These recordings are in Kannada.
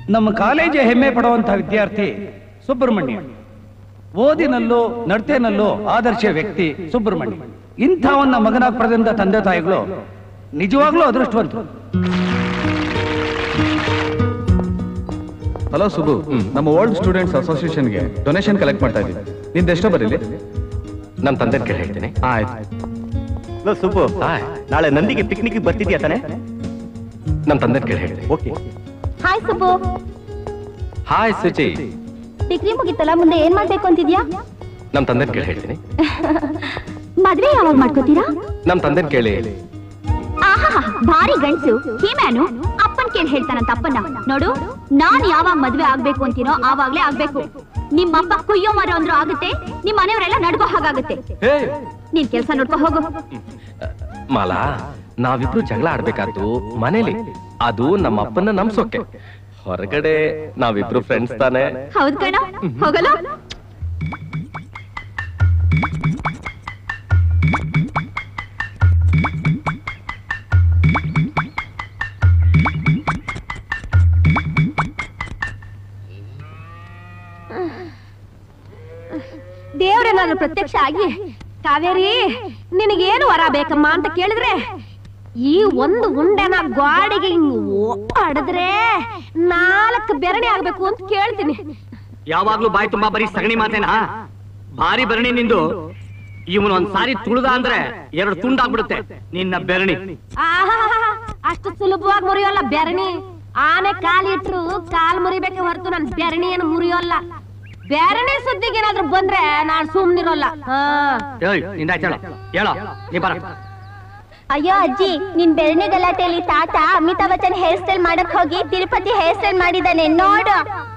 ನಮ್ಮ ಕಾಲೇಜೇ ಹೆಮ್ಮೆ ಪಡುವಂತಹ ವಿದ್ಯಾರ್ಥಿ ಸುಬ್ರಹ್ಮಣ್ಯ. ಓದಿನಲ್ಲೂ ನಡತೆನಲ್ಲೂ ಆದರ್ಶ ವ್ಯಕ್ತಿ ಸುಬ್ರಹ್ಮಣ್ಯ. ಇಂಥವನ್ನ ಮಗನಾಗಿ ಪಡೆದಂತ ತಂದೆ ತಾಯಿಗಳು ನಿಜವಾಗ್ಲೂ ಅದೃಷ್ಟವಂತರು. ಹಲೋ ಸುಬು, ನಮ್ಮ ಓಲ್ಡ್ ಸ್ಟೂಡೆಂಟ್ಸ್ ಅಸೋಸಿಯೇಷನ್ಗೆ ಡೊನೇಷನ್ ಕಲೆಕ್ಟ್ ಮಾಡ್ತಾ ಇದ್ದೀವಿ. ನಿಂದ ಎಷ್ಟೋ ಬರೀಲಿ? ನಮ್ಮ ತಂದೆ ಕೇಳಿ ಹೇಳ್ತೀನಿ. ಆಯ್ತು. ಸುಬು, ನಾಳೆ ನಂದಿಗೆ ಪಿಕ್ನಿಕ್ ಬರ್ತಿದ್ಯಾ ತಾನೆ? ನಮ್ಮ ತಂದೆ ಕೇಳಿ ಹೇಳ್ತೀನಿ. Okay. Hi Subbu. Hi Suchi. Degree ಮುಗಿತಲ್ಲ, ಮುಂದೆ ಏನ್ ಮಾಡ್ಬೇಕು ಅಂತಿದ್ಯಾ? ನಮ್ಮ ತಂದೆ ಕೇಳಿ ಹೇಳ್ತೀನಿ. ಮದ್ವೆ ಯಾವಾಗ ಮಾಡ್ಕೋತೀರಾ? ನಮ್ಮ ತಂದೆ ಕೇಳಿ. ಆಹಾ, ಭಾರಿ ಗಂಡ್ಸು ಹೀಮ್ಯಾನು ಅಪ್ಪನ್ ಕೇಳಿ ಹೇಳ್ತಾನಂತ. ಅಪ್ಪನ ನೋಡು, ನಾನ್ ಯಾವಾಗ ಮದ್ವೆ ಆಗ್ಬೇಕು ಅಂತೀನೋ ಆವಾಗ್ಲೇ ಆಗ್ಬೇಕು. ನಿಮ್ಮಪ್ಪ ಕುಯ್ಯೋ ಮರ ಅಂದ್ರೂ ಆಗುತ್ತೆ, ನಿಮ್ ಮನೆಯವರೆಲ್ಲ ನಡ್ಕೋ ಹಾಗಾಗುತ್ತೆ. ನೀನ್ ಕೆಲ್ಸ ನೋಡ್ಕೋ ಹೋಗು. ಮಾಲಾ, ನಾವಿಬ್ರು ಜಗಳ ಆಡ್ಬೇಕಾದ್ದು ಮನೇಲಿ, ಅದು ನಮ್ಮ ಅಪ್ಪನ ನಮ್ಸೋಕೆ. ಹೊರಗಡೆ ನಾವಿಬ್ರು ಫ್ರೆಂಡ್ಸ್ ತಾನೆ. ಹೌದ್ ಕಣ, ಹೋಗಲ್ಲ. ದೇವ್ರೇನಾದ್ರೂ ಪ್ರತ್ಯಕ್ಷ ಆಗಿ ಕಾವೇರಿ ನಿನಗೇನು ವರ ಬೇಕಮ್ಮ ಅಂತ ಕೇಳಿದ್ರೆ ಈ ಒಂದು ಉಂಡೆನ ಗಾಡಿಗೆ ಹಿಂಡಿದ್ರೆ 4 ಬೆರಣಿ ಆಗ್ಬೇಕು ಅಂತ ಕೇಳ್ತೀನಿ. ಯಾವಾಗ್ಲೂ ಬಾಯಿ ತುಂಬಾ ಬರೀ ಸಗಣಿ ಮಾತೇನಾ? ಭಾರಿ ಬೆರಣಿ ನಿಂದು. ಇವನು ಒಂದ್ಸಾರಿ ತುಳಿದ ಅಂದ್ರೆ 2 ತುಂಡಾಗ್ಬಿಡುತ್ತೆ ನಿನ್ನ ಬೆರಣಿ. ಅಷ್ಟು ಸುಲಭವಾಗಿ ಮುರಿಯೋಲ್ಲ ಬೆರಣಿ. ಆನೆ ಕಾಲಿಟ್ರು ಕಾಲ್ ಮುರಿಬೇಕೆ ಹೊರತು ನನ್ ಬೆರಣಿ ಏನು ಮುರಿಯೋಲ್ಲ. ಬೆರಣಿ ಸುದ್ದಿಗೆ ಏನಾದ್ರು ಬಂದ್ರೆ ನಾನ್ ಸುಮ್ನಿರೋಲ್ಲ. ಅಯ್ಯೋ ಅಜ್ಜಿ, ನಿನ್ ಬೆರಣಿ ಗಲಾಟೆಯಲ್ಲಿ ತಾತ ಅಮಿತಾಬ್ ಬಚ್ಚನ್ ಹೇರ್ ಸ್ಟೈಲ್ ಮಾಡಕ್ ಹೋಗಿ ತಿರುಪತಿ ಹೇರ್ ಸ್ಟೈಲ್ ಮಾಡಿದಾನೆ ನೋಡು.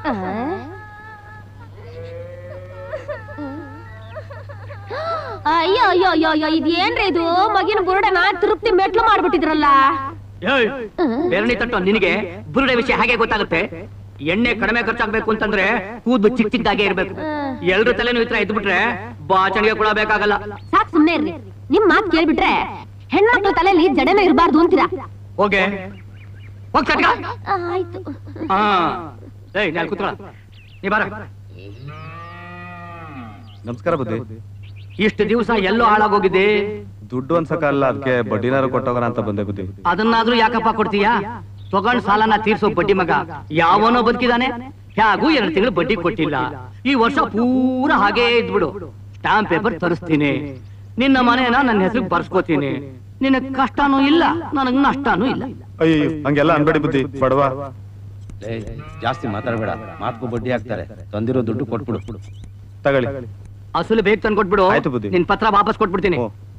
ಅಯ್ಯೋ ಅಯ್ಯೋ ಅಯ್ಯೋ ಅಯ್ಯೋ, ಇದೇನ್ರಿ ಇದು? ಮಗಿನ ಬುರುಡನ ತೃಪ್ತಿ ಮೆಟ್ಲು ಮಾಡ್ಬಿಟ್ಟಿದ್ರಲ್ಲ. ಬೆರಣಿ ತಟ್ಟೋ ನಿನಗೆ ಬುರುಡೆ ವಿಷಯ ಹಾಗೆ ಗೊತ್ತಾಗುತ್ತೆ. ಎಣ್ಣೆ ಕಡಿಮೆ ಖರ್ಚಾಗ್ಬೇಕು ಅಂತಂದ್ರೆ ಕೂದಲು ಚಿಕ್ಕ ಚಿಕ್ಕದಾಗೆ ಇರ್ಬೇಕು. ಎಲ್ರ ತಲೆನೂ ಈ ತರ ಇದ್ಬಿಟ್ರೆ ಬಾಚಣಿಗೆ ಕೂಡ ಬೇಕಾಗಲ್ಲ. ಸಾಕ್ ಸುಮ್ನೆ ಇರ್ರಿ. ನಿಮ್ ಮಾತ್ ಕೇಳ್ಬಿಟ್ರೆ ಹೆಣ್ಮಕ್ಳ ತಲೆಯಲ್ಲಿ ಜಡೆನೂ ಇರಬಾರ್ದು ಅಂತೀರಾ? ಹೋಗೆ ಆಯ್ತು. ಕೂತ್ಕೊಳ್ಳ, ನೀ ಬಾರ. ನಮಸ್ಕಾರ ಬುದ್ಧಿ. ಇಷ್ಟು ದಿವಸ ಎಲ್ಲೋ ಹಾಳಾಗೋಗಿದೆ. ದುಡ್ಡು ಅನ್ಸಕ್ಕಲ್ಲ, ಅದಕ್ಕೆ ಬಡ್ಡಿನಾರು ಕೊಟ್ಟೋಗೋಣ ಅಂತ ಬಂದೆ ಬುದ್ಧಿ. ಅದನ್ನಾದ್ರೂ ಯಾಕಪ್ಪ ಕೊಡ್ತೀಯಾ? ತಗೊಂಡ್ ಸಾಲನ ತೀರ್ಸೋ ಬಡ್ಡಿ ಮಗ ಯಾವನೋ ಬದುಕಿದಾನೆ. ಹೇಗೂ 2 ತಿಂಗಳು ಬಡ್ಡಿ ಕೊಟ್ಟಿಲ್ಲ. ಈ ವರ್ಷ ಪೂರ ಹಾಗೇ ಇದ್ಬಿಡು. ಸ್ಟಾಂಪ್ ಪೇಪರ್ ತರಿಸ್ತೀನಿ, ನಿನ್ನ ಮನೇನ ನನ್ನ ಹೆಸರು ಬರ್ಸ್ಕೋತೀನಿ. ನಿನ್ನ ಕಷ್ಟನೂ ಇಲ್ಲ, ನನಗ್ ನಷ್ಟನೂ ಇಲ್ಲ. ಅಯ್ಯೋ ಹಂಗೆಲ್ಲ ಅನ್ಬೇಡಿ ಬುದ್ಧಿ, ಬಡವಾ. ಜಾಸ್ತಿ ಮಾತಾಡಬೇಡ, ಮಾತ್ಕು ಬಡ್ಡಿ ಹಾಕ್ತಾರೆ. ತಂದಿರೋ ದುಡ್ಡು ಕೊಟ್ಬಿಡು. ತಗೊಳ್ಳಿ. ಅಸಲು ಬೇಗ ತಂದು ಕೊಟ್ಬಿಡು. ಆಯ್ತು ಬುದ್ಧಿ. ನಿನ್ ಪತ್ರ ವಾಪಸ್ ಕೊಟ್ಬಿಡ್ತೀನಿ.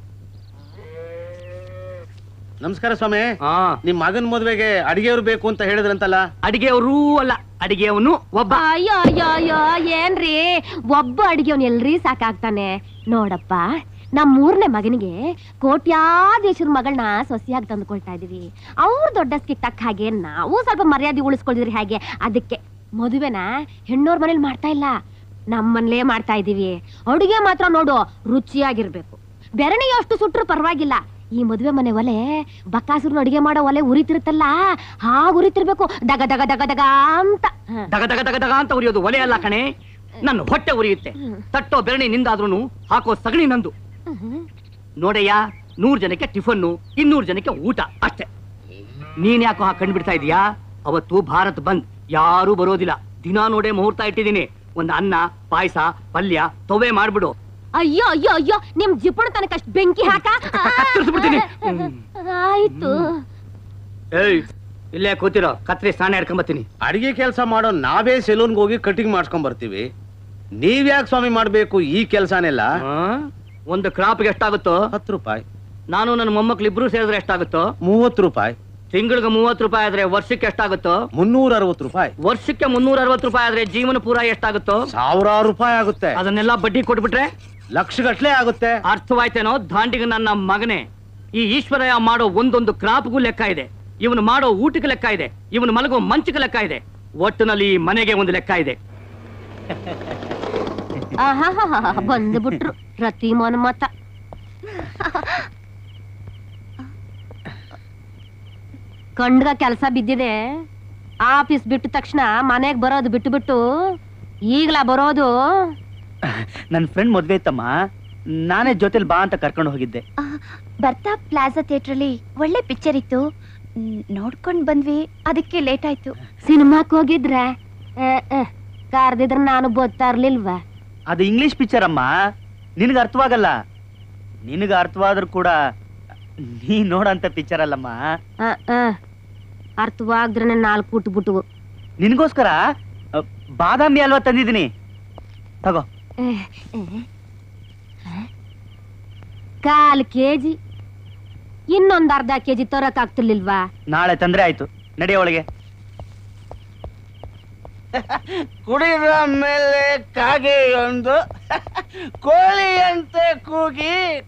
ನಮಸ್ಕಾರ ಸ್ವಾಮಿ. ನಿಮ್ ಮಗನ್ ಮದ್ವೆಗೆ ಅಡಿಗೆಯವ್ರು ಬೇಕು ಅಂತ ಹೇಳಿದ್ರಂತಲ್ಲ? ಅಡಿಗೆಯವರು ಅಲ್ಲ, ಅಡಿಗೆಯವನು ಒಬ್ಬ. ಅಯ್ಯೋ ಅಯ್ಯೋ ಅಯ್ಯೋ, ಏನ್ರಿ ಒಬ್ಬ ಅಡಿಗೆವ್ನು ಎಲ್ರಿ ಸಾಕಾಗ್ತಾನೆ? ನೋಡಪ್ಪ, ನಮ್ 3ನೇ ಮಗನಿಗೆ ಕೋಟ್ಯಾಧೀಶರ ಮಗಳನ್ನ ಸೊಸೆಯಾಗಿ ತಂದುಕೊಳ್ತಾ ಇದೀವಿ. ಅವ್ರ ದೊಡ್ಡಸ್ಗೆ ತಕ್ಕ ಹಾಗೆ ನಾವು ಸ್ವಲ್ಪ ಮರ್ಯಾದೆ ಉಳಿಸ್ಕೊಳ್ದಿದ್ರಿ ಹಾಗೆ. ಅದಕ್ಕೆ ಮದುವೆನ ಹೆಣ್ಣೋರ್ ಮನೇಲಿ ಮಾಡ್ತಾ ಇಲ್ಲ, ನಮ್ಮನ್ಲೇ ಮಾಡ್ತಾ ಇದೀವಿ. ಅಡುಗೆ ಮಾತ್ರ ನೋಡು ರುಚಿಯಾಗಿರ್ಬೇಕು. ಬೆರಣಿ ಅಷ್ಟು ಸುಟ್ರು ಪರವಾಗಿಲ್ಲ. ಈ ಮದುವೆ ಮನೆ ಒಲೆ ಬಕ್ಕಾಸುರ್ನ ಅಡಿಗೆ ಮಾಡೋ ಒಲೆ ಉರಿತಿರುತ್ತಲ್ಲ, ಹಾಗೆ ಉರಿತಿರ್ಬೇಕು. ದಗ ದಗ ದಗ ದಗ ಅಂತ. ದಗ ದಗ ದಗ ದಗ ಅಂತ ಉರಿಯೋದು ಒಲೆ ಅಲ್ಲ ಕಣೆ, ನನ್ನ ಹೊಟ್ಟೆ ಉರಿಯುತ್ತೆ. ತಟ್ಟೋ ಬೆರಣಿ ನಿಂದಾದ್ರೂ ಹಾಕೋ ಸಗಣಿ ನಂದು. ನೋಡಯ್ಯ, 100 ಜನಕ್ಕೆ ಟಿಫನ್ನು, 200 ಜನಕ್ಕೆ ಊಟ ಅಷ್ಟೇ. ನೀನ್ ಯಾಕೋ ಹಾಗೆ ಕಂಡ್ಬಿಡ್ತಾ ಇದೀಯಾ? ಅವತ್ತು ಭಾರತ್ ಬಂದ್, ಯಾರೂ ಬರೋದಿಲ್ಲ. ದಿನಾ ನೋಡೇ ಮುಹೂರ್ತ ಇಟ್ಟಿದ್ದೀನಿ. ಒಂದು ಅನ್ನ, ಪಾಯಸ, ಪಲ್ಯ, ತೊವೆ ಮಾಡ್ಬಿಡು. ಅಯ್ಯೋ ಅಯ್ಯೋ ಅಯ್ಯೋ, ನಿಮ್ ಜಿಪುಣ ತನಕಷ್ಟು ಬೆಂಕಿ ಹಾಕ. ಆಯ್ತು. ಇಲ್ಲೇ ಕೂತಿರೋ, ಕತ್ರಿ ಸ್ನಾನ ಹಿಡ್ಕೊಂಬತ್ತೀನಿ. ಅಡಿಗೆ ಕೆಲಸ ಮಾಡೋ ನಾವೇ ಸೆಲೂನ್ಗೆ ಹೋಗಿ ಕಟಿಂಗ್ ಮಾಡ್ಸ್ಕೊಂಡ್ ಬರ್ತೀವಿ. ನೀವ್ಯಾಕೆ ಸ್ವಾಮಿ ಮಾಡ್ಬೇಕು ಈ ಕೆಲ್ಸನೆಲ್ಲ? ಒಂದು ಕ್ರಾಪ್ಗೆ ಎಷ್ಟಾಗುತ್ತೋ? 10 ರೂಪಾಯಿ. ನಾನು ನನ್ನ ಮೊಮ್ಮಕ್ಳು ಇಬ್ರು ಸೇರಿದ್ರೆ ಎಷ್ಟಾಗುತ್ತೋ? 30 ರೂಪಾಯಿ. ತಿಂಗಳಿಗೆ 30 ರೂಪಾಯಿ ಆದ್ರೆ ವರ್ಷಕ್ಕೆ ಎಷ್ಟಾಗುತ್ತೋ? 360 ರೂಪಾಯಿ. ವರ್ಷಕ್ಕೆ 360 ರೂಪಾಯಿ ಆದ್ರೆ ಜೀವನ ಪೂರ ಎಷ್ಟಾಗುತ್ತೋ? 1000 ರೂಪಾಯಿ ಆಗುತ್ತೆ. ಅದನ್ನೆಲ್ಲ ಬಡ್ಡಿ ಕೊಟ್ಬಿಟ್ರೆ ಲಕ್ಷಗಟ್ಲೆ ಆಗುತ್ತೆ. ಅರ್ಥವಾಯ್ತೇನೋ ದಾಂಡಿಗ ನನ್ನ ಮಗನೇ? ಈ ಈಶ್ವರಯ್ಯ ಮಾಡೋ ಒಂದೊಂದು ಕ್ರಾಪ್ಗೂ ಲೆಕ್ಕ ಇದೆ. ಇವನು ಮಾಡೋ ಊಟಕ್ಕೆ ಲೆಕ್ಕ ಇದೆ. ಇವನು ಮಲಗೋ ಮಂಚಕ್ಕೆ ಲೆಕ್ಕ ಇದೆ. ಒಟ್ಟಿನಲ್ಲಿ ಈ ಮನೆಗೆ ಒಂದು ಲೆಕ್ಕ ಇದೆ. ಬಂದ್ಬಿಟ್ರು ರತಿಮೋನ್ ಮತ. ಕಣ್ಗ ಕೆಲಸ ಬಿದ್ದಿದೆ, ಆಫೀಸ್ ಬಿಟ್ಟ ತಕ್ಷಣ ಮನೆಗ್ ಬರೋದು ಬಿಟ್ಟು ಈಗ್ಲಾ ಬರೋದು? ನನ್ನ ಫ್ರೆಂಡ್ ಮದ್ವೆ ಇತ್ತಮ್ಮ, ನಾನೇ ಜೊತೆಲಿ ಬಾ ಅಂತ ಕರ್ಕೊಂಡು ಹೋಗಿದ್ದೆ. ಬರ್ತಾ ಪ್ಲಾಜಾ ಥಿಯೇಟ್ರಲ್ಲಿ ಒಳ್ಳೆ ಪಿಕ್ಚರ್ ಇತ್ತು, ನೋಡ್ಕೊಂಡ್ ಬಂದ್ವಿ, ಅದಕ್ಕೆ ಲೇಟ್ ಆಯ್ತು. ಸಿನಿಮಾಕ್ ಹೋಗಿದ್ರೆ ಕಾರ್ದಿದ್ರ ನಾನು ಗೊತ್ತಾ ಇರ್ಲಿಲ್ವಾ? ಅದು ಇಂಗ್ಲಿಷ್ ಪಿಕ್ಚರ್ ಅಮ್ಮ, ನಿನಗೆ ಅರ್ಥವಾಗಲ್ಲ. ನಿನಗೆ ಅರ್ಥವಾದ್ರೂ ಕೂಡ ನೀ ನೋಡಂತ ಪಿಕ್ಚರ್ ಅಲ್ಲಮ್ಮ. ಅರ್ಥವಾಗ್ದ್ರೆ 4 ಉಟ್ಬಿಟ್ಟು ನಿನಗೋಸ್ಕರ ಬಾದಾಮಿ ಅಲ್ವಾ ತಂದಿದ್ದೀನಿ, ತಗೋ. 1/4 kg, ಇನ್ನೊಂದ್ ಅರ್ಧ kg ತರಕ್ ಆಗ್ತಿರ್ಲಿಲ್ವಾ? ನಾಳೆ ತಂದ್ರೆ ಆಯ್ತು, ನಡಿಯ ಒಳಗೆ. ಕುಡಿದ ಮೇಲೆ ಕಾಗೆಯೊಂದು ಕೋಳಿಯಂತೆ ಕೂಗಿ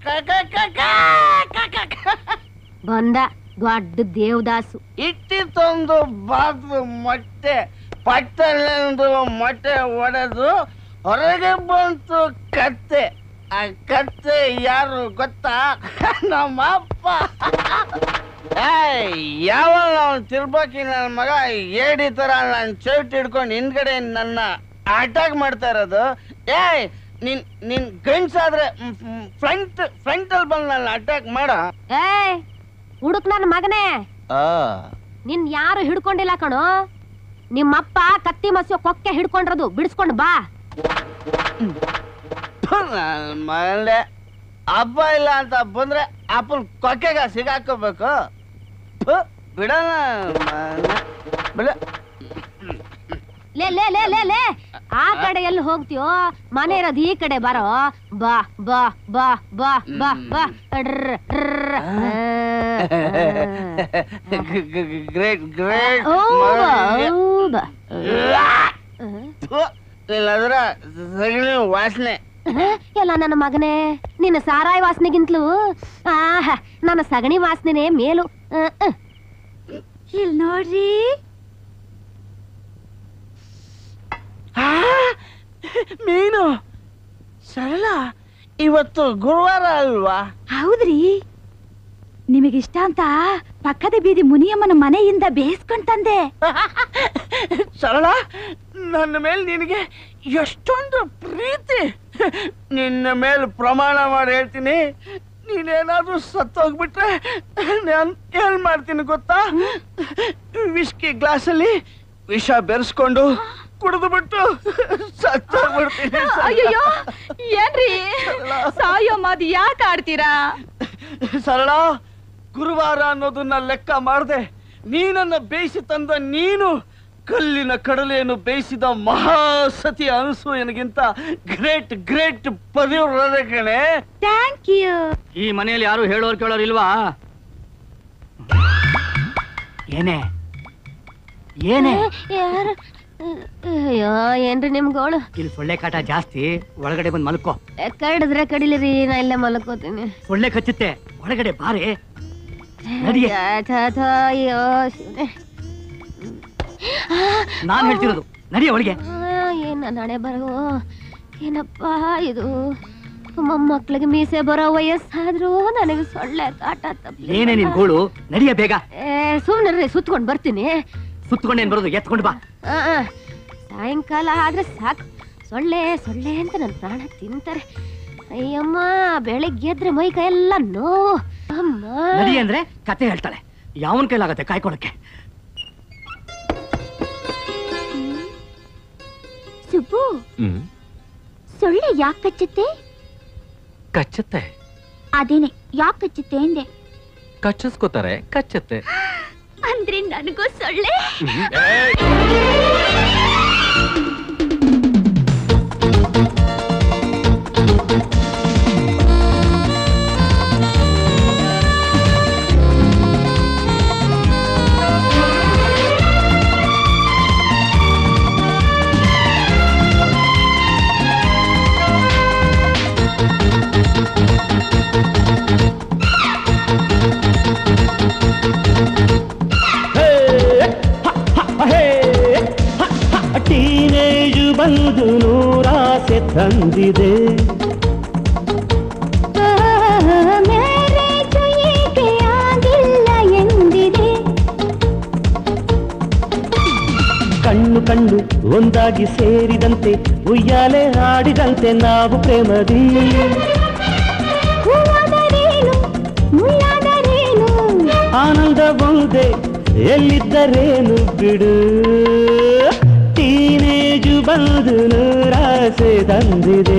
ಬಂದ ದೊಡ್ಡ ದೇವದಾಸು. ಇಟ್ಟಿತ್ತೊಂದು ಬಾತು ಮೊಟ್ಟೆ, ಪಟ್ಟಲೆಂದು ಮೊಟ್ಟೆ ಒಡೆದು ಹೊರಗೆ ಬಂತು ಕತ್ತೆ. ಆ ಕತ್ತೆ ಯಾರು ಗೊತ್ತಾ? ನಮ್ಮಪ್ಪ. ಯಾವಾಗ ಅವ್ನು ತಿರ್ಬಾಕಿ ನನ್ನ ಮಗ ಏಡಿ ತರ ನಾನು ಚೌಟ್ ಹಿಡ್ಕೊಂಡು ಹಿಂದ್ಗಡೆ ನನ್ನ ಅಟ್ಯಾಕ್ ಮಾಡ್ತಾ ಇರೋದು. ನಿನ್ ಗಂಡ್ಸಾದ್ರೆ ಫ್ರಂಟ್ ಅಲ್ಲಿ ಬಂದು ನನ್ನ ಅಟ್ಯಾಕ್ ಮಾಡ. ಹುಡುಕ್ ನನ್ನ ಮಗನೇ, ನಿನ್ ಯಾರು ಹಿಡ್ಕೊಂಡಿಲ್ಲ ಕಣೋ. ನಿಮ್ಮಪ್ಪ ಕತ್ತಿ ಮಸಿಯೋ ಕೊಕ್ಕೆ ಹಿಡ್ಕೊಂಡ್ರದು, ಬಿಡಿಸ್ಕೊಂಡು ಬಾ. ಮಗಂಡೆ ಹಬ್ಬ ಇಲ್ಲ ಅಂತ ಬಂದ್ರೆ ಅಪ್ಪನ್ ಕೊಕ್ಕೆಗ ಸಿಗಾಕೋಬೇಕು. ಬಿಡೋಣ ಬಿಡ. ಲೇ ಲೇ ಲೇ ಲೇ ಲೇ, ಆ ಕಡೆ ಎಲ್ಲಿ ಹೋಗ್ತೀಯೋ? ಮನೆ ಇರೋದು ಈ ಕಡೆ ಬರೋ. ಬಾ ಬಾ ಬಾ ಬಾ ಬಾ ಬಾ. Great great. ಇಲ್ಲದ್ರ ಸಗಣಿ ವಾಸನೆ ಎಲ್ಲ ನನ್ನ ಮಗನೇ. ನಿನ್ನ ಸಾರಾಯಿ ವಾಸನೆಗಿಂತಲೂ ನನ್ನ ಸಗಣಿ ವಾಸನೆ ಮೇಲು. ಇಲ್ಲಿ ನೋಡ್ರಿ, ಮೀನು. ಸರಳ, ಇವತ್ತು ಗುರುವಾರ ಅಲ್ವಾ? ಹೌದ್ರಿ. ನಿಮಗಿಷ್ಟ ಅಂತ ಪಕ್ಕದ ಬೀದಿ ಮುನಿಯಮ್ಮನ ಮನೆಯಿಂದ ಬೇಯಿಸ್ಕೊಂಡ್ ತಂದೆ. ಸರಳ, ನನ್ನ ಮೇಲೆ ನಿನಗೆ ಎಷ್ಟೊಂದು ಪ್ರೀತಿ. ನಿನ್ನ ಮೇಲೆ ಪ್ರಮಾಣ ಮಾಡಿ ಹೇಳ್ತೀನಿ, ನೀನೇನಾದ್ರೂ ಸತ್ತೋಗ್ಬಿಟ್ರೆ ನಾನು ಏನ್ ಮಾಡ್ತೀನಿ ಗೊತ್ತಾ? ವಿಸ್ಕಿ ಗ್ಲಾಸಲ್ಲಿ ವಿಷ ಬೆರೆಸ್ಕೊಂಡು ಕುಡಿದು ಬಿಟ್ಟು ಸತ್ತೋಗ್ಬಿಡ್ತೀನಿ. ಅಯ್ಯೋ, ಏನ್ರಿ ಸಾಯೋ ಮಾತು ಯಾಕೆ ಆಡ್ತೀರಾ? ಸರಳ, ಗುರುವಾರ ಅನ್ನೋದನ್ನ ಲೆಕ್ಕ ಮಾಡದೆ ನೀನನ್ನ ಬೇಯಿಸಿ ತಂದ ನೀನು ಕಲ್ಲಿನ ಕಡಲೆಯನ್ನು ಬೇಯಿಸಿದ ಮಹಾಸತಿ ಅನಸೂಯನಿಗಿಂತ ಗ್ರೇಟ್ ಗ್ರೇಟ್ ಪದವಿ ಕಣೆ. Thank you. ಈ ಮನೆಯಲ್ಲಿ ಯಾರು ಹೇಳೋರು ಕೇಳೋರು ಇಲ್ವಾ? ಏನೇ ಏನೇ ಅಯ್ಯೋ, ಏನ್ರಿ ನಿಮ್ಗೋಳು? ಇಲ್ಲಿ ಸೊಳ್ಳೆ ಕಾಟ ಜಾಸ್ತಿ, ಒಳಗಡೆ ಬಂದು ಮಲ್ಕೋ. ಕಡಿದ್ರೆ ಕಡಿಲಿರಿ, ನಾ ಇಲ್ಲೇ ಮಲ್ಕೋತೀನಿ. ಸೊಳ್ಳೆ ಕಚ್ಚುತ್ತೆ, ಒಳಗಡೆ ಬಾರೆ. ನಡಿಯೇ. ಅಯ್ಯೋ ನಾನ್ ಹೇಳ್ತಿರೋದು, ನಡಿಯ ಒಳಗೆ. ಏನ ನಾಳೆ ಬರೋ ಏನಪ್ಪ ಇದು? ಮೊಮ್ಮಕ್ಳಿಗೆ ಮೀಸೆ ಬರೋ ವಯಸ್ಸಾದ್ರೂ ನನಗೆ ಸೊಳ್ಳೆ ಕಾಟ ತಪ್ಪಲಿ. ಏನೇ ನಿನ್ ಗೋಳು? ನಡಿಯ ಬೇಗ. ಸುಮ್ನೆ ಸುತ್ಕೊಂಡ್ ಬರ್ತೀನಿ. ಸುತ್ಕೊಂಡೇನ್ ಬರೋದು, ಎತ್ಕೊಂಡು ಬಾ. ಸಾಯಂಕಾಲ ಆದ್ರೆ ಸಾಕು, ಸೊಳ್ಳೆ ಸೊಳ್ಳೆ ಅಂತ ನನ್ನ ಪ್ರಾಣ ತಿಂತಾರೆ. ಅಯ್ಯಮ್ಮ, ಬೆಳಿಗ್ಗೆ ಎದ್ರೆ ಮೈ ಕೈ ಎಲ್ಲ ನೋವು. ಅಮ್ಮ ನಡಿ ಅಂದ್ರೆ ಕತೆ ಹೇಳ್ತಾಳೆ, ಯಾವನ್ ಕೈಲಾಗತ್ತೆ ಕಾಯ್ಕೊಳಕ್ಕೆ. ಸುಬ್ಬು, ಸೊಳ್ಳೆ ಯಾಕೆ ಕಚ್ಚುತ್ತೆ? ಕಚ್ಚುತ್ತೆ. ಅದೇನೆ, ಯಾಕೆ ಕಚ್ಚುತ್ತೆ ಎಂದೆ. ಕಚ್ಚಿಸ್ಕೋತಾರೆ, ಕಚ್ಚುತ್ತೆ. ಅಂದ್ರೆ ನನಗೂ ಸೊಳ್ಳೆ. ಟೀನೇಜು ಬಂದು ನೂರಾಸೆ ತಂದಿದೆ. ಮ್ಯಾರೇಜು ಏಕೆ ಆಗಿಲ್ಲ ಎಂದಿದೆ. ಕಣ್ಣು ಒಂದಾಗಿ ಸೇರಿದಂತೆ ಉಯ್ಯಾಲೆ ಆಡಿದಂತೆ ನಾವು ಪ್ರೇಮದಿ. ಆನಂದ ಒಂದೇ ಎಲ್ಲಿದ್ದರೇನು ಬಿಡು, ಟೀನೇಜು ಬಂದು ನೂರಾಸೆ ತಂದಿದೆ.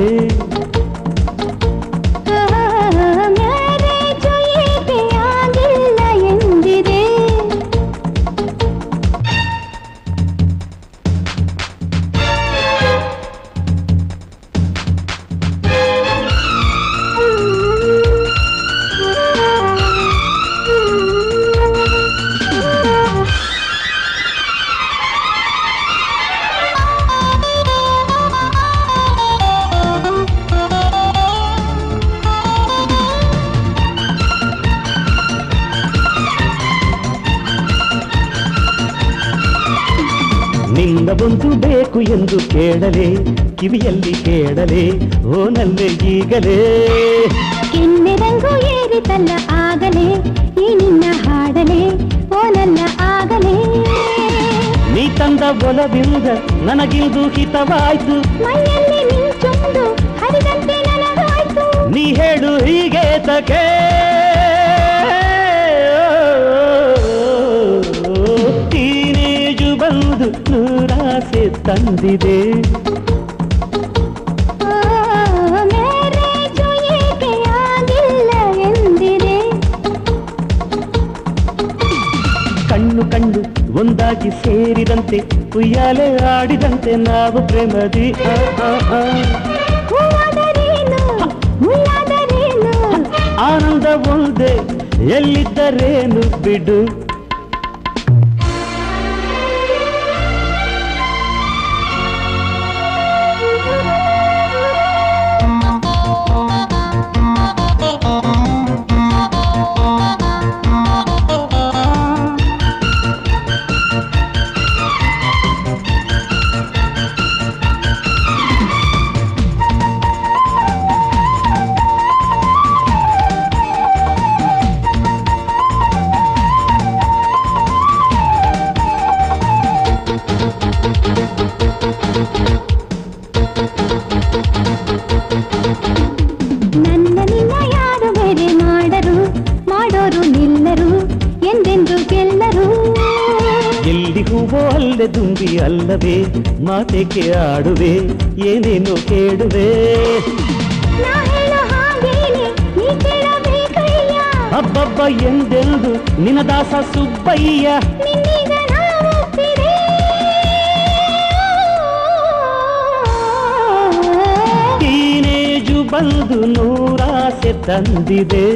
ನಿನ್ನದೊಂದು ಬೇಕು ಎಂದು ಕೇಳಲೇ, ಕಿವಿಯಲ್ಲಿ ಕೇಳಲೇ, ಓನಲ್ಲೇ ಈಗಲೇ. ಕೆನ್ನೆರಂಗು ಏರಿತಲ್ಲ ಆಗಲೇ, ಈ ನಿನ್ನ ಹಾಡಲೇ, ಓನಲ್ಲ ಆಗಲೇ. ನೀ ತಂದ ಒಲವಿಂದ ನನಗಿಂದು ಹಿತವಾಯ್ತು, ಮೈಯಲ್ಲಿ ಮಿಂಚೊಂದು ಹರಿದಂತೆ ನನಗಾಯ್ತು. ನೀ ಹೇಳು ಹೀಗೆ ತಕೆ, ಟೀನೇಜು ಬಂದು ನೂರಾಸೆ ತಂದಿದೆ. ಮ್ಯಾರೇಜು ಏಕೆ ಆಗಿಲ್ಲ ಎಂದಿದೆ. ಕಣ್ಣು ಕಣ್ಣು ಒಂದಾಗಿ ಸೇರಿದಂತೆ ಉಯ್ಯಾಲೆ ಆಡಿದಂತೆ ನಾವು ಪ್ರೇಮದಿ. ಹೂವಾದರೇನು ಮುಳ್ಳಾದರೇನು, ಆನಂದ ಒಂದೇ ಎಲ್ಲಿದ್ದರೇನು ಬಿಡು. ದುಂಬಿ ಅಲ್ಲವೇ ಮಾತೆಗೆ ಆಡುವೆ, ಏನೇನು ಕೇಳುವೆ. ಅಬ್ಬಬ್ಬ ಎಂದೆಂದು ನಿನ್ನ ದಾಸ ಸುಬ್ಬಯ್ಯ. ಟೀನೇಜು ಬಂದು ನೂರಾಸೆ ತಂದಿದೆ.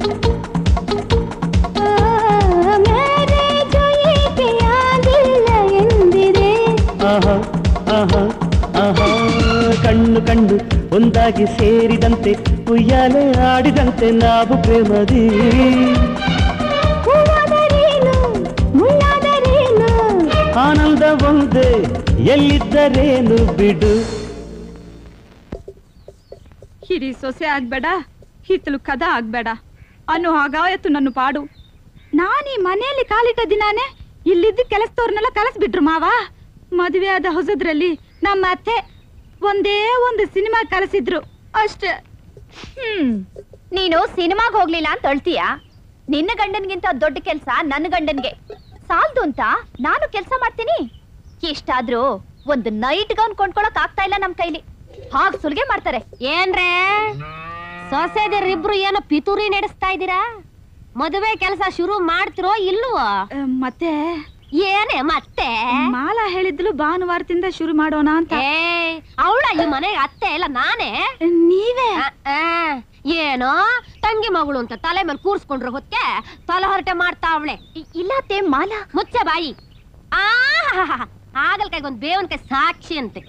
ಕಣ್ಣು ಕಣ್ಣು ಒಂದಾಗಿ ಸೇರಿದಂತೆ ಉಯ್ಯಾಲೆ ಆಡಿದಂತೆ ನಾವು ಪ್ರೇಮದಿ. ಆನಂದ ಒಂದೇ ಎಲ್ಲಿದ್ದರೇನು ಬಿಡು. ಹಿರಿ ಸೊಸೆ ಆಗ್ಬೇಡ, ಹಿತ್ತಲು ಕದ ಆಗ್ಬೇಡ ಅನ್ನೋ ಹಾಗಾಯತ್ತು ನನ್ನ ಪಾಡು. ನಾನೀ ಮನೆಯಲ್ಲಿ ಕಾಲಿಟ್ಟ ದಿನಾನೇ ಇಲ್ಲಿದ್ದ ಕೆಲಸದವ್ರನ್ನೆಲ್ಲ ಕಲಿಸ್ಬಿಟ್ರು ಮಾವ. ಮದುವೆ ಆದ ಹೊಸದ್ರಲ್ಲಿ ನಮ್ಮ ಅತ್ತೆ ಒಂದೇ ಒಂದು ಸಿನಿಮಾ ಕಲಿಸಿದ್ರು ಅಷ್ಟೇ. ನೀನು ಸಿನಿಮಾಗ್ ಹೋಗ್ಲಿಲ್ಲ ಅಂತ ಅಳ್ತೀಯ. ನಿನ್ನ ಗಂಡನ್ಗಿಂತ ದೊಡ್ಡ ಕೆಲ್ಸ ನನ್ನ ಗಂಡನ್ಗೆ ಸಾಲ್ದು ಅಂತ ನಾನು ಕೆಲ್ಸ ಮಾಡ್ತೀನಿ. ಇಷ್ಟಾದ್ರೂ ಒಂದು ನೈಟ್ ಗೌನ್ ಕೊಂಡ್ಕೊಳಕ್ ಆಗ್ತಾ ಇಲ್ಲ ನಮ್ ಕೈಲಿ. ಹಾಗ್ ಸುಲ್ಗೆ ಮಾಡ್ತಾರೆ. ಏನ್ರೇ ಸೊಸೆದಿರಿಬ್ರು ಏನೋ ಪಿತೂರಿ ನಡೆಸ್ತಾ ಇದ್ದೀರಾ? ಮದುವೆ ಕೆಲಸ ಶುರು ಮಾಡ್ತಿರೋ ಇಲ್ವೋ? ಮತ್ತೆ ಏನೇ ಮತ್ತೆ ಮಾಲಾ ಹೇಳಿದ್ಲು ಭಾನುವಾರದಿಂದ ಶುರು ಮಾಡೋಣ ಅಂತ. ಅವಳ ಈ ಮನೆಗೆ ಅತ್ತೆ ಇಲ್ಲ ನಾನೇ. ನೀವೇ ಏನೋ ತಂಗಿ ಮಗಳು ಅಂತ ತಲೆ ಮೇಲೆ ಕೂರ್ಸ್ಕೊಂಡ್ರ ಹೊತ್ತೆ ತಲೆ ಹೊರಟೆ ಮಾಡ್ತಾ ಅವಳೆ. ಇಲ್ಲತ್ತೆ ಮಾಲಾ ಮುಚ್ಚೆ ಬಾಯಿ. ಆಗಲ್ಕಾಯ್ಗೊಂದ್ ಬೇವನ್ ಕೈ ಸಾಕ್ಷಿ ಅಂತೆ.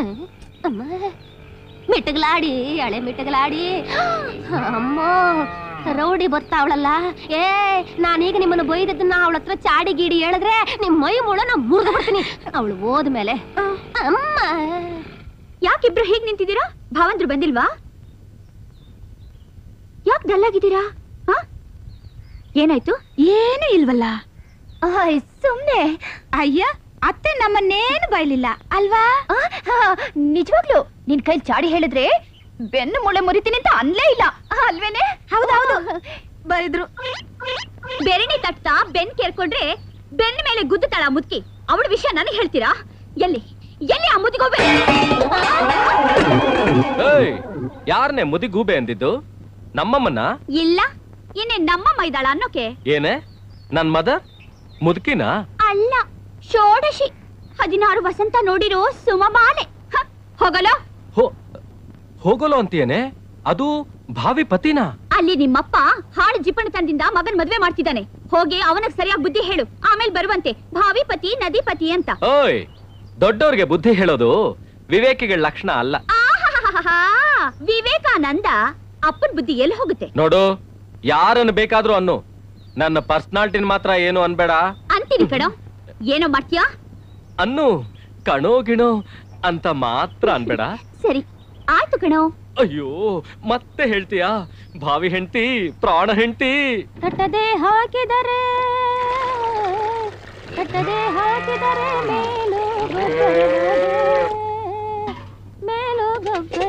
ಮಿಟಗಲಾಡಿ ಹಳೆ ಮಿಟಗಲಾಡಿ ಅಮ್ಮ ರೌಡಿ ಬರ್ತಾವಳಲ್ಲ. ನಾನೀಗ ನಿಮ್ಮನ್ನು ಬೈದನ್ನ ಅವಳ ಹತ್ರ ಚಾಡಿ ಗೀಡಿ ಹೇಳಿದ್ರೆ ನಿಮ್ ಮೈ ಮೂಳ ನಾ ಮುರಿದು ಬಿಡ್ತೀನಿ. ಅವಳು ಹೋದ್ಮೇಲೆ ಅಮ್ಮ. ಯಾಕಿಬ್ರು ಹೀಗ್ ನಿಂತಿದ್ದೀರಾ? ಭಾವಂದ್ರು ಬಂದಿಲ್ವಾ? ಯಾಕೆ ಡಲ್ಲಾಗಿದ್ದೀರಾ? ಏನಾಯ್ತು? ಏನು ಇಲ್ವಲ್ಲ. ಸುಮ್ನೆ. ಅಯ್ಯ ಅತ್ತೆ ನಮ್ಮನ್ನೇನು ಬೈಲಿಲ್ಲ ಅಲ್ವಾ? ನಿಜವಾಗ್ಲು ನಿನ್ ಕೈ ಚಾಡಿ ಹೇಳಿದ್ರೆ ಬೆನ್ನು ಮುಳೆ ಮುರಿತೀನಿ ಅಂತ ಅನ್ಲೇ ಇಲ್ಲ ಅಲ್ವೇನೆ? ಹೌದೌದು ಬೈದ್ರು. ಬೆರಣಿ ತಟ್ತಾ ಬೆನ್ ಕೇರ್ಕೊಂಡ್ರೆ ಬೆನ್ನ ಮೇಲೆ ಗುದ್ದುತ್ತಾಳ ಮುದ್ಕಿ. ಅವಳ ವಿಷಯ ನನಗೆ ಹೇಳ್ತೀರಾ? ಎಲ್ಲಿ ಎಲ್ಲಿ ಆ ಮುದಿಗೋಬೆ? ಯಾರನ್ನೇ ಮುದಿಗೂಬೆ ಅಂದಿದ್ದು? ನಮ್ಮಮ್ಮನ್ನ? ಇಲ್ಲ, ಇನ್ನೇ ನಮ್ಮಮ್ಮ ಇದ್ದಾಳ ಅನ್ನೋಕೆ. ಏನೇ ನನ್ ಮದರ್ ಮುದುಕಿನ? ಅಲ್ಲ, ಷೋಡಶಿ 16 ವಸಂತ ನೋಡಿರೋ ಸುಮಮಾಲೆ. ಹೋಗಲೋ ಹೋಗಲೋ ಅಂತೀಯೇನೆ? ಅದು ಭಾವಿ ಪತಿನ? ಅಲ್ಲಿ ನಿಮ್ಮಪ್ಪ ಹಾಳು ಜಿಪಣತನದಿಂದ ಮಗನ್ ಮದ್ವೆ ಮಾಡ್ತಿದ್ದಾನೆ. ಹೋಗಿ ಅವನಿಗೆ ಸರಿಯಾಗಿ ಬುದ್ಧಿ ಹೇಳು, ಆಮೇಲೆ ಬರುವಂತೆ ಭಾವಿ ಪತಿ ನದಿ ಪತಿ ಅಂತ. ಓಯ್, ದೊಡ್ಡವ್ರಿಗೆ ಬುದ್ಧಿ ಹೇಳೋದು ವಿವೇಕಿಗಳ ಲಕ್ಷಣ ಅಲ್ಲ. ವಿವೇಕಾನಂದ ಅಪ್ಪನ್ ಬುದ್ಧಿ ಎಲ್ಲಿ ಹೋಗುತ್ತೆ ನೋಡು, ಯಾರನ್ನು ಬೇಕಾದ್ರೂ ಅನ್ನು, ನನ್ನ ಪರ್ಸನಾಲಿಟಿನ ಮಾತ್ರ ಏನು ಅನ್ಬೇಡ. ಅಂತೀನಿ ಕಣೋ. ಏನೋ ಮಾಡ್ತೀಯಾ? ಅನ್ನು ಕಣೋ ಗಿಣೋ ಅಂತ ಮಾತ್ರ ಅನ್ಬೇಡ. ಸರಿ ಆಯ್ತು ಕಣೋ. ಅಯ್ಯೋ, ಮತ್ತೆ ಹೇಳ್ತೀಯಾ? ಭಾವಿ ಹೆಂಡತಿ, ಪ್ರಾಣ ಹೆಂಡತಿ. ಕಟ್ಟದೆ ಹಾಕಿದರೆ ಮೇಲು ಗೊಬ್ಬರ.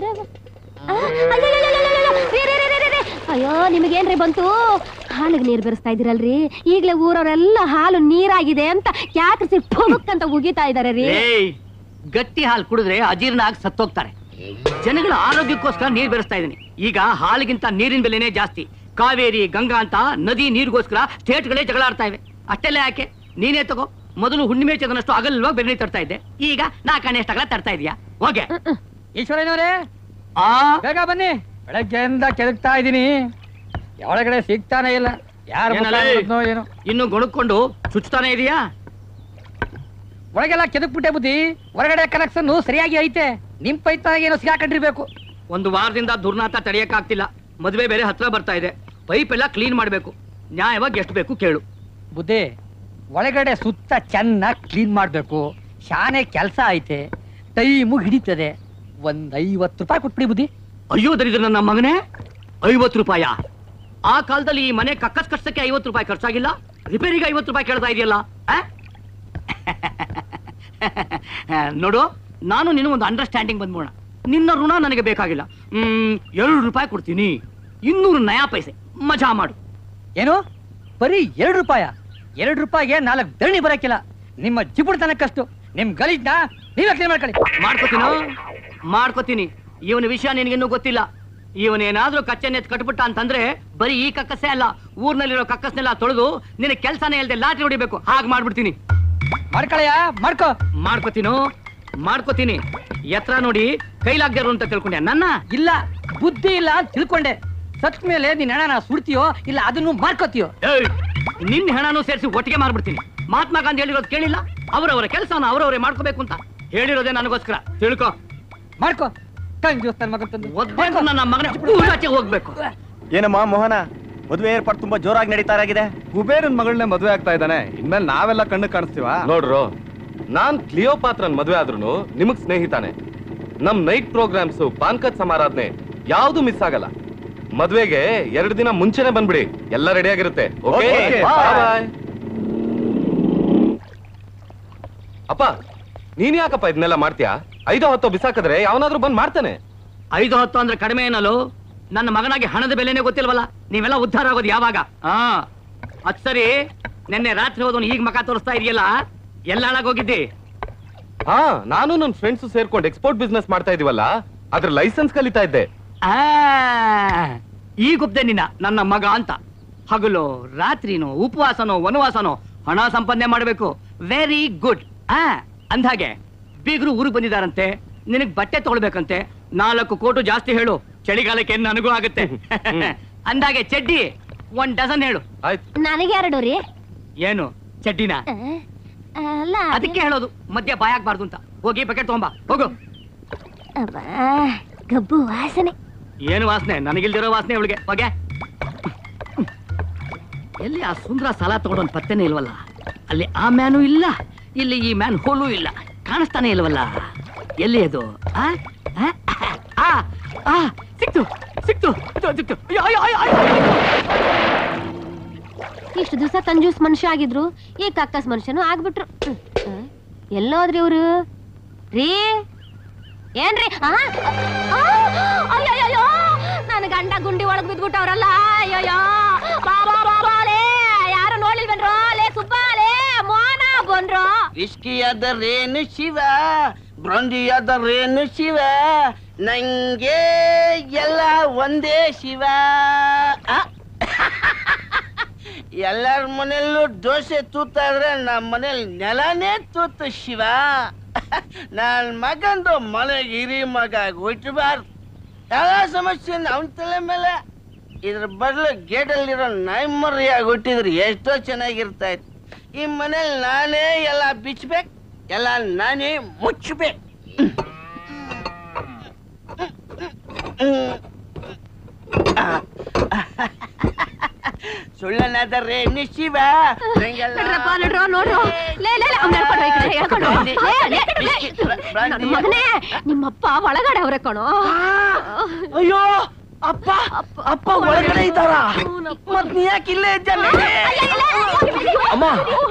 ಅಯ್ಯೋ, ನಿಮಗೇನ್ರಿ ಬಂತು? ಹಾಲಿಗೆ ನೀರ್ ಬೆರೆಸ್ತಾ ಇದೀರಲ್ರಿ. ಈಗ್ಲೇ ಊರವರೆಲ್ಲ ಹಾಲು ನೀರಾಗಿದೆ ಅಂತ ಕ್ಯಾಕ್ರಿಸಿ ಫುಕ್ ಅಂತ ಉಗಿತಾ ಇದಾರೆ ರೀ. ಗಟ್ಟಿ ಹಾಲು ಕುಡಿದ್ರೆ ಅಜೀರ್ಣ ಆಗಿ ಸತ್ತೋಗ್ತಾರೆ. ಜನಗಳ ಆರೋಗ್ಯಕ್ಕೋಸ್ಕರ ನೀರ್ ಬೆರೆಸ್ತಾ ಇದೀನಿ. ಈಗ ಹಾಲಿಗಿಂತ ನೀರಿನ ಬೆಲೆನೇ ಜಾಸ್ತಿ. ಕಾವೇರಿ, ಗಂಗಾ ಅಂತ ನದಿ ನೀರಿಗೋಸ್ಕರ ಸ್ಟೇಟ್ಗಳೇ ಜಗಳ ಆಡ್ತಾ ಇವೆ. ಅಷ್ಟೆಲ್ಲ ಯಾಕೆ? ನೀನೇ ತಗೋ. ಮೊದಲು ಹುಣ್ಣಿಮೆ ಚದನಷ್ಟು ಅಗಲ್ವಾಗಿ ಬೆರಣಿ ತರ್ತಾ ಇದ್ದೆ, ಈಗ 4 ಅಣೆ ಅಷ್ಟಗಳ ತರ್ತಾ ಇದೀಯಾ? ಹೋಗೆ. ಈಶ್ವರನವರೇ, ಬೇಗ ಬನ್ನಿ. ಬೆಳಗ್ಗೆಯಿಂದ ಕೆದಕ್ತಾ ಇದೀನಿ, ಒಳಗಡೆ ಸಿಗ್ತಾನೆ ಇಲ್ಲ. ಯಾರು ಏನು ಇನ್ನು ಗೊಣಕೊಂಡು ಚುಚ್ತಾನೆ ಇದೆಯಾ? ಒಳಗೆಲ್ಲ ಕೆದಕ್ಬಿಟ್ಟೆ ಬುದ್ಧಿ. ಹೊರಗಡೆ ಕನೆಕ್ಷನ್ ಸರಿಯಾಗಿ ಐತೆ. ನಿಮ್ ಪೈಪ ಏನೋ ಸಿಗಾಕೊಂಡಿರ್ಬೇಕು. 1 ವಾರದಿಂದ ದುರ್ನಾತ ತಡೆಯಕ್ಕಾಗ್ತಿಲ್ಲ. ಮದುವೆ ಬೇರೆ ಹತ್ರ ಬರ್ತಾ ಇದೆ. ಪೈಪ್ ಎಲ್ಲ ಕ್ಲೀನ್ ಮಾಡ್ಬೇಕು. ನ್ಯಾಯವಾಗಿ ಎಷ್ಟು ಬೇಕು ಕೇಳು. ಬುದ್ಧಿ, ಒಳಗಡೆ ಸುತ್ತ ಚೆನ್ನಾಗಿ ಕ್ಲೀನ್ ಮಾಡ್ಬೇಕು. ಶಾನೆ ಕೆಲಸ ಐತೆ, ಟೈಮು ಹಿಡಿತದೆ. 50 ರೂಪಾಯಿ ಕೊಟ್ಬಿಡಿ ಬುದ್ಧಿ. ಅಯ್ಯೋ ದರಿದ್ರ ನನ್ನ ಮಗನೇ, 50 ರೂಪಾಯ? ಆ ಕಾಲದಲ್ಲಿ ಈ ಮನೆ ಕಕ್ಕಸ್ ಕಷ್ಟಕ್ಕೆ 50 ರೂಪಾಯಿ ಖರ್ಚಾಗಿಲ್ಲ. ರಿಪೇರಿಗೆ 50 ರೂಪಾಯಿ ಕೇಳ್ತಾ ಇದೆಯಲ್ಲ. ನೋಡು, ನಾನು ನಿನ್ನ ಒಂದು ಅಂಡರ್ಸ್ಟ್ಯಾಂಡಿಂಗ್ ಬಂದ್ಬೋಣ. ನಿನ್ನ ಋಣ ನನಗೆ ಬೇಕಾಗಿಲ್ಲ. 2 ರೂಪಾಯಿ ಕೊಡ್ತೀನಿ, 200 ನಯಾ ಪೈಸೆ. ಮಜಾ ಮಾಡು. ಏನು ಬರೀ 2 ರೂಪಾಯ? 2 ರೂಪಾಯಿಗೆ 4 ದಣಿ ಬರಕ್ಕಿಲ್ಲ. ನಿಮ್ಮ ಜಿಪುಡ್ತನಕ್ಕಷ್ಟು ನಿಮ್ ಗಲೀಜ್ನ ನೀವೇ ಕ್ಲೀನ್ ಮಾಡ್ಕೊಳ್ಳಿ. ಮಾಡ್ಕೋತೀನಿ. ಇವನ ವಿಷಯ ನಿನಗಿನ್ನೂ ಗೊತ್ತಿಲ್ಲ. ಇವನೇನಾದ್ರೂ ಕಚ್ಚೆನೆತ್ ಕಟ್ಬಿಟ್ಟ ಅಂತಂದ್ರೆ ಬರೀ ಈ ಕಕ್ಕಸೇ ಅಲ್ಲ, ಊರ್ನಲ್ಲಿರೋ ಕಕ್ಕಸ್ನೆಲ್ಲ ತೊಳೆದು ನಿನ್ನ ಕೆಲ್ಸನೇ ಇಲ್ದೆ ಲಾಟ್ರಿ ಹೊಡಿಬೇಕು. ಹಾಗೆ ಮಾಡ್ಬಿಡ್ತೀನಿ. ಮಾಡ್ಕೊಳಯ್ಯ, ಮಾಡ್ಕೋತೀನಿ. ಎತ್ರ ನೋಡಿ ಕೈಲಾಗ್ದಿರು ಅಂತ ತಿಳ್ಕೊಂಡೆ ನನ್ನ? ಇಲ್ಲ, ಬುದ್ಧಿ ಇಲ್ಲ ಅಂತ ತಿಳ್ಕೊಂಡೆ. ಸತ್ ಮೇಲೆ ನಿನ್ನ ಹಣನ ಸುಡ್ತೀಯೋ ಇಲ್ಲ ಅದನ್ನು ಮಾರ್ಕೋತೀಯೋ? ನಿನ್ನ ಹಣನೂ ಸೇರಿಸಿ ಒಟ್ಟಿಗೆ ಮಾರ್ಬಿಡ್ತೀನಿ. ಮಹಾತ್ಮ ಗಾಂಧಿ ಹೇಳಿರೋದು ಕೇಳಿಲ್ಲ? ಅವರವರ ಕೆಲಸನ ಅವರವರೇ ಮಾಡ್ಕೋಬೇಕು ಅಂತ ಹೇಳಿರೋದೇ ನನಗೋಸ್ಕರ. ತಿಳ್ಕೊ. ಮಾಡ್ಕೋ. ನನ್ನ ಮಗನ ಹೋಗ್ಬೇಕು. ಏನಮ್ಮ ಮೋಹನ, ಮದುವೆ ಏರ್ಪಾಡು ತುಂಬಾ ಜೋರಾಗಿ ನಡೀತಾ ಇದೆ. ಕುಬೇರನ್ ಮಗಳನ್ನೇ ಮದುವೆ ಆಗ್ತಾ ಇದ್ದಾನೆ. ಇನ್ಮೇಲೆ ನಾವೆಲ್ಲ ಕಣ್ಣು ಕಾಣಿಸ್ತೀವ? ನೋಡ್ರು, ನಾನ್ ಕ್ಲಿಯೋಪಾತ್ರನ್ ಮದುವೆ ಆದ್ರೂ ನಿಮಗ್ ಸ್ನೇಹಿತಾನೆ. ನಮ್ ನೈಟ್ ಪ್ರೋಗ್ರಾಮ್ಸ್, ಪಾನ್ಕತ್ ಸಮಾರಾಧನೆ ಯಾವ್ದು ಮಿಸ್ ಆಗಲ್ಲ. ಮದ್ವೆಗೆ 2 ದಿನ ಮುಂಚೆನೆ ಬಂದ್ಬಿಡಿ, ಎಲ್ಲ ರೆಡಿ ಆಗಿರುತ್ತೆ. ಅಪ್ಪ, ನೀನ್ ಯಾಕಪ್ಪ ಇದನ್ನೆಲ್ಲ ಮಾಡ್ತೀಯಾ? 5 ಹೊತ್ತು ಬಿಸಾಕಿದ್ರೆ ಯಾವನಾದ್ರೂ ಬಂದ್ ಮಾಡ್ತಾನೆ. 5 ಹೊತ್ತು ಅಂದ್ರೆ ಕಡಿಮೆ ಏನಲ್ಲೋ? ನನ್ನ ಮಗನಾಗಿ ಹಣದ ಬೆಲೆನೇ ಗೊತ್ತಿಲ್ವಲ್ಲ. ನೀವೆಲ್ಲ ಉದ್ಧಾರ ಆಗೋದು ಯಾವಾಗ? ಅದ್ ಸರಿ, ನಿನ್ನೆ ರಾತ್ರಿ ಹೋದವನು ಈಗ ಮಕ ತೋರಿಸ್ತಾ ಇದೆಯಲ್ಲ, ಎಲ್ಲ ಹಾಳಾಗೋಗಿದ್ದಿ? ನಾನು ನನ್ನ ಫ್ರೆಂಡ್ಸ್ ಸೇರ್ಕೊಂಡು ಎಕ್ಸ್ಪೋರ್ಟ್ ಬಿಸ್ನೆಸ್ ಮಾಡ್ತಾ ಇದೀವಲ್ಲ, ಅದ್ರ ಲೈಸೆನ್ಸ್ ಕಲಿತಾ ಇದ್ದೆ. ಈಗೊಬ್ದೆ ನಿನ್ನ ನನ್ನ ಮಗ ಅಂತ. ಹಗಲು ರಾತ್ರಿನೋ ಉಪವಾಸನೋ ವನವಾಸನೋ ಹಣ ಸಂಪಾದನೆ ಮಾಡಬೇಕು. Very good. ಅಂದಾಗೆ ಬೀಗರು ಊರಿಗೆ ಬಂದಿದಾರಂತೆ, ನಿನಗ್ ಬಟ್ಟೆ ತಗೊಳ್ಬೇಕಂತೆ. 4 ಕೋಟು ಜಾಸ್ತಿ ಹೇಳು, ಚಳಿಗಾಲಕ್ಕೆ ನನಗೂ ಆಗುತ್ತೆ. ಅಂದಾಗೆ ಚಡ್ಡಿ 1 ಡಜನ್ ಹೇಳು. ನನಗೆ 2 ರೀ. ಏನು ಚಡ್ಡಿನ? ಅದಕ್ಕೆ ಹೇಳೋದು ಮಧ್ಯ ಬಾಯಾಗಬಾರ್ದು ಅಂತ. ಹೋಗಿ ಬಕೆಟ್ ತಗೊಂಬಾ, ಹೋಗು. ಗಬ್ಬು ವಾಸನೆ. ಏನು ವಾಸನೆ? ನನಗಿಲ್ದಿರೋ ವಾಸನೆ ಅವಳಿಗೆ. ಹೋಗೆ. ಎಲ್ಲಿ ಆ ಸುಂದರ ಸಾಲ ತಗೊಂಡೊಂದು ಪತ್ತೆನೇ ಇಲ್ವಲ್ಲ. ಅಲ್ಲಿ ಆ ಮ್ಯಾನು ಇಲ್ಲ, ಇಲ್ಲಿ ಈ ಮ್ಯಾನ್ ಹೋಲು ಇಲ್ಲ, ಕಾಣಿಸ್ತಾನೆ ಇಲ್ವಲ್ಲ. ಎಲ್ಲಿ ಅದು? ಸಿಕ್ತು. ಇಷ್ಟು ದಿವಸ ಕಂಜೂಸ್ ಮನುಷ್ಯ ಆಗಿದ್ರು, ಈ ಕಕ್ಕಸ್ ಮನುಷ್ಯನು ಆಗ್ಬಿಟ್ರು. ಎಲ್ಲೋದ್ರಿ ಇವ್ರು ರೀ ಏನ್ರಿ ಅಯ್ಯಯ್ಯೋ ನನ್ನ ಗಂಡ ಗುಂಡಿ ಒಳಗ್ ಬಿದ್ಬಿಟ್ಟವ್ರಲ್ಲ ಅಯ್ಯಯ್ಯೋ ಬಾಬಾಲೇ ಯಾರು ನೋಡಿಲ್ವೇನ್ರೋ ಲೇ ಸುಬ್ಬಾಲೇ ಮೋನ ಬಂದ್ರು ವಿಸ್ಕಿಯಾದರೇನು ಶಿವ ಬ್ರಾಂಡಿಯಾದರೇನು ಶಿವ ನಂಗೆ ಎಲ್ಲ ಒಂದೇ ಶಿವ ಎಲ್ಲರ ಮನೆಯಲ್ಲೂ ದೋಸೆ ತೂತಾದ್ರೆ ನಮ್ಮ ಮನೇಲಿ ನೆಲನೇ ತೂತು ಶಿವ ನನ್ನ ಮಗಂದು ಮನೆಗೆ ಹಿರಿ ಮಗ ಹುಟ್ಟಬಾರ್ದು ಎಲ್ಲ ಸಮಸ್ಯೆ ಅವನ ತಲೆ ಮೇಲೆ ಇದ್ರ ಬದಲು ಗೇಟಲ್ಲಿರೋ ನಾಯಿಮರಿಯಾಗಿ ಹುಟ್ಟಿದ್ರೆ ಎಷ್ಟೋ ಚೆನ್ನಾಗಿರ್ತಾ ಇತ್ತು ಈ ಮನೇಲಿ ನಾನೇ ಎಲ್ಲ ಬಿಚ್ಚಬೇಕು ಎಲ್ಲ ನಾನೇ ಮುಚ್ಚಬೇಕು ಸುಳ್ಳನಾದರೆ ಶಿವ ಮಗನೇ ನಿಮ್ಮಪ್ಪ ಒಳಗಡೆ ಅವ್ರೆ ಕಣೋ ಅಯ್ಯೋ ಅಪ್ಪ ಅಪ್ಪ ಒಳಗಡೆ ಇದ್ದಾರ ಮತ್ ನೀ ಯಾಕೆ ಇಲ್ಲೇ ಇದ್ದಾನೆ ಅಮ್ಮ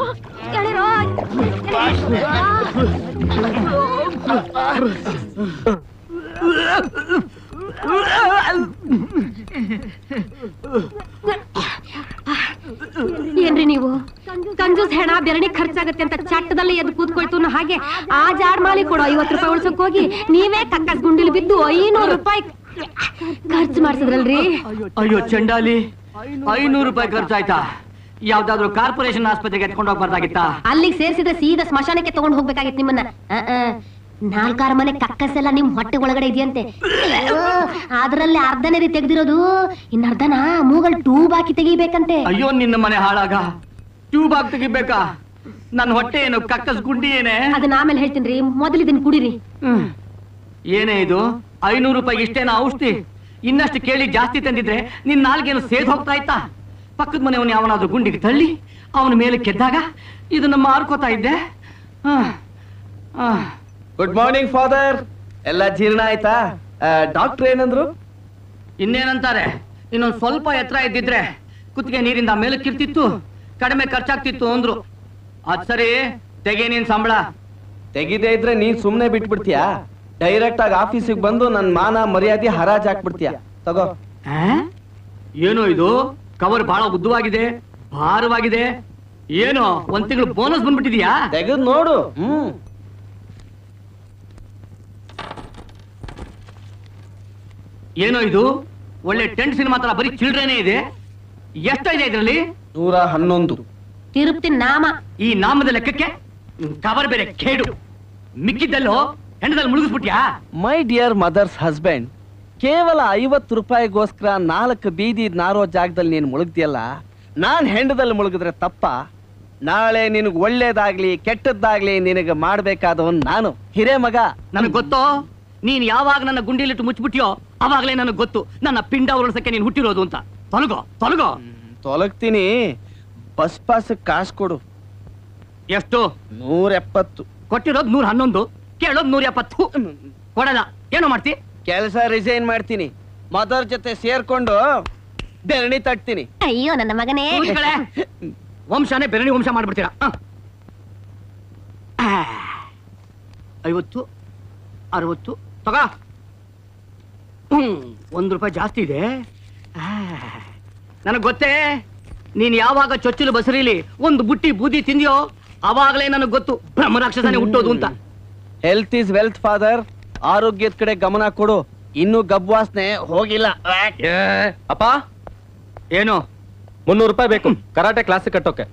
ಏನ್ರಿ ನೀವು ಕಂಜೂಸ್ ಹೆಣ ಬೆರಣಿ ಖರ್ಚಾಗತ್ತೆ ಅಂತ ಚಟ್ಟದಲ್ಲಿ ಎದ್ದು ಕೂತ್ಕೊಳ್ತು ಹಾಗೆ ಆ ಜಾಡ್ಮಾಲಿ ಕೊಡೋ 50 ರೂಪಾಯಿ ಉಳ್ಸಕ್ ಹೋಗಿ ನೀವೇ ಕಕ್ಕಸ್ ಗುಂಡಿಲಿ ಬಿದ್ದು 500 ರೂಪಾಯಿ ಖರ್ಚು ಮಾಡ್ಸಿದ್ರಲ್ರಿ ಅಯ್ಯೋ ಚಂಡಾಲಿ 500 ರೂಪಾಯಿ ಖರ್ಚಾಯ್ತಾ ಯಾವ್ದಾದ್ರು ಕಾರ್ಪೊರೇಷನ್ ಆಸ್ಪತ್ರೆಗೆ ಎತ್ಕೊಂಡು ಹೋಗ್ಬಾರ್ದಾಗಿತ್ತ ಅಲ್ಲಿಗೆ ಸೇರಿಸಿದ್ರೆ ಸೀದಾ ಸ್ಮಶಾನಕ್ಕೆ ತಗೊಂಡು ಹೋಗ್ಬೇಕಾಗಿತ್ತು ನಿಮ್ಮನ್ನ 4 ಮನೆ ಕಕ್ಕಸೆಲ್ಲ ನಿಮ್ ಹೊಟ್ಟೆ ಒಳಗಡೆ ಇದೆಯಂತೆ ಅದ್ರಲ್ಲಿ ಅರ್ಧನೇ ತೆಗ್ದಿರೋದು ಇನ್ನರ್ಧನ ಮೂಗಲ್ ಟ್ಯೂಬ್ ಹಾಕಿ ತೆಗಿಬೇಕಂತೆ ಅಯ್ಯೋ ನಿನ್ನ ಮನೆ ಹಾಳಾಗ ಟ್ಯೂಬ್ ಹಾಕಿ ತೆಗಿಬೇಕಾ ನನ್ನ ಹೊಟ್ಟೆ ಏನು ಕಕ್ಕಸ್ ಗುಂಡಿ ಏನೇ ಅದನ್ನ ಆಮೇಲೆ ಹೇಳ್ತೀನಿ ಮೊದಲು ಇದನ್ನ ಕುಡಿರಿ ಏನೇ ಇದು 500 ರೂಪಾಯಿ ಇಷ್ಟೇನಾ ಔಷಧಿ ಇನ್ನಷ್ಟು ಕೇಳಿ ಜಾಸ್ತಿ ತಂದಿದ್ರೆ ನಿನ್ ನಾಲ್ಗೇನು ಸೇದ್ ಹೋಗ್ತಾ ಇತ್ತಾ ಪಕ್ಕದ ಮನೆಯವನು ಯಾವನಾದ್ರೂ ಗುಂಡಿಗೆ ತಳ್ಳಿ ಅವನ ಮೇಲೆ ಕೆದ್ದಾಗ ಇದನ್ನ ಮಾರ್ಕೋತಾ ಇದ್ದೆ ಗುಡ್ ಮಾರ್ನಿಂಗ್ ಫಾದರ್ ಎಲ್ಲ ಜೀರ್ಣ ಆಯ್ತಾ ಡಾಕ್ಟರ್ ಏನಂದ್ರು ಇನ್ನೇನಂತಾರೆ ಇನ್ನೊಂದ್ ಸ್ವಲ್ಪ ಎತ್ತರ ಇದ್ದಿದ್ರೆ ಕುತ್ತಿಗೆ ನೀರಿಂದ ಮೇಲಕ್ಕಿರ್ತಿತ್ತು ಕಡಿಮೆ ಖರ್ಚಾಗ್ತಿತ್ತು ಅಂದ್ರು ಅದ್ ಸರಿ ತೆಗೆ ನೀನ್ ಸಂಬಳ ತೆಗಿದೇ ಇದ್ರೆ ನೀನ್ ಸುಮ್ನೆ ಬಿಟ್ಬಿಡ್ತೀಯಾ ಡೈರೆಕ್ಟ್ ಆಗಿ ಆಫೀಸಿಗೆ ಬಂದು ನನ್ ಮಾನ ಮರ್ಯಾದೆ ಹರಾಜ್ ಹಾಕ್ಬಿಡ್ತೀಯ ತಗೋ ಏನೋ ಇದು ಕವರ್ ಬಹಳ ಉದ್ದವಾಗಿದೆ ಭಾರವಾಗಿದೆ ಏನೋ 1 ತಿಂಗಳು ಬೋನಸ್ ಬಂದ್ಬಿಟ್ಟಿದ್ಯಾ ತೆಗೆದ್ ನೋಡು ಏನೋ ಇದು ಒಳ್ಳೆ ಟೆಂಟ್ ಸಿನಿಮಾ ತರ ಬರೀ ಚಿಲ್ಡ್ರೇನೇ ಇದೆ ಎಷ್ಟಿದೆ ಇದರಲ್ಲಿ 111 ತಿರುಪ್ತಿ ನಾಮ ಈ ನಾಮದ ಲೆಕ್ಕಕ್ಕೆ ಕವರ್ ಬೇರೆ ಕೇಡು ಮಿಕ್ಕಿದ್ದಲ್ಲೋ ಹೆಂಡದಲ್ಲಿ ಮುಳುಗಿಸ್ಬಿಟ್ಯಾ ಮೈ ಡಿಯರ್ ಮದರ್ಸ್ ಹಸ್ಬೆಂಡ್ ಕೇವಲ 50 ರೂಪಾಯಿಗೋಸ್ಕರ 4 ಬೀದಿ ನಾರೋ ಜಾಗದಲ್ಲಿ ನೀನು ಮುಳುಗ್ತಿಯಲ್ಲ ನಾನ್ ಹೆಂಡದಲ್ಲಿ ಮುಳುಗಿದ್ರೆ ತಪ್ಪ ನಾಳೆ ನಿನಗೆ ಒಳ್ಳೇದಾಗ್ಲಿ ಕೆಟ್ಟದ್ದಾಗ್ಲಿ ನಿನಗೆ ಮಾಡ್ಬೇಕಾದವನ್ ನಾನು ಹಿರೇ ಮಗ ನನಗ್ ಗೊತ್ತೋ ನೀನ್ ಯಾವಾಗ ನನ್ನ ಗುಂಡಿಲಿಟ್ಟು ಮುಚ್ಚಿಬಿಟ್ಟಿಯೋ ಅವಾಗ್ಲೇ ನನಗ್ ಗೊತ್ತು ನನ್ನ ಪಿಂಡ ಉರುಳ್ಸಕ್ಕೆ ನೀನ್ ಹುಟ್ಟಿರೋದು ಅಂತ ತೊಲಗೋ ತೊಲಗ್ತೀನಿ ಬಸ್ ಪಾಸ್ ಕಾಸು ಕೊಡು ಎಷ್ಟು 170 ಕೊಟ್ಟಿರೋದು 111 ಕೇಳೋದು 170 ಕೊಡಲ್ಲ ಏನೋ ಮಾಡ್ತಿ ಕೆಲಸ ರಿಸೈನ್ ಮಾಡ್ತೀನಿ ಮದರ್ ಜೊತೆ ಸೇರ್ಕೊಂಡು ಬೆರಣಿ ತಟ್ತೀನಿ ಅಯ್ಯೋ ನನ್ನ ಮಗನೇ ವಂಶನೇ ಬೆರಣಿ ವಂಶ ಮಾಡ್ಬಿಡ್ತೀರಾ 50 60 ತಗ 1 ರೂಪಾಯಿ ಜಾಸ್ತಿ ಇದೆ ನನಗ್ ಗೊತ್ತೇ ನೀನ್ ಯಾವಾಗ ಚೊಚ್ಚಲು ಬಸರಿಲಿ ಒಂದು ಬುಟ್ಟಿ ಬೂದಿ ತಿಂದಿಯೋ ಅವಾಗಲೇ ನನಗ್ ಗೊತ್ತು ಬ್ರಹ್ಮರಾಕ್ಷಸನೇ ಹುಟ್ಟೋದು ಅಂತ ಹೆಲ್ತ್ ಈಸ್ ವೆಲ್ತ್ ಫಾದರ್ ಆರೋಗ್ಯದ ಕಡೆ ಗಮನ ಕೊಡು ಇನ್ನು ಗಬ್ವಾಸನೆ ಹೋಗಿಲ್ಲ ಅಪ್ಪ ಏನು 300 ರೂಪಾಯಿ ಬೇಕು ಕರಾಟೆ ಕ್ಲಾಸ್ ಕಟ್ಟೋಕೆ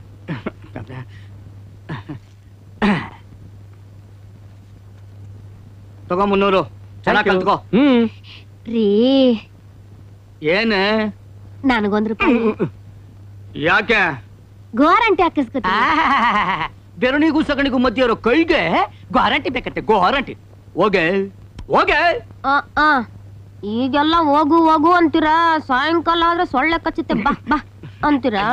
ತಗೋ 300 ಚೆನ್ನಾಗಿ ಕಲ್ತ್ಕೋ ರೀ ಏನ ನನಗೊಂದು ರೂಪಾಯಿ ಯಾಕೆ ಗ್ಯಾರಂಟಿ ಹಾಕಿಸ್ಕೊತ ಬೆರಣಿಗೂ ಸಗಣಿಗೂ ಮಧ್ಯೆ ಇರೋ ಕೈಗೆ ಗ್ಯಾರಂಟಿ ಬೇಕತ್ತೆ ಗ್ಯಾರಂಟಿ ಹೋಗೆ ಈಗೆಲ್ಲ ಹೋಗು ಅಂತೀರಾ ಸಾಯಂಕಾಲ ಆದ್ರೆ ಸೊಳ್ಳೆ ಕಚ್ಚುತ್ತೆ ಬಾ ಬಾ ಅಂತೀರಾ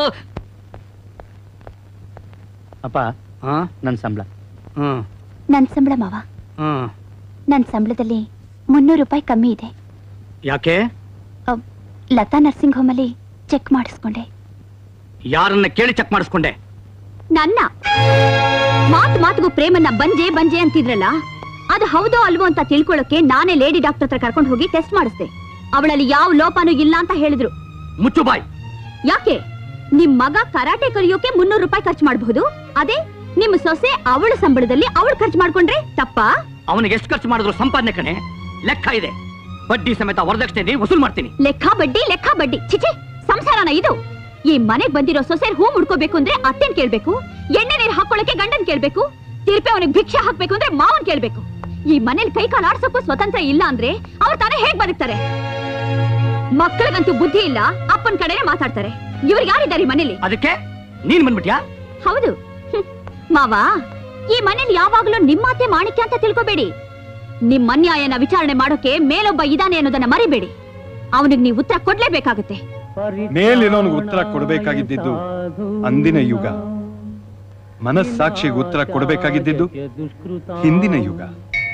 ಅಪ್ಪ ನನ್ ಸಂಬಳ ನನ್ ಸಂಬಳ ಮಾವ ನನ್ ಸಂಬಳದಲ್ಲಿ 300 ರೂಪಾಯಿ ಕಮ್ಮಿ ಇದೆ ಯಾಕೆ ಲತಾ ನರ್ಸಿಂಗ್ ಹೋಮ್ ಅಲ್ಲಿ ಚೆಕ್ ಮಾಡಿಸ್ಕೊಂಡೆ ಯಾರನ್ನ ಕೇಳಿ ಚೆಕ್ ಮಾಡಿಸ್ಕೊಂಡೆ ನನ್ನ ಮಾತಿಗೂ ಪ್ರೇಮನ್ನ ಬಂಜೆ ಬಂಜೆ ಅಂತಿದ್ರಲ್ಲ, ಅದು ಹೌದೋ ಅಲ್ವೋ ಅಂತ ತಿಳ್ಕೊಳ್ಳೋಕೆ ನಾನೇ ಲೇಡಿ ಡಾಕ್ಟರ್ ಹತ್ರ ಕರ್ಕೊಂಡು ಹೋಗಿ ಟೆಸ್ಟ್ ಮಾಡಿಸ್ದೆ. ಅವಳಲ್ಲಿ ಯಾವ ಲೋಪನೂ ಇಲ್ಲ ಅಂತ ಹೇಳಿದ್ರು. ಮುಚ್ಚು ಬಾಯ್. ಯಾಕೆ? ನಿಮ್ ಮಗ ಕರಾಟೆ ಕಲಿಯೋಕೆ 300 ರೂಪಾಯಿ ಖರ್ಚು ಮಾಡಬಹುದು, ಅದೇ ನಿಮ್ಮ ಸೊಸೆ ಅವಳ ಸಂಬಳದಲ್ಲಿ ಅವಳು ಖರ್ಚು ಮಾಡ್ಕೊಂಡ್ರೆ ತಪ್ಪಾ? ಅವನಿಗೆ ಎಷ್ಟು ಖರ್ಚು ಮಾಡಿದ್ರು ಸಂಪಾದನೆ ಕಣೆ, ಲೆಕ್ಕ ಇದೆ. ಬಡ್ಡಿ ಸಮೇತ ವರದಕ್ಷಿಣೆ ವಸೂಲ್ ಮಾಡ್ತೀನಿ. ಲೆಕ್ಕ ಬಡ್ಡಿ ಚಿಚಿ, ಸಂಸಾರನ ಇದು? ಈ ಮನೆಗ್ ಬಂದಿರೋ ಸೊಸೆ ಹೂ ಮುಡ್ಕೋಬೇಕು ಅಂದ್ರೆ ಅತ್ತೆನ್ ಕೇಳ್ಬೇಕು, ಎಣ್ಣೆ ನೀರು ಹಾಕೊಳ್ಳಕ್ಕೆ ಗಂಡನ್ ಕೇಳ್ಬೇಕು, ತಿರ್ಪೆ ಅವನಿಗೆ ಭಿಕ್ಷೆ ಹಾಕ್ಬೇಕು ಅಂದ್ರೆ ಮಾವನ್ ಕೇಳ್ಬೇಕು. ಈ ಮನೇಲಿ ಕೈ ಕಾಲು ಆಡ್ಸೋಕ್ಕೂ ಸ್ವತಂತ್ರ ಇಲ್ಲ ಅಂದ್ರೆ ಅವ್ರು ತಾನೇ ಹೇಗ್ ಬದುಕ್ತಾರೆ? ಮಕ್ಕಳಿಗಂತೂ ಬುದ್ಧಿ ಇಲ್ಲ, ಅಪ್ಪನ ಕಡೆನೆ ಮಾತಾಡ್ತಾರೆ. ಇವ್ರಿಗೆ ಯಾರಿದ್ದಾರೆ ಈ ಮನೇಲಿ? ಅದಕ್ಕೆ ನೀನ್ ಬಂದ್ಬಿಟ್ಯಾ? ಹೌದು ಮಾವ, ಈ ಮನೇಲಿ ಯಾವಾಗ್ಲೂ ನಿಮ್ಮತ್ತೆ ಮಾಣಿಕ್ಯ ಅಂತ ತಿಳ್ಕೊಬೇಡಿ. ನಿಮ್ ಅನ್ಯಾಯನ ವಿಚಾರಣೆ ಮಾಡೋಕೆ ಮೇಲೊಬ್ಬ ಇದಾನೆ ಅನ್ನೋದನ್ನ ಮರಿಬೇಡಿ. ಅವನಿಗೆ ನೀವು ಉತ್ತರ ಕೊಡ್ಲೇಬೇಕಾಗತ್ತೆ. ಮೇಲಿರೋನ್ಗೆ ಉತ್ತರ ಕೊಡಬೇಕಾಗಿದ್ದು ಅಂದಿನ ಯುಗ, ಮನಸ್ಸಾಕ್ಷಿಗೆ ಉತ್ತರ ಕೊಡಬೇಕಾಗಿದ್ದು ಹಿಂದಿನ ಯುಗ.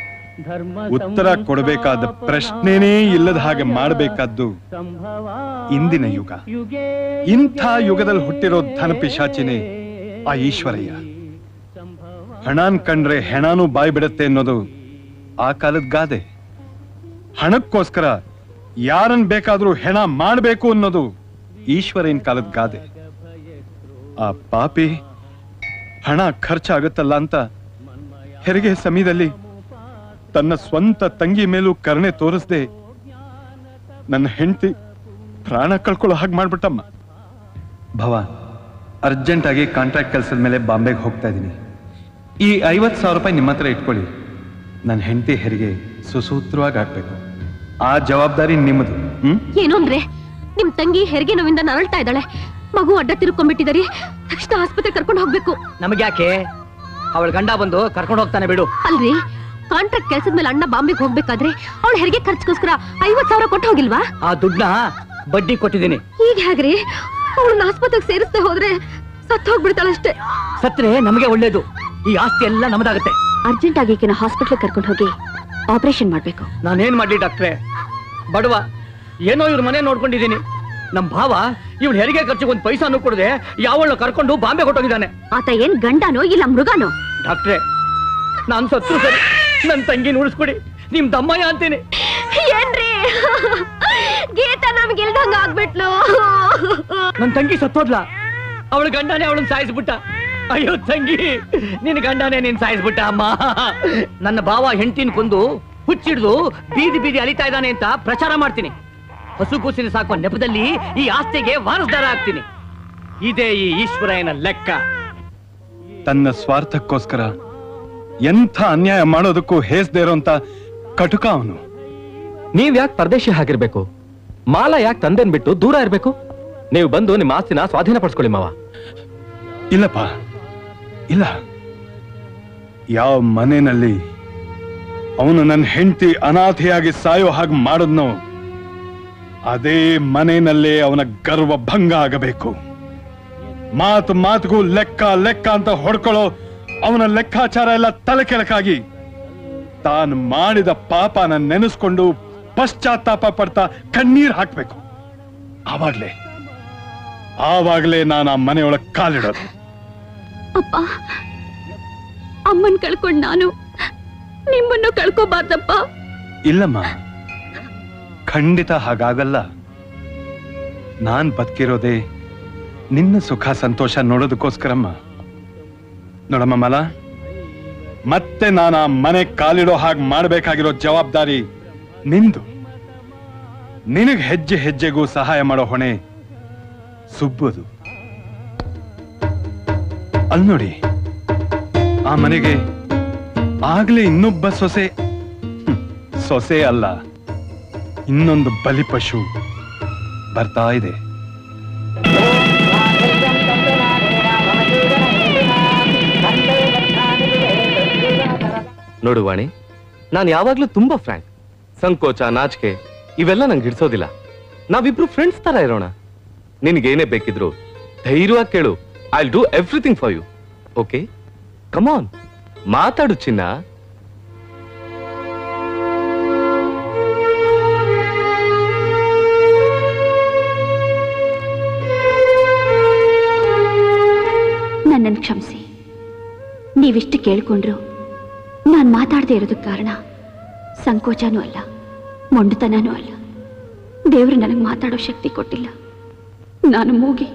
ಉತ್ತರ ಕೊಡಬೇಕಾದ ಪ್ರಶ್ನೆನೇ ಇಲ್ಲದ ಹಾಗೆ ಮಾಡಬೇಕಾದ್ದು ಇಂದಿನ ಯುಗ. ಇಂಥ ಯುಗದಲ್ಲಿ ಹುಟ್ಟಿರೋ ಧನಪಿಶಾಚಿನೇ ಆ ಈಶ್ವರಯ್ಯ. ಹಣನ್ ಕಂಡ್ರೆ ಹೆಣಾನು ಬಾಯಿ ಬಿಡುತ್ತೆ ಅನ್ನೋದು ಆ ಕಾಲದ ಗಾದೆ. ಹಣಕ್ಕೋಸ್ಕರ ಯಾರನ್ ಬೇಕಾದ್ರೂ ಹೆಣ ಮಾಡಬೇಕು ಅನ್ನೋದು ಈಶ್ವರನ ಕಾಲದ ಗಾದೆ. ಆ ಪಾಪಿ ಹಣ ಖರ್ಚಾಗುತ್ತಲ್ಲ ಅಂತ ಹೆರಿಗೆ ಸಮಯದಲ್ಲಿ ತನ್ನ ಸ್ವಂತ ತಂಗಿ ಮೇಲೂ ಕರುಣೆ ತೋರಿಸದೆ ನನ್ನ ಹೆಂಡತಿ ಪ್ರಾಣ ಕಳ್ಕೊಳ್ಳೋ ಹಾಗೆ ಮಾಡ್ಬಿಟ್ಟಮ್ಮ. ಭವ, ಅರ್ಜೆಂಟ್ ಆಗಿ ಕಾಂಟ್ರಾಕ್ಟ್ ಕೆಲಸದ ಮೇಲೆ ಬಾಂಬೆಗೆ ಹೋಗ್ತಾ ಇದ್ದೀನಿ. ಈ 50,000 ರೂಪಾಯಿ ನಿಮ್ಮ ಹತ್ರ ಇಟ್ಕೊಳ್ಳಿ. ನನ್ನ ಹೆಂಡತಿ ಹೆರಿಗೆ ಸುಸೂತ್ರವಾಗಿ ಆಗ್ಬೇಕು. ಆ ಜವಾಬ್ದಾರಿ ನಿಮ್ಮದು. ಏನು ಅಂದ್ರೆ ನಿಮ್ ತಂಗಿ ಹೆರಿಗೆ ನೋವಿಂದ ನರಳ್ತಾ ಇದ್ದಾಳೆ, ಮಗು ಅಡ್ಡ ತಿರ್ಕೊಂಡ್ಬಿಟ್ಟಿದಾರಿ, ತಕ್ಷಣ ಆಸ್ಪತ್ರೆ ಕರ್ಕೊಂಡು ಹೋಗ್ಬೇಕು. ನಮ್ಗೆ ಯಾಕೆ? ಅವಳ ಗಂಡ ಬಂದು ಕರ್ಕೊಂಡು ಹೋಗ್ತಾನೆ ಬಿಡು. ಅಲ್ರಿ, ಕಾಂಟ್ರಾಕ್ಟ್ ಕೆಲ್ಸದ ಮೇಲೆ ಅಣ್ಣ ಬಾಂಬೆಗೆ ಹೋಗ್ಬೇಕಾದ್ರೆ ಅವಳ ಹೆರಿಗೆ ಖರ್ಚಿಗೋಸ್ಕರ 50,000 ಕೊಟ್ಟು ಹೋಗಿಲ್ವಾ? ಆ ದುಡ್ಡನ್ನ ಬಡ್ಡಿ ಕೊಟ್ಟಿದ್ದೀನಿ. ಈಗ ಹೇಗ್ರಿ? ಅವಳನ್ನ ಆಸ್ಪತ್ರೆಗೆ ಸೇರಿಸ್ತೆ ಹೋದ್ರೆ ಸತ್ತು ಹೋಗ್ಬಿಡ್ತಾಳಷ್ಟೇ. ಸತ್ರೆ ನಮಗೆ ಒಳ್ಳೇದು, ಈ ಆಸ್ತಿ ಎಲ್ಲ ನಮ್ದಾಗುತ್ತೆ. ಅರ್ಜೆಂಟ್ ಆಗಿ ಹಾಸ್ಪಿಟಲ್ ಕರ್ಕೊಂಡು ಹೋಗಿ ಆಪರೇಷನ್ ಮಾಡ್ಬೇಕು. ನಾನೇನ್ ಮಾಡ್ಲಿ ಡಾಕ್ಟ್ರೆ? ಬಡವ, ಏನೋ ಇವ್ರ ಮನೆ ನೋಡ್ಕೊಂಡಿದ್ದೀನಿ. ನಮ್ ಭಾವ ಇವ್ಳ ಹೆರಿಗೆ ಖರ್ಚಿಗೆ 1 ಪೈಸಾನು ಕೊಡದೆ ಯಾವಳನ್ನ ಕರ್ಕೊಂಡು ಬಾಂಬೆ ಕೊಟ್ಟೋಗಿದ್ದಾನೆ. ಆತ ಏನ್ ಗಂಡನೋ ಇಲ್ಲ ಮೃಗನೋ? ಡಾಕ್ಟ್ರೆ, ನಾನ್ ಸತ್ರು ಸರಿ, ನನ್ ತಂಗಿನ ಉಳಿಸ್ಕೊಡಿ, ನಿಮ್ ದಮ್ಮಯ್ಯ ಅಂತೀನಿ. ಏನ್ರಿ ಗೀತಾ ನಮ್ಗೆ ಇಲ್ದಂಗ ಆಗ್ಬಿಟ್ಲು. ನನ್ ತಂಗಿ ಸತ್ತೋದ್ಲ, ಅವಳ ಗಂಡನೇ ಅವಳನ್ನ ಸಾಯಿಸ್ಬಿಟ್ಟ. ಅಯ್ಯೋ ತಂಗಿ, ನಿನ್ ಗಂಡನೇ ನೀನ್ ಸಾಯಿಸ್ಬಿಟ್ಟ ಅಮ್ಮ. ನನ್ನ ಭಾವ ಹೆಂಡತಿನ ಕೊಂದು ಹುಚ್ಚಿಡ್ದು ಬೀದಿ ಬೀದಿ ಅಲಿತಾ ಇದ್ದಾನೆ ಅಂತ ಪ್ರಚಾರ ಮಾಡ್ತೀನಿ. ಹಸು ಕೂಸಿನ ಸಾಕುವ ನೆಪದಲ್ಲಿ ಈ ಆಸ್ತಿಗೆ ವಾರಸ್ದಾರ ಆಗ್ತೀನಿ. ಇದೇ ಈ ಈಶ್ವರಯ್ಯನ ಲೆಕ್ಕ. ತನ್ನ ಸ್ವಾರ್ಥಕ್ಕೋಸ್ಕರ ಎಂಥ ಅನ್ಯಾಯ ಮಾಡೋದಕ್ಕೂ ಹೇಸದೇ ಇರೋಂತ ಕಟುಕ ಅವನು. ನೀವ್ ಯಾಕೆ ಪರದೇಶಿ ಆಗಿರ್ಬೇಕು? ಮಾಲ ಯಾಕೆ ತಂದೆನ್ ಬಿಟ್ಟು ದೂರ ಇರ್ಬೇಕು? ನೀವು ಬಂದು ನಿಮ್ಮ ಆಸ್ತಿನ ಸ್ವಾಧೀನ ಪಡಿಸ್ಕೊಳ್ಳಿ ಮಾವ. ಇಲ್ಲಪ್ಪ, ಇಲ್ಲ. ಯಾವ ಮನೆಯಲ್ಲಿ ಅವನು ನನ್ನ ಹೆಂಡತಿ ಅನಾಥೆಯಾಗಿ ಸಾಯೋ ಹಾಗೆ ಮಾಡಿದ್ನೋ ಅದೇ ಮನೆಯಲ್ಲೇ ಅವನ ಗರ್ವ ಭಂಗ ಆಗಬೇಕು. ಮಾತಿಗೂ ಲೆಕ್ಕ ಲೆಕ್ಕ ಅಂತ ಹೊಡ್ಕೊಳ್ಳೋ ಅವನ ಲೆಕ್ಕಾಚಾರ ಎಲ್ಲ ತಲೆ ಕೆಳಕಾಗಿ ತಾನು ಮಾಡಿದ ಪಾಪನ ನೆನೆಸ್ಕೊಂಡು ಪಶ್ಚಾತ್ತಾಪ ಪಡ್ತಾ ಕಣ್ಣೀರ್ ಹಾಕ್ಬೇಕು. ಆವಾಗ್ಲೇ ನಾನು ಆ ಮನೆಯೊಳಗೆ ಕಾಲಿಡೋದು. ಅಪ್ಪ, ಅಮ್ಮನ್ ಕಳ್ಕೊಂಡ್ ನಾನು ನಿಮ್ಮನ್ನು ಕಳ್ಕೋಬಾರ್ದಪ್ಪ. ಇಲ್ಲಮ್ಮ, ಖಂಡಿತ ಹಾಗಾಗಲ್ಲ. ನಾನ್ ಬದುಕಿರೋದೇ ನಿನ್ನ ಸುಖ ಸಂತೋಷ ನೋಡೋದಕ್ಕೋಸ್ಕರಮ್ಮ. ನೋಡಮ್ಮ ಮಲ, ಮತ್ತೆ ನಾನು ಆ ಮನೆ ಕಾಲಿಡೋ ಹಾಗೆ ಮಾಡಬೇಕಾಗಿರೋ ಜವಾಬ್ದಾರಿ ನಿಂದು. ನಿನಗೆ ಹೆಜ್ಜೆ ಹೆಜ್ಜೆಗೂ ಸಹಾಯ ಮಾಡೋ ಹೊಣೆ ಸುಬ್ಬುದು. ಅಲ್ಲಿ ನೋಡಿ, ಆ ಮನೆಗೆ ಆಗ್ಲೇ ಇನ್ನೊಬ್ಬ ಸೊಸೆ ಅಲ್ಲ, ಇನ್ನೊಂದು ಬಲಿಪಶು ಬರ್ತಾ ಇದೆ. ನೋಡು ವಾಣಿ, ನಾನು ಯಾವಾಗ್ಲೂ ತುಂಬಾ ಫ್ರ್ಯಾಂಕ್. ಸಂಕೋಚ, ನಾಚಿಕೆ ಇವೆಲ್ಲ ನಂಗೆ ಹಿಡ್ಸೋದಿಲ್ಲ. ನಾವಿಬ್ರು ಫ್ರೆಂಡ್ಸ್ ತರ ಇರೋಣ. ನಿನ್ಗೇನೇ ಬೇಕಿದ್ರು ಧೈರ್ಯವಾಗಿ ಕೇಳು. I will do everything for you. Okay, come on, ಮಾತಾಡು ಚಿನ್ನ. ನನ್ನನ್ನು ಕ್ಷಮಿಸಿ. ನೀವಿಷ್ಟು ಕೇಳ್ಕೊಂಡ್ರು ನಾನು ಮಾತಾಡದೆ ಇರೋದಕ್ಕೆ ಕಾರಣ ಸಂಕೋಚನೂ ಅಲ್ಲ, ಮೊಂಡುತನನೂ ಅಲ್ಲ. ದೇವರು ನನಗೆ ಮಾತಾಡೋ ಶಕ್ತಿ ಕೊಟ್ಟಿಲ್ಲ. ನಾನು ಮೂಗಿ.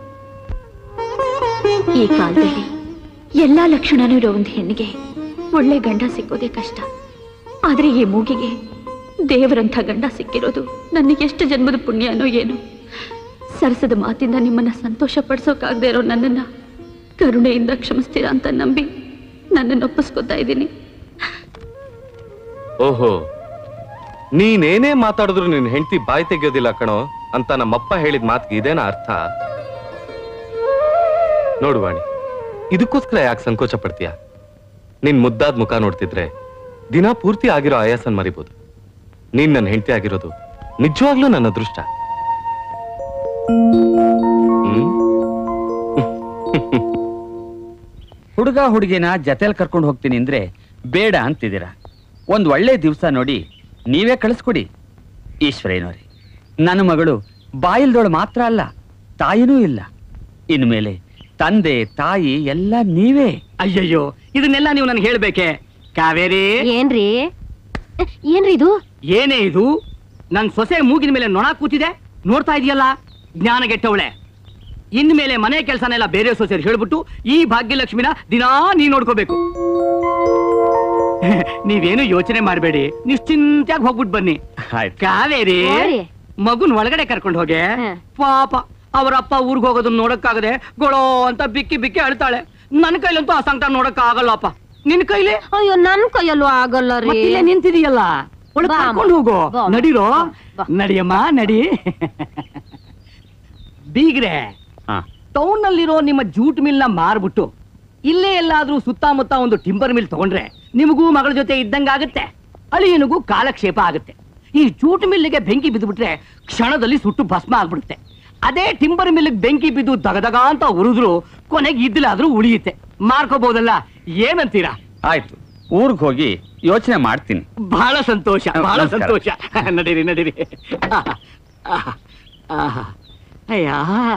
ಈ ಕಾಲದಲ್ಲಿ ಎಲ್ಲ ಲಕ್ಷಣನೂ ಇರೋ ಒಂದು ಹೆಣ್ಣಿಗೆ ಒಳ್ಳೆ ಗಂಡ ಸಿಕ್ಕೋದೇ ಕಷ್ಟ. ಆದ್ರೆ ಈ ಮೂಗಿಗೆ ದೇವರಂಥ ಗಂಡ ಸಿಕ್ಕಿರೋದು ನನಗೆ ಎಷ್ಟು ಜನ್ಮದ ಪುಣ್ಯನೋ ಏನು. ಸರಸದ ಮಾತಿಂದ ನಿಮ್ಮನ್ನ ಸಂತೋಷ ಪಡಿಸೋಕಾಗದೆ ಇರೋ ನನ್ನನ್ನ ಕರುಣೆಯಿಂದ ಕ್ಷಮಿಸ್ತೀರಾ ಅಂತ ನಂಬಿ ನನ್ನನ್ನು ಒಪ್ಪಿಸ್ಕೊತಾ ಇದ್ದೀನಿ. ಓಹೋ, ನೀನೇನೇ ಮಾತಾಡಿದ್ರು ನಿನ್ ಹೆಂಡತಿ ಬಾಯಿ ತೆಗಿಯೋದಿಲ್ಲ ಕಣೋ ಅಂತ ನಮ್ಮಪ್ಪ ಹೇಳಿದ ಮಾತಿಗೆ ಇದೇನ ಅರ್ಥ? ನೋಡುವಾಣಿ, ಇದಕ್ಕೋಸ್ಕರ ಯಾಕೆ ಸಂಕೋಚ ಪಡ್ತೀಯ? ನಿನ್ ಮುದ್ದಾದ ಮುಖ ನೋಡ್ತಿದ್ರೆ ದಿನ ಪೂರ್ತಿ ಆಗಿರೋ ಆಯಾಸನ್ ಮರಿಬಹುದು. ನೀನ್ ನನ್ನ ಹೆಂಡತಿ ಆಗಿರೋದು ನಿಜವಾಗ್ಲೂ ನನ್ನ ಅದೃಷ್ಟ. ಹುಡುಗ ಹುಡುಗಿನ ಜೊತೆಲ್ ಕರ್ಕೊಂಡು ಹೋಗ್ತೀನಿ ಅಂದ್ರೆ ಬೇಡ ಅಂತಿದ್ದೀರಾ. ಒಂದ್ ಒಳ್ಳೆ ದಿವಸ ನೋಡಿ ನೀವೇ ಕಳಿಸ್ಕೊಡಿ. ಈಶ್ವರೇನೋರಿ, ನನ್ನ ಮಗಳು ಬಾಯಿಲ್ದೋಳು ಮಾತ್ರ ಅಲ್ಲ, ತಾಯಿನೂ ಇಲ್ಲ. ಇನ್ಮೇಲೆ ತಂದೆ ತಾಯಿ ಎಲ್ಲ ನೀವೇ. ಅಯ್ಯಯ್ಯೋ, ಇದನ್ನೆಲ್ಲ ನೀವು ನನ್ಗೆ ಹೇಳ್ಬೇಕೆ? ಕಾವೇರಿ, ಏನ್ರಿ ಇದು? ಏನೇ ಇದು? ನನ್ ಸೊಸೆ ಮೂಗಿನ ಮೇಲೆ ನೊಣ ಕೂತಿದೆ, ನೋಡ್ತಾ ಇದೆಯಲ್ಲ? ಜ್ಞಾನಗೆಟ್ಟವಳೆ. ಇನ್ಮೇಲೆ ಮನೆ ಕೆಲಸನೆಲ್ಲ ಬೇರೆ ಸೊಸೆಯರು ಹೇಳ್ಬಿಟ್ಟು ಈ ಭಾಗ್ಯಲಕ್ಷ್ಮಿನ ದಿನಾ ನೀ ನೋಡ್ಕೋಬೇಕು. ನೀವೇನು ಯೋಚನೆ ಮಾಡಬೇಡಿ, ನಿಶ್ಚಿಂತೆಯಾಗಿ ಹೋಗ್ಬಿಟ್ಟು ಬನ್ನಿ. ಕಾವೇರಿ, ಮಗುನ್ ಒಳಗಡೆ ಕರ್ಕೊಂಡು ಹೋಗೆ. ಪಾಪ ಅವರಪ್ಪ ಊರ್ಗ್ ಹೋಗೋದನ್ನ ನೋಡಕ್ಕಾಗದೆ ಗೊಳೋ ಅಂತ ಬಿಕ್ಕಿ ಬಿಕ್ಕಿ ಅಳ್ತಾಳೆ. ನನ್ ಕೈಲಂತೂ ಆ ಸಂಕಟ ನೋಡಕ್ ಆಗಲ್ಲಪ್ಪ. ನಿನ್ ಕೈಲಿ? ಅಯ್ಯೋ, ನನ್ ಕೈಯಲ್ಲೂ ಆಗಲ್ಲ ರೀ. ನಿಂತಿದೀಯಲ್ಲ, ಒಳಗ್ ಕರ್ಕೊಂಡು ಹೋಗೋ. ನಡಿರೋ, ನಡಿಯಮ್ಮ, ನಡಿ. ಬೀಗ್ರೆ, ಟೌನ್ ನಲ್ಲಿರೋ ನಿಮ್ಮ ಜೂಟ್ ಮಿಲ್ ನ ಮಾರ್ಬಿಟ್ಟು ಇಲ್ಲೇ ಎಲ್ಲಾದ್ರೂ ಸುತ್ತಮುತ್ತ ಒಂದು ಟಿಂಬರ್ ಮಿಲ್ ತಗೊಂಡ್ರೆ ನಿಮಗೂ ಮಗಳ ಜೊತೆ ಇದ್ದಂಗಾಗುತ್ತೆ, ಅಳಿಯನಿಗೂ ಕಾಲಕ್ಷೇಪ ಆಗುತ್ತೆ. ಈ ಜೂಟ್ ಮಿಲ್ಗೆ ಬೆಂಕಿ ಬಿದ್ದುಬಿಟ್ರೆ ಕ್ಷಣದಲ್ಲಿ ಸುಟ್ಟು ಭಸ್ಮ ಆಗ್ಬಿಡುತ್ತೆ. ಅದೇ ಟಿಂಬರ್ ಮಿಲ್ಗೆ ಬೆಂಕಿ ಬಿದ್ದು ದಗದಗ ಅಂತ ಉರಿದ್ರು ಕೊನೆಗೆ ಇದ್ದಿಲಾದ್ರೂ ಉಳಿಯುತ್ತೆ. ಮಾರ್ಕೋಬಹುದಲ್ಲ, ಏನಂತೀರಾ? ಆಯ್ತು, ಊರ್ಗ್ ಹೋಗಿ ಯೋಚನೆ ಮಾಡ್ತೀನಿ. ಬಹಳ ಸಂತೋಷ, ಬಹಳ ಸಂತೋಷ. ನಡೀರಿ ನಡೀರಿ. ಅಯ್ಯ,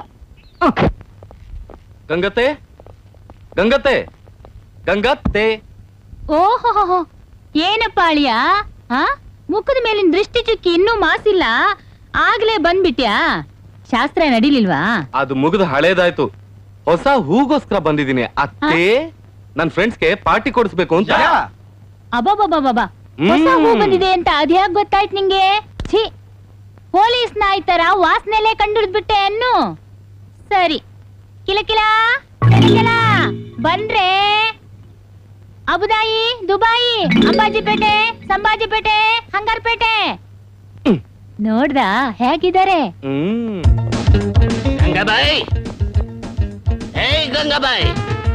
ಗಂಗತ್ತೆ, ಗಂಗತ್ತೆ, ಗಂಗತ್ತೆ. ಓಹೋ, ಏನಪ್ಪ ಅಳಿಯ? ಮುಖದ ಮೇಲಿನ ದೃಷ್ಟಿ ಚುಕ್ಕಿ ಇನ್ನೂ ಮಾಸಿಲ್ಲ, ಆಗ್ಲೇ ಬಂದ್ಬಿಟ್ಯಾ? ಶಾಸ್ತ್ರ ನಡೀಲಿಲ್ವಾ? ಅದು ಮುಗಿದು ಹಳೇದಾಯ್ತು. ಹೊಸ ಹೂಗೋಸ್ಕರ ಬಂದಿದ್ದೀನಿ ಅತ್ತೆ. ನನ್ ಫ್ರೆಂಡ್ಸ್ಗೆ ಪಾರ್ಟಿ ಕೊಡಿಸ್ಬೇಕು ಅಂತ. ಅಬ್ಬಬ್ಬಬ್ಬಬ್ಬ, ಹೊಸ ಹೂ ಬಂದಿದೆ ಅಂತ ಅದ್ಯಾಕ್ ಗೊತ್ತಾಯ್ತು ನಿಂಗೆ? ಛೀ, ಪೊಲೀಸ್ ನಾಯಿ ತರ ವಾಸನೆಲೆ ಕಂಡುಹಿಡ್ಬಿಟ್ಟೆ ಅನ್ನು. ಸರಿ, ಕಿಲಕಿಲ ಕಿಲಕಿಲ ಬಂದ್ರೆ ಅಬುದಾಯಿ, ದುಬಾಯಿ, ಅಂಬಾಜಿಪೇಟೆ, ಸಂಭಾಜಿಪೇಟೆ, ಹಂಗಾರ್ಪೇಟೆ. ನೋಡ್ದ ಹೇಗಿದ್ದಾರೆ? ಗಂಗಾಬಾಯಿ, ಹೇ ಗಂಗಾಬಾಯಿ,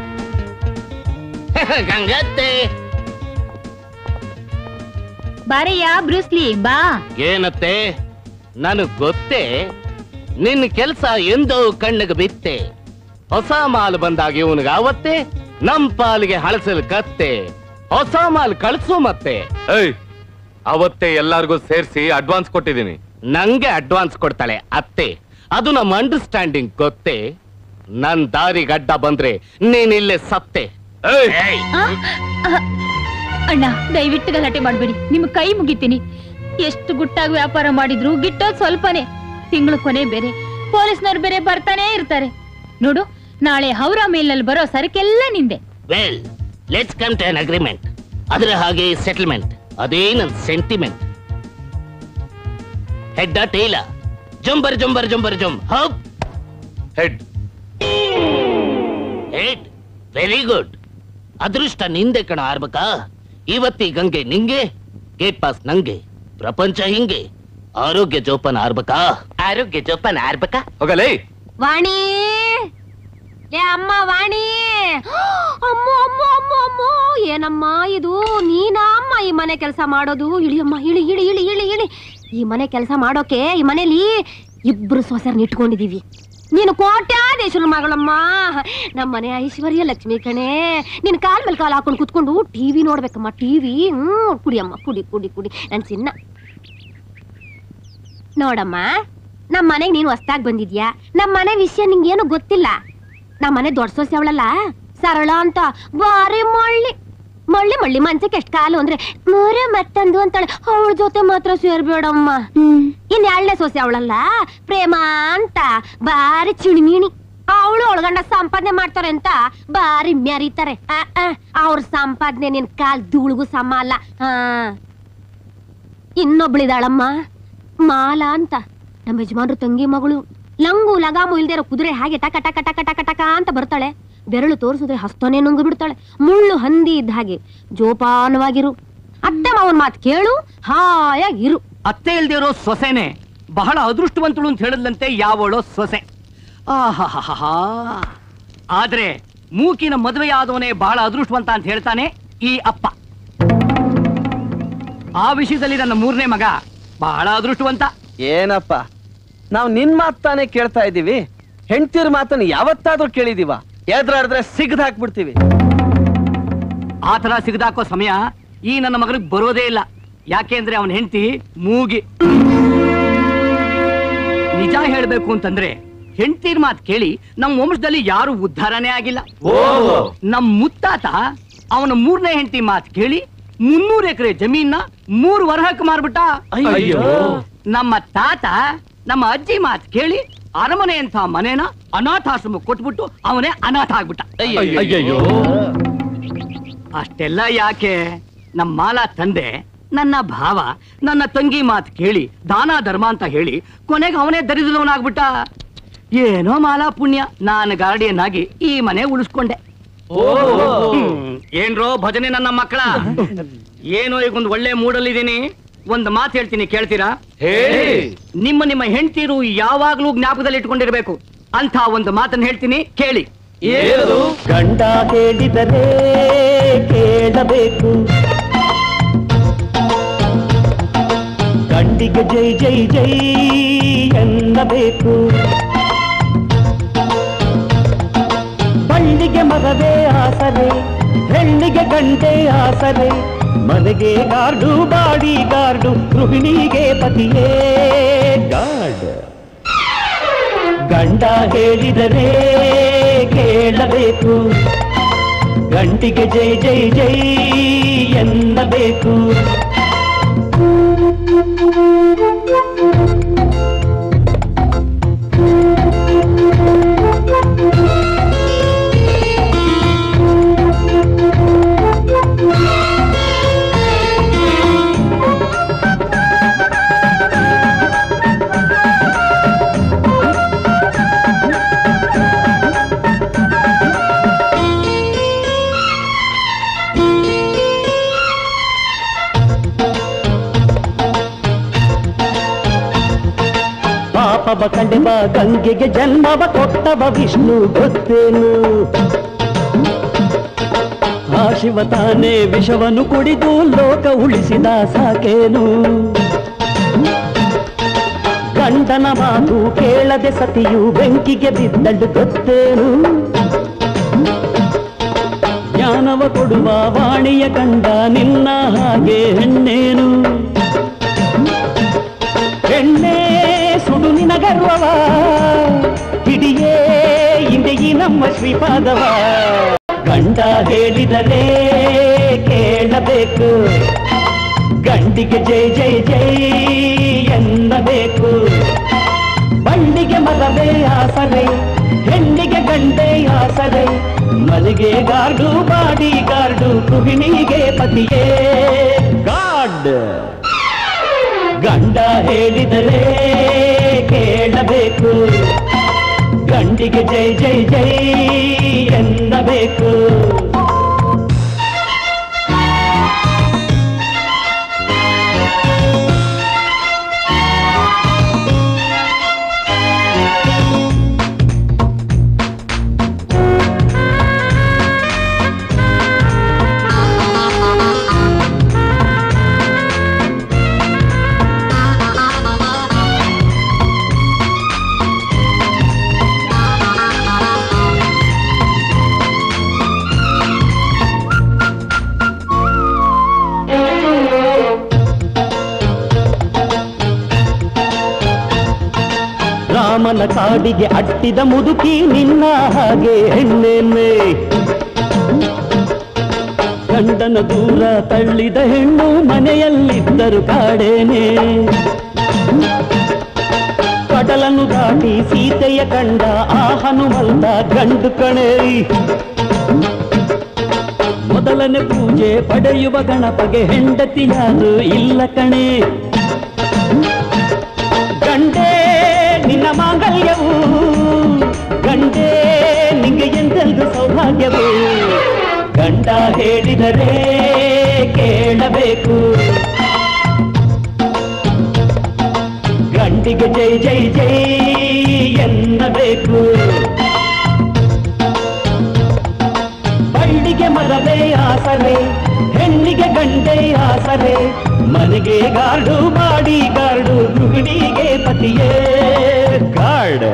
ಗಂಗತ್ತೆ. ಬಾರಯ್ಯ ಬ್ರೂಸ್ಲಿ, ಬಾ. ಏನತ್ತೆ, ನನಗ್ ಗೊತ್ತೇ ನಿನ್ನ ಕೆಲ್ಸ ಎಂದೋ ಕಣ್ಣಿಗೆ ಬಿತ್ತೆ. ಹೊಸ ಮಾಲ್ ಬಂದಾಗ ಇವನಿಗೆ ಅವತ್ತೆ, ನಮ್ ಪಾಲಿಗೆ ಹಳಸಲ್ ಕತ್ತೆ. ಹೊಸ ಮಾಲ್ ಕಳ್ಸು ಮತ್ತೆ. ಅವತ್ತೇ ಎಲ್ಲಾರ್ಗೂ ಸೇರ್ಸಿ ಅಡ್ವಾನ್ಸ್ ಕೊಟ್ಟಿದ್ದೀನಿ. ನಂಗೆ ಅಡ್ವಾನ್ಸ್ ಕೊಡ್ತಾಳೆ ಅತ್ತೆ, ಅದು ನಮ್ಮ ಅಂಡರ್ಸ್ಟ್ಯಾಂಡಿಂಗ್ ಗೊತ್ತೇ. ನನ್ ದಾರಿ ಗಡ್ಡ ಬಂದ್ರೆ ನೀನಿಲ್ಲೇ ಸತ್ತೆ. ಅಣ್ಣ, ದಯವಿಟ್ಟು ಗಲಾಟೆ ಮಾಡ್ಬೇಡಿ, ನಿಮ್ ಕೈ ಮುಗಿತೀನಿ. ಎಷ್ಟು ಗುಟ್ಟಾಗಿ ವ್ಯಾಪಾರ ಮಾಡಿದ್ರು ಗಿಟ್ಟೋದ್ ಸ್ವಲ್ಪನೇ. ತಿಂಗಳು ಕೊನೆ ಬೇರೆ, ಪೊಲೀಸ್ನವ್ರು ಬೇರೆ ಬರ್ತಾನೆ ಇರ್ತಾರೆ. ನೋಡು, ನಾಳೆ ಹೌರಾ ಮೇಲ್ನಲ್ಲಿ ಬರೋ ಸರಕೆಲ್ಲ ನಿಂದೆ. Well, let's come to an agreement. ಅದ್ರ ಹಾಗೆ ಸೆಟಲ್ಮೆಂಟ್. ಅದೇ ನನ್ ಸೆಂಟಿಮೆಂಟ್. ಹೆಡ್ ಟೇಲ, ಜಂಬರ್ ಜಂಬರ್ ಜಂಬರ್ ಜಂಬ್. ಹೌಪ್ ಹೆಡ್. Head, very good. ಅದೃಷ್ಟ ನಿಂದೆ ಕಣ ಆರ್ಬೇಕಾ. ಇವತ್ತಿ ಗಂಗೆ ನಿಂಗೆ, ಗೇಟ್ ಪಾಸ್ ನಂಗೆ. ಪ್ರಪಂಚ ಹಿಂಗೆ. ಆರೋಗ್ಯ ಜೋಪಾನ ಆರ್ಬೇಕಾ. ಆರೋಗ್ಯ ಜೋಪಾನ ಆರ್ಬೇಕಾ. ಹೋಗಲೇ ವಾಣಿ, ಅಮ್ಮ ವಾಣಿ. ಅಮ್ಮೋ ಅಮ್ಮೋ ಅಮ್ಮೋ ಅಮ್ಮೋ, ಏನಮ್ಮ ಇದು? ನೀನಮ್ಮ ಈ ಮನೆ ಕೆಲಸ ಮಾಡೋದು? ಇಳಿಯಮ್ಮ, ಇಳಿ ಇಳಿ ಇಳಿ ಇಳಿ ಇಳಿ. ಈ ಮನೆ ಕೆಲಸ ಮಾಡೋಕೆ ಈ ಮನೇಲಿ ಇಬ್ರು ಸೊಸೆರ್ನ ಇಟ್ಕೊಂಡಿದೀವಿ. ನೀನು ಕೋಟ್ಯಾಧೀಶರ ಮಗಳಮ್ಮ. ನಮ್ಮ ಮನೆ ಐಶ್ವರ್ಯ ಲಕ್ಷ್ಮಿ ಕಣೆ. ನಿನ್ ಕಾಲ್ ಮೇಲೆ ಕಾಲ್ ಹಾಕೊಂಡು ಕುತ್ಕೊಂಡು ಟಿವಿ ನೋಡ್ಬೇಕಮ್ಮ. ಟಿವಿ ಕುಡಿಯಮ್ಮ, ಕುಡಿ ಕುಡಿ ಕುಡಿ ನನ್ ಚಿನ್ನ. ನೋಡಮ್ಮ, ನಮ್ಮ ಮನೆಗೆ ನೀನು ಹೊಸ್ದಾಗ್ ಬಂದಿದ್ಯಾ. ನಮ್ಮ ಮನೆ ವಿಷಯ ನಿಂಗೇನು ಗೊತ್ತಿಲ್ಲ. ನಮ್ಮ ಮನೆ ದೊಡ್ಡ ಸೊಸೆ ಅವಳಲ್ಲ, ಸರಳ ಅಂತ ಬಾರಿ ಮಳ್ಳಿ ಮಳ್ಳಿ ಮಳ್ಳಿ ಮಂಚಕ್ಕೆ ಎಷ್ಟು ಕಾಲು ಅಂದ್ರೆ ಮೂರೇ ಮತ್ತೊಂದು ಅಂತಾಳೆ. ಅವಳ ಜೊತೆ ಮಾತ್ರ ಸೇರ್ಬೇಡಮ್ಮ. ಇನ್ 2ನೇ ಸೊಸೆ ಅವಳಲ್ಲ, ಪ್ರೇಮ ಅಂತ ಬಾರಿ ಚಿಣಿಮಿಣಿ. ಅವಳು ಒಳಗಂಡ ಸಂಪಾದನೆ ಮಾಡ್ತಾರೆ ಅಂತ ಬಾರಿ ಮೆರೀತಾರೆ. ಅವ್ರ ಸಂಪಾದನೆ ನಿನ್ ಕಾಲ್ ಧೂಳಿಗೂ ಸಮ ಅಲ್ಲ. ಇನ್ನೊಬ್ಳಿದಾಳಮ್ಮ, ಮಾಲಾ ಅಂತ, ನಮ್ಮ ಯಜಮಾನ್ರು ತಂಗಿ ಮಗಳು. ಲಂಗು ಲಗಾಮು ಇಲ್ದಿರೋ ಕುದುರೆ ಹಾಗೆ ಟಕ ಟಕ ಟಕ ಟಕ ಟಕ ಅಂತ ಬರ್ತಾಳೆ. ಬೆರಳು ತೋರಿಸಿದ್ರೆ ಹಸ್ತನೇ ನುಂಗು ಬಿಡ್ತಾಳೆ. ಮುಳ್ಳು ಹಂದಿ ಇದ್ದ ಹಾಗೆ ಜೋಪಾನವಾಗಿರು. ಅತ್ತೆ ಮಾವನ್ ಮಾತು ಕೇಳು, ಹಾಯಾಗಿರು. ಅತ್ತೆ ಇಲ್ದಿರೋ ಸೊಸೆನೆ ಬಹಳ ಅದೃಷ್ಟವಂತಳು ಅಂತ ಹೇಳಿದ್ಲಂತೆ ಯಾವಳೋ ಸೊಸೆ. ಆಹಾ, ಆದ್ರೆ ಮೂಕಿನ ಮದುವೆಯಾದವನೇ ಬಹಳ ಅದೃಷ್ಟವಂತ ಅಂತ ಹೇಳ್ತಾನೆ ಈ ಅಪ್ಪ. ಆ ವಿಷಯದಲ್ಲಿ ನನ್ನ 3ನೇ ಮಗ ಬಹಳ ಅದೃಷ್ಟವಂತ. ಏನಪ್ಪ, ನಾವು ನಿನ್ ಮಾತಾನೆ ಕೇಳ್ತಾ ಇದ್ದೀವಿ, ಹೆಂಡ್ತಿರ್ ಮಾತನ್ನ ಯಾವತ್ತಾದ್ರೂ ಕೇಳಿದೀವ? ಎದ್ರಾಡಿದ್ರೆ ಸಿಗದ್ ಹಾಕ್ಬಿಡ್ತೀವಿ. ಆ ತರ ಸಿಗದಾಕೋ ಸಮಯ ಈ ನನ್ನ ಮಗನಿಗೆ ಬರೋದೇ ಇಲ್ಲ. ಯಾಕೆಂದ್ರೆ ಅವನ ಹೆಂಡತಿ ಮೂಗಿ. ನಿಜ ಹೇಳ್ಬೇಕು ಅಂತಂದ್ರೆ ಹೆಂಡತಿರ್ ಮಾತು ಕೇಳಿ ನಮ್ಮ ವಂಶದಲ್ಲಿ ಯಾರು ಉದ್ಧಾರನೇ ಆಗಿಲ್ಲ. ನಮ್ ಮುತ್ತಾತ ಅವನ 3ನೇ ಹೆಂಡತಿ ಮಾತು ಕೇಳಿ 300 ಎಕರೆ ಜಮೀನ 3 ವರಹಕ್ಕೆ ಮಾರ್ಬಿಟ್ಟ. ನಮ್ಮ ತಾತ ನಮ್ಮ ಅಜ್ಜಿ ಮಾತು ಕೇಳಿ ಅರಮನೆ ಅಂತ ಮನೇನ ಅನಾಥಾಶ್ರಮ ಕೊಟ್ಬಿಟ್ಟು ಅವನೇ ಅನಾಥ ಆಗ್ಬಿಟ್ಟ. ಅಷ್ಟೆಲ್ಲ ಯಾಕೆ? ನಮ್ಮ ಮಾಲಾ ತಂದೆ, ನನ್ನ ಭಾವ, ನನ್ನ ತಂಗಿ ಮಾತು ಕೇಳಿ ದಾನ ಧರ್ಮ ಅಂತ ಹೇಳಿ ಕೊನೆಗೆ ಅವನೇ ದರಿದ್ರವನಾಗ್ಬಿಟ್ಟ. ಏನೋ ಮಾಲಾ ಪುಣ್ಯ, ನಾನು ಗಾರ್ಡಿಯನ್ ಆಗಿ ಈ ಮನೆ ಉಳಿಸ್ಕೊಂಡೆ. ಏನ್ರೋ ಭಜನೆ ನನ್ನ ಮಕ್ಕಳ. ಏನೋ ಈಗ ಒಂದು ಒಳ್ಳೆ ಮೂಡಲ್ಲಿದ್ದೀನಿ. ಒಂದು ಮಾತು ಹೇಳ್ತೀನಿ, ಕೇಳ್ತೀರಾ? ನಿಮ್ಮ ಹೆಂಡ್ತೀರು ಯಾವಾಗ್ಲೂ ಜ್ಞಾಪಕದಲ್ಲಿ ಇಟ್ಕೊಂಡಿರ್ಬೇಕು ಅಂತ ಒಂದು ಮಾತನ್ನು ಹೇಳ್ತೀನಿ, ಕೇಳಿ. ಗಂಡ ಹೇಳಿದರೆ ಕೇಳಬೇಕು, ಗಂಡಿಗೆ ಜೈ ಜೈ ಜೈ ಎನ್ನಬೇಕು. ಬಳ್ಳಿಗೆ ಮರವೇ ಆಸರೆ, ಹೆಣ್ಣಿಗೆ ಗಂಟೆ ಆಸರೆ, ಮನೆಗೆ ಗಾರ್ಡು ಬಾಡಿ ಗಾರ್ಡು, ಗೃಹಿಣಿಗೆ ಪತಿಯೇ ಗಾರ್ಡ್. ಗಂಡ ಹೇಳಿದರೆ ಕೇಳಬೇಕು, ಗಂಟಿಗೆ ಜೈ ಜೈ ಜೈ ಎನ್ನಬೇಕು. ಪಾಪವ ಕಂಡೆವ ಗಂಗೆಗೆ ಜನ್ಮವ ಕೊಟ್ಟವ ವಿಷ್ಣು ಗೊತ್ತೇನು? ಆ ಶಿವ ತಾನೇ ವಿಷವನ್ನು ಕುಡಿದು ಲೋಕ ಉಳಿಸಿದ ಸಾಕೇನು? ಗಂಡನ ಮಾತು ಕೇಳದೆ ಸತಿಯು ಬೆಂಕಿಗೆ ಬಿದ್ದಳು ಗೊತ್ತೇನು? ಜ್ಞಾನವ ಕೊಡುವ ವಾಣಿಯ ಕಂಡ ನಿನ್ನ ಹಾಗೆ ಹೆಣ್ಣೇನು? ಹೆಣ್ಣೆ ಸುಡು ನಿನ ಗರ್ವವ, ಹಿಡಿಯೇ ಹಿಂದೆ ಈ ನಮ್ಮ ಶ್ರೀಪಾದವ. ಗಂಡ ಹೇಳಿದರೆ ಕೇಳಬೇಕು, ಗಂಡಿಗೆ ಜೈ ಜೈ ಜೈ ಎನ್ನಬೇಕು. ಬಳ್ಳಿಗೆ ಮರವೇ ಆಸರೆ, ಹೆಣ್ಣಿಗೆ ಗಂಡೆ ಆಸರೆ, ಮನೆಗೆ ಗಾರ್ಡು ಬಾಡಿ ಗಾರ್ಡು, ಗೃಹಿಣಿಗೆ ಪತಿಯೇ ಗಾರ್ಡ್. ಗಂಡ ಹೇಳಿದರೆ ಕೇಳಬೇಕು, ಗಂಡಿಗೆ ಜೈ ಜೈ ಜೈ ಎನ್ನಬೇಕು. ರಾಮನ ಕಾಡಿಗೆ ಅಟ್ಟಿದ ಮುದುಕಿ ನಿನ್ನ ಹಾಗೆ ಹೆಣ್ಣೆನ್ನೆ, ಗಂಡನ ದೂರ ತಳ್ಳಿದ ಹೆಣ್ಣು ಮನೆಯಲ್ಲಿದ್ದರು ಕಾಡೇನೆ. ಕಡಲನ್ನು ದಾಟಿ ಸೀತೆಯ ಕಂಡ ಆ ಹನುಮಂತ ಗಂಡು ಕಣೆ. ಮೊದಲನೇ ಪೂಜೆ ಪಡೆಯುವ ಗಣಪಗೆ ಹೆಂಡತಿಯಾರು ಇಲ್ಲ ಕಣೆ. ಗಂಡೇ ನಿನ್ನ ಮಾಂಗಲ್ಯವು, ಗಂಡೇ ನಿಂಗೆ ಎಂದೆಂದು ಸೌಭಾಗ್ಯವು. ಗಂಡ ಹೇಳಿದರೆ ಕೇಳಬೇಕು, ಗಂಡಿಗೆ ಜೈ ಜೈ ಜೈ ಎನ್ನಬೇಕು. ಬಳ್ಳಿಗೆ ಮರವೇ ಆಸರೆ, ಹೆಣ್ಣಿಗೆ ಗಂಡೇ ಆಸರೆ. ಮನೆಗೆ ಗಾರ್ಡು ಮಾಡಿ ಗಾರ್ಡು, ಗೃಹಿಣಿಗೆ ಪತಿಯೇ ಗಾರ್ಡ್.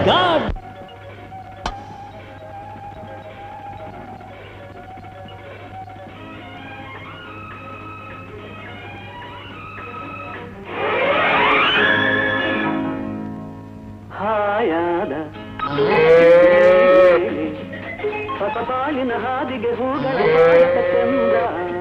ಹಾಯಾದ ಹೊಸಬಾಳಿನ ಹಾದಿಗೆ ಹೂಗಳ ಚಂದ,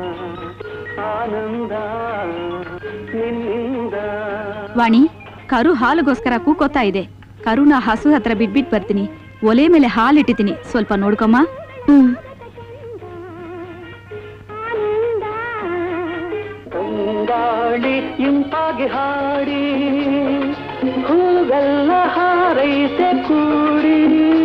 ಆನಂದ ನಿನ್ನಿಂದ. ವಾಣಿ, ಕರು ಹಾಲುಗೋಸ್ಕರ ಕೂಕೋತಾ ಇದೆ. ಕರುನ ಹಸು ಹತ್ರ ಬಿಟ್ಬಿಟ್ ಬರ್ತೀನಿ. ಒಲೆ ಮೇಲೆ ಹಾಲಿಟ್ಟಿದ್ದೀನಿ, ಸ್ವಲ್ಪ ನೋಡ್ಕೊಮ್ಮ. ತಂಗಾಳಿ ಇಂಪಾಗಿ ಹಾಡಿ, ಹೂವೆಲ್ಲ ಹಾರೈಸೆ ಕೂಡಿ.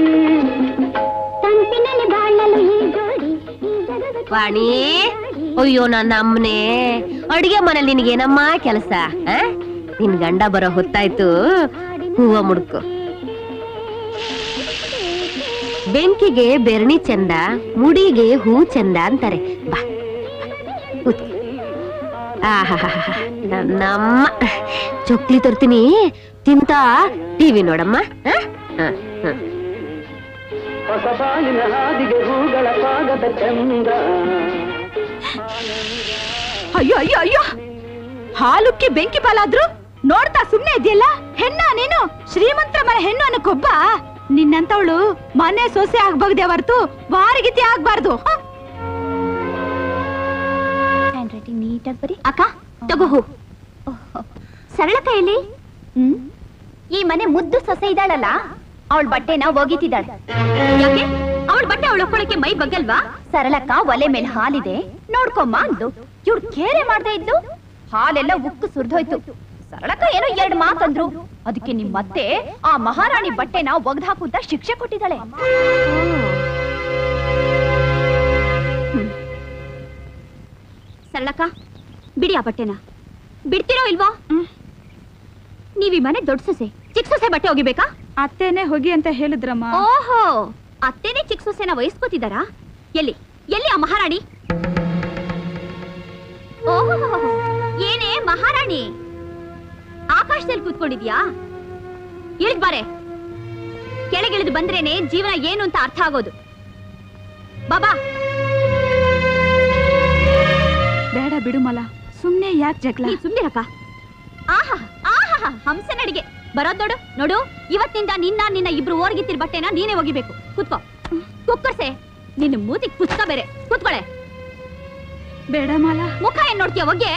ವಾಣಿ, ಅಯ್ಯೋ ನನ್ನ ಅಮ್ಮನೆ, ಅಡಿಗೆ ಮನೇಲಿ ನಿನಗೇನಮ್ಮ ಕೆಲಸ? ನಿನ್ ಗಂಡ ಬರೋ ಹೊತ್ತಾಯ್ತು, ಹೂವ ಮುಡ್ಕೊ. ಬೆಂಕಿಗೆ ಬೆರಣಿ ಚಂದ, ಮುಡಿಗೆ ಹೂ ಚಂದ ಅಂತಾರೆ. ಬಾ ನನ್ನಮ್ಮ, ಚೊಕ್ಲಿ ತರ್ತೀನಿ, ತಿಂತ ಟಿವಿ ನೋಡಮ್ಮ. ಹೊಸಬಾಳಿನ ಹಾದಿಗೆ ಹೂಗಳ ಸ್ವಾಗತ ಚಂದ. ಅಯ್ಯೋ ಅಯ್ಯೋ ಅಯ್ಯೋ, ಹಾಲುಕ್ಕೆ ಬೆಂಕಿ ಪಾಲಾದ್ರು ನೋಡ್ತಾ ಸುಮ್ನೆ ಇದೆಯಲ್ಲ. ಹೆಣ್ಣ ನೀನು? ಶ್ರೀಮಂತರ ಮನೆ ಹೆಣ್ಣು ಅನ್ನಕ್ಕೊಬ್ಬ. ನಿನ್ನಂತವಳು ಮನೆ ಸೊಸೆ ಆಗ್ಬಹುದೇ ಹೊರತು ವಾರಗಿತಿ ಆಗ್ಬಾರ್ದು. ನೀಟಾಗಿ ಬರಿ. ಅಕ್ಕ ತಗೋ ಹೂ. ಸರಳ ಕೈಯಲ್ಲಿ ಈ ಮನೆ ಮುದ್ದು ಸೊಸೆ ಇದ್ದಾಳಲ್ಲ, ಅವಳ ಬಟ್ಟೆನ ಒಗಿತಿದ್ದಾಳೆ. ಯಾಕೆ? ಅವಳ ಬಟ್ಟೆ ಅವಳು ಒಕ್ಕೊಳಕ್ಕೆ ಮೈ ಬಗ್ಗಲ್ವಾ? ಸರಳಕ್ಕ ಒಲೆ ಮೇಲೆ ಹಾಲಿದೆ ನೋಡ್ಕೊಮ್ಮ ಅಂದು. ಇವ್ಳು ಕೇರೆ ಮಾಡ್ದೆ ಇದ್ದು ಹಾಲೆಲ್ಲ ಉಕ್ಕು ಸುರಿದೋಯ್ತು. ಸರಳಕ್ಕ ಏನೋ 2 ಮಾತಂದ್ರು. ಅದಕ್ಕೆ ನಿಮ್ಮತ್ತೆ ಆ ಮಹಾರಾಣಿ ಬಟ್ಟೆನ ಒಗ್ದು ಹಾಕುತ್ತಾ ಶಿಕ್ಷೆ ಕೊಟ್ಟಿದ್ದಾಳೆ. ಸರಳಕ್ಕ ಬಿಡಿ ಆ ಬಟ್ಟೆನ. ಬಿಡ್ತಿರೋ ಇಲ್ವಾ? ನೀವ್ ಈ ಮನೆ ದೊಡ್ಡ ಸೊಸೆ, ಚಿಕ್ಕ ಸೊಸೆ ಬಟ್ಟೆ ಒಗಿಬೇಕಾ? ಅತ್ತೇನೆ ಹೋಗಿ ಅಂತ ಹೇಳಿದ್ರಮ್ಮ. ಓಹೋ, ಅತ್ತೇನೆ ಚಿಕ್ಕ ಸೊಸೆನ ವಹಿಸ್ಕೋತಿದಾರಾ? ಎಲ್ಲಿ ಎಲ್ಲಿ ಆ ಮಹಾರಾಣಿ? ಓಹೋ, ಏನೇ ಮಹಾರಾಣಿ, ಆಕಾಶದಲ್ಲಿ ಕೂತ್ಕೊಂಡಿದ್ಯಾ? ಇಳಿದ್ ಬಾರೆ. ಕೆಳಗಿಳಿದು ಬಂದ್ರೇನೆ ಜೀವನ ಏನು ಅಂತ ಅರ್ಥ ಆಗೋದು. ಬಾಬಾ. ಬೇಡ ಬಿಡು ಮಲ, ಸುಮ್ನೆ ಯಾಕೆ ಜಗಳ? ಸುಮ್ನಿರಕ್ಕ. ಆಹಾ ಆಹಾ, ಹಂಸ ನಡಿಗೆ ಬರೋದ್ ನೋಡು. ನೋಡು, ಇವತ್ತಿನಿಂದ ನಿನ್ನ ಇಬ್ರು ಓರ್ಗಿತ್ತಿರ ಬಟ್ಟೆನ ನೀನೇ ಒಗಿಬೇಕು. ಕೂತ್ಕೋ. ಕುಕ್ಕರ್ಸೆ, ನಿನ್ನ ಮೂತಿ ಕುತ್ಕ ಬೇರೆ. ಕೂತ್ಕೊಳೆ. ಬೇಡ ಮಾಲ. ಮುಖ ಏನ್ ನೋಡ್ತೀಯ? ಒಗ್ಗೆ.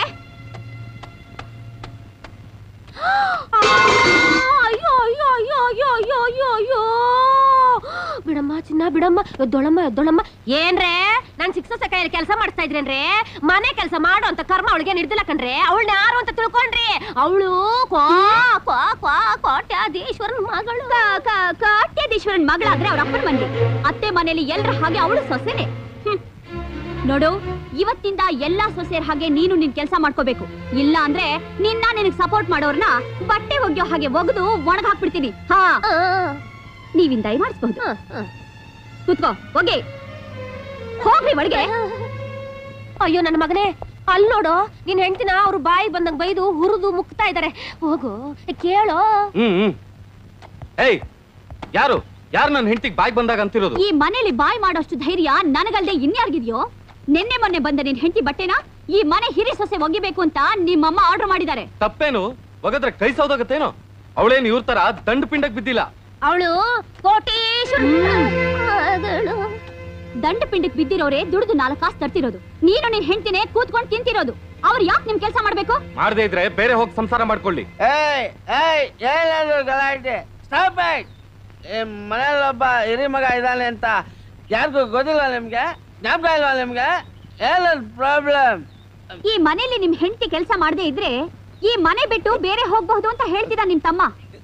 ಅಯ್ಯೋ ಅಯ್ಯೋ ಅಯ್ಯೋ ಅಯ್ಯೋ ಅಯ್ಯೋ ಅಯ್ಯೋ ಅಯ್ಯೋ. ಬಿಡಮ್ಮ ಚಿನ್ನ, ಬಿಡಮ್ಮ. ಎದ್ದೊಳಮ್ಮ ಎದ್ದೊಳಮ್ಮ. ಏನ್ರೇ, ನಾನ್ ಶಿಕ್ಷಸ ಕೈಯಲ್ಲಿ ಕೆಲಸ ಮಾಡಿಸ್ತಾ ಇದ್ರೇನ್ರಿ? ಮನೆ ಕೆಲಸ ಮಾಡೋ ಅಂತ ಕರ್ಮ ಅವಳಿಗೆ ನಿರ್ದಿಲ್ಲ ಕಣ್ರಿ. ಅವಳನ್ನ ಯಾರು ಅಂತ ತಿಳ್ಕೊಂಡ್ರಿ? ಅವಳು ಕೋಟ್ಯಾಧೀಶ್ವರನ್ ಮಗಳು. ಕೋಟ್ಯಾಧೀಶ್ವರನ್ ಮಗಳಾದ್ರೆ ಅವ್ರ ಅಪ್ಪನ ಮನೆ. ಅತ್ತೆ ಮನೆಯಲ್ಲಿ ಎಲ್ರ ಹಾಗೆ ಅವಳು ಸೊಸೆನೆ. ನೋಡು, ಇವತ್ತಿಂದ ಎಲ್ಲಾ ಸೊಸೆಯರ ಹಾಗೆ ನೀನು ನಿನ್ ಕೆಲಸ ಮಾಡ್ಕೋಬೇಕು. ಇಲ್ಲ ಅಂದ್ರೆ ನಿನಗ್ ಸಪೋರ್ಟ್ ಮಾಡೋರ್ನ ಬಟ್ಟೆ ಒಗ್ಯೋ ಹಾಗೆ ಒಗೆದು ಒಣಗ ಹಾಕ್ಬಿಡ್ತೀನಿ. ಹಾ, ನೀವಿನ್ ದಯ ಮಾಡಿಸ್ಬಹುದು. ಕೂತ್ಕೋ, ಹೋಗಿ ಹೋಗ್ರಿ ಒಳಗೆ. ಅಯ್ಯೋ ನನ್ನ ಮಗನೇ, ಅಲ್ಲಿ ನೋಡು, ನಿನ್ ಹೆಂಡ್ತಿನ ಅವ್ರು ಬಾಯಿ ಬಂದಂಗ್ ಬೈದು ಹುರಿದು ಮುಕ್ತಾ ಇದಾರೆ. ಹೋಗು, ಕೇಳೋ. ಏಯ್, ಯಾರು ಯಾರು ನನ್ನ ಹೆಂಡತಿಗೆ ಬಾಯಿ ಬಂದಾಗ ಅಂತಿರೋದು? ಈ ಮನೇಲಿ ಬಾಯಿ ಮಾಡೋಷ್ಟು ಧೈರ್ಯ ನನಗಲ್ದೆ ಇನ್ಯಾರ್ಗಿದ್ಯೋ? ನಿನ್ನೆ ಮೊನ್ನೆ ಬಂದ ನಿನ್ ಹೆಂಡತಿ ಬಟ್ಟೆನ ಈ ಮನೆ ಹಿರಿ ಸೊಸೆ ಒಗಿಬೇಕು ಅಂತ ನಿಮ್ಮಮ್ಮ ಆರ್ಡರ್ ಮಾಡಿದ್ದಾರೆ. ತಪ್ಪೇನು? ಒಗದ್ರೆ ಕೈ ಸೌದಾಗತ್ತೇನೋ? ಅವಳೇನು ಇವ್ರ ತರ ದಂಡ ಪಿಂಡಕ್ ಬಿದ್ದಿಲ್ಲ. ಅವಳು ಕೋಟೇಶ್ವರ. ದಂಡ ಪಿಂಡಕ್ ಬಿದ್ದಿರೋರೆ ದುಡಿದು 4 ಕಾಸು ತರ್ತಿರೋದು. ನೀನು ನಿನ್ ಹೆಂಡ್ತಿನೇ ಕೂತ್ಕೊಂಡು ತಿಂತಿರೋದು. ಅವ್ರು ಯಾಕೆ ನಿಮ್ ಕೆಲಸ ಮಾಡ್ಬೇಕು? ಮಾಡದೇ ಇದ್ರೆ ಬೇರೆ ಹೋಗಿ ಸಂಸಾರ ಮಾಡ್ಕೊಳ್ಳಿ. ಏನಾದ್ರು ಗಲಾಟೆ ಸ್ಟಾಪ್ ಇಟ್. ಮನೇಲೊಬ್ಬ ಹಿರಿ ಮಗ ಇದ್ದಾನೆ ಅಂತ ಯಾರಿಗೂ ಗೊತ್ತಿಲ್ಲ ನಿಮ್ಗೆ? ಜ್ಞಾಪಕ ಇಲ್ವಾ ನಿಮ್ಗೆ? ಏನದು ಪ್ರಾಬ್ಲಮ್? ಈ ಮನೇಲಿ ನಿಮ್ ಹೆಂಡತಿ ಕೆಲಸ ಮಾಡದೇ ಇದ್ರೆ ಈ ಮನೆ ಬಿಟ್ಟು ಬೇರೆ ಹೋಗ್ಬಹುದು ಅಂತ ಹೇಳ್ತಿದ್ದ ನಿಮ್ ತಮ್ಮ.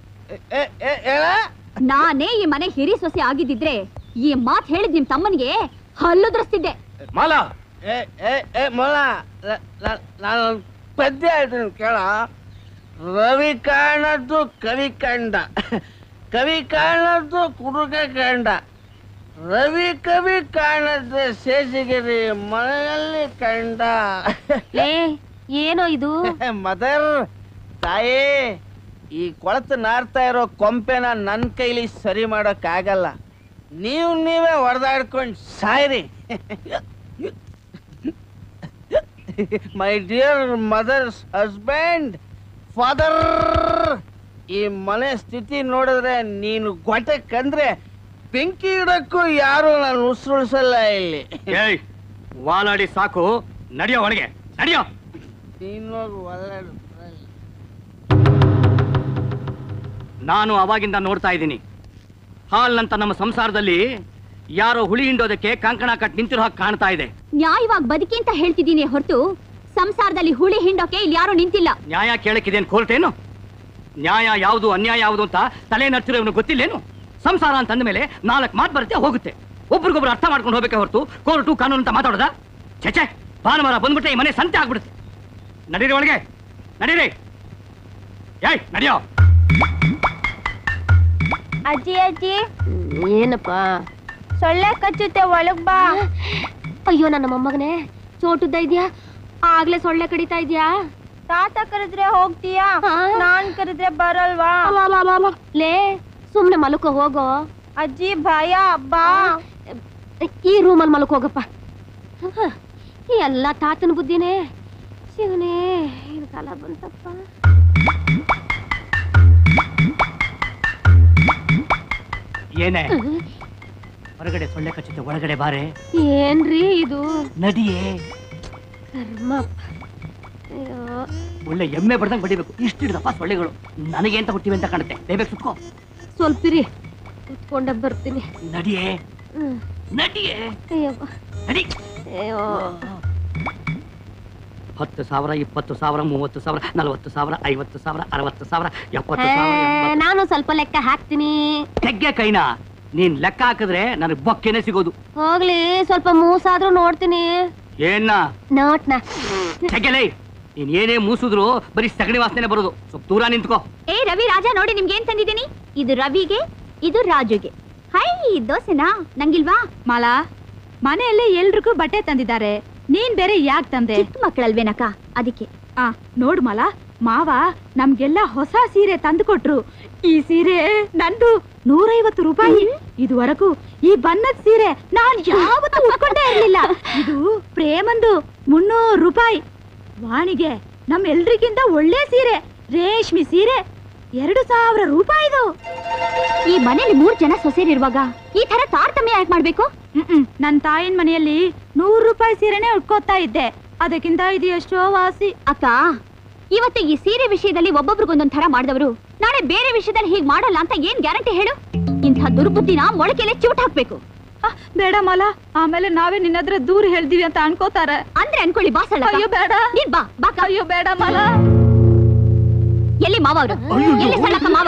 ನಾನೇ ಈ ಮನೆ ಹಿರಿ ಸೊಸೆ ಆಗಿದ್ದಿದ್ರೆ ಈ ಮಾತು ಹೇಳಿದ್ ನಿಮ್ ತಮ್ಮನಿಗೆ ಹಲ್ಲುದ್ರಸ್ತಿದ್ದೆ. ಮಾಲಾ ಮೊಲ, ನಾನು ಪದ್ಯ ಹೇಳ್ತೀನಿ ಕೇಳ. ರವಿ ಕಾಣದ್ದು ಕವಿ ಕಂಡ, ಕವಿ ಕಾಣದ್ದು ಕುಡುಕ ಕಂಡ, ರವಿ ಕವಿ ಕಾಣದ್ದು ಶೇಷಗಿರಿ ಮನೆಯಲ್ಲಿ ಕಂಡ. ಏನೋ ಇದು? ಮದರ್, ತಾಯಿ, ಈ ಕೊಳತು ನಾರ್ತಾ ಇರೋ ಕೊಂಪೆನ ನನ್ನ ಕೈಲಿ ಸರಿ ಮಾಡೋಕ್ ಆಗಲ್ಲ. ನೀವೇ ಹೊಡೆದಾಡ್ಕೊಂಡು ಸಾಯ್ರಿ. My dear mother's husband, father, ಈ ಮನೆ ಸ್ಥಿತಿ ನೋಡಿದ್ರೆ ನೀನು ಗೊಟ್ಟಕ್ಕಂದ್ರೆ ಬೆಂಕಿ ಇಡಕ್ಕೂ ಯಾರು ನಾನು ಉಸಿರುಳಿಸಲ್ಲ ಇಲ್ಲಿ. ವಾಲಾಡಿ ಸಾಕು, ನಡಿಯೋ ಒಳಗೆ ನಡಿಯೋ. ನಾನು ಅವಾಗಿಂದ ನೋಡ್ತಾ ಇದ್ದೀನಿ, ಹಾಲ್ನಂತ ನಮ್ಮ ಸಂಸಾರದಲ್ಲಿ ಯಾರೋ ಹುಳಿ ಹಿಂಡೋದಕ್ಕೆ ಕಂಕಣ ಕಟ್ ನಿಂತಿರೋ ಹಾಗೆ ಕಾಣ್ತಾ ಇದೆ. ನ್ಯಾಯವಾಗಿ ಬದುಕಿ ಅಂತ ಹೇಳ್ತಿದ್ದೀನಿ ಹೊರತು ಸಂಸಾರದಲ್ಲಿ ಹುಳಿ ಹಿಂಡೋಕೆ ಇಲ್ಲಿ ಯಾರು ನಿಂತಿಲ್ಲ. ನ್ಯಾಯ ಕೇಳಕ್ಕಿದೇನು ಕೋರ್ಟ್ ಏನು? ನ್ಯಾಯ ಯಾವುದು ಅನ್ಯಾಯ ಯಾವುದು ಅಂತ ತಲೆ ನರ್ತಿರೋನು ಗೊತ್ತಿಲ್ಲೇನು? ಸಂಸಾರ ಅಂತಂದ ಮೇಲೆ 4 ಮಾತು ಬರುತ್ತೆ ಹೋಗುತ್ತೆ. ಒಬ್ರಿಗೊಬ್ರು ಅರ್ಥ ಮಾಡ್ಕೊಂಡು ಹೋಗ್ಬೇಕೆ ಹೊರತು ಕೋರ್ಟು ಕಾನೂನು ಅಂತ ಮಾತಾಡೋದ? ಚಚೆ, ಭಾನುವಾರ ಬಂದ್ಬಿಟ್ರೆ ಈ ಮನೆ ಸಂತೆ ಆಗ್ಬಿಡುತ್ತೆ. ನಡೀರಿ ಒಳಗೆ, ನಡೀರಿ. ನಡಿಯೋ. ಅಜ್ಜಿ ಅಜ್ಜಿ. ಏನಪ್ಪ? ಸೊಳ್ಳೆ ಕಚ್ಚುತ್ತೆ, ಒಳಗ್ ಬಾ. ಅಯ್ಯೋ ನನ್ನ ಮೊಮ್ಮಗನೇ, ಚೋಟುದ್ದ ಇದ್ಯಾ? ಆಗ್ಲೇ ಸೊಳ್ಳೆ ಕಡಿತಾ ಇದ್ಯಾ? ತಾತ ಕರೆದ್ರೆ ಹೋಗ್ತೀಯಾ? ನಾನ್ ಕರೆದ್ರೆ ಬರಲ್ವಾ? ಲೇ, ಸುಮ್ನೆ ಮಲ್ಕೋ ಹೋಗೋ. ಅಜ್ಜಿ ಭಯ, ಬಾ. ಈ ರೂಮಲ್ಲಿ ಮಲ್ಕೋ ಹೋಗಪ್ಪ. ಎಲ್ಲ ತಾತನ ಬುದ್ಧಿನೇ. ಶಿವನೇ, ಏನ್ ಕಾಲ ಬಂತಪ್ಪ. ಏನೇ ಹೊರಗಡೆ ಸೊಳ್ಳೆ ಕಚ್ಚುತ್ತೆ, ಒಳಗಡೆ ಬಾರೆ. ಏನ್ರಿ ಇದು? ನದಿಯೇ ಕರ್ಮ. ಒಳ್ಳೆ ಎಮ್ಮೆ ಬಡ್ದಂಗ್ ಬಡಿಬೇಕು. ಇಷ್ಟಿಡ್ದಪ್ಪ ಸೊಳ್ಳೆಗಳು. ನನಗೆ ಅಂತ ಹುಟ್ಟಿವೆ ಅಂತ ಕಾಣುತ್ತೆ. ಬೇಗ ಸುತ್ಕೋ. ಸ್ವಲ್ಪಿರಿ, ಕುತ್ಕೊಂಡ ಬರ್ತೀನಿ. ನಡಿಯೇ ನಡಿಯೇ. ನಡಿ. 10,000, 20,000, 30,000, 40,000, 50,000, 60,000, 70,000. ನಾನು ಸ್ವಲ್ಪ ಲೆಕ್ಕ ಹಾಕ್ತೀನಿ. ತೆಗ್ಗೆ ಕೈನಾ? ನೀನ್ ಲೆಕ್ಕ ಹಾಕಿದ್ರೆ ನನಗೆ ಬೊಕ್ಕೆನೆ ಸಿಗೋದು. ಹೋಗ್ಲಿ, ಸ್ವಲ್ಪ ಮೂಸಾದ್ರೂ ನೋಡ್ತೀನಿ. ಏನ ನೋಟ್ನ? ತೆಗೆಲೇ. ನೀನ್ ಏನೇ ಮೂಸಿದ್ರು ಬರೀ ಸಗಣಿ ವಾಸನೆ ಬರೋದು. ಸ್ವಲ್ಪ ದೂರ ನಿಂತ್ಕೋ. ಏ ರವಿ ರಾಜ, ನೋಡಿ ನಿಮ್ಗೆ ಏನ್ ತಂದಿದ್ದೀನಿ. ಇದು ರವಿಗೆ, ಇದು ರಾಜುಗೆ. ಹೈ, ದೋಸೆನಾ? ನಂಗಿಲ್ವಾ? ಮಾಲಾ, ಮನೆಯಲ್ಲಿ ಎಲ್ರಿಗೂ ಬಟ್ಟೆ ತಂದಿದ್ದಾರೆ, ನೀನ್ ಬೇರೆ ಯಾಕೆ ತಂದೆ? ಚಿಕ್ಕ ಮಕ್ಕಳಲ್ವೇನಕ್ಕ, ಅದಕ್ಕೆ. ನೋಡು ಮಾಲಾ, ಮಾವ ನಮ್ಗೆಲ್ಲ ಹೊಸ ಸೀರೆ ತಂದು ಕೊಟ್ರು. ಈ ಸೀರೆ ನಂದು 150 ರೂಪಾಯಿ. ಇದುವರೆಗೂ ಈ ಬಣ್ಣದ ಸೀರೆ ನಾನ್ ಯಾವತ್ತೂ ಉಟ್ಕೊಂಡೇ ಇರ್ಲಿಲ್ಲ. ಇದು ಪ್ರೇಮಂದು 300 ರೂಪಾಯಿ. ವಾಣಿಗೆ ನಮ್ಮೆಲ್ರಿಗಿಂತ ಒಳ್ಳೆ ಸೀರೆ, ರೇಷ್ಮೆ ಸೀರೆ 2,000 ರೂಪಾಯಿದು. ಈ ಮನೇಲಿ 3 ಜನ ಸೊಸೆರಿರುವಾಗ ಈ ತರ ತಾರತಮ್ಯ ಯಾಕೆ ಮಾಡ್ಬೇಕು? ನನ್ ತಾಯಿನ ಮನೆಯಲ್ಲಿ 100 ರೂಪಾಯಿ ಸೀರೆನೆ ಉಟ್ಕೋತಾ ಇದ್ದೆ. ಅದಕ್ಕಿಂತ ಇದು ಎಷ್ಟೋ ವಾಸಿ. ಅಕ್ಕ, ಇವತ್ತು ಈ ಸೀರೆ ವಿಷಯದಲ್ಲಿ ಒಬ್ಬೊಬ್ರಿಗೊಂದೊಂದ್ ತರ ಮಾಡಿದವರು ನಾಳೆ ಬೇರೆ ವಿಷಯದಲ್ಲಿ ಹೀಗ್ ಮಾಡಲ್ಲ ಅಂತ ಏನ್ ಗ್ಯಾರಂಟಿ ಹೇಳು? ಇಂಥ ದುರ್ಬುದ್ಧಿನ ಮೊಳಕೆಲೆ ಚಿವುಟ್ ಹಾಕ್ಬೇಕು. ಬೇಡ ಮಾಲಾ, ಆಮೇಲೆ ನಾವೇ ನಿನ್ನದ್ರ ದೂರ ಹೇಳ್ದೀವಿ ಅಂತ ಅನ್ಕೋತಾರೆ. ಅಂದ್ರೆ ಅನ್ಕೊಳ್ಳಿ ಬಾಸಲ್ಲ. ಅಯ್ಯೋ ಬೇಡ. ನೀನ್ ಬಾ ಬಾ. ಅಯ್ಯೋ ಬೇಡ ಮಾಲಾ. ಎಲ್ಲಿ ಮಾವ ಅವರು? ಎಲ್ಲಿ ಸಣ್ಣಕ್ಕ ಮಾವ?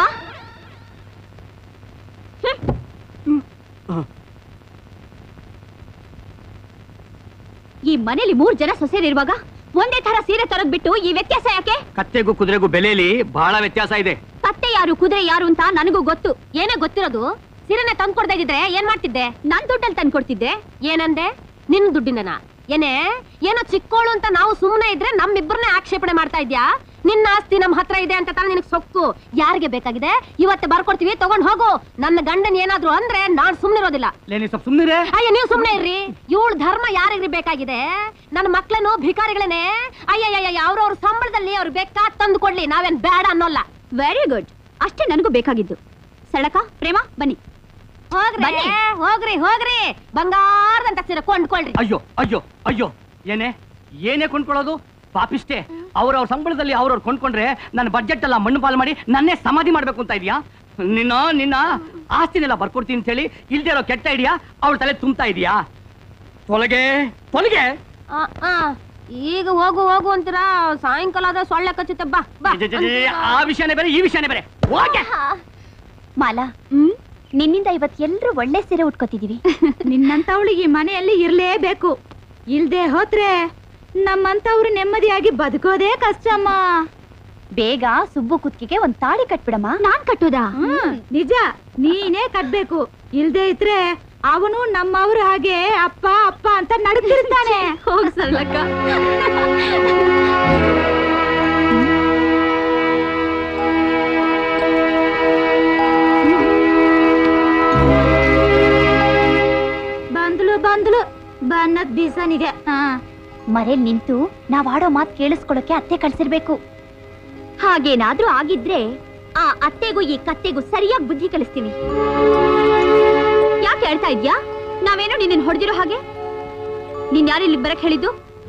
ಈ ಮನೇಲಿ 3 ಜನ ಸೊಸೆರಿರುವಾಗ ಒಂದೇ ತರ ಸೀರೆ ತರದ್ ಬಿಟ್ಟು ಈ ವ್ಯತ್ಯಾಸ ಯಾಕೆ? ಕತ್ತೆಗೂ ಕುದುರೆಗೂ ಬೆಲೆಯಲ್ಲಿ ಬಹಳ ವ್ಯತ್ಯಾಸ ಇದೆ. ಕತ್ತೆ ಯಾರು ಕುದುರೆ ಯಾರು ಅಂತ ನನಗೂ ಗೊತ್ತು. ಏನೇ ಗೊತ್ತಿರೋದು? ಸೀರೆನೆ ತಂದ್ಕೊಡ್ದಾಗಿದ್ರೆ ಏನ್ ಮಾಡ್ತಿದ್ದೆ? ನನ್ ದುಡ್ಡಲ್ಲಿ ತಂದ್ಕೊಡ್ತಿದ್ದೆ. ಏನಂದೆ? ನಿನ್ ದುಡ್ಡಿನ? ಏನೇ ಏನೋ ಚಿಕ್ಕೋಳು ಅಂತ ನಾವು ಸುಮ್ಮನೆ ಇದ್ರೆ ನಮ್ಮಿಬ್ಬರನ್ನೇ ಆಕ್ಷೇಪಣೆ ಮಾಡ್ತಾ ಇದ್ಯಾ? ನಿನ್ನ ಆಸ್ತಿ ನಮ್ ಹತ್ರ ಇದೆ ಅಂತ ತಾನು ನಿನಗೆ ಸೊಕ್ಕು. ಯಾರಿಗೆ ಬೇಕಾಗಿದೆ ಇವತ್ತು ಬರ್ಕೊಡ್ತೀವಿ, ತಗೊಂಡ್ ಹೋಗು. ನನ್ನ ಗಂಡನ್ ಏನಾದ್ರು ಅಂದ್ರೆ ನಾನ್ ಸುಮ್ನಿರೋದಿಲ್ಲ. ಅಯ್ಯ, ನೀವು ಸುಮ್ನೆ ಇರ್ರಿ. ಇವಳು ಧರ್ಮ ಯಾರಿಗ್ರಿ ಬೇಕಾಗಿದೆ? ನನ್ನ ಮಕ್ಳೇನು ಭಿಕಾರಿಗಳೇನೆ? ಅಯ್ಯಯ್ಯ, ಅವ್ರವ್ರ ಸಂಬಳದಲ್ಲಿ ಅವ್ರು ಬೇಕಾ ತಂದು ಕೊಡ್ಲಿ, ನಾವೇನ್ ಬೇಡ ಅನ್ನೋಲ್ಲ. ವೆರಿ ಗುಡ್, ಅಷ್ಟೇ ನನಗೂ ಬೇಕಾಗಿದ್ದು. ಸಳಕ ಪ್ರೇಮ ಬನ್ನಿ. ಹೋಗ್ರಿ ಹೋಗ್ರಿ ಹೋಗ್ರಿ ಬಂಗಾರದಂತ ಸೀರೆ ಕೊಂಡ್ಕೊಳ್ರಿ. ಅಯ್ಯೋ ಅಯ್ಯೋ ಅಯ್ಯೋ ಏನೇ ಕೊಂಡ್ಕೊಳ್ಳೋದು ಪಾಪಿಷ್ಟೇ. ಅವ್ರವ್ರ ಸಂಬಳದಲ್ಲಿ ಅವ್ರವ್ರು ಕೊಂಡ್ಕೊಂಡ್ರೆ ನನ್ನ ಬಜೆಟ್ ಎಲ್ಲ ಮಣ್ಣು ಪಾಲು ಮಾಡಿ ನನ್ನೇ ಸಮಾಧಿ ಮಾಡ್ಬೇಕು ಅಂತ ಇದೆಯಾ? ನಿನ್ನ ಆಸ್ತಿನೆಲ್ಲ ಬರ್ಕೊಡ್ತೀನಿ ಅಂತ ಹೇಳಿ ಇಲ್ದೇ ಇರೋ ಕೆಟ್ಟ ಐಡಿಯಾ ಅವಳ ತಲೆ ತುಂಬ್ತಾ ಇದೀಯಾ? ತೊಲಗೆ ಈಗ ಹೋಗು ಹೋಗು ಅಂತೀರಾ, ಸಾಯಂಕಾಲ ಆದ್ರೆ ಸೊಳ್ಳೆ ಕಚ್ಚುತ್ತೆ. ಬಾ ಆ ವಿಷಯನೇ ಬೇರೆ ಈ ವಿಷಯನೇ ಬೇರೆ. ಮಾಲಾ, ನಿನ್ನಿಂದ ಇವತ್ ಎಲ್ರು ಒಳ್ಳೆ ಸೀರೆ ಉಟ್ಕೋತಿದೀವಿ. ನಿನ್ನಂತವಳಿಗೆ ಈ ಮನೆಯಲ್ಲಿ ಇರ್ಲೇಬೇಕು. ಇಲ್ದೆ ಹೋದ್ರೆ ನಮ್ಮಂತವ್ರು ನೆಮ್ಮದಿಯಾಗಿ ಬದುಕೋದೇ ಕಷ್ಟಮ್ಮ. ಬೇಗ ಸುಬ್ಬು ಕುತ್ತಿಗೆ ಒಂದ್ ತಾಳಿ ಕಟ್ಬಿಡಮ್ಮ. ನಾನ್ ಕಟ್ಟೋದಾ? ನಿಜ, ನೀನೇ ಕಟ್ಬೇಕು. ಇಲ್ದೇ ಇದ್ರೆ ಅವನು ನಮ್ಮವ್ರ ಹಾಗೆ ಅಪ್ಪ ಅಪ್ಪ ಅಂತ ನಡ್ತಿರ್ತಾನೆ. ಹೋಗ್ ಸರಳಕ್ಕ. ಬಂದ್ಲು ಬನ್ನದ್ ಬೀಸನಿಗೆ. ಮರೇಲ್ ನಿಂತು ನಾವ್ ಆಡೋ ಮಾತ್ ಕೇಳಿಸ್ಕೊಳಕ್ಕೆ ಅತ್ತೆ ಕಳ್ಸಿರ್ಬೇಕು. ಹಾಗೇನಾದ್ರೂ ಆಗಿದ್ರೆ ಆ ಅತ್ತೆಗೂ ಈ ಕತ್ತೆಗೂ ಸರಿಯಾಗಿ ಬುದ್ಧಿ ಕಲಿಸ್ತೀವಿ. ಯಾಕೆ ಹೇಳ್ತಾ ಇದ್ಯಾ? ನಾವೇನೋ ನಿನ್ನ ಹೊಡೆದಿರೋ ಹಾಗೆ. ನೀನ್ ಯಾರು ಇಲ್ಲಿ ಬರಕ್ ಹೇಳಿದ್ದು?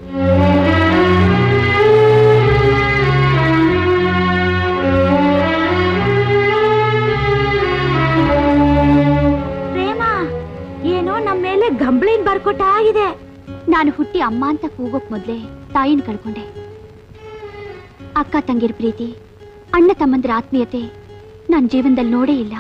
ಪ್ರೇಮ ಏನೋ ನಮ್ಮ ಮೇಲೆ ಗಂಬಳಿನ್ ಬರ್ಕೊಟ್ಟ ಆಗಿದೆ. ನಾನು ಹುಟ್ಟಿ ಅಮ್ಮ ಅಂತ ಕೂಗೋಕ್ ಮೊದ್ಲೇ ತಾಯಿನ ಕಳ್ಕೊಂಡೆ. ಅಕ್ಕ ತಂಗಿರ ಪ್ರೀತಿ, ಅಣ್ಣ ತಮ್ಮಂದ್ರ ಆತ್ಮೀಯತೆ ನನ್ನ ಜೀವನದಲ್ಲಿ ನೋಡೇ ಇಲ್ಲ.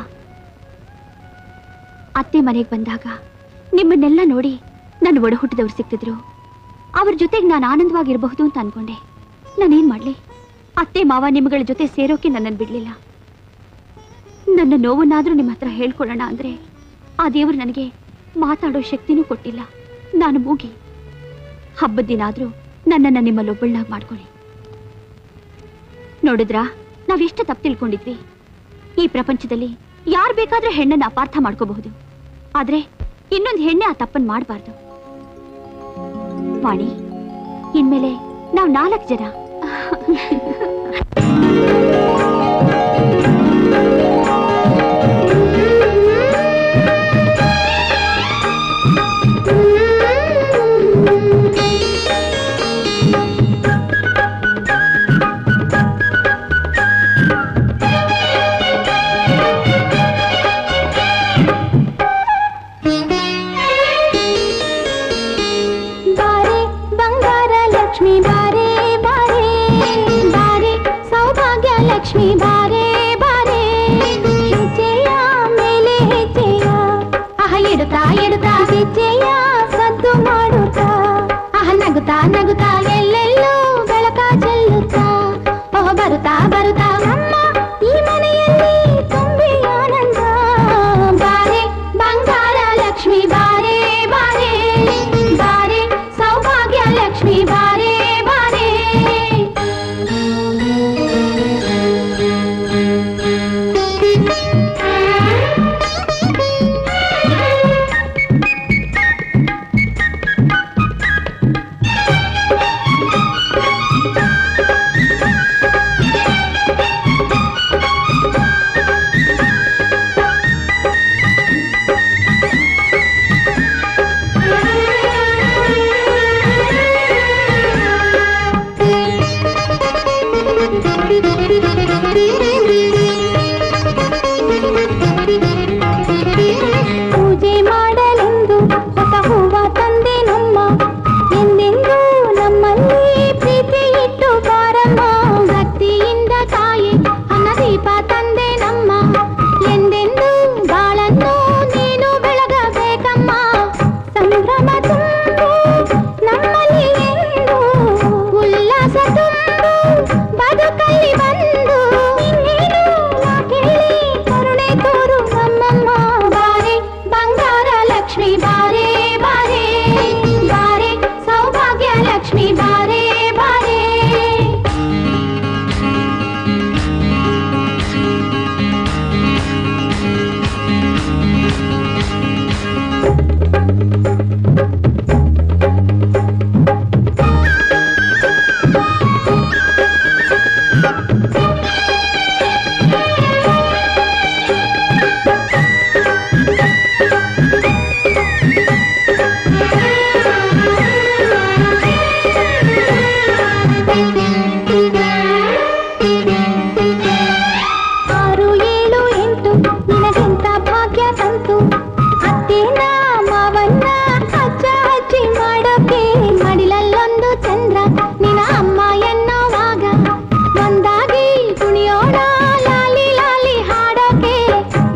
ಅತ್ತೆ ಮನೆಗೆ ಬಂದಾಗ ನಿಮ್ಮನ್ನೆಲ್ಲ ನೋಡಿ ನನ್ನ ಒಡ ಹುಟ್ಟಿದವ್ರು ಸಿಕ್ತಿದ್ರು. ಅವ್ರ ಜೊತೆಗೆ ನಾನು ಆನಂದವಾಗಿರಬಹುದು ಅಂತ ಅನ್ಕೊಂಡೆ. ನಾನೇನ್ ಮಾಡ್ಲಿ? ಅತ್ತೆ ಮಾವ ನಿಮ್ಗಳ ಜೊತೆ ಸೇರೋಕೆ ನನ್ನನ್ನು ಬಿಡ್ಲಿಲ್ಲ. ನನ್ನ ನೋವನ್ನಾದ್ರೂ ನಿಮ್ಮ ಹತ್ರ ಹೇಳ್ಕೊಳ್ಳೋಣ ಅಂದ್ರೆ ಆ ದೇವರು ನನಗೆ ಮಾತಾಡೋ ಶಕ್ತಿನೂ ಕೊಟ್ಟಿಲ್ಲ. ನಾನು ಮೂಗಿ. ಹಬ್ಬದ ದಿನ ಆದ್ರೂ ನನ್ನನ್ನು ನಿಮ್ಮಲ್ಲೊಬ್ಬಳನ್ನಾಗಿ ಮಾಡ್ಕೊಳ್ಳಿ. ನೋಡಿದ್ರಾ, ನಾವೆಷ್ಟು ತಪ್ಪು ತಿಳ್ಕೊಂಡಿದ್ವಿ. ಈ ಪ್ರಪಂಚದಲ್ಲಿ ಯಾರು ಬೇಕಾದ್ರೂ ಹೆಣ್ಣನ್ನು ಅಪಾರ್ಥ ಮಾಡ್ಕೋಬಹುದು, ಆದ್ರೆ ಇನ್ನೊಂದು ಹೆಣ್ಣೆ ಆ ತಪ್ಪನ್ನು ಮಾಡಬಾರ್ದು. ವಾಣಿ, ಇನ್ಮೇಲೆ ನಾವು 4 ಜನ.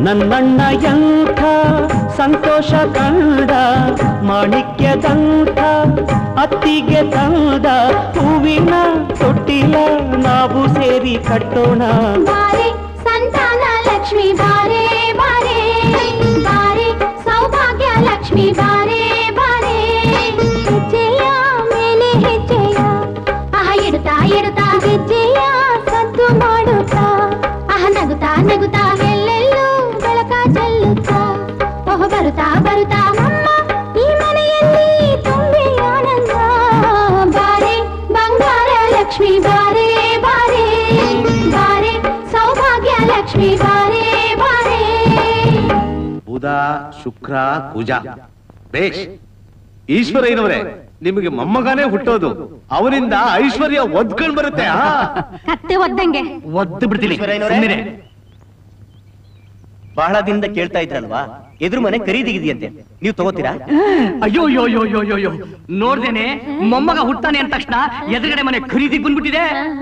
ನನ್ನಣ್ಣ ಎಂಥ ಸಂತೋಷ ಕಂಡ ಮಾಣಿಕ್ಯದಂಥ ಅತ್ತಿಗೆ ತಂದ ಹೂವಿನ ತೊಟ್ಟಿಲ ನಾವು ಸೇರಿ ಕಟ್ಟೋಣ. ಬಾರೆ ಸಂತಾನ ಲಕ್ಷ್ಮಿ ಬಾರೆ ಬಾರೆ ಬಾರೆ ಸೌಭಾಗ್ಯ ಲಕ್ಷ್ಮಿ ಬಾರೆ ಬಾರೆ ಹೆಜ್ಜೆಯ ಮೇಲೆ ಹೆಜ್ಜೆಯ ಇಡುತ್ತಾ ಇಡುತ್ತಾ ಹೆಜ್ಜೆಯ ಸದ್ದು ಮಾಡುತ್ತಾ ನಗುತ್ತಾ ನಗುತ್ತಾ ಎಲ್ಲೆಲ್ಲೂ ಬೆಳಕ ಚೆಲ್ಲುತ್ತಾ ಬರುತ್ತಾ ಬರುತ್ತಾ ನಮ್ಮ ಈ ಮನೆಯಲ್ಲಿ ತುಂಬಿ ಆನಂದ. ಬಾರೆ ಬಂಗಾರ ಲಕ್ಷ್ಮಿ ಬಾರೆ ಬಾರೆ ಬಾರೆ ಸೌಭಾಗ್ಯ ಲಕ್ಷ್ಮಿ ಬಾರೆ ಬಾರೆ. ಬುಧ ಶುಕ್ರ ಕುಜ ಬೇಷ್. ಈಶ್ವರಯ್ಯನವರೇ, ನಿಮಗೆ ಮೊಮ್ಮಗನೇ ಹುಟ್ಟೋದು, ಅವನಿಂದ ಐಶ್ವರ್ಯ ಒದ್ಕೊಂಡ್ ಬರುತ್ತೆ. ಕತ್ತೆ ಒದ್ದಂಗೆ ಒದ್ದು ಬಿಡ್ತೀನಿ. ಬಹಳ ದಿನದ ಕೇಳ್ತಾ ಇದ್ರಲ್ವಾ, ಎದುರು ಮನೆ ಖರೀದಿಗಿದೆಯಂತೆ, ನೀವು ತಗೋತೀರಾ? ಅಯ್ಯೋ ಅಯ್ಯೋ ಅಯ್ಯೋ ಅಯ್ಯೋ ಅಯ್ಯೋ, ನೋಡ್ದೇನೆ ಮೊಮ್ಮಗ ಹುಟ್ಟಾನೆ ಅಂದ ತಕ್ಷಣ ಎದುರುಗಡೆ ಮನೆ ಖರೀದಿಗೆ ಬಂದ್ಬಿಟ್ಟಿದೆ.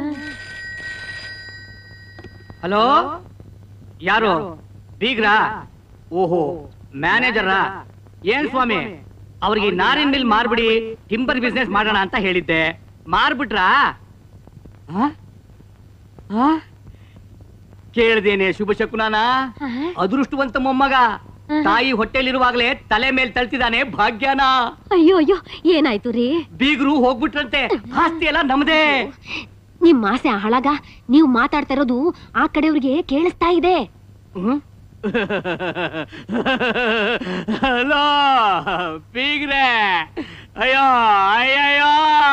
ಹಲೋ, ಯಾರು? ಬೀಗ್ರಾ? ಓಹೋ, ಮ್ಯಾನೇಜರಾ? ಏನ್ ಸ್ವಾಮಿ, ಅವ್ರಿಗೆ ನಾರಿನ ಮಿಲ್ ಮಾರ್ಬಿಡಿ, ಟಿಂಬರ್ ಬಿಸ್ನೆಸ್ ಮಾಡೋಣ ಅಂತ ಹೇಳಿದ್ದೆ, ಮಾರ್ಬಿಟ್ರಾ? ಕೇಳ್ದೇನೆ ಶುಭ ಶಕುನಾನ. ಅದೃಷ್ಟವಂತ ಮೊಮ್ಮಗ, ತಾಯಿ ಹೊಟ್ಟೆಲಿರುವಾಗಲೇ ತಲೆ ಮೇಲೆ ತಳ್ತಿದ್ದಾನೆ ಭಾಗ್ಯನ. ಅಯ್ಯೋ ಅಯ್ಯೋ, ಏನಾಯ್ತು ರೀ? ಬೀಗರು ಹೋಗ್ಬಿಟ್ರಂತೆ, ಆಸ್ತಿ ಎಲ್ಲ ನಮ್ದೇ. ನಿಮ್ ಆಸೆ ಹಾಳಾಗ ನೀವು ಮಾತಾಡ್ತಾ ಇರೋದು ಆ ಕಡೆಯವ್ರಿಗೆ ಕೇಳಿಸ್ತಾ ಇದೆ. ಹಲೋ ಬೀಗ್ರೆ, ಅಯ್ಯೋ ಅಯ್ಯಯ್ಯೋ,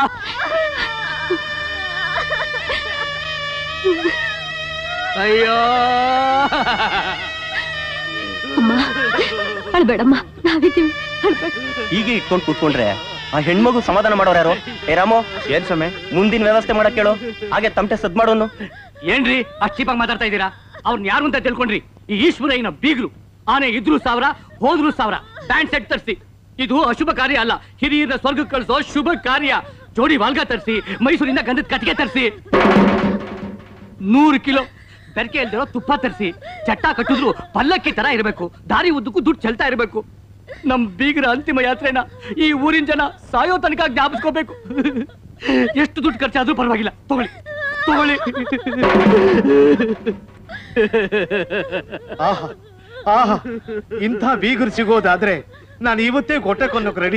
ಅಯ್ಯೋ ಅಮ್ಮ ಅಳ್ಬೇಡಮ್ಮ, ನಾವಿದ್ದೀವಿ, ಹೀಗೆ ಇಟ್ಕೊಂಡು ಕೂತ್ಕೊಂಡ್ರೆ ಆ ಹೆಣ್ಮಗು ಸಮಾಧಾನ ಮಾಡೋರು ಯಾರು? ಏ ರಾಮೋ, ಏನ್ ಸಮಯ ಮುಂದಿನ ವ್ಯವಸ್ಥೆ ಮಾಡಕ್ ಕೇಳು, ಹಾಗೆ ತಮಟೆ ಸದ್ ಮಾಡೋನು. ಏನ್ರಿ ಅಷ್ಟ್ ಚೀಪಾಗಿ ಮಾತಾಡ್ತಾ ಇದ್ದೀರಾ? ಅವ್ರನ್ನ ಯಾರು ಅಂತ ತಿಳ್ಕೊಂಡ್ರಿ? ಈ ಈಶ್ವರಯ್ಯನ ಬೀಗ್ರು. ಆನೆ ಇದ್ರು 1000, ಹೋದ್ರು 1000. ಬ್ಯಾಂಡ್ ಸೆಟ್ ತರಿಸಿ. ಇದು ಅಶುಭ ಕಾರ್ಯ ಅಲ್ಲ, ಹಿರಿಯರ ಸ್ವರ್ಗಕ್ಕೆ ಕಳಿಸೋ ಶುಭ ಕಾರ್ಯ. ಜೋಡಿ ವಾಲ್ಗ ತರಿಸಿ, ಮೈಸೂರಿಂದ ಗಂಧದ ಕಟ್ಟಿಗೆ ತರಿಸಿ, 100 ಕಿಲೋ ಬೆರಕೆ ಇಲ್ದಿರೋ ತುಪ್ಪ ತರಿಸಿ. ಚಟ್ಟ ಕಟ್ಟಿದ್ರು ಪಲ್ಲಕ್ಕಿ ತರ ಇರಬೇಕು, ದಾರಿ ಉದ್ದಕ್ಕೂ ದುಡ್ಡು ಚೆಲ್ತಾ ಇರಬೇಕು. ನಮ್ ಬೀಗರ ಅಂತಿಮ ಯಾತ್ರೆನ ಈ ಊರಿನ ಜನ ಸಾಯೋ ತನಕ ಜ್ಞಾಪಿಸ್ಕೋಬೇಕು. ಎಷ್ಟು ದುಡ್ಡು ಖರ್ಚಾದ್ರೂ ಪರವಾಗಿಲ್ಲ, ತಗೊಳ್ಳಿ ತಗೊಳ್ಳಿ. ಆಹಾ ಆಹಾ, ಇಂಥ ಬೀಗರು ಸಿಗೋದಾದ್ರೆ ನಾನು ಇವತ್ತೇ ಗೊಟ್ಟೆ ಕೊನ್ನೋಕ್ ರೆಡಿ.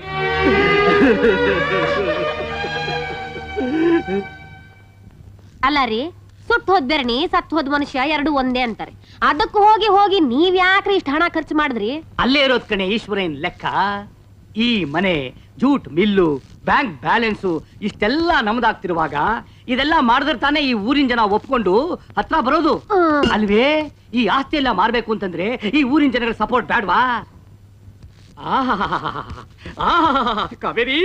ಅಲ್ಲ ರೀ, ಸುಟ್ಟು ಹೋದ್ ಬೆರಣಿ ಸತ್ತು ಹೋದ್ ಮನುಷ್ಯ ಎರಡು ಒಂದೇ ಅಂತಾರೆ. ಅದಕ್ಕೂ ಹೋಗಿ ಹೋಗಿ ನೀವ್ ಯಾಕ್ರಿ ಇಷ್ಟ ಹಣ ಖರ್ಚು ಮಾಡಿದ್ರಿ? ಅಲ್ಲೇ ಇರೋದ್ ಕಣೆ ಈಶ್ವರನ್ ಲೆಕ್ಕ. ಈ ಮನೆ, ಜೂಟ್ ಮಿಲ್ಲು, ಬ್ಯಾಂಕ್ ಬ್ಯಾಲೆನ್ಸು ಇಷ್ಟೆಲ್ಲ ನಮ್ದಾಗ್ತಿರುವಾಗ ಇದೆಲ್ಲ ಮಾಡಿದ್ರೆ ತಾನೇ ಈ ಊರಿನ ಜನ ಒಪ್ಕೊಂಡು ಹತ್ರ ಬರೋದು ಅಲ್ವೇ? ಈ ಆಸ್ತಿ ಎಲ್ಲ ಮಾರ್ಬೇಕು ಅಂತಂದ್ರೆ ಈ ಊರಿನ ಜನಗಳ ಸಪೋರ್ಟ್ ಬೇಡ್ವಾ? ಕಾವೇರಿ,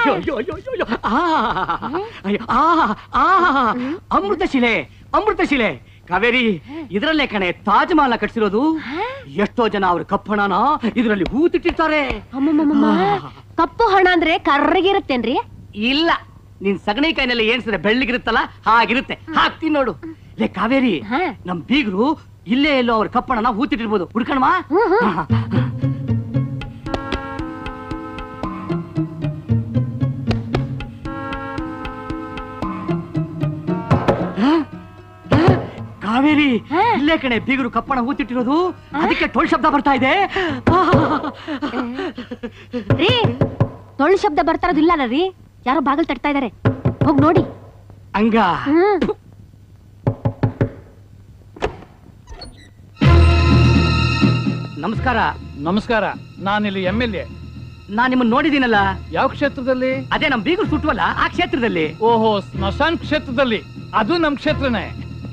ಅಮೃತ ಶಿಲೆ, ಅಮೃತ ಶಿಲೆ ಕಾವೇರಿ. ಇದರಲ್ಲೇ ಕಣೆ ತಾಜ್ ಮಹಲ್ ಕಟ್ಸಿರೋದು. ಎಷ್ಟೋ ಜನ ಅವ್ರ ಕಪ್ಪು ಹಣನ ಇದರಲ್ಲಿ ಹೂತಿಟ್ಟಿರ್ತಾರೆ. ಕಪ್ಪು ಹಣ ಅಂದ್ರೆ ಕರ್ರಗಿರುತ್ತೇನ್ರಿ? ಇಲ್ಲ, ನಿನ್ ಸಗಣಿ ಕೈನಲ್ಲಿ ಏನ್ಸಿದ್ರೆ ಬೆಳ್ಳಿಗಿರುತ್ತಲ್ಲ ಹಾಗಿರುತ್ತೆ. ಹಾಕ್ತೀನಿ ನೋಡು. ಲೇ ಕಾವೇರಿ, ನಮ್ ಬೀಗರು ಇಲ್ಲೇ ಎಲ್ಲೋ ಅವ್ರ ಕಪ್ಪಣನ ಹೂತಿಟ್ಟಿರ್ಬೋದು, ಹುಡ್ಕಣವಾ? ಕಾವೇರಿ, ಇಲ್ಲೇ ಕಣೆ ಬೀಗರು ಕಪ್ಪಣ ಹೂತಿಟ್ಟಿರೋದು. ಅದಕ್ಕೆ ಟೊಳ್ ಶಬ್ದ ಬರ್ತಾ ಇದೆ. ರೀ, ಟೊಳ್ ಶಬ್ದ ಬರ್ತಾ ಇರೋದಿಲ್ಲ ರೀ, ಯಾರೋ ಬಾಗಿಲು ತಟ್ತಾ ಇದಾರೆ, ಹೋಗ್ ನೋಡಿ. ಹಂಗ ನಮಸ್ಕಾರ. ನಮಸ್ಕಾರ, ನಾನಿಲ್ಲಿ MLA. ನಾನ್ ನಿಮ್ಮನ್ನ ನೋಡಿದೀನಲ್ಲ. ಯಾವ ಕ್ಷೇತ್ರದಲ್ಲಿ? ಅದೇ ನಮ್ ಬೀಗರು ಸುಟ್ಟವಲ್ಲ ಆ ಕ್ಷೇತ್ರದಲ್ಲಿ. ಓಹೋ, ಸ್ಮಶಾನ್ ಕ್ಷೇತ್ರದಲ್ಲಿ. ಅದು ನಮ್ ಕ್ಷೇತ್ರನೇ.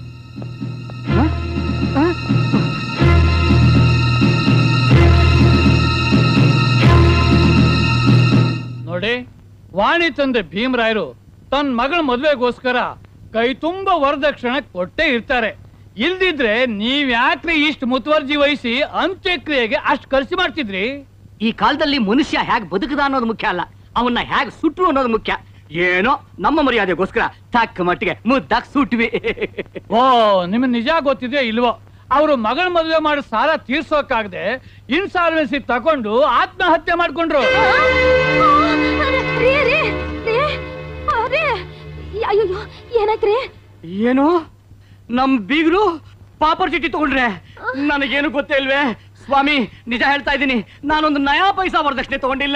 ನೋಡಿ, ವಾಣಿ ತಂದೆ ಭೀಮರಾಯರು ತನ್ನ ಮಗಳ ಮದುವೆಗೋಸ್ಕರ ಕೈ ತುಂಬಾ ವರದಕ್ಷಿಣೆ ಕೊಟ್ಟೇ ಇರ್ತಾರೆ. ಇಲ್ದಿದ್ರೆ ನೀವ್ ಯಾಕ್ರಿ ಇಷ್ಟು ಮುತುವರ್ಜಿ ವಹಿಸಿ ಅಂತ್ಯಕ್ರಿಯೆಗೆ ಅಷ್ಟು ಖರ್ಚು ಮಾಡ್ತಿದ್ರಿ? ಈ ಕಾಲದಲ್ಲಿ ಮನುಷ್ಯ ಹೇಗ್ ಬದುಕದ ಅನ್ನೋದು ಮುಖ್ಯ ಅಲ್ಲ, ಅವನ್ನ ಹೇಗ್ ಸುಟ್ರು ಅನ್ನೋದು ಮುಖ್ಯ. ಏನೋ ನಮ್ಮ ಮರ್ಯಾದೆಗೋಸ್ಕರ ತಕ್ಕ ಮಟ್ಟಿಗೆ ಮುದ್ದಾಗ್ ಸುಟ್ವಿ. ಓ, ನಿಮ್ಗೆ ನಿಜ ಗೊತ್ತಿದೆ ಇಲ್ವೋ? ಅವರು ಮಗಳ ಮದುವೆ ಮಾಡಿ ಸಾಲ ತೀರ್ಸೋಕಾಗದೆ ಇನ್ಸಾಲ್ವೆನ್ಸಿ ತಗೊಂಡು ಆತ್ಮಹತ್ಯೆ ಮಾಡ್ಕೊಂಡ್ರು. ಏನಾಯ್ತ್ರಿ? ಏನು ನಮ್ ಬೀಗರು ಪಾಪರ್ ಚೀಟಿ ತಗೊಂಡ್ರೆ? ನನಗೇನು ಗೊತ್ತೇ ಇಲ್ವೇ ಸ್ವಾಮಿ. ನಿಜ ಹೇಳ್ತಾ ಇದ್ದೀನಿ, ನಾನೊಂದು ನಯಾ ಪೈಸಾ ವರದಕ್ಷಿಣೆ ತಗೊಂಡಿಲ್ಲ.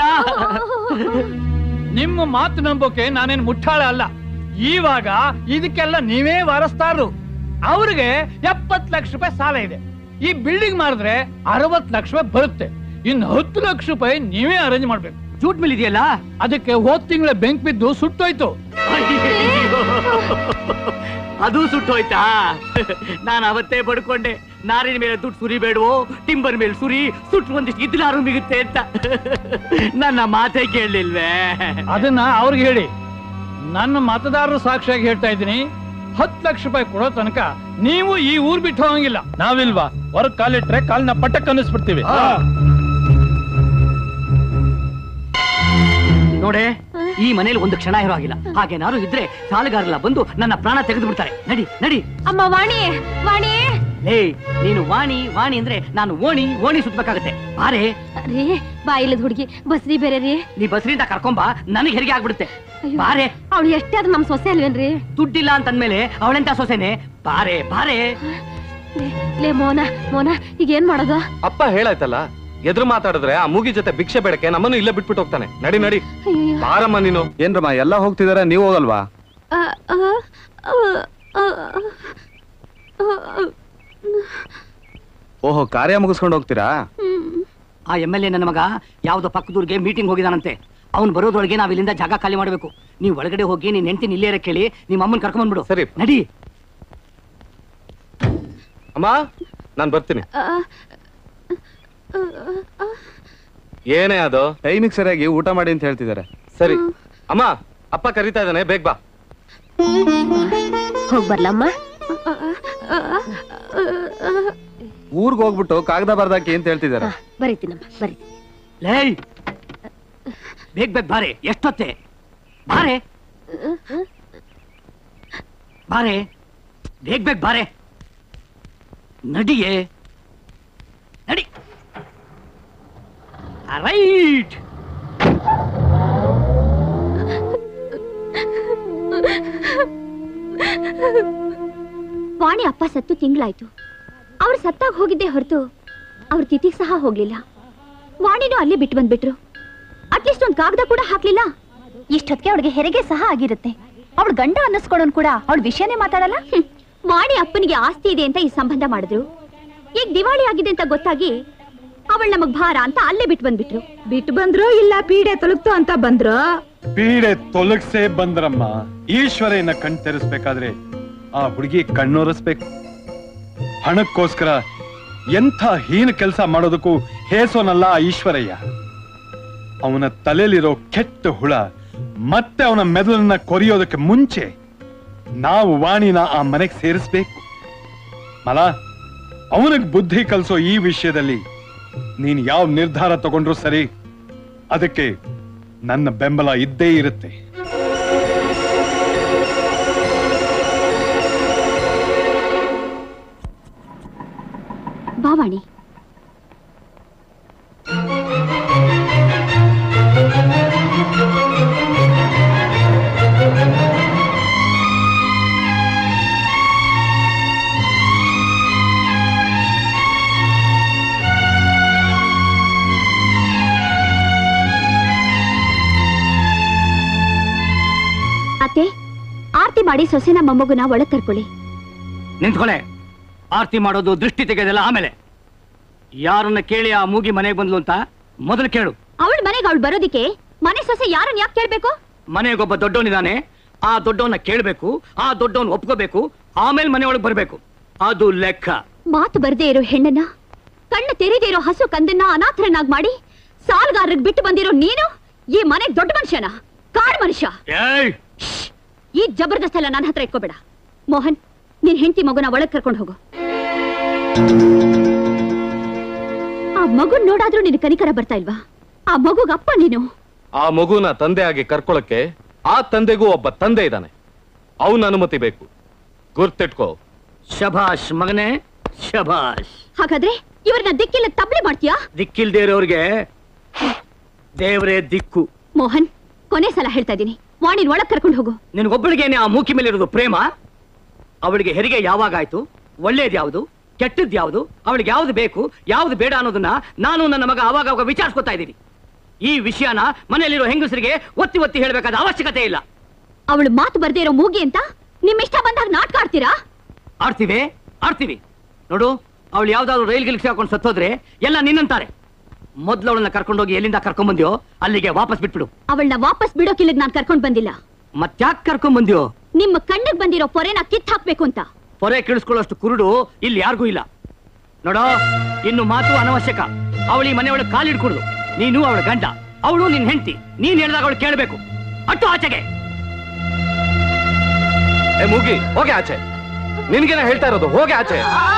ನಿಮ್ಮ ಮಾತು ನಂಬೋಕೆ ನಾನೇನು ಮುಟ್ಟಾಳ ಅಲ್ಲ. ಇವಾಗ ಇದಕ್ಕೆಲ್ಲ ನೀವೇ ವಾರಸ್ತಾರು. ಅವ್ರಿಗೆ 70 ಲಕ್ಷ ರೂಪಾಯಿ ಸಾಲ ಇದೆ. ಈ ಬಿಲ್ಡಿಂಗ್ ಮಾಡಿದ್ರೆ 60 ಲಕ್ಷ ರೂಪಾಯಿ ಬರುತ್ತೆ. ಇನ್ನು 10 ಲಕ್ಷ ರೂಪಾಯಿ ನೀವೇ ಅರೇಂಜ್ ಮಾಡ್ಬೇಕು. ಜೂಟ್ ಮಿಲ್ ಇದೆಯಲ್ಲ, ಅದಕ್ಕೆ ಹೋದ್ ತಿಂಗಳ ಬೆಂಕಿ ಬಿದ್ದು ಸುಟ್ಟೋಯ್ತು. ಅದು ಸುಟ್ಟೋಯ್ತಾ? ನಾನು ಅವತ್ತೇ ಬಡ್ಕೊಂಡೆ, ನಾರಿನ ಮೇಲೆ ದುಡ್ಡು ಸುರಿಬೇಡವೋ, ಟಿಂಬರ್ ಮೇಲೆ ಸುರಿ, ಸುಟ್ಟು ಒಂದಿಷ್ಟು ಇದ್ಲಾರು ಮಿಗುತ್ತೆ ಅಂತ. ನನ್ನ ಮಾತೇ ಕೇಳಲಿಲ್ವೇ? ಅದನ್ನ ಅವ್ರಿಗೆ ಹೇಳಿ. ನನ್ನ ಮತದಾರರು ಸಾಕ್ಷಿಯಾಗಿ ಹೇಳ್ತಾ ಇದ್ದೀನಿ, 10 ಲಕ್ಷ ರೂಪಾಯಿ ಕೊಡೋ ತನಕ ನೀವು ಈ ಊರ್ ಬಿಟ್ಟು ಹೋಗಂಗಿಲ್ಲ. ನಾವಿಲ್ವಾ? ಹೊರಗ್ ಕಾಲಿಟ್ರೆ ಕಾಲಿನ ಪಟ್ಟಕ್ಕೆ ಅನ್ನಿಸ್ಬಿಡ್ತೀವಿ. ನೋಡೆ, ಈ ಮನೇಲಿ ಒಂದು ಕ್ಷಣ ಇರೋ ಆಗಿಲ್ಲ. ಹಾಗೇನಾರು ಇದ್ರೆ ಸಾಲಗಾರಲ್ಲ ಬಂದು ನನ್ನ ಪ್ರಾಣ ತೆಗೆದು ಬಿಡ್ತಾರೆ. ನಡಿ ನಡಿ. ಅಮ್ಮ ವಾಣಿ, ವಾಣಿ. ಲೇ, ನೀನು ವಾಣಿ ವಾಣಿ ಅಂದ್ರೆ ನಾನು ಓಣಿ ಓಣಿ ಸುತ್ತಬೇಕಾಗತ್ತೆ. ಬಾರೆ ರೀ, ಬಾಯಿಲ್ಲದ ಹುಡುಗಿ ಬಸ್ರಿ ಬೇರೆ ರೀ. ನೀ ಬಸ್ರಿಂದ ಕರ್ಕೊಂಬ, ನನಗೆ ಹೆರಿಗೆ ಆಗ್ಬಿಡುತ್ತೆ. ಬಾರೆ. ಅವಳು ಎಷ್ಟೇ ಆದ್ರೂ ನಮ್ ಸೊಸೆ ಅಲ್ವೇನ್ರಿ? ದುಡ್ಡಿಲ್ಲ ಅಂತಂದ್ಮೇಲೆ ಅವಳೆಂತ ಸೊಸೆನೆ? ಬಾರೆ ಬಾರೆ. ಲೇ ಮೋನ, ಮೋನ, ಈಗ ಏನ್ ಮಾಡೋದು? ಅಪ್ಪ ಹೇಳಾಯ್ತಲ್ಲ, ಎದುರು ಮಾತಾಡಿದ್ರೆ ಆ ಮೂಗಿ ಜೊತೆ ಭಿಕ್ಷೆ ಬೇಡಕ್ಕೆ ನಮ್ಮನ್ನು ಇಲ್ಲೇ ಬಿಟ್ಬಿಟ್ಟು ಹೋಗ್ತಾನೆ. ನಡಿ ನಡಿ. ಬಾರಮ್ಮ ನೀನು. ಏನ್ರಮ್ಮ ಎಲ್ಲ ಹೋಗ್ತಿದಾರೆ, ನೀವು ಹೋಗಲ್ವಾ? ಓಹೋ, ಕಾರ್ಯ ಮುಗಿಸ್ಕೊಂಡು ಹೋಗ್ತೀರಾ? ಆ MLA ನನ್ನ ಮಗ ಯಾವ್ದೋ ಪಕ್ಕದೂರ್ಗೆ ಮೀಟಿಂಗ್ ಹೋಗಿದಾನಂತೆ. ಅವ್ನು ಬರೋದ್ರೊಳಗೆ ನಾವ್ ಇಲ್ಲಿಂದ ಜಾಗ ಖಾಲಿ ಮಾಡ್ಬೇಕು. ನೀವು ಒಳಗಡೆ ಹೋಗಿ ನೀನ್ ಹೆಂಡತಿನ ಇಲ್ಲೇ ಇರಕ್ಕೆ ಹೇಳಿ, ನಿಮ್ಮ ಅಮ್ಮನ್ ಕರ್ಕೊಂಡ್ ಬಂದ್ಬಿಡು. ಸರಿ, ನಡಿ. ಅಮ್ಮ, ನಾನ್ ಬರ್ತೀನಿ. ಏನೇ ಅದು? ಟೈಮಿಗೆ ಸರಿಯಾಗಿ ಊಟ ಮಾಡಿ ಅಂತ ಹೇಳ್ತಿದ್ದಾರೆ. ಸರಿ ಅಮ್ಮ, ಅಪ್ಪ ಕರೀತಾ ಇದ್ದಾನೆ, ಬೇಗ ಬಾ. ಹೋಗ್ ಬರ್ಲಮ್ಮ. ಊರ್ಗ್ ಹೋಗ್ಬಿಟ್ಟು ಕಾಗದ ಬರ್ದಾಕಿ ಅಂತ ಹೇಳ್ತಿದ್ದಾರೆ. ಬರೀತೀನಮ್ಮ, ಬರೀ. ಲೇ, ಬೇಗ ಬೇಗ ಬಾರೆ. ಎಷ್ಟೊತ್ತೆ? ಬಾರೆ ಬಾರೆ, ಬೇಗ ಬೇಗ ಬಾರೆ. ನಡಿಯೇ, ನಡಿ. ರೈಟ್. ವಾಣಿ ಅಪ್ಪ ಸತ್ತು ತಿಂಗಳಾಯ್ತು. ಅವ್ರು ಸತ್ತಾಗ ಹೋಗಿದ್ದೆ ಹೊರತು ಅವ್ರ ತಿಥಿಗೆ ಸಹ ಹೋಗ್ಲಿಲ್ಲ. ವಾಣಿನೂ ಅಲ್ಲೇ ಬಿಟ್ಟು ಬಂದ್ಬಿಟ್ರು. ಅಟ್ಲೀಸ್ಟ್ ಒಂದ್ ಕಾಗದ ಕೂಡ ಹಾಕ್ಲಿಲ್ಲ. ಇಷ್ಟೊತ್ತಿಗೆ ಅವಳಿಗೆ ಹೆರಿಗೆ ಸಹ ಆಗಿರುತ್ತೆ. ಅವಳು ಗಂಡ ಅನ್ನಿಸ್ಕೊಳೋನ್ ಕೂಡ ಅವಳ ವಿಷಯನೇ ಮಾತಾಡಲ್ಲ. ವಾಣಿ ಅಪ್ಪನಿಗೆ ಆಸ್ತಿ ಇದೆ ಅಂತ ಈ ಸಂಬಂಧ ಮಾಡಿದ್ರು. ಈಗ ದಿವಾಳಿ ಆಗಿದೆ ಅಂತ ಗೊತ್ತಾಗಿ ಅವಳು ನಮಗ್ ಭಾರ ಅಂತ ಅಲ್ಲೇ ಬಿಟ್ಟು ಬಂದ್ಬಿಟ್ರು. ಬಿಟ್ಟು ಬಂದ್ರು ಇಲ್ಲ ಪೀಡೆ ತೊಲಗ್ತು ಅಂತ ಬಂದ್ರು. ಪೀಡೆ ತೊಲಗ್ಸೇ ಬಂದ್ರಮ್ಮ. ಈಶ್ವರನ ಕಣ್ ತೆರೆಸ್ಬೇಕಾದ್ರೆ ಆ ಹುಡುಗಿ ಕಣ್ಣೋರಿಸ್ಬೇಕು. ಹಣಕ್ಕೋಸ್ಕರ ಎಂಥ ಹೀನ ಕೆಲಸ ಮಾಡೋದಕ್ಕೂ ಹೇಸೋನಲ್ಲ ಆ ಈಶ್ವರಯ್ಯ. ಅವನ ತಲೆಯಲ್ಲಿರೋ ಕೆಟ್ಟ ಹುಳ ಮತ್ತೆ ಅವನ ಮೆದುಳನ್ನ ಕೊರಿಯೋದಕ್ಕೆ ಮುಂಚೆ ನಾವು ವಾಣಿನ ಆ ಮನೆಗೆ ಸೇರಿಸ್ಬೇಕು. ಮಲ, ಅವನಿಗೆ ಬುದ್ಧಿ ಕಲಿಸೋ ಈ ವಿಷಯದಲ್ಲಿ ನೀನ್ ಯಾವ ನಿರ್ಧಾರ ತಗೊಂಡ್ರು ಸರಿ, ಅದಕ್ಕೆ ನನ್ನ ಬೆಂಬಲ ಇದ್ದೇ ಇರುತ್ತೆ. ಬಾವಾಣಿ, ಅತ್ತೆ, ಆರತಿ ಮಾಡಿ ಸೊಸೆನ ಮೊಮ್ಮಗುನ ಒಳಗ್ ಕರ್ಕೊಳ್ಳಿ. ನಿಂತ್ಕೊಳ್ಳೆ. ಆರತಿ ಮಾಡೋದು ದೃಷ್ಟಿ ತೆಗೆದಲ್ಲ, ಆಮೇಲೆ ಯಾರನ್ನ ಕೇಳಿ ಆ ಮೂಗಿ ಮನೆಗೆ ಬಂದ್ಲು ಅಂತ ಮೊದಲು ಕೇಳು. ಅವಳ ಮನೆಗೆ ಅವಳು ಬರೋದಿಕ್ಕೆ ಮನೆ ಸೊಸೆ ಯಾರನ್ನ ಯಾಕೆ ಕೇಳ್ಬೇಕು? ಮನೆಗೊಬ್ಬ ದೊಡ್ಡವನಿದ್ದಾನೆ, ಆ ದೊಡ್ಡವನ್ನ ಕೇಳ್ಬೇಕು, ಆ ದೊಡ್ಡವನ್ ಒಪ್ಕೋಬೇಕು, ಆಮೇಲೆ ಮನೆ ಒಳಗೆ ಬರ್ಬೇಕು. ಅದು ಲೆಕ್ಕ. ಮಾತು ಬರ್ದೇ ಇರೋ ಹೆಣ್ಣನ್ನ, ಕಣ್ಣು ತೆರೆದೇ ಇರೋ ಹಸು ಕಂದನ್ನ ಅನಾಥರನ್ನಾಗಿ ಮಾಡಿ ಸಾಲಗಾರರಿಗೆ ಬಿಟ್ಟು ಬಂದಿರೋ ನೀನು ಈ ಮನೆಗೆ ದೊಡ್ಡ ಮನುಷ್ಯನ? ಕಾಡ್ ಮನುಷ್ಯ. ಈ ಜಬರ್ದಸ್ತ್ ಎಲ್ಲ ನನ್ನ ಹತ್ರ ಇಟ್ಕೋಬೇಡ. ಮೋಹನ್, ನೀನ್ ಹೆಂಡತಿ ಮಗುನ ಒಳಗ್ ಕರ್ಕೊಂಡು ಹೋಗು. ಆ ಮಗುನ್ ನೋಡಾದ್ರೂ ನಿನ್ ಕನಿಕರ ಬರ್ತಾ ಇಲ್ವಾ? ಆ ಮಗುಗಪ್ಪ ನೀನು. ಆ ಮಗುನ ತಂದೆ ಆಗಿ ಕರ್ಕೊಳಕ್ಕೆ ಆ ತಂದೆಗೂ ಒಬ್ಬ ತಂದೆ ಇದ್ದಾನೆ. ಅವನ ಅನುಮತಿ ಬೇಕು, ಗುರ್ತಿಟ್ಕೋ. ಶಭಾಷ್ ಮಗನೇ, ಶಬಾಷ್. ಹಾಗಾದ್ರೆ ಇವ್ರನ್ನ ದಿಕ್ಕಿಲ್ಲ ತಬ್ಲೆ ಮಾಡ್ತೀಯಾ? ದಿಕ್ಕಿಲ್ದೇ ಇರೋರ್ಗೆ ದೇವರೇ ದಿಕ್ಕು. ಮೋಹನ್, ಕೊನೆ ಸಲ ಹೇಳ್ತಾ ಇದ್ದೀನಿ, ವಾಣಿನ ಒಳಗ್ ಕರ್ಕೊಂಡು ಹೋಗು. ನಿನಗೊಬ್ಬಳಿಗೇನೆ ಆ ಮೂಕಿ ಮೇಲೆ ಇರೋದು ಪ್ರೇಮ? ಅವಳಿಗೆ ಹೆರಿಗೆ ಯಾವಾಗಾಯ್ತು, ಒಳ್ಳೇದ್ ಯಾವುದು, ಕೆಟ್ಟದ್ ಯಾವುದು, ಅವಳಿಗೆ ಯಾವ್ದು ಬೇಕು ಯಾವ್ದು ಬೇಡ ಅನ್ನೋದನ್ನ ನಾನು ನನ್ನ ಮಗ ಅವಾಗ ವಿಚಾರಿಸ್ಕೊತಾ ಇದ್ದೀನಿ. ಈ ವಿಷಯನ ಮನೆಯಲ್ಲಿರೋ ಹೆಂಗಸರಿಗೆ ಒತ್ತಿ ಒತ್ತಿ ಹೇಳ್ಬೇಕಾದ ಅವಶ್ಯಕತೆ ಇಲ್ಲ. ಅವಳು ಮಾತು ಬರ್ದೇ ಇರೋ ಮೂಗಿ ಅಂತ ನಿಮ್ ಇಷ್ಟ ಬಂದಾಗ ನಾಟಕ ಆಡ್ತೀರಾ? ಆಡ್ತೀವಿ ನೋಡು. ಅವಳು ಯಾವ್ದಾದ್ರು ರೈಲ್ ಗಿಲ್ಸಿ ಹಾಕೊಂಡು ಸತ್ತೋದ್ರೆ ಎಲ್ಲ ನಿನ್ನಂತಾರೆ. ಮೊದ್ಲು ಅವಳನ್ನ ಕರ್ಕೊಂಡೋಗಿ ಎಲ್ಲಿಂದ ಕರ್ಕೊಂಡ್ ಬಂದ್ಯೋ ಅಲ್ಲಿಗೆ ವಾಪಸ್ ಬಿಟ್ಬಿಡು. ಅವಳನ್ನ ವಾಪಸ್ ಬಿಡೋಕಿಲ್ಲ ನಾನ್ ಕರ್ಕೊಂಡ್ ಬಂದಿಲ್ಲ. ಮತ್ತ್ಯಾಕ್ ಕರ್ಕೊಂಡ್ ಬಂದ್ಯೋ? ನಿಮ್ಮ ಕಣ್ಣಿಗೆ ಬಂದಿರೋ ಪೊರೆನ ಕಿತ್ ಹಾಕ್ಬೇಕು ಅಂತ. ಪೊರೆ ಕೇಳಿಸ್ಕೊಳ್ಳೋಷ್ಟು ಕುರುಡು ಇಲ್ಲಿ ಯಾರಿಗೂ ಇಲ್ಲ. ನೋಡೋ, ಇನ್ನು ಮಾತು ಅನವಶ್ಯಕ. ಅವಳಿ ಮನೆ ಒಳಗೆ ಕಾಲಿಡ್ಕೊಡುದು. ನೀನು ಅವಳ ಗಂಡ, ಅವಳು ನಿನ್ ಹೆಂಡತಿ. ನೀನ್ ಹೇಳಿದಾಗ ಅವಳು ಕೇಳಬೇಕು. ಅಟ್ಟು ಆಚೆಗೆ. ಮೂಗಿ ಹೋಗಿ ಆಚೆ. ನಿನ್ಗೇನ ಹೇಳ್ತಾ ಇರೋದು? ಹೋಗಿ ಆಚೆ.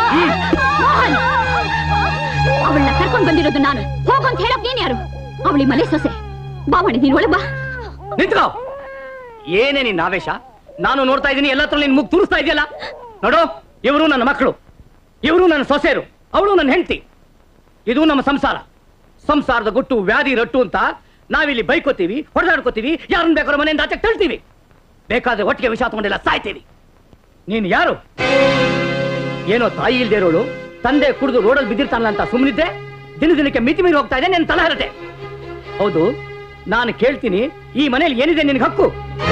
ಅವಳನ್ನ ಕರ್ಕೊಂಡ್ ಬಂದಿರೋದು ನಾನು. ಹೋಗು ಅಂತ ಹೇಳಕ್ ನೀನ್ ಯಾರು? ಅವಳಿ ಮನೆ ಸೊಸೆ. ಬಾವಣಿ, ನೀನ್ ಒಳಗ್ ಬಾ. ನಿಂತ್ಕೋ. ಏನೇ ನಿನ್ನ ಆವೇಶ? ನಾನು ನೋಡ್ತಾ ಇದ್ದೀನಿ, ಎಲ್ಲ ತರ ನಿನ್ ಮುಗ್ ತೂರಿಸ್ತಾ ಇದೆಯಲ್ಲ. ನೋಡು, ಇವರು ನನ್ನ ಮಕ್ಕಳು, ಇವರು ನನ್ನ ಸೊಸೆರು, ಅವಳು ನನ್ನ ಹೆಂಡತಿ. ಇದು ನಮ್ಮ ಸಂಸಾರ. ಸಂಸಾರದ ಗುಟ್ಟು ವ್ಯಾಧಿ ರಟ್ಟು ಅಂತ ನಾವಿಲ್ಲಿ ಬೈಕೋತೀವಿ, ಹೊಡೆದಾಡ್ಕೋತೀವಿ, ಯಾರನ್ನ ಬೇಕಾದ್ರೂ ಮನೆಯಿಂದ ಆಚೆ ತಳ್ತೀವಿ. ಬೇಕಾದ್ರೆ ಒಟ್ಟಿಗೆ ವಿಷ ತಗೊಂಡೆಲ್ಲ ಸಾಯ್ತೀವಿ. ನೀನು ಯಾರು? ಏನೋ ತಾಯಿ ಇಲ್ದೇ ಇರೋಳು, ತಂದೆ ಕುಡಿದು ರೋಡಲ್ಲಿ ಬಿದ್ದಿರ್ತಾನಲ್ಲ ಅಂತ ಸುಮ್ಮನಿದ್ದೆ. ದಿನಕ್ಕೆ ಮಿತಿ ಮೀರಿ ಹೋಗ್ತಾ ಇದೆ ನಿನ್ನ ತಲಹರತೆ. ಹೌದು, ನಾನು ಕೇಳ್ತೀನಿ, ಈ ಮನೆಯಲ್ಲಿ ಏನಿದೆ ನಿನಗೆ ಹಕ್ಕು?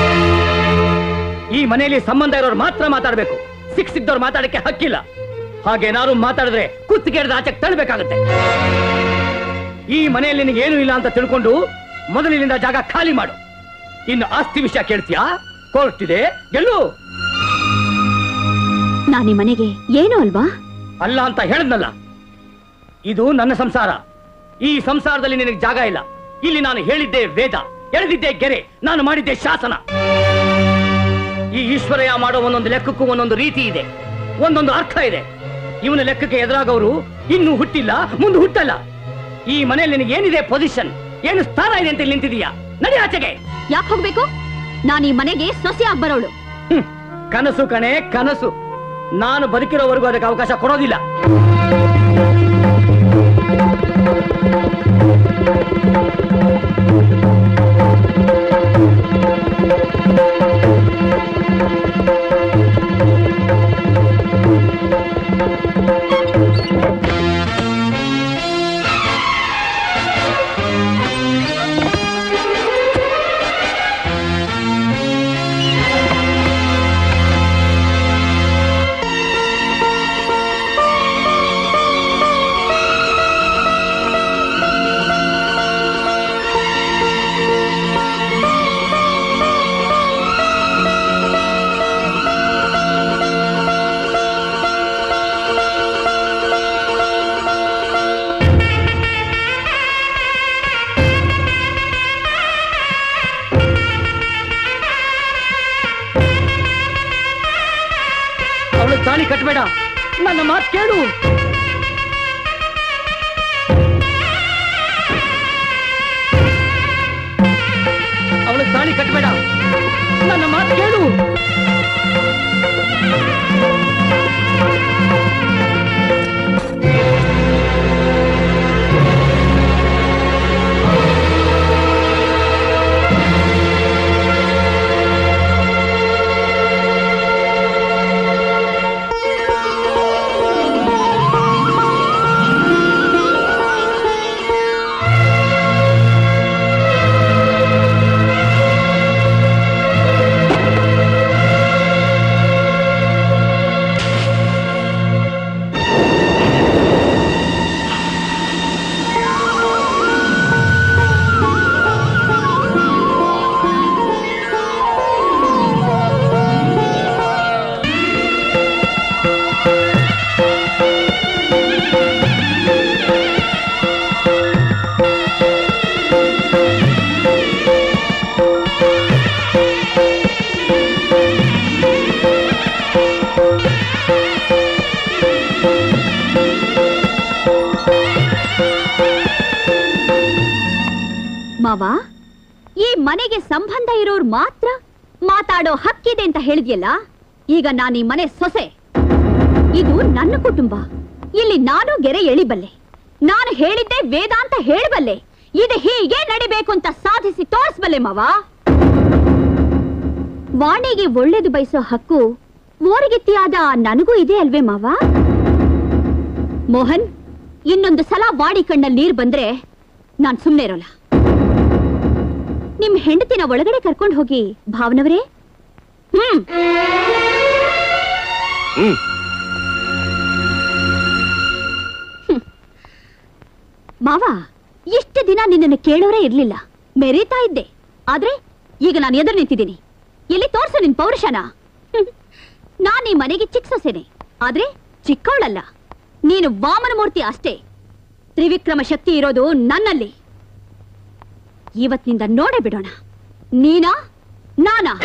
ಈ ಮನೆಯಲ್ಲಿ ಸಂಬಂಧ ಇರೋರು ಮಾತ್ರ ಮಾತಾಡ್ಬೇಕು. ಸಿಕ್ಸಿದ್ದವ್ರು ಮಾತಾಡಕ್ಕೆ ಹಕ್ಕಿಲ್ಲ. ಹಾಗೇನಾದ್ರು ಮಾತಾಡಿದ್ರೆ ಕುತ್ತಿಗೆಡ್ದ ಆಚೆ ತಳ್ಳಬೇಕಾಗತ್ತೆ. ಈ ಮನೆಯಲ್ಲಿ ನಿನಗೆ ಏನೂ ಇಲ್ಲ ಅಂತ ತಿಳ್ಕೊಂಡು ಮೊದಲಿನಿಂದ ಜಾಗ ಖಾಲಿ ಮಾಡು. ಇನ್ನು ಆಸ್ತಿ ವಿಷಯ ಕೇಳ್ತೀಯಾ? ಕೋರ್ಟ್ ಇದೆ, ಗೆಲ್ಲು. ನಾನೀ ಮನೆಗೆ ಏನು ಅಲ್ವಾ? ಅಲ್ಲ ಅಂತ ಹೇಳದ್ನಲ್ಲ. ಇದು ನನ್ನ ಸಂಸಾರ. ಈ ಸಂಸಾರದಲ್ಲಿ ನಿನಗೆ ಜಾಗ ಇಲ್ಲ. ಇಲ್ಲಿ ನಾನು ಹೇಳಿದ್ದೆ ವೇದ, ಎಳೆದಿದ್ದೆ ಗೆರೆ, ನಾನು ಮಾಡಿದ್ದೆ ಶಾಸನ. ಈ ಈಶ್ವರಯ್ಯ ಮಾಡೋ ಒಂದೊಂದು ಲೆಕ್ಕಕ್ಕೂ ಒಂದೊಂದು ರೀತಿ ಇದೆ, ಒಂದೊಂದು ಅರ್ಥ ಇದೆ. ಇವನ ಲೆಕ್ಕಕ್ಕೆ ಎದುರಾಗವರು ಇನ್ನೂ ಹುಟ್ಟಿಲ್ಲ, ಮುಂದೆ ಹುಟ್ಟಲ್ಲ. ಈ ಮನೆಯಲ್ಲಿ ನಿನಗೆ ಏನಿದೆ ಪೊಸಿಷನ್, ಏನು ಸ್ಥಾನ ಇದೆ ಅಂತ ಇಲ್ಲಿ ನಿಂತಿದೀಯಾ? ನಡಿ ಆಚೆಗೆ. ಯಾಕೆ ಹೋಗ್ಬೇಕು? ನಾನು ಈ ಮನೆಗೆ ಸೊಸೆ ಆಗಿ ಬರೋಳು. ಕನಸು ಕಣೆ, ಕನಸು. ನಾನು ಬದುಕಿರೋವರೆಗೂ ಅದಕ್ಕೆ ಅವಕಾಶ ಕೊಡೋದಿಲ್ಲ. ತಾಳಿ ಕಟ್ಟಬೇಡ, ನನ್ನ ಮಾತು ಕೇಳು. ಅವಳು ತಾಳಿ ಕಟ್ಟಬೇಡ, ನನ್ನ ಮಾತು ಕೇಳು. ಮಾವ, ಈ ಮನೆಗೆ ಸಂಬಂಧ ಇರೋರು ಮಾತ್ರ ಮಾತಾಡೋ ಹಕ್ಕಿದೆ ಅಂತ ಹೇಳಿದ್ಯಲ್ಲ. ಈಗ ನಾನು ಈ ಮನೆ ಸೊಸೆ, ಇದು ನನ್ನ ಕುಟುಂಬ. ಇಲ್ಲಿ ನಾನು ಗೆರೆ ಎಳಿಬಲ್ಲೆ, ನಾನು ಹೇಳಿದ್ದೆ ವೇದಾಂತ ಹೇಳಬಲ್ಲೆ. ಇದು ಹೀಗೆ ನಡಿಬೇಕು ಅಂತ ಸಾಧಿಸಿ ತೋರಿಸಬಲ್ಲೆ ಮಾವ. ವಾಣಿಗೆ ಒಳ್ಳೇದು ಬಯಸೋ ಹಕ್ಕು ಓರಿಗಿತ್ತಿಯಾದ ನನಗೂ ಇದೆ ಅಲ್ವೇ ಮಾವ? ಮೋಹನ್, ಇನ್ನೊಂದು ಸಲ ವಾಡಿ ಕಣ್ಣಲ್ಲಿ ನೀರು ಬಂದ್ರೆ ನಾನ್ ಸುಮ್ನೆ ಇರೋಲ್ಲ. ನಿಮ್ ಹೆಂಡತಿನ ಒಳಗಡೆ ಕರ್ಕೊಂಡು ಹೋಗಿ ಭಾವನವರೇ. ಮಾವ, ಇಷ್ಟು ದಿನ ನಿನ್ನನ್ನು ಕೇಳೋರೇ ಇರ್ಲಿಲ್ಲ, ಮೆರೀತಾ ಇದ್ದೆ. ಆದ್ರೆ ಈಗ ನಾನು ಎದುರು ನಿಂತಿದ್ದೀನಿ. ಎಲ್ಲಿ ತೋರ್ಸು ನಿನ್ ಪೌರುಷನ. ನಾನ್ ಈ ಮನೆಗೆ ಚಿಕ್ಕ ಸೊಸೆನೆ, ಆದ್ರೆ ಚಿಕ್ಕವಳಲ್ಲ. ನೀನು ವಾಮನ ಮೂರ್ತಿ ಅಷ್ಟೇ. ತ್ರಿವಿಕ್ರಮ ಶಕ್ತಿ ಇರೋದು ನನ್ನಲ್ಲಿ. ಇವತ್ತಿನಿಂದ ನೋಡೇ ಬಿಡೋಣ, ನೀನಾ ನಾನಾ.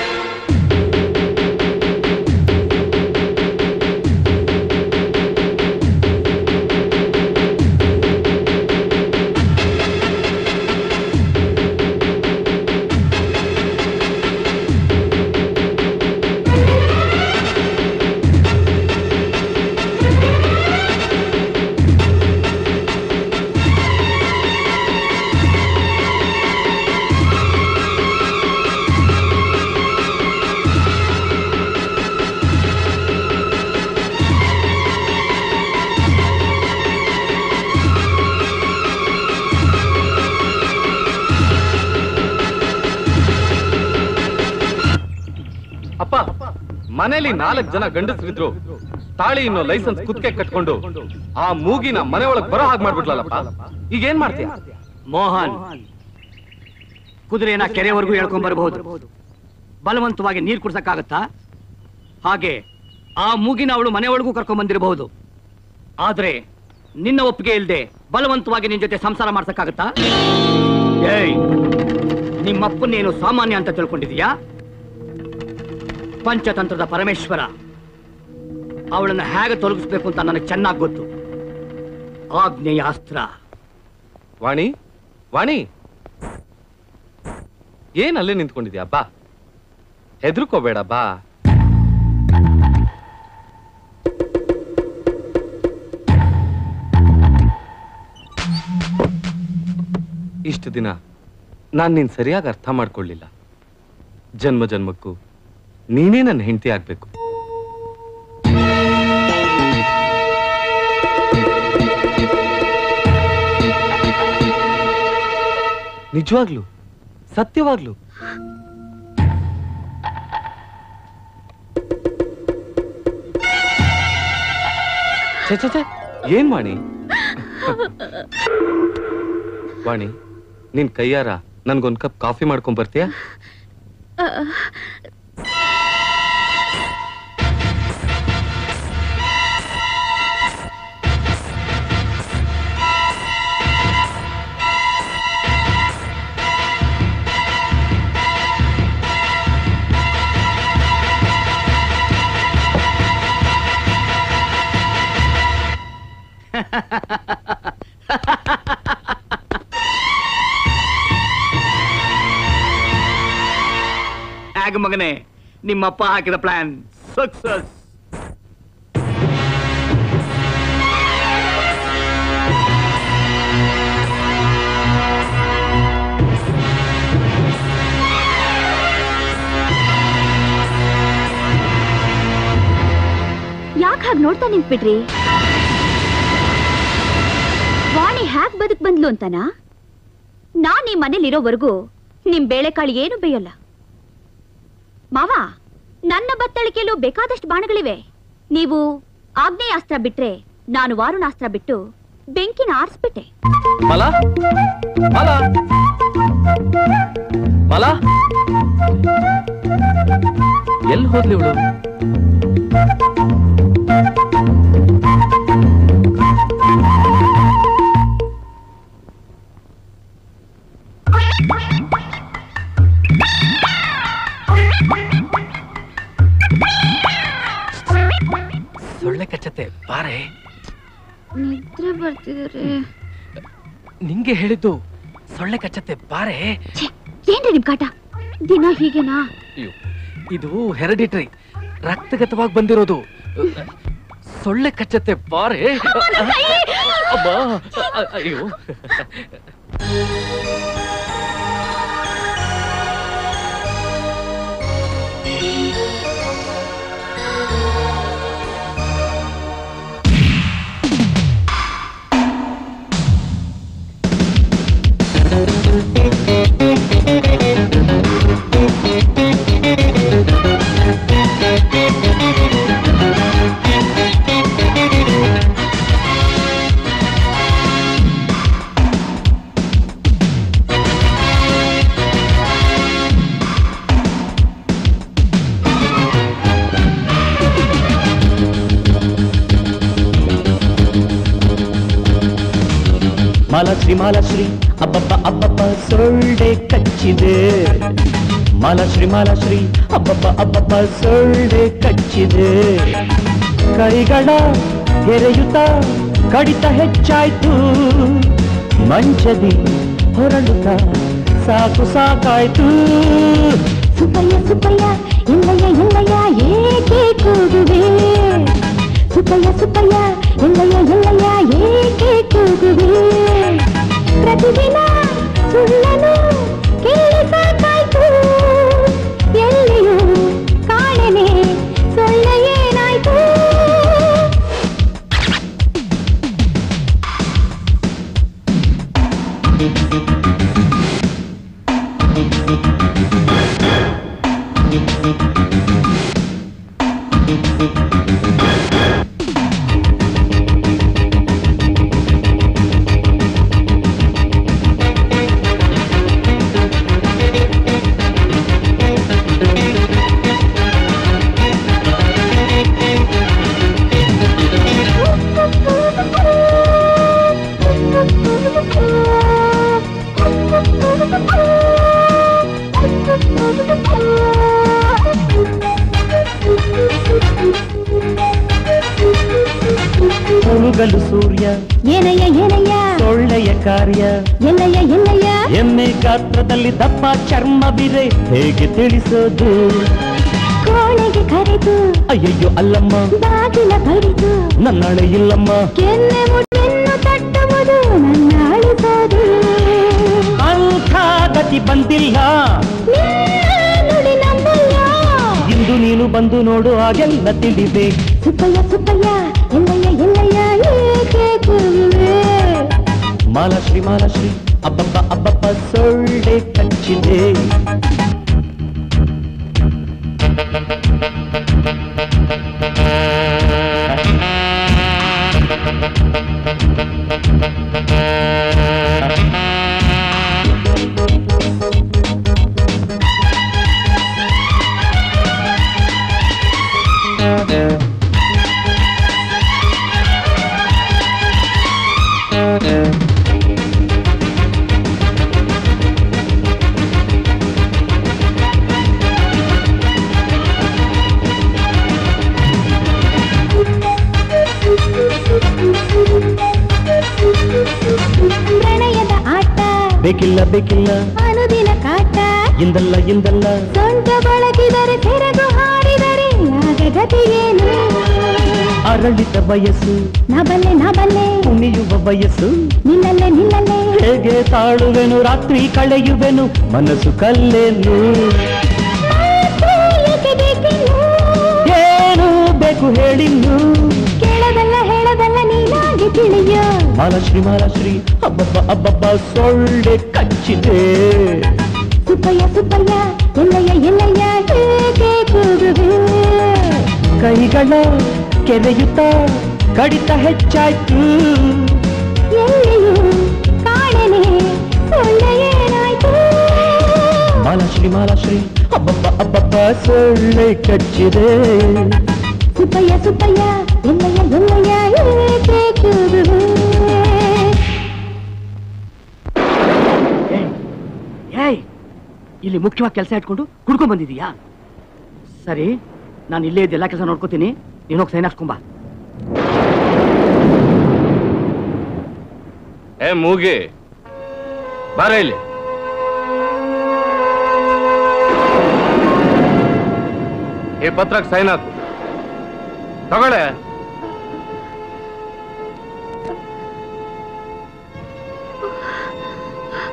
ಮನೇಲಿ 4 ಜನ ಗಂಡಸರಿದ್ರು, ತಾಳಿ ಇನ್ನೋ ಲೈಸೆನ್ಸ್ ಕುತ್ತಿಗೆ ಕಟ್ಕೊಂಡು ಆ ಮೂಗಿನ ಮನೆ ಒಳಗ್ ಬರೋ ಹಾಗೆ ಮಾಡ್ಬಿಟ್ಲಲ್ಲಪ್ಪ. ಈಗ ಏನ್ ಮಾಡ್ತೀಯ? ಮೋಹನ್, ಕುದುರೆನ ಕೆರೆವರೆಗೂ ಹೇಳ್ಕೊಂಡ್ ಬರಬಹುದು, ಬಲವಂತವಾಗಿ ನೀರು ಕುಡ್ಸಕ್ಕಾಗತ್ತಾ? ಹಾಗೆ ಆ ಮೂಗಿನ ಅವಳು ಮನೆ ಒಳಗೂ ಕರ್ಕೊಂಡ್ ಬಂದಿರಬಹುದು. ಆದ್ರೆ ನಿನ್ನ ಒಪ್ಪಿಗೆ ಇಲ್ಲದೆ ಬಲವಂತವಾಗಿ ನಿನ್ ಜೊತೆ ಸಂಸಾರ ಮಾಡ್ಸಕ್ಕಾಗತ್ತಾ? ಏಯ್, ನಿಮ್ಮಪ್ಪನ್ನೇನು ಸಾಮಾನ್ಯ ಅಂತ ತಿಳ್ಕೊಂಡಿದೀಯಾ? ಪಂಚತಂತ್ರದ ಪರಮೇಶ್ವರ. ಅವಳನ್ನು ಹೇಗೆ ತೊಲಗಿಸ್ಬೇಕು ಅಂತ ನನಗೆ ಚೆನ್ನಾಗಿ ಗೊತ್ತು. ಆಗ್ನೇಯ ಅಸ್ತ್ರ. ವಾಣಿ, ವಾಣಿ, ಏನ್ ಅಲ್ಲೇ ನಿಂತ್ಕೊಂಡಿದ್ಯಾ? ಬಾ, ಹೆದರ್ಕೋಬೇಡ, ಬಾ. ಇಷ್ಟು ದಿನ ನಾನ್ ನೀನ್ ಸರಿಯಾಗಿ ಅರ್ಥ ಮಾಡ್ಕೊಳ್ಳಿಲ್ಲ. ಜನ್ಮ ಜನ್ಮಕ್ಕೂ ನೀನೇ ನನ್ನ ಹೆಂಡತಿ ಆಗ್ಬೇಕು. ನಿಜವಾಗ್ಲು, ಸತ್ಯವಾಗ್ಲು. ಏನ್ ವಾಣಿ? ವಾಣಿ, ನಿನ್ ಕೈಯಾರ ನನ್ಗೊಂದ್ ಕಪ್ ಕಾಫಿ ಮಾಡ್ಕೊಂಡ್ ಬರ್ತೀಯಾ? ಮಗನೇ, ನಿಮ್ಮಪ್ಪ ಹಾಕಿದ ಪ್ಲಾನ್ ಸಕ್ಸಸ್. ಯಾಕೆ ಹಾಗೆ ನೋಡ್ತಾ ನಿಂತ್ಬಿಟ್ರಿ? ವಾಣಿ ಹ್ಯಾಕ್ ಬದುಕ್ ಬಂದ್ಲು ಅಂತನಾ? ನಾನ್ ಈ ಮನೇಲಿರೋವರೆಗೂ ನಿಮ್ ಬೇಳೆಕಾಳು ಏನು ಬೇಯಲ್ಲ. ಮಾವ, ನನ್ನ ಬತ್ತಳಿಕೆಯಲ್ಲೂ ಬೇಕಾದಷ್ಟು ಬಾಣಗಳಿವೆ. ನೀವು ಆಗ್ನೇಯಾಸ್ತ್ರ ಬಿಟ್ರೆ ನಾನು ವಾರುಣಾಸ್ತ್ರ ಬಿಟ್ಟು ಬೆಂಕಿನ ಆರಿಸ್ಬಿಟ್ಟೆ. ಮಲ, ಮಲ, ಮಲ, ಎಲ್ಲಿ ಹೋದ್ಲಿ ಇವಳು? ಸೊಳ್ಳೆ ಕಚ್ಚತ್ತೆ, ಬಾರೆ. ನಿದ್ರೆ ಬರ್ತಿದ್ದಾರೆ. ನಿಂಗೆ ಹೇಳಿದ್ದು, ಸೊಳ್ಳೆ ಕಚ್ಚತ್ತೆ, ಬಾರೆ. ಏನ್ರಿ ನಿಮ್ ಕಾಟ? ದಿನ ಹೀಗೆನಾ? ಇದು ಹೆರಿಡಿಟರಿ, ರಕ್ತಗತವಾಗಿ ಬಂದಿರೋದು. ಸೊಳ್ಳೆ ಕಚ್ಚತ್ತೆ ಬಾರೆ. ಅಬ್ಬಾ ಅಯ್ಯೋ. ಮಾಲಾಶ್ರೀ ಮಾಲಾಶ್ರೀ ಅಬ್ಬಬ್ಬ ಅಬ್ಬಬ್ಬ ಸೊಳ್ಳೆ ಕಚ್ಚಿದೆ. ಮಾಲಾಶ್ರೀ ಮಾಲಾಶ್ರೀ ಅಬ್ಬಬ್ಬ ಅಬ್ಬಬ್ಬ ಸೊಳ್ಳೆ ಕಚ್ಚಿದೆ. ಕೈಗಳ ಗೆರೆಯುತ್ತ ಕಡಿತ ಹೆಚ್ಚಾಯ್ತು. ಮಂಚದಿ ಹೊರಳುತ್ತ ಸಾಕು ಸಾಕಾಯ್ತು. ಸುಬ್ಬಯ್ಯ ಸುಬ್ಬಯ್ಯ ಇಲ್ಲಯ್ಯ ಇಲ್ಲಯ್ಯ ಏಕೆ ಕೂಗುವೆ. ಸುಬ್ಬಯ್ಯ ಸುಬ್ಬಯ್ಯ ಇಲ್ಲಯ್ಯ ಇಲ್ಲಯ್ಯ ಏಕೆ ಕೂಗುವೆ. ಪ್ರತಿದಿನ ಸುಳ್ಳನು ಕೇಳಿ ಸಾಕಾಯ್ತು. ಎಲ್ಲಿಯೂ ಕಾಣೆನೆ ಸೊಳ್ಳೆ ಏನಾಯ್ತು. ಮುಳುಗಲು ಸೂರ್ಯ ಏನಯ್ಯ ಏನಯ್ಯ ಸೊಳ್ಳೆಯ ಕಾರ್ಯ ಎಲ್ಲಯ್ಯ ಎಲ್ಲಯ್ಯ. ಎಮ್ಮೆ ಗಾತ್ರದಲ್ಲಿ ದಪ್ಪ ಚರ್ಮವಿದೆ ಹೇಗೆ ತಿಳಿಸೋದು. ಕೋಣೆಗೆ ಕರೆದು ಅಯ್ಯಯ್ಯೋ ಅಲ್ಲಮ್ಮ ಬಾಗಿಲ ಬಡಿದು ನನ್ನಳೆ ಇಲ್ಲಮ್ಮ. ಕೆನ್ನೆ ಮುಟ್ಟೆನ್ನು ತಟ್ಟುವುದು ನನ್ನ ಅಳಿಸೋದು. ಅಂಥ ಗತಿ ಬಂದಿಲ್ಲ ನುಡಿ ನಂಬಲ್ಲ. ಇಂದು ನೀನು ಬಂದು ನೋಡು ಹಾಗೆಲ್ಲ ತಿಳಿದೆ. ಸುಬ್ಬಯ್ಯ ಸುಬ್ಬಯ್ಯ ಎಲ್ಲಯ್ಯ ಎಲ್ಲಯ್ಯ ಏಕೆ ಕೂಗುವೆ. ಮಾಲಾಶ್ರೀ ಮಾಲಾಶ್ರೀ ಅಬ್ಬಬ್ಬ ಅಬ್ಬಬ್ಬ ಸೊಳ್ಳೆ ಕಚ್ಚಿದೆ. ಪ್ರಣಯದ ಆಟ ಬೇಕಿಲ್ಲ ಬೇಕಿಲ್ಲ ಅನುದಿನ ಕಾಟ. ಇಂದಲ್ಲ ಇಂದಲ್ಲ ಸೊಂಟ ಬಳಕಿದರೆ ಸೆರಗು ಹಾರಿದರೆ ಆಗ ಗತಿಯೇನು. ಅರಳಿತ ಬಯಸ್ಸು ನಬಲ್ಲೆ ನಬಲ್ಲೆ ಕುಣಿಯುವ ಬಯಸ್ಸು ನಿಲ್ಲಲೆ ನಿಲ್ಲಲೆ. ಹೇಗೆ ತಾಳುವೆನು ರಾತ್ರಿ ಕಳೆಯುವೆನು ಮನಸ್ಸು ಕಲ್ಲೇನು. ಏಕೆ ಬೇಕಿನ್ನು ಏನು ಬೇಕು ಹೇಳಿನ್ನು. ಕೇಳದಲ್ಲ ಹೇಳದಲ್ಲ ನೀನಾಗಿ ತಿಳಿಯೋ. ಮಾಲಾಶ್ರೀ ಮಾಲಾಶ್ರೀ ಅಬ್ಬಬ್ಬ ಅಬ್ಬಬ್ಬ ಸೊಳ್ಳೆ ಕಚ್ಚಿದೆ. ಸುಬ್ಬಯ್ಯ ಸುಬ್ಬಯ್ಯ ಎಲ್ಲಯ್ಯ ಎಲ್ಲಯ್ಯ ಏಕೆ ಕೂಗುವೆ. ಕೈಗಳ ಕೆರೆಯುತ್ತ ಕಡಿತ ಹೆಚ್ಚಾಯ್ತು. ಎಲ್ಲಿಯೂ ಕಾಣೆನೆ ಸೊಳ್ಳೆ ಏನಾಯ್ತು. ಮಾಲಾಶ್ರೀ ಮಾಲಾಶ್ರೀ ಅಬ್ಬಬ್ಬ ಅಬ್ಬಬ್ಬ ಸೊಳ್ಳೆ ಕಚ್ಚಿದೆ. ಸುಬ್ಬಯ್ಯ ಸುಬ್ಬಯ್ಯ ಎಲ್ಲಯ್ಯ ಎಲ್ಲಯ್ಯ ಏಕೆ ಕೂಗುವೆ. ಇಲ್ಲಿ ಮುಖ್ಯವಾಗಿ ಕೆಲಸ ಇಟ್ಕೊಂಡು ಕುಡ್ಕೊಂಡ್ ಬಂದಿದೀಯಾ? ಸರಿ, ನಾನು ಇಲ್ಲೇ ಇದ್ದೆಲ್ಲ ಕೆಲಸ ನೋಡ್ಕೋತೀನಿ, ನೀನೋಗಿ ಸೈನ್ ಹಾಕ್ಸ್ಕೊಂಬ. ಏ ಮೂಗಿ ಬಾರ ಇಲ್ಲಿ. ಈ ಪತ್ರಕ್ಕೆ ಸೈನ್ ಹಾಕು. ತಗೊಳ್ಳೆ.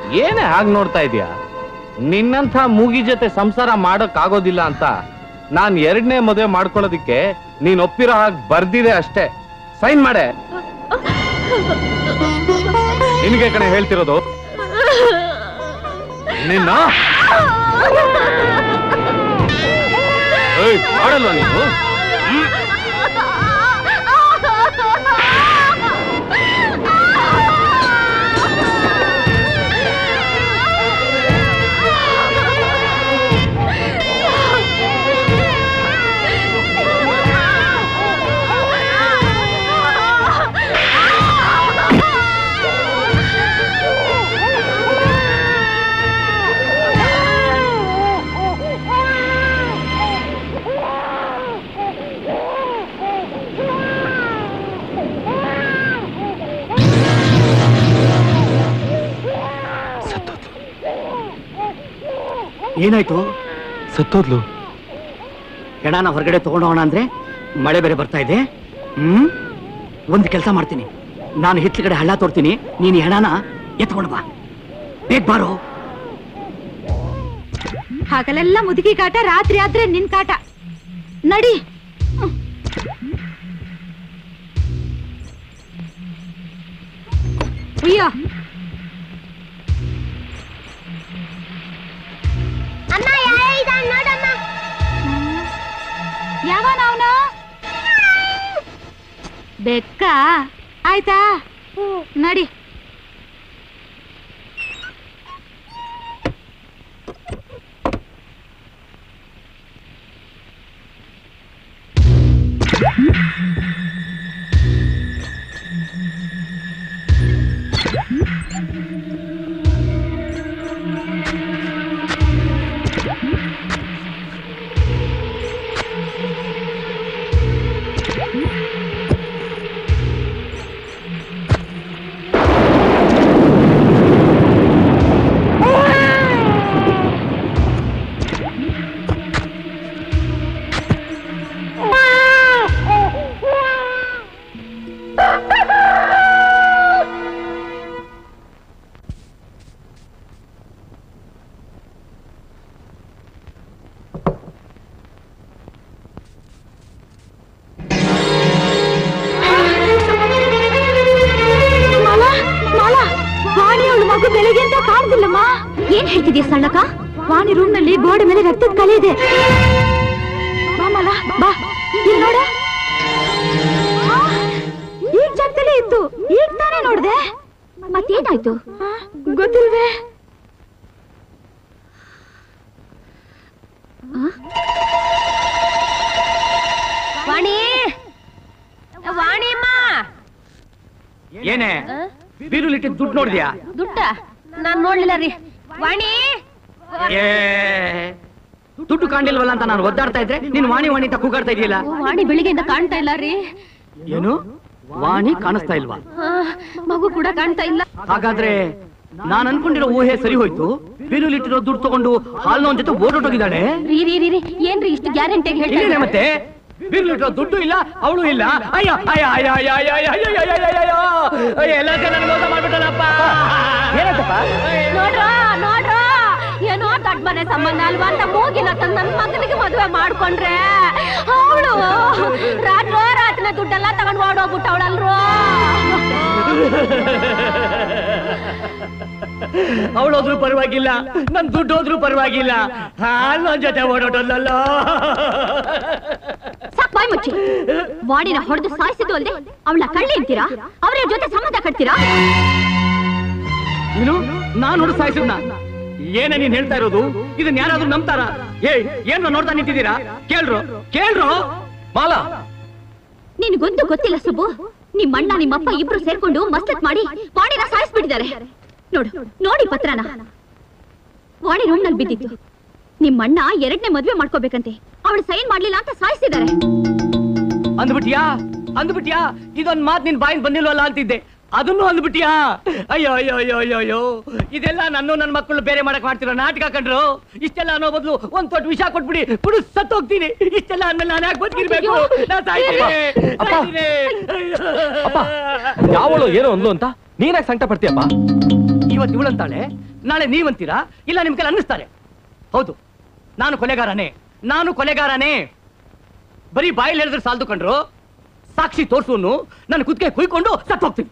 ಏನೇ ಹಾಗೆ ನೋಡ್ತಾ ಇದೀಯಾ? ನಿನ್ನಂಥ ಮೂಗಿ ಜೊತೆ ಸಂಸಾರ ಮಾಡೋಕ್ ಆಗೋದಿಲ್ಲ ಅಂತ ನಾನ್ 2ನೇ ಮದುವೆ ಮಾಡ್ಕೊಳ್ಳೋದಿಕ್ಕೆ ನೀನ್ ಒಪ್ಪಿರೋ ಹಾಗೆ ಬರ್ದಿದೆ ಅಷ್ಟೇ. ಸೈನ್ ಮಾಡೆ. ನಿನಗೆ ಕಣೆ ಹೇಳ್ತಿರೋದು. ನಿನ್ನ ಮಾಡಲ್ವಾ ನೀನು? ಏನಾಯ್ತು? ಸತ್ತೋದ್ಲು. ಹೆಣನ ಹೊರಗಡೆ ತಗೊಂಡೋಣ ಅಂದ್ರೆ ಮಳೆ ಬೇರೆ ಬರ್ತಾ ಇದೆ. ಒಂದು ಕೆಲಸ ಮಾಡ್ತೀನಿ, ನಾನು ಹಿತ್ಲ ಕಡೆ ಹಳ್ಳ ತೋರ್ತೀನಿ, ನೀನು ಹೆಣನ ಎತ್ಕೊಂಡು ಬಾ. ಬೇಗ ಬಾರೋ. ಹಗಲೆಲ್ಲ ಮುದುಕಿ ಕಾಟ, ರಾತ್ರಿ ಆದ್ರೆ ನಿನ್ ಕಾಟ. ನಡಿ. ಅಯ್ಯೋ ಯಾವನ ಅವನು? ಬೆಕ್ಕ. ಆಯ್ತಾ, ನಡಿ. ಏನ್ ಹೇಳ್ತಿದ್ಯಾ ಸಣ್ಣಕ? ವಾಣಿ ರೂಮ್ ನಲ್ಲಿ ಗೋಡೆ ಮೇಲೆ ರಕ್ತದ ಕಲೆ ಇದೆ. ಬಾ, ಇಲ್ಲಿ ನೋಡ. ಈ ಜಾಗದಲ್ಲೇ ಇತ್ತು, ಈಗ ತಾನೇ ನೋಡ್ದೆ. ಮತ್ತೇನಾಯ್ತು? ಗೊತ್ತಿಲ್ವೇ? ವಾಣಿ, ವಾಣಿಮ್ಮ. ಏನೇ ಬೀರುಲಿಟ್ಟು ದುಡ್ಡು ನೋಡಿದ್ಯಾ? ದುಡ್ಡ ನಾನ್ ನೋಡ್ಲಿಲ್ಲ ರೀ. ವಾಣಿ, ದುಡ್ಡು ಕಾಣಿಲ್ವಲ್ಲ ಅಂತ ನಾನು ಒದ್ದಾಡ್ತಾ ಇದ್ರೆ ನೀನು ವಾಣಿ ವಾಣಿ ಅಂತ ಕೂಗಾಡ್ತಾ ಇದೆಯಲ್ಲ. ವಾಣಿ ಬೆಳಿಗ್ಗೆಯಿಂದ ಕಾಣ್ತಾ ಇಲ್ಲ ರೀ. ಏನು ವಾಣಿ ಕಾಣಿಸ್ತಾ ಇಲ್ವಾ? ಮಗು ಕೂಡ ಕಾಣ್ತಾ ಇಲ್ಲ. ಹಾಗಾದ್ರೆ ನಾನು ಅನ್ಕೊಂಡಿರೋ ಊಹೆ ಸರಿ ಹೋಯ್ತು. ಬೀರುಲಿಟ್ಟಿರೋ ದುಡ್ಡು ತಗೊಂಡು ಹಾಲ್ನವನ್ ಜೊತೆ ಓಡೋಟೋಗಿದ್ದಾಳೆ. ಏನ್ರಿ ಇಷ್ಟು ಗ್ಯಾರಂಟಿಯಾಗಿ ಹೇಳ್ತಾರೆ? ಮತ್ತೆ ಬೀರುಲಿಟ್ಟಿರೋ ದುಡ್ಡು ಇಲ್ಲ, ಅವಳು ಇಲ್ಲ. ಅಯ್ಯ ಅಯ್ಯ ಅಯ್ಯ ಅಯ್ಯ ಅಯ್ಯ ಅಯ್ಯ ಅಯ್ಯ ಎಲ್ಲ ಜನ ಮೋಸ ಮಾಡ್ಬಿಟ್ಟಲ್ಲಪ್ಪ. ಏನಂತಪ್ಪ? ನೋಡ್ರೋ ಏನೋ ದೊಡ್ಡ ಮನೆ ಸಂಬಂಧ ಅಲ್ವಾ ಅಂತ ಮೂಗಿನ ತಂದು ನನ್ನ ಮಗನಿಗೆ ಮದುವೆ ಮಾಡ್ಕೊಂಡ್ರೆ ಅವಳು ರಾತ್ರಿನ ದುಡ್ಡೆಲ್ಲ ತಗೊಂಡು ಓಡೋಗ್ಬಿಟ್ಟವಳಲ್ರು. ಅವಳೋದ್ರೂ ಪರವಾಗಿಲ್ಲ, ನನ್ ದುಡ್ಡು ಹೋದ್ರೂ ಪರವಾಗಿಲ್ಲ, ನನ್ ಜೊತೆ ಓಡೋಟಲ್ಲ. ಬಾಯ್ ಮುಚ್ಚಿ. ವಾಣಿನ ಹೊಡೆದು ಸಾಯಿಸಿದ್ದು ಅಲ್ದೆ ಅವಳ ಕಳ್ಳಿ ಅಂತೀರಾ? ಅವರ ಜೊತೆ ಸಂಬಂಧ ಕಟ್ತೀರಾ? ನೀನು ನಾನು ಹೊಡೆದು ಸಾಯಿಸಿದ್ನ? ಏನೇ ನೀನ್ ಹೇಳ್ತಾ ಇರೋದು? ಇದನ್ನ ಯಾರಾದ್ರೂ ನಂಬ್ತಾರ? ಏನ್ ನೋಡ್ತಾ ನಿಂತಿದ್ದೀರಾ? ಕೇಳ್ರೋ ಮಾಲಾ. ನಿನ್ಗೊಂದು ಗೊತ್ತಿಲ್ಲ ಸುಬ್ಬು. ನಿಮ್ಮಣ್ಣ ನಿಮ್ಮಪ್ಪ ಇಬ್ರು ಸೇರ್ಕೊಂಡು ಮಸ್ಲತ್ ಮಾಡಿ ವಾಣಿನ ಸಾಯಿಸ್ಬಿಟ್ಟಿದ್ದಾರೆ. ನೋಡಿ ಪತ್ರನ. ವಾಣಿ ರೂಮ್ ನಲ್ಲಿ ಬಿದ್ದಿತ್ತು. ನಿಮ್ಮಣ್ಣ 2ನೇ ಮದ್ವೆ ಮಾಡ್ಕೋಬೇಕಂತೆ, ಅವಳು ಸೈನ್ ಮಾಡ್ಲಿಲ್ಲ ಅಂತ ಸಾಯಿಸಿದ್ದಾರೆ. ಅಂದ್ಬಿಟ್ಯಾ? ಇದೊಂದ್ ಮಾತ್ ನಿನ್ ಬಾಯಿಗೆ ಬಂದಿಲ್ವಲ್ಲ ಅಂತಿದ್ದೆ, ಅದನ್ನು ಅಂದ್ಬಿಟ್ಯಾ? ಅಯ್ಯೋ ಅಯ್ಯೋ ಅಯ್ಯೋ ಅಯ್ಯೋ ಅಯ್ಯೋ, ಇದೆಲ್ಲ ನನ್ನ ಮಕ್ಕಳು ಬೇರೆ ಮಾಡಕ್ ಮಾಡ್ತಿರೋ ನಾಟಕ ಕಂಡ್ರು. ಇಷ್ಟೆಲ್ಲ ಅನ್ನೋ ಬದಲು ಒಂದ್ ತೊಟ್ಟು ವಿಷ ಕೊಟ್ಬಿಡಿ, ಪುಡು ಸತ್ತು ಹೋಗ್ತೀನಿ. ಇಷ್ಟೆಲ್ಲ ಅಂದ್ಮೇಲೆ ನಾನು ಯಾಕೆ ಬದುಕಿರ್ಬೇಕು? ಯಾವಳು ಏನೋ ಅಂದ್ಲು ಅಂತ ನೀನಾಗ ಸಂಕಟ ಪಡ್ತೀಯಪ್ಪ? ಇವತ್ತು ಇವಳಂತಾಳೆ, ನಾಳೆ ನೀವಂತೀರಾ, ಇಲ್ಲ ನಿಮ್ ಕೆಲ ಅನ್ನಿಸ್ತಾರೆ. ಹೌದು, ನಾನು ಕೊಲೆಗಾರನೇ. ಬರೀ ಬಾಯಲ್ಲಿ ಹೇಳಿದ್ರೆ ಸಾಲ್ದು ಕಂಡ್ರು, ಸಾಕ್ಷಿ ತೋರ್ಸುವನ್ನು ನನ್ನ ಕುತ್ತಿಗೆ ಕುಯ್ಕೊಂಡು ಸತ್ತು ಹೋಗ್ತೀನಿ.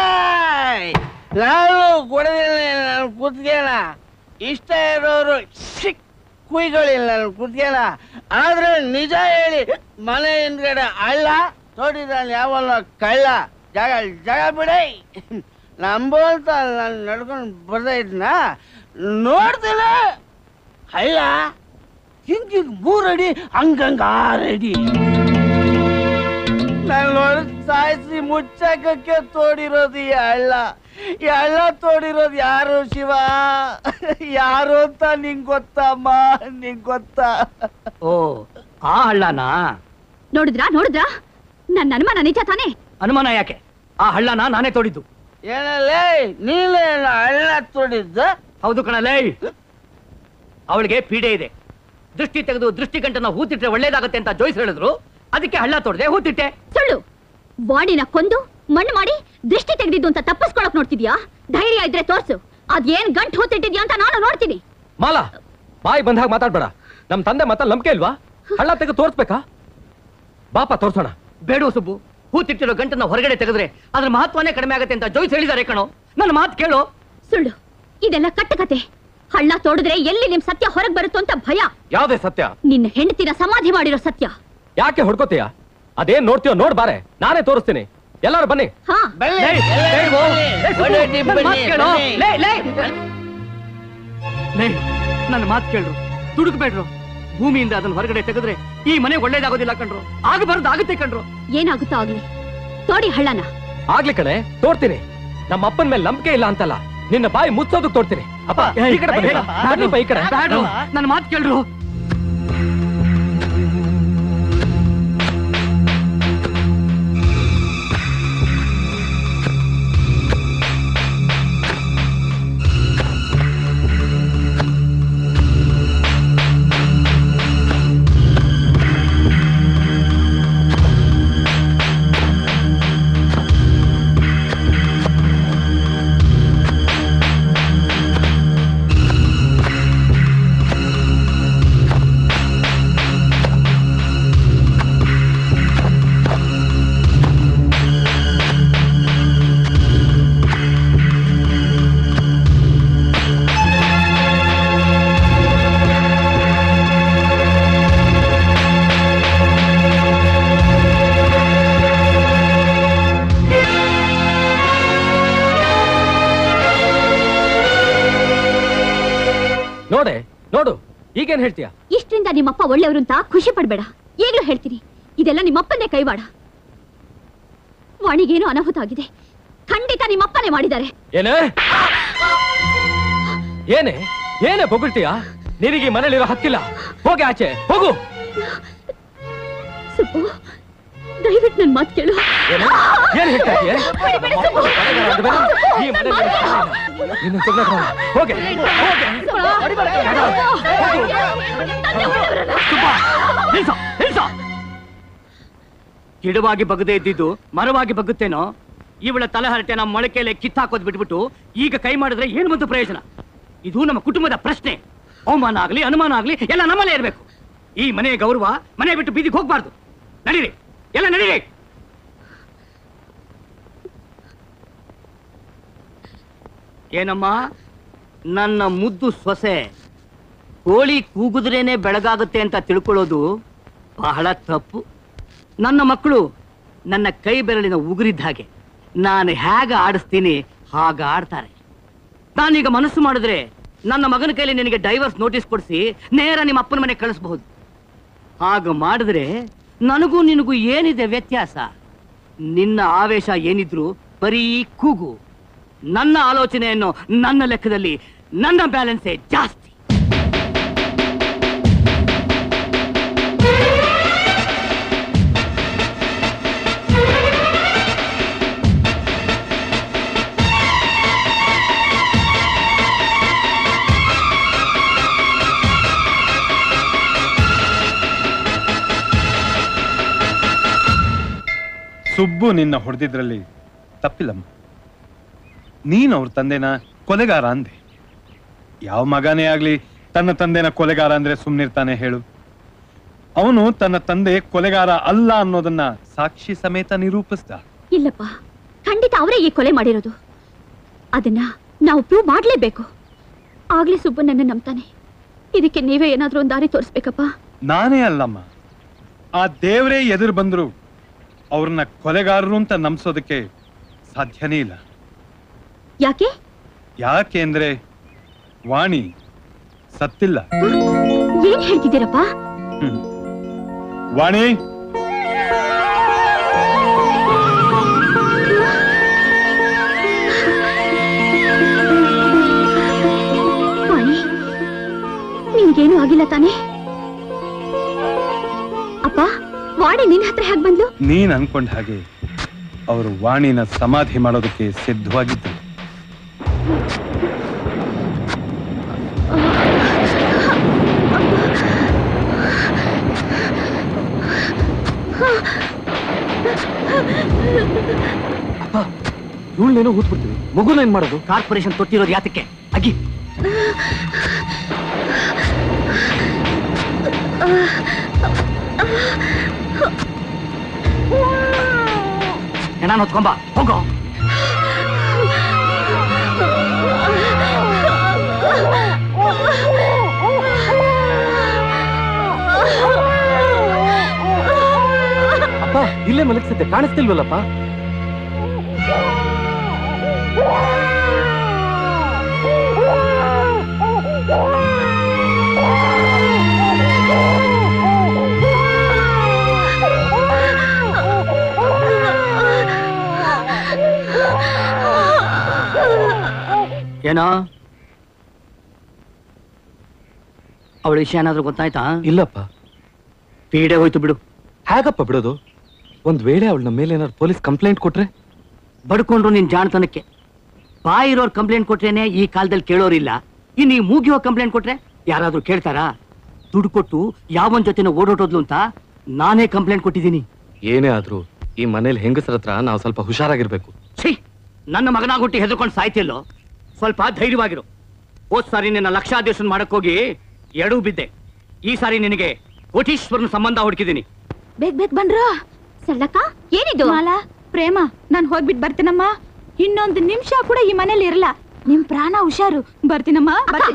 ನಾನು ಕೊಡದಿಲ್ಲ ನನ್ನ ಕುತ್ತಿಗೆನ. ಇಷ್ಟ ಇರೋರು ಕುಯ್ಗಳಿಲ್ಲ ನನ್ನ ಕುತ್ತಿಗೆನ. ಆದ್ರೆ ನಿಜ ಹೇಳಿ ಮನೆ ಹಿಂದ್ಗಡೆ ಹಳ್ಳ ತೋಡಿದಾನೆ ಯಾವಲ್ಲ ಕಳ್ಳ. ಜಾಗ ಬಿಡಿ. ನಂಬೋಂತ ನಾನು ನಡ್ಕೊಂಡು ಬರ್ತಾ ಇದ್ನ ನೋಡ್ತೀನಿ. ಹಳ್ಳ ಹಿಂಗ್ 3 ಅಡಿ ಹಂಗಂಗ 6 ಅಡಿ. ನಾನು ಸಾಯಿಸಿ ಮುಚ್ಚಕ್ಕೆ ತೋಡಿರೋದು ಈ ಹಳ್ಳ ತೋಡಿರೋದು ಯಾರು ಶಿವ? ಯಾರು ಅಂತ ನಿಂಗ್ ಗೊತ್ತಮ್ಮ? ನಿಂಗ್ ಗೊತ್ತಾ? ಓ, ಆ ಹಳ್ಳನಾ? ನೋಡಿದ್ರಾ ನನ್ನ ಅನುಮಾನ ನಿಜ ತಾನೇ? ಅನುಮಾನ ಯಾಕೆ? ಆ ಹಳ್ಳನ ನಾನೇ ತೋಡಿದ್ದು. ಏನಲ್ಲೇ ನೀನೇ ಹಳ್ಳ ತೋಡಿದ್ದು? ಹೌದು ಕಣಲೇ. ಅವಳಿಗೆ ಪೀಡೆ ಇದೆ. ದೃಷ್ಟಿ ತೆಗೆದು ದೃಷ್ಟಿಗಂಟನ್ನ ಹೂತಿಟ್ರೆ ಒಳ್ಳೇದಾಗತ್ತೆ ಅಂತ ಜೋಯಿಸ್ ಹೇಳಿದ್ರು. ಅದಕ್ಕೆ ಹಳ್ಳ ತೋಡದೆ ಹೂತಿಟ್ಟೆ. ಸುಳ್ಳು. ಬಾಡಿನ ಕೊಂದು ಮಣ್ಣು ಮಾಡಿ ದೃಷ್ಟಿ ತೆಗೆದಿದ್ದು ಅಂತ ತಪ್ಪಿಸ್ಕೊಳಕ್ ನೋಡ್ತಿದ್ಯಾ? ಧೈರ್ಯ ಇದ್ರೆ ತೋರ್ಸು. ಅದೇನ್ ಗಂಟು ಹೂತಿಟ್ಟಿದ್ಯಾ ಅಂತ ನಾನು ನೋಡ್ತೀನಿ. ಮಾಲಾ, ಬಾಯಿ ಬಂದಾಗ ಮಾತಾಡ್ಬೇಡ. ನಮ್ ತಂದೆ ಮಾತ ನಂಬಿಕೆ ಇಲ್ವಾ? ಹಳ್ಳ ತೆಗೆದು ತೋರ್ಸ್ಬೇಕಾ? ಬಾಪ ತೋರ್ಸೋಣ. ಬೇಡ ಸುಬ್ಬು, ಹೂತಿಟ್ಟಿರೋ ಗಂಟನ್ನ ಹೊರಗಡೆ ತೆಗೆದ್ರೆ ಅದ್ರ ಮಹತ್ವನೇ ಕಡಿಮೆ ಆಗತ್ತೆ ಅಂತ ಜೋಯಿಸ್ ಹೇಳಿದಾರೆ ಕಣೋ. ನನ್ನ ಮಾತು ಕೇಳು. ಸುಳ್ಳು. ಇದೆಲ್ಲ ಕಟ್ಟಕತೆ. ಹಳ್ಳ ತೋಡಿದ್ರೆ ಎಲ್ಲಿ ನಿಮ್ ಸತ್ಯ ಹೊರಗೆ ಬರುತ್ತೋ ಅಂತ ಭಯ. ಯಾವ್ದೇ ಸತ್ಯ? ನಿನ್ನ ಹೆಂಡತಿನ ಸಮಾಧಿ ಮಾಡಿರೋ ಸತ್ಯ. ಯಾಕೆ ಹೊಡ್ಕೋತೀಯ? ಅದೇನ್ ನೋಡ್ತೀಯೋ ನೋಡ್ ಬಾರೆ, ನಾನೇ ತೋರಿಸ್ತೀನಿ. ಎಲ್ಲಾರು ಬನ್ನಿ. ನನ್ನ ಮಾತು ಕೇಳ್ರು, ದುಡುಕ್ಬೇಡ್ರು. ಭೂಮಿಯಿಂದ ಅದನ್ನ ಹೊರಗಡೆ ತೆಗೆದ್ರೆ ಈ ಮನೆ ಒಳ್ಳೇದಾಗೋದಿಲ್ಲ ಕಣ್ರು. ಆಗಬಾರ್ದು ಆಗುತ್ತೆ ಕಣ್ರು. ಏನಾಗುತ್ತೋ ಆಗ್ಲಿ, ತೋಡಿ ಹಳ್ಳನ. ಆಗ್ಲಿ ಕಣೆ, ತೋಡ್ತೀನಿ. ನಮ್ಮ ಅಪ್ಪನ ಮೇಲೆ ನಂಬಿಕೆ ಇಲ್ಲ ಅಂತಲ್ಲ, ನಿನ್ನ ಬಾಯಿ ಮುಚ್ಚೋದಕ್ಕೆ ತೋಡ್ತೀನಿ. ಅಪ್ಪ ಈ ಕಡೆ ಬನ್ನಿ. ಈ ಕಡೆ ನನ್ನ ಮಾತು ಕೇಳ್ರು. ನೋಡು, ಈಗೇನ್ ಹೇಳ್ತೀಯ? ಇಷ್ಟರಿಂದ ನಿಮ್ಮಪ್ಪ ಒಳ್ಳೆಯವರು ಅಂತ ಖುಷಿ ಪಡ್ಬೇಡ. ಈಗಲೂ ಹೇಳ್ತೀನಿ, ಇದೆಲ್ಲ ನಿಮ್ಮಪ್ಪನೇ ಕೈವಾಡ. ವಾಣಿಗೇನು ಅನಾಹುತ ಆಗಿದೆ. ಖಂಡಿತ ನಿಮ್ಮಪ್ಪನೇ ಮಾಡಿದ್ದಾರೆ. ಏನೇ ಬೊಗಳ್ತೀಯ? ನಿನಗೆ ಮನೇಲಿರೋ ಹಕ್ಕಿಲ್ಲ. ಹೋಗಿ ಆಚೆ ಹೋಗು. ಸುಬ್ಬು, ದಯವಿಟ್ಟು ನನ್ನ ಮಾತು ಕೇಳು. ಏನ್ ಹೇಳ್ತಾ ಇದೀಯ? ಗಿಡವಾಗಿ ಬಗ್ಗದೆ ಇದ್ದಿದ್ದು ಮರವಾಗಿ ಬಗ್ಗುತ್ತೇನೋ. ಇವಳ ತಲೆಹರಟೆ ನಮ್ಮ ಮೊಳಕೆಯಲ್ಲಿ ಕಿತ್ತಾಕೋದ್ ಬಿಟ್ಬಿಟ್ಟು ಈಗ ಕೈ ಮಾಡಿದ್ರೆ ಏನ್ ಬಂತು ಪ್ರಯೋಜನ? ಇದು ನಮ್ಮ ಕುಟುಂಬದ ಪ್ರಶ್ನೆ. ಅವಮಾನ ಆಗ್ಲಿ ಅನುಮಾನ ಆಗ್ಲಿ ಎಲ್ಲ ನಮ್ಮಲ್ಲೇ ಇರಬೇಕು. ಈ ಮನೆ ಗೌರವ, ಮನೆ ಬಿಟ್ಟು ಬೀದಿಗೆ ಹೋಗ್ಬಾರ್ದು. ನಡೀರಿ, ಎಲ್ಲ ನಡೀರಿ. ಏನಮ್ಮ ನನ್ನ ಮುದ್ದು ಸೊಸೆ, ಕೋಳಿ ಕೂಗುದ್ರೇನೆ ಬೆಳಗಾಗುತ್ತೆ ಅಂತ ತಿಳ್ಕೊಳ್ಳೋದು ಬಹಳ ತಪ್ಪು. ನನ್ನ ಮಕ್ಕಳು ನನ್ನ ಕೈ ಬೆರಳಿನ ಉಗುರಿದ್ದ ಹಾಗೆ. ನಾನು ಹೇಗೆ ಆಡಿಸ್ತೀನಿ ಹಾಗ ಆಡ್ತಾರೆ. ನಾನೀಗ ಮನಸ್ಸು ಮಾಡಿದ್ರೆ ನನ್ನ ಮಗನ ಕೈಲಿ ನಿನಗೆ ಡೈವರ್ಸ್ ನೋಟಿಸ್ ಕೊಡಿಸಿ ನೇರ ನಿಮ್ಮ ಅಪ್ಪನ ಮನೆ ಕಳಿಸಬಹುದು. ಹಾಗ ಮಾಡಿದ್ರೆ ನನಗೂ ನಿನಗೂ ಏನಿದೆ ವ್ಯತ್ಯಾಸ? ನಿನ್ನ ಆವೇಶ ಏನಿದ್ರು ಬರೀ ಕೂಗು. ನನ್ನ ಆಲೋಚನೆಯನ್ನು ನನ್ನ ಲೆಕ್ಕದಲ್ಲಿ ನನ್ನ ಬ್ಯಾಲೆನ್ಸೇ ಜಾಸ್ತಿ. ಸುಬ್ಬು ನಿನ್ನ ಹೊಡೆದಿದ್ರಲ್ಲಿ ತಪ್ಪಿಲ್ಲಮ್ಮ. ನೀನು ಅವ್ರ ತಂದೆನ ಕೊಲೆಗಾರ ಅಂದೆ. ಯಾವ ಮಗನೇ ಆಗ್ಲಿ ತನ್ನ ತಂದೆನ ಕೊಲೆಗಾರ ಅಂದ್ರೆ ಸುಮ್ನಿರ್ತಾನೆ ಹೇಳು? ಅವನು ತನ್ನ ತಂದೆ ಕೊಲೆಗಾರ ಅಲ್ಲ ಅನ್ನೋದನ್ನ ಸಾಕ್ಷಿ ಸಮೇತ ನಿರೂಪಿಸ್ದ. ಇಲ್ಲಪ್ಪ, ಖಂಡಿತ ಅವರೇ ಈ ಕೊಲೆ ಮಾಡಿರೋದು. ಅದನ್ನ ನಾವು ಪ್ರೂವ್ ಮಾಡ್ಲೇಬೇಕು. ಆಗ್ಲೇ ಸುಬ್ಬು ನನ್ನ ನಂಬ್ತಾನೆ. ಇದಕ್ಕೆ ನೀವೇ ಏನಾದ್ರೂ ಒಂದು ದಾರಿ ತೋರಿಸ್ಬೇಕಪ್ಪ. ನಾನೇ ಅಲ್ಲಮ್ಮ, ಆ ದೇವರೇ ಎದುರು ಬಂದ್ರು ಅವ್ರನ್ನ ಕೊಲೆಗಾರರು ಅಂತ ನಂಬಿಸೋದಕ್ಕೆ ಸಾಧ್ಯನೇ ಇಲ್ಲ. ಯಾಕೆ? ಯಾಕೆಂದ್ರೆ ವಾಣಿ ಸತ್ತಿಲ್ಲ. ಏನ್ ಹೇಳ್ತಿದ್ದೀರಪ್ಪ? ವಾಣಿ, ನಿನ್ಗೇನು ಆಗಿಲ್ಲ ತಾನೇ? ಅಪ್ಪ, ವಾಣಿ ನಿನ್ನ ಹತ್ರ ಹೇಗೆ ಬಂದ್ಲು? ನೀನ್ ಅನ್ಕೊಂಡ ಹಾಗೆ ಅವರು ವಾಣಿನ ಸಮಾಧಿ ಮಾಡೋದಕ್ಕೆ ಸಿದ್ಧವಾಗಿದ್ರು. ಇವಳೇನೋ ಊದ್ಬಿಡ್ತೀವಿ, ಮಗುನ ಏನ್ ಮಾಡೋದು? ಕಾರ್ಪೊರೇಷನ್ ತೊಟ್ಟಿರೋದು ಯಾತಕ್ಕೆ? ಅಗಿ ಹೆಣ ಹೊತ್ಕೊಂಬ, ಹೋಗೋ. ಅಪ್ಪ, ಇಲ್ಲೇ ಮಲಗಿಸುತ್ತೆ, ಕಾಣಿಸ್ತಿಲ್ವಲ್ಲಪ್ಪ? ಏನೋ ಅವಳ ವಿಷಯ ಏನಾದ್ರೂ ಗೊತ್ತಾಯ್ತಾ? ಇಲ್ಲಪ್ಪ. ಪೀಡೆ ಹೋಯ್ತು ಬಿಡು. ಹೇಗಪ್ಪ ಬಿಡೋದು? ಒಂದ್ ವೇಳೆ ಅವಳ ನಮ್ಮ ಮೇಲೆ ಏನಾದ್ರು ಪೊಲೀಸ್ ಕಂಪ್ಲೇಂಟ್ ಕೊಟ್ರೆ? ಬಡ್ಕೊಂಡ್ರು ನಿನ್ ಜಾಣತನಕ್ಕೆ. ಬಾಯಿರೋರ್ ಕಂಪ್ಲೇಂಟ್ ಕೊಟ್ರೇನೆ ಈ ಕಾಲದಲ್ಲಿ ಕೇಳೋರಿಲ್ಲ. ಇನ್ನು ಈ ಮೂಗಿಯೋ ಕಂಪ್ಲೇಂಟ್ ಕೊಟ್ರೆ ಯಾರಾದ್ರೂ ಕೇಳ್ತಾರಾ? ದುಡ್ಡು ಕೊಟ್ಟು ಯಾವನ್ ಜೊತೆನ ಓಡೋಟೋದ್ಲು ಅಂತ ನಾನೇ ಕಂಪ್ಲೇಂಟ್ ಕೊಟ್ಟಿದ್ದೀನಿ. ಏನೇ ಆದ್ರೂ ಈ ಮನೇಲಿ ಹೆಂಗಸರ ಹತ್ರ ನಾವು ಸ್ವಲ್ಪ ಹುಷಾರಾಗಿರ್ಬೇಕು. ಛೀ, ನನ್ನ ಮಗನಾಗುಟ್ಟಿ ಹೆದರ್ಕೊಂಡು ಸಾಯ್ತಿಲ್ಲೋ? ಸ್ವಲ್ಪ ಧೈರ್ಯವಾಗಿರು. ಹೋದ್ ಸಾರಿ ನಿನ್ನ ಲಕ್ಷಾಧೀಶನ್ ಮಾಡಕ್ ಹೋಗಿ ಎಡವು ಬಿದ್ದೆ. ಈ ಸಾರಿ ನಿನಗೆ ಕೋಟೀಶ್ವರನ ಸಂಬಂಧ ಹುಡುಕಿದ್ದೀನಿ. ಬೇಗ ಬಂದ್ರ. ಸಳ್ಳಕ್ಕ, ಏನಿದು? ಮಾಲಾ, ಪ್ರೇಮ, ನಾನ್ ಹೋಗ್ಬಿಟ್ಟು ಬರ್ತೀನಮ್ಮ. ಇನ್ನೊಂದು ನಿಮಿಷ ಕೂಡ ಈ ಮನೇಲಿ ಇರಲ್ಲ. ನಿಮ್ ಪ್ರಾಣ ಹುಷಾರು. ಬರ್ತೀನಮ್ಮ.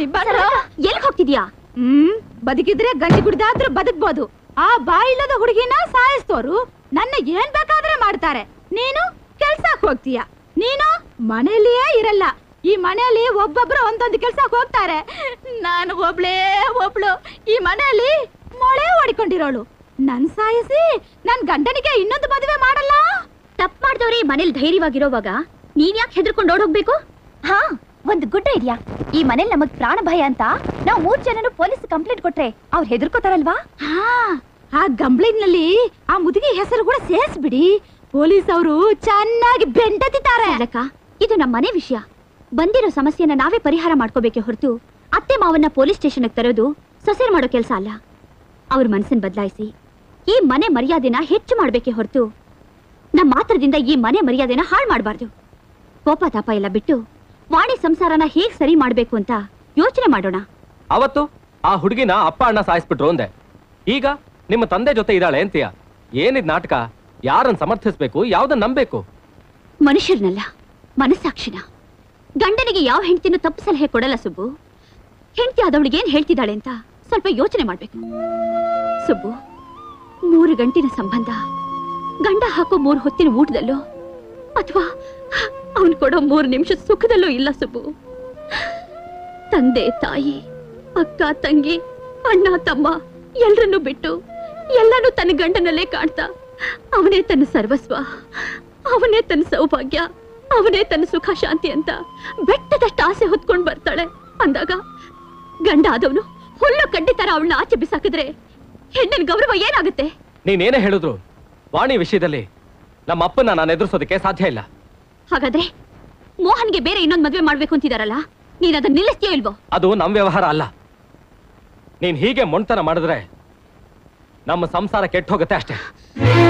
ಎಲ್ಲಿ ಹೋಗ್ತಿದ್ಯಾ? ಬದುಕಿದ್ರೆ ಗಂಜಿ ಕುಡ್ದಾದ್ರೂ ಬದುಕ್ಬೋದು. ಆ ಬಾಯಿಲ್ಲದ ಹುಡುಗಿನ ಸಾಯಿಸ್ತೋರು ನನ್ನ ಏನ್ ಬೇಕಾದ್ರೆ ಮಾಡ್ತಾರೆ. ನೀನು ಕೆಲ್ಸಕ್ ಹೋಗ್ತೀಯ. ನೀನು ಮನೇಲಿಯೇ ಇರಲ್ಲ. ಈ ಮನೆಯಲ್ಲಿ ಒಬ್ಬೊಬ್ರು ಒಂದೊಂದು ಕೆಲ್ಸಕ್ಕೆ ಹೋಗ್ತಾರೆ. ನಾನು ಒಬ್ಳು ಈ ಮನೆಯಲ್ಲಿ ಮೊಳೆ ಹೊಡಿಕೊಂಡಿರೋಳು. ನನ್ ಸಾಯಿಸಿ ನನ್ ಗಂಡನಿಗೆ ಇನ್ನೊಂದು ಮದುವೆ ಮಾಡಲ್ಲ. ತಪ್ಪು ಮಾಡಿದವ್ರೆ ಈ ಮನೇಲಿ ಧೈರ್ಯವಾಗಿರೋವಾಗ ನೀನ್ ಯಾಕೆ ಹೆದರ್ಕೊಂಡು ಓಡೋಗ್ಬೇಕು? ಹಾ, ಒಂದು ಗುಡ್ ಐಡಿಯಾ. ಈ ಮನೇಲಿ ನಮಗ್ ಪ್ರಾಣ ಭಯ ಅಂತ ನಾವು 3 ಜನನು ಪೊಲೀಸ್ ಕಂಪ್ಲೇಂಟ್ ಕೊಟ್ರೆ ಅವ್ರು ಹೆದರ್ಕೋತಾರಲ್ವಾ? ಹಾ, ಆ ಕಂಪ್ಲೇಂಟ್ ನಲ್ಲಿ ಆ ಮುದುಗಿ ಹೆಸರು ಕೂಡ ಸೇರಿಸ್ಬಿಡಿ. ಪೊಲೀಸ್ ಅವರು ಚೆನ್ನಾಗಿ ಬೆಂಡತಿದ್ದಾರೆ. ಇದು ನಮ್ಮ ಮನೆ ವಿಷಯ. ಬಂದಿರೋ ಸಮಸ್ಯೆನ ನಾವೇ ಪರಿಹಾರ ಮಾಡ್ಕೋಬೇಕೆ ಹೊರತು ಅತ್ತೆ ಮಾವನ್ನ ಪೊಲೀಸ್ ಸ್ಟೇಷನ್ಗೆ ತರೋದು ಸೊಸೆರ್ ಮಾಡೋ ಕೆಲಸ ಅಲ್ಲ. ಅವ್ರ ಮನಸ್ಸನ್ನ ಬದಲಾಯಿಸಿ ಈ ಮನೆ ಮರ್ಯಾದೆನ ಹೆಚ್ಚು ಮಾಡ್ಬೇಕೆ ಹೊರತು ನಮ್ಮ ಮಾತ್ರದಿಂದ ಈ ಮನೆ ಮರ್ಯಾದೆನ ಹಾಳು ಮಾಡಬಾರ್ದು. ಕೋಪ ತಾಪ ಎಲ್ಲ ಬಿಟ್ಟು ವಾಣಿ ಸಂಸಾರನ ಹೇಗ್ ಸರಿ ಮಾಡ್ಬೇಕು ಅಂತ ಯೋಚನೆ ಮಾಡೋಣ. ಅವತ್ತು ಆ ಹುಡುಗಿನ ಅಪ್ಪ ಅಣ್ಣ ಸಾಯಿಸ್ಬಿಟ್ರು ಅಂದೆ. ಈಗ ನಿಮ್ಮ ತಂದೆ ಜೊತೆ ಇದ್ದಾಳೆ ಅಂತೀಯ. ಏನಿದ್ ನಾಟಕ? ಯಾರನ್ನ ಸಮರ್ಥಿಸ್ಬೇಕು, ಯಾವ್ದನ್ನ ನಂಬೇಕು? ಮನುಷ್ಯರನ್ನಲ್ಲ, ಮನಸ್ಸಾಕ್ಷಿನ. ಗಂಡನಿಗೆ ಯಾವ ಹೆಂಡತಿನೂ ತಪ್ಪು ಸಲಹೆ ಕೊಡಲ್ಲ ಸುಬ್ಬು. ಹೆಂಡತಿ ಆದವಳಿಗೆ ಏನ್ ಹೇಳ್ತಿದ್ದಾಳೆ ಅಂತ ಸ್ವಲ್ಪ ಯೋಚನೆ ಮಾಡ್ಬೇಕು. ಸುಬ್ಬು, 3 ಗಂಟಿನ ಸಂಬಂಧ ಗಂಡ ಹಾಕೋ 3 ಹೊತ್ತಿನ ಊಟದಲ್ಲೋ ಅಥವಾ ಅವನು ಕೊಡೋ 3 ನಿಮಿಷದ ಸುಖದಲ್ಲೂ ಇಲ್ಲ ಸುಬ್ಬು. ತಂದೆ ತಾಯಿ ಅಕ್ಕ ತಂಗಿ ಅಣ್ಣ ತಮ್ಮ ಎಲ್ರನ್ನೂ ಬಿಟ್ಟು ಎಲ್ಲಾನು ತನ್ನ ಗಂಡನಲ್ಲೇ ಕಾಣ್ತಾ ಅವನೇ ತನ್ನ ಸರ್ವಸ್ವ, ಅವನೇ ತನ್ನ ಸೌಭಾಗ್ಯ, ಅವನೇ ತನ್ನ ಸುಖ ಶಾಂತಿ ಅಂತ ಬೆಟ್ಟದಷ್ಟು ಆಸೆ ಹೊತ್ಕೊಂಡ್ ಬರ್ತಾಳೆ. ಅಂದಾಗ ಗಂಡ ಆದವನು ಹುಲ್ಲು ಕಡ್ಡಿ ತರ ಅವಳನ್ನ ಆಚೆ ಬಿಸಾಕಿದ್ರೆ ಹೆಣ್ಣಿನ ಗೌರವ ಏನಾಗುತ್ತೆ? ನೀನೇನೇ ಹೇಳಿದ್ರು ವಾಣಿ ವಿಷಯದಲ್ಲಿ ನಮ್ಮ ಅಪ್ಪನ ನಾನು ಎದುರಿಸೋದಕ್ಕೆ ಸಾಧ್ಯ ಇಲ್ಲ. ಹಾಗಾದ್ರೆ ಮೋಹನ್ಗೆ ಬೇರೆ ಇನ್ನೊಂದು ಮದ್ವೆ ಮಾಡ್ಬೇಕು ಅಂತಿದಾರಲ್ಲ, ನೀನ್ ಅದನ್ನ ನಿಲ್ಲಿಸ್ತೀಯೋ ಇಲ್ವೋ? ಅದು ನಮ್ ವ್ಯವಹಾರ ಅಲ್ಲ. ನೀನ್ ಹೀಗೆ ಮೊಂಡ್ತನ ಮಾಡಿದ್ರೆ ನಮ್ಮ ಸಂಸಾರ ಕೆಟ್ಟ ಹೋಗುತ್ತೆ ಅಷ್ಟೇ.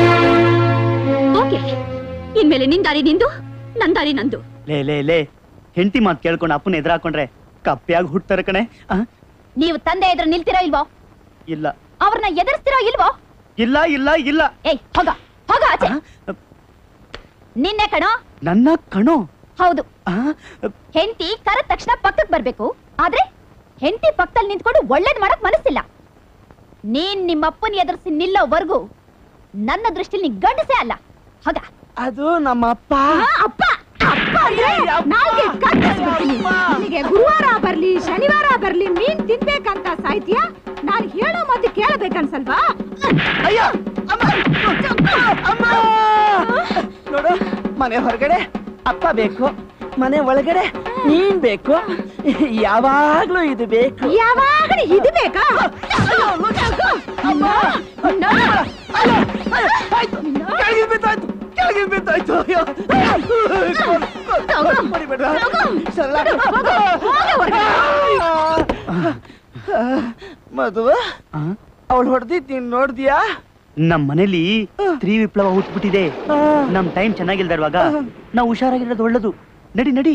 ಓಕೆ, ಇನ್ಮೇಲೆ ನಿನ್ ದಾರಿ ನಿಂದು, ನನ್ ದಾರಿ ನಂದು. ಲೇ ಹೆಂಡತಿ ಮಾತು ಕೇಳ್ಕೊಂಡು ಅಪ್ಪನ ಎದುರಾಕೊಂಡ್ರೆ ಕಪ್ಪಿಯಾಗಿ ಹುಡ್ತಾರೆ ಕಣೆ. ನೀವು ತಂದೆ ಎದುರು ನಿಲ್ತಿರೋ ಇಲ್ವೋ? ಇಲ್ಲ. ಅವ್ರನ್ನ ಎದುರಿಸ್ತಿರೋ ಇಲ್ವೋ? ಇಲ್ಲ ಇಲ್ಲ ಇಲ್ಲ. ಏಯ್ ಹೋಗ ಹೋಗ ಆಚೆ. ನಿನ್ನೆ ಕಣೋ. ನನ್ನ ಕಣೋ? ಹೌದು. ಹೆಂಡತಿ ಕರೆದ ತಕ್ಷಣ ಪಕ್ಕಕ್ಕೆ ಬರ್ಬೇಕು, ಆದ್ರೆ ಹೆಂಡತಿ ಪಕ್ಕದಲ್ಲಿ ನಿಂತ್ಕೊಂಡು ಒಳ್ಳೇದ್ ಮಾಡಕ್ ಮನಸ್ಸಿಲ್ಲ. ನೀನ್ ನಿಮ್ಮಪ್ಪನ ಎದುರಿಸಿ ನಿಲ್ಲೋವರೆಗೂ ನನ್ನ ದೃಷ್ಟಿಲಿ ನೀ ಗಂಡಸೇ ಅಲ್ಲ. ಹೋಗ. ಅದು ನಮ್ಮ ಅಪ್ಪ. ಅಪ್ಪ ನಿನಗೆ ಗುರುವಾರ ಬರ್ಲಿ ಶನಿವಾರ ಬರ್ಲಿ ಮೀನ್ ತಿನ್ಬೇಕಂತ ಸಾಯ್ತೀಯ? ನಾನು ಹೇಳೋ ಮತ್ತೆ ಕೇಳಬೇಕನ್ಸಲ್ವಾ? ಅಯ್ಯೋ ನೋಡು, ಮನೆ ಹೊರಗಡೆ ಅಪ್ಪ ಬೇಕು, ಮನೆ ಒಳಗಡೆ ನೀನ್ ಬೇಕು. ಯಾವಾಗ್ಲೂ ಇದು ಬೇಕು. ಯಾವಾಗಲೂ ಇದು ಬೇಕಾ? ಕೆಳಗೆ ಬಿದ್ದಾಯ್ತು. ಮಧು, ಅವಳು ಹೊಡೆದಿದ್ ನೀನ್ ನೋಡ್ದಿಯಾ? ನಮ್ ಮನೇಲಿ ಸ್ತ್ರೀ ವಿಪ್ಲವ ಹುಟ್ಬಿಟ್ಟಿದೆ. ನಮ್ ಟೈಮ್ ಚೆನ್ನಾಗಿಲ್ದ ಇರುವಾಗ ನಾವು ಹುಷಾರಾಗಿರೋದು ಒಳ್ಳೇದು. ನಡಿ ನಡಿ.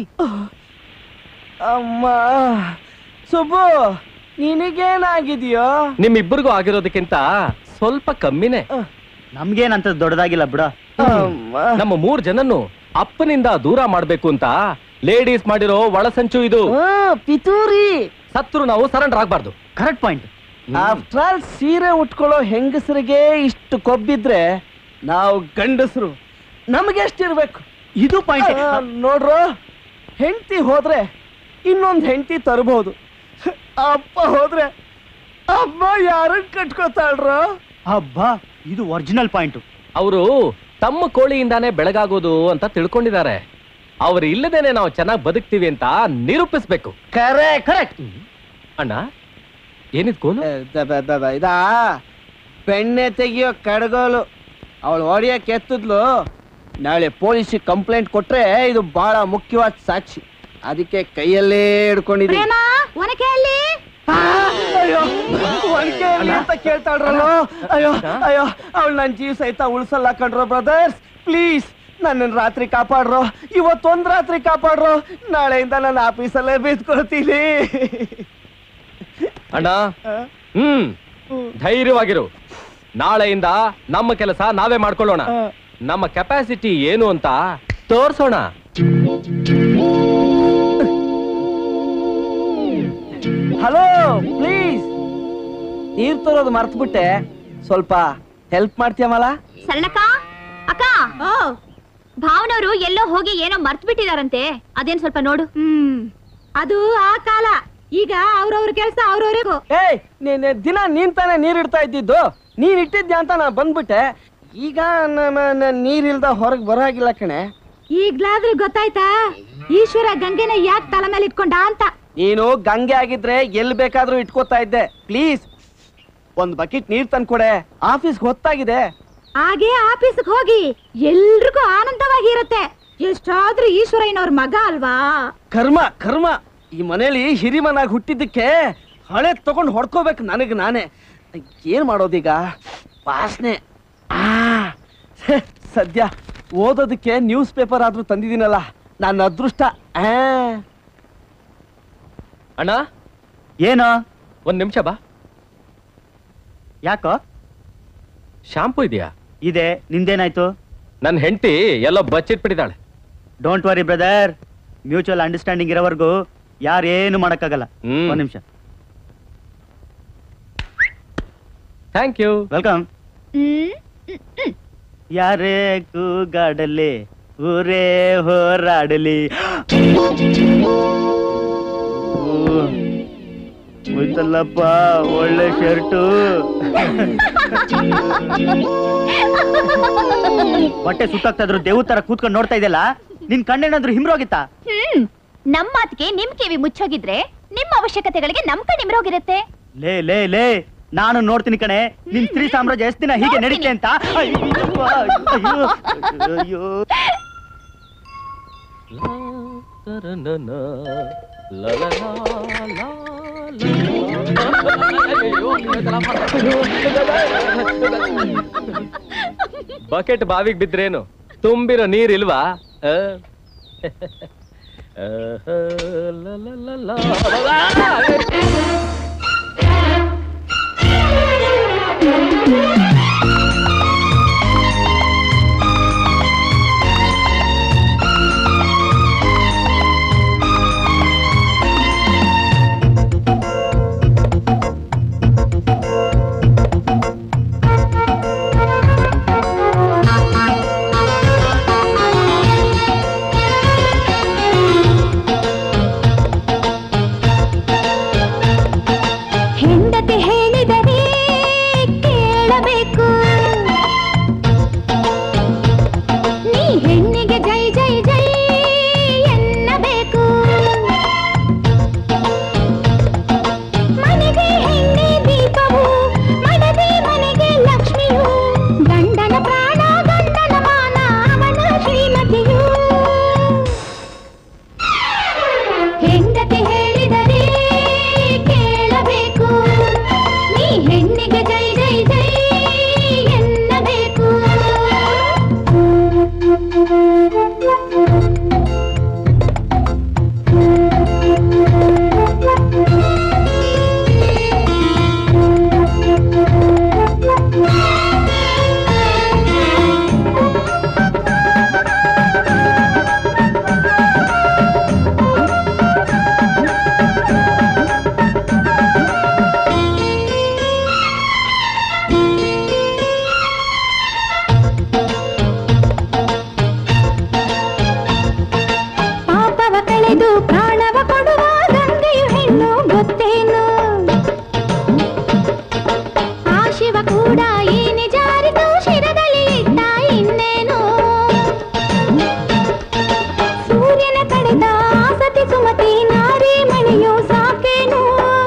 ಅಮ್ಮ ಸುಬ್ಬು, ನಿನಗೇನಾಗಿದೆಯೋ? ನಿಮ್ಮಿಬ್ಬರಿಗೂ ಆಗಿರೋದಕ್ಕಿಂತ ಸ್ವಲ್ಪ ಕಮ್ಮಿನೇ. ನಮ್ಗೇನಂತ ದೊಡ್ಡದಾಗಿಲ್ಲ ಬಿಡ. ನಮ್ಮ 3 ಜನನ್ನು ಅಪ್ಪನಿಂದ ದೂರ ಮಾಡ್ಬೇಕು ಅಂತ ಲೇಡೀಸ್ ಮಾಡಿರೋ ಒಳಸಂಚು ಇದು. ಪಿತೂರಿ. ಸತ್ರು ನಾವು ಸರೆಂಡರ್ ಆಗ್ಬಾರ್ದು. Correct point. ಆಫ್ಟರ್ ಆಲ್ ಸೀರೆ ಉಟ್ಕೊಳ್ಳೋ ಹೆಂಗಸರಿಗೆ ಇಷ್ಟು ಕೊಬ್ಬಿದ್ರೆ ನಾವು ಗಂಡಸರು ನಮ್ಗೆ ಎಷ್ಟಿರ್ಬೇಕು? ಇದು ಪಾಯಿಂಟ್. ನೋಡ್ರು, ಹೆಂಡತಿ ಹೋದ್ರೆ ಇನ್ನೊಂದು ಹೆಂಡತಿ ತರಬಹುದು. ಅಪ್ಪ ಹೋದ್ರೆ ಅಮ್ಮ ಯಾರನ್ನ ಕಟ್ಕೋತಾಳ್ರ? ಹಬ್ಬಾ, ಇದು ಒರಿಜಿನಲ್ ಪಾಯಿಂಟ್. ಅವರು ತಮ್ಮ ಕೋಳಿಯಿಂದಾನೇ ಬೆಳಗಾಗೋದು ಅಂತ ತಿಳ್ಕೊಂಡಿದ್ದಾರೆ. ಅವ್ರು ಇಲ್ಲದೇನೆ ನಾವು ಚೆನ್ನಾಗಿ ಬದುಕ್ತೀವಿ ಅಂತ ನಿರೂಪಿಸ್ಬೇಕು. ಕರೆಕ್ಟ್. ಅಣ್ಣ, ಏನಿದ್ ಕೋಲು? ಇದಾ ಬೆಣ್ಣೆ ತೆಗಿಯೋ ಕಡಗೋಲು. ಅವಳು ಹೊಡಿಯಕ್ಕೆ ಎತ್ತಿದ್ಲು. ನಾಳೆ ಪೊಲೀಸಿಗೆ ಕಂಪ್ಲೇಂಟ್ ಕೊಟ್ರೆ ಇದು ಬಹಳ ಮುಖ್ಯವಾದ ಸಾಕ್ಷಿ. ಅದಕ್ಕೆ ಕೈಯಲ್ಲೇ ಹಿಡ್ಕೊಂಡಿದ್ದೀನಿ. ಅಂತ ಕೇಳ್ತಾಳ್ರಲ್ಲ. ಅಯ್ಯೋ ಅಯ್ಯೋ, ಅವಳು ನನ್ ಜೀವ ಸಹಿತ ಉಳ್ಸಲ್ಲ ಕಣ್ರೋ ಬ್ರದರ್ಸ್. ಪ್ಲೀಸ್ ನನ್ನನ್ನು ರಾತ್ರಿ ಕಾಪಾಡ್ರೋ. ಇವತ್ತೊಂದ್ ರಾತ್ರಿ ಕಾಪಾಡ್ರೋ. ನಾಳೆಯಿಂದ ನಾನು ಆಫೀಸಲ್ಲೇ ಬಿದ್ಕೊಳ್ತೀನಿ. ಅಣ್ಣ, ಧೈರ್ಯವಾಗಿರು. ನಾಳೆಯಿಂದ ನಮ್ಮ ಕೆಲಸ ನಾವೇ ಮಾಡ್ಕೊಳ್ಳೋಣ. ನಮ್ಮ ಕೆಪಾಸಿಟಿ ಏನು ಅಂತ ತೋರ್ಸೋಣ. Hello, please. ನೀರ್ ತರೋದು ಮರ್ತ್ಬಿಟ್ಟೆ, ಸ್ವಲ್ಪ ಹೆಲ್ಪ್ ಮಾಡ್ತೀಯಮಲ್ಲ? ಸಣ್ಣಕ್ಕ, ಅಕ್ಕ, ಭಾವನವರು ಎಲ್ಲೋ ಹೋಗಿ ಏನೋ ಮರ್ತ್ ಬಿಟ್ಟಿದಾರಂತೆ. ಅದೇನ್ ಸ್ವಲ್ಪ ನೋಡು. ಅದು ಆ ಕಾಲ. ಈಗ ಅವ್ರವ್ರ ಕೆಲಸ ಅವ್ರವ್ರಿಗೂ. ಏಯ್, ದಿನ ನೀನ್ ತಾನೇ ನೀರ್ ಇಡ್ತಾ ಇದ್ದಿದ್ದು. ನೀನ್ ಇಟ್ಟಿದ್ಯಾ ಅಂತ ನಾ ಬಂದ್ಬಿಟ್ಟೆ. ಈಗ ನೀರಿಲ್ದ ಹೊರಗ್ ಬರಾಗಿಲ್ಲ ಕಣೆ. ಈಗ್ಲಾದ್ರೂ ಗೊತ್ತಾಯ್ತಾ ಈಶ್ವರ ಗಂಗೆನ ಯಾಕೆ ತಲೆ ಮೇಲೆ ಇಟ್ಕೊಂಡ ಅಂತ? ನೀನು ಗಂಗೆ ಆಗಿದ್ರೆ ಎಲ್ಲಿ ಬೇಕಾದ್ರೂ ಇಟ್ಕೋತಾ ಇದ್ದೆ. ಪ್ಲೀಸ್ ಒಂದ್ ಬಕೆಟ್ ನೀರ್ ತಂದ್ಕೊಡೆ. ಆಫೀಸ್ಗೆ ಹೊತ್ತಾಗಿದೆ. ಹಾಗೆ ಆಫೀಸ್ಗೆ ಹೋಗಿ ಎಲ್ರಿಗೂ ಆನಂದವಾಗಿರುತ್ತೆ. ಎಷ್ಟಾದ್ರೂ ಈಶ್ವರಯ್ಯನವ್ರ ಮಗ ಅಲ್ವಾ? ಕರ್ಮ ಕರ್ಮ. ಈ ಮನೇಲಿ ಹಿರಿಮನಾಗಿ ಹುಟ್ಟಿದ್ದಕ್ಕೆ ಹಳೆ ತಗೊಂಡು ಹೊಡ್ಕೋಬೇಕು ನನಗ್ ನಾನೇ. ಏನ್ ಮಾಡೋದೀಗ? ವಾಸನೆ. ಸದ್ಯ ಓದೋದಕ್ಕೆ ನ್ಯೂಸ್ ಪೇಪರ್ ಆದ್ರೂ ತಂದಿದ್ದೀನಲ್ಲ, ನನ್ನ ಅದೃಷ್ಟ. ಅಣ್ಣ, ಏನೋ? 1 ನಿಮಿಷ ಬಾ. ಯಾಕೋ? ಶಾಂಪೂ ಇದೆಯಾ? ಇದೆ. ನಿಂದೇನಾಯ್ತು? ನನ್ನ ಹೆಂಡತಿ ಎಲ್ಲೋ ಬಚ್ಚಿಟ್ಬಿಟ್ಟಿದ್ದಾಳೆ. Don't worry brother, mutual understanding ಇರೋವರೆಗೂ ಯಾರೇನು ಮಾಡಕ್ಕಾಗಲ್ಲ. 1 ನಿಮಿಷ. Thank you. ವೆಲ್ಕಮ್. ಯಾರೇ ಕೂಗಾಡಲಿ ಊರೇ ಹೋರಾಡಲಿ. ಹೋಯ್ತಲ್ಲಪ್ಪ ಒಳ್ಳೆ ಶರ್ಟು. ಬಟ್ಟೆ ಸುತ್ತಾಗ್ತಾ ಇದ್ರು ದೇವ್ ತರ ಕೂತ್ಕೊಂಡು ನೋಡ್ತಾ ಇದೆಯಲ್ಲ, ನಿನ್ ಕಣ್ಣೇನಾದ್ರೂ ಹಿಮ್ರೋಗಿತ್ತಾ? ನಮ್ ಮಾತಿಗೆ ನಿಮ್ ಕಿವಿ ಮುಚ್ಚೋಗಿದ್ರೆ ನಿಮ್ಮ ಅವಶ್ಯಕತೆಗಳಿಗೆ ನಮ್ ಕಣ್ ನಿಮ್ರೋಗಿರುತ್ತೆ. ಲೇ ಲೇ ಲೇ, ನಾನು ನೋಡ್ತೀನಿ ಕಣೆ ನಿನ್ ಸ್ತ್ರೀ ಸಾಮ್ರಾಜ್ಯ ಎಷ್ಟು ದಿನ ಹೀಗೆ ನಡೀತೆ ಅಂತ. ಅಯ್ಯೋ ಬಕೆಟ್ ಬಾವಿಗೆ ಬಿದ್ರೇನು ತುಂಬಿರೋ ನೀರಿಲ್ವಾ? ಹೆಂಡತಿ ಹೇಳಿದರೆ ಕೇಳಬೇಕು, ನೀ ಹೆಣ್ಣಿಗೆ ಜೈ ಜೈ ಜೈ ಎನ್ನಬೇಕು. ಮನೆಗೆ ಹೆಣ್ಣೆ ದೀಪವು, ಮಡದಿ ಮನೆಗೆ ಲಕ್ಷ್ಮಿಯು, ಗಂಡನ ಪ್ರಾಣ ಗಂಡನ ಮಾನ ಅವನ ಶ್ರೀಮತಿಯು. ಹೆಂಡತಿ ಹೇಳಿದರೆ ಕೇಳಬೇಕು, ನೀ ಹೆಣ್ಣಿಗೆ ಜೈ ಜೈ ಜೈ ಎನ್ನಬೇಕು. ಪಾಪವ ಕಳೆದು ಪ್ರಾಣವ ಕೊಡುವ ಗಂಗೆಯು ಹೆಣ್ಣು ಗೊತ್ತೇನು? ಆ ಶಿವ ಕೂಡ ಈ ನಿಜಾರಿತು ಶಿರದಲ್ಲಿ ಇಟ್ಟ ಇನ್ನೇನು? ಸೂರ್ಯನ ಕಡೆದ ಸತಿ ಸುಮತಿ ನಾರಿ ಮಣಿಯು ಸಾಕೇನು?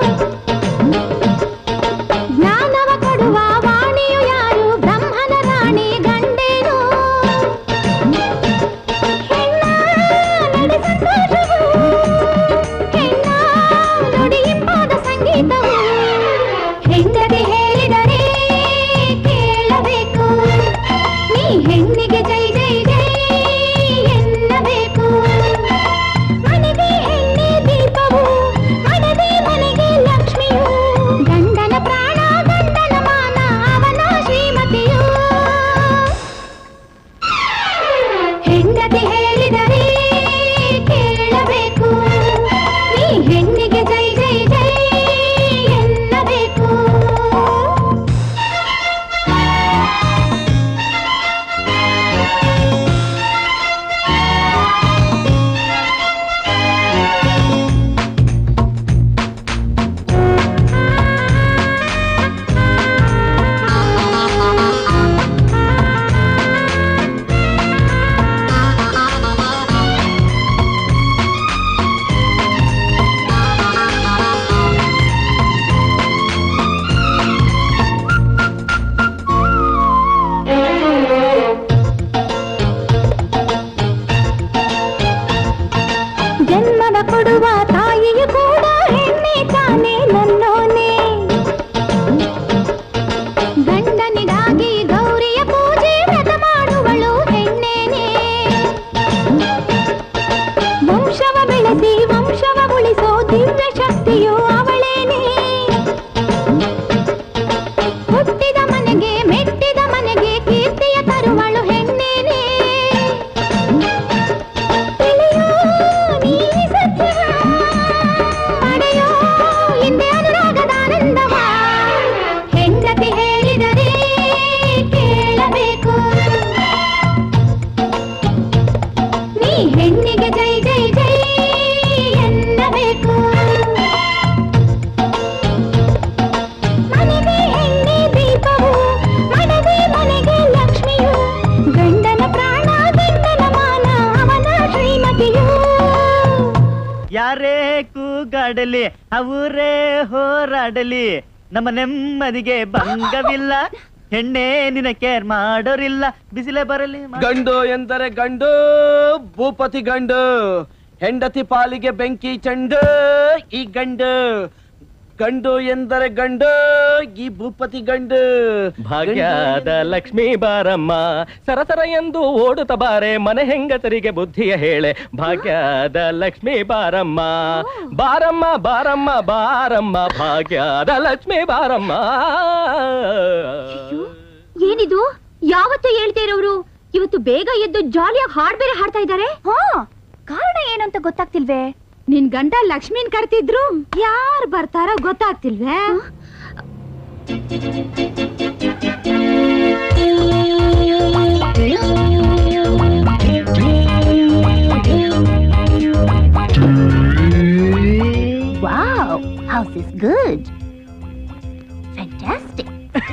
ಜ್ಞಾನವ ಕೊಡುವ ವಾಣಿಯು ಯಾರು? ಬ್ರಹ್ಮನ ರಾಣಿ ಗಂಡೇನು? ಹೆಣ್ಣ ನಡೆ ಸಂತೋಷವು, ಹೆಣ್ಣ ನುಡಿ ಇಂಪಾದ ಸಂಗೀತವು. ಹೆಂಡತಿ ಹೇಳಿದರೆ ಕೇಳಬೇಕು, ನೀ ಹೆಣ್ಣಿಗೆ ಜೈ ಜೈ ಜೈ ಎನ್ನಬೇಕು. ಮನೆಗೆ ಹೆಣ್ಣೆ ದೀಪವು, ಮಡದಿ ಮನೆಗೆ ಲಕ್ಷ್ಮಿಯು, ಗಂಡನ ಪ್ರಾಣ ಗಂಡನ ಮಾನ ಅವನ ಶ್ರೀಮತಿಯು. ಹೆಂಡತಿ ಹೇಳಿದರೆ ಕೇಳಬೇಕು, ನೀ ಹೆಣ್ಣಿಗೆ ಜೈ ಜೈ ಜೈ ಎನ್ನಬೇಕು. ಜನ್ಮವ ಕೊಡುವ ತಾಯಿಯು ಕೂಡ ಹೆಣ್ಣೆ ತಾನೇ ನನ್ನೋನೆ. ಗಂಡನಿಗಾಗಿ ಗೌರಿಯ ಪೂಜೆ ವ್ರತ ಮಾಡುವಳು ಹೆಣ್ಣೇನೆ. ವಂಶವ ಬೆಳೆಸಿ ವಂಶವ ಉಳಿಸೋ ದಿವ್ಯ ಶಕ್ತಿಯು ಅವಳೇನೆ. ಹುಟ್ಟಿದ ಮನೆಗೆ ಮೆಟ್ಟಿದ ಮನೆಗೆ ಕೀರ್ತಿಯ ತರುವಳು ಹೆಣ್ಣೇನೆ. ತಿಳಿಯೋ ನೀ ಸತ್ಯವ, ಪಡೆಯೋ ಹಿಂದೆ ಅನುರಾಗದ ಆನಂದವ. ಹೆಂಡತಿ ಹೇಳಿದರೆ ಕೇಳಬೇಕು, ನೀ ಹೆಣ್ಣಿಗೆ ಜೈ ಜೈ ಜೈ ಎನ್ನಬೇಕು. ಮನೆಗೆ ಹೆಣ್ಣೆ ದೀಪವು, ಮಡದಿ ಮನೆಗೆ ಲಕ್ಷ್ಮಿಯು, ಗಂಡನ ಪ್ರಾಣ ಗಂಡನ ಮಾನ ಅವನ ಶ್ರೀಮತಿಯು. ಯಾರೇ ಕೂಗಾಡಲಿ ಅವರೇ ಹೋರಾಡಲಿ, ನಮ್ಮ ನೆಮ್ಮದಿಗೆ ಭಂಗವಿಲ್ಲ. ಹೆಣ್ಣೆ ನಿನ್ನ ಕೇರ್ ಮಾಡೋರಿಲ್ಲ, ಬಿಸಿಲೇ ಬರಲಿ. ಗಂಡು ಎಂದರೆ ಗಂಡು, ಭೂಪತಿ ಗಂಡು. ಹೆಂಡತಿ ಪಾಲಿಗೆ ಬೆಂಕಿ ಚೆಂಡು ಈ ಗಂಡು. ಗಂಡು ಎಂದರೆ ಗಂಡು ಈ ಭೂಪತಿ ಗಂಡು. ಭಾಗ್ಯದ ಲಕ್ಷ್ಮೀ ಬಾರಮ್ಮ ಸರಸರ ಎಂದು ಓಡುತ್ತ ಬಾರೆ ಮನೆ ಹೆಂಗಸರಿಗೆ ಬುದ್ಧಿಯ ಹೇಳೆ. ಭಾಗ್ಯದ ಲಕ್ಷ್ಮೀ ಬಾರಮ್ಮ ಬಾರಮ್ಮ ಬಾರಮ್ಮ ಬಾರಮ್ಮ ಭಾಗ್ಯದ ಲಕ್ಷ್ಮೀ ಬಾರಮ್ಮ. ಏನಿದು? ಯಾವತ್ತೂ ಹೇಳ್ತಾ ಇರೋರು ಇವತ್ತು ಬೇಗ ಎದ್ದು ಜಾಲಿಯಾಗಿ ಹಾಡ್ ಬೇರೆ ಹಾಡ್ತಾ ಇದ್ದಾರೆ. ಕಾರಣ ಏನಂತ ಗೊತ್ತಾಗ್ತಿಲ್ವೇ? ನಿನ್ ಗಂಡ ಲಕ್ಷ್ಮೀನ್ ಕರ್ತಿದ್ರು, ಯಾರು ಬರ್ತಾರೋ ಗೊತ್ತಾಗ್ತಿಲ್ವೇ? Wow, house is good. Fantastic.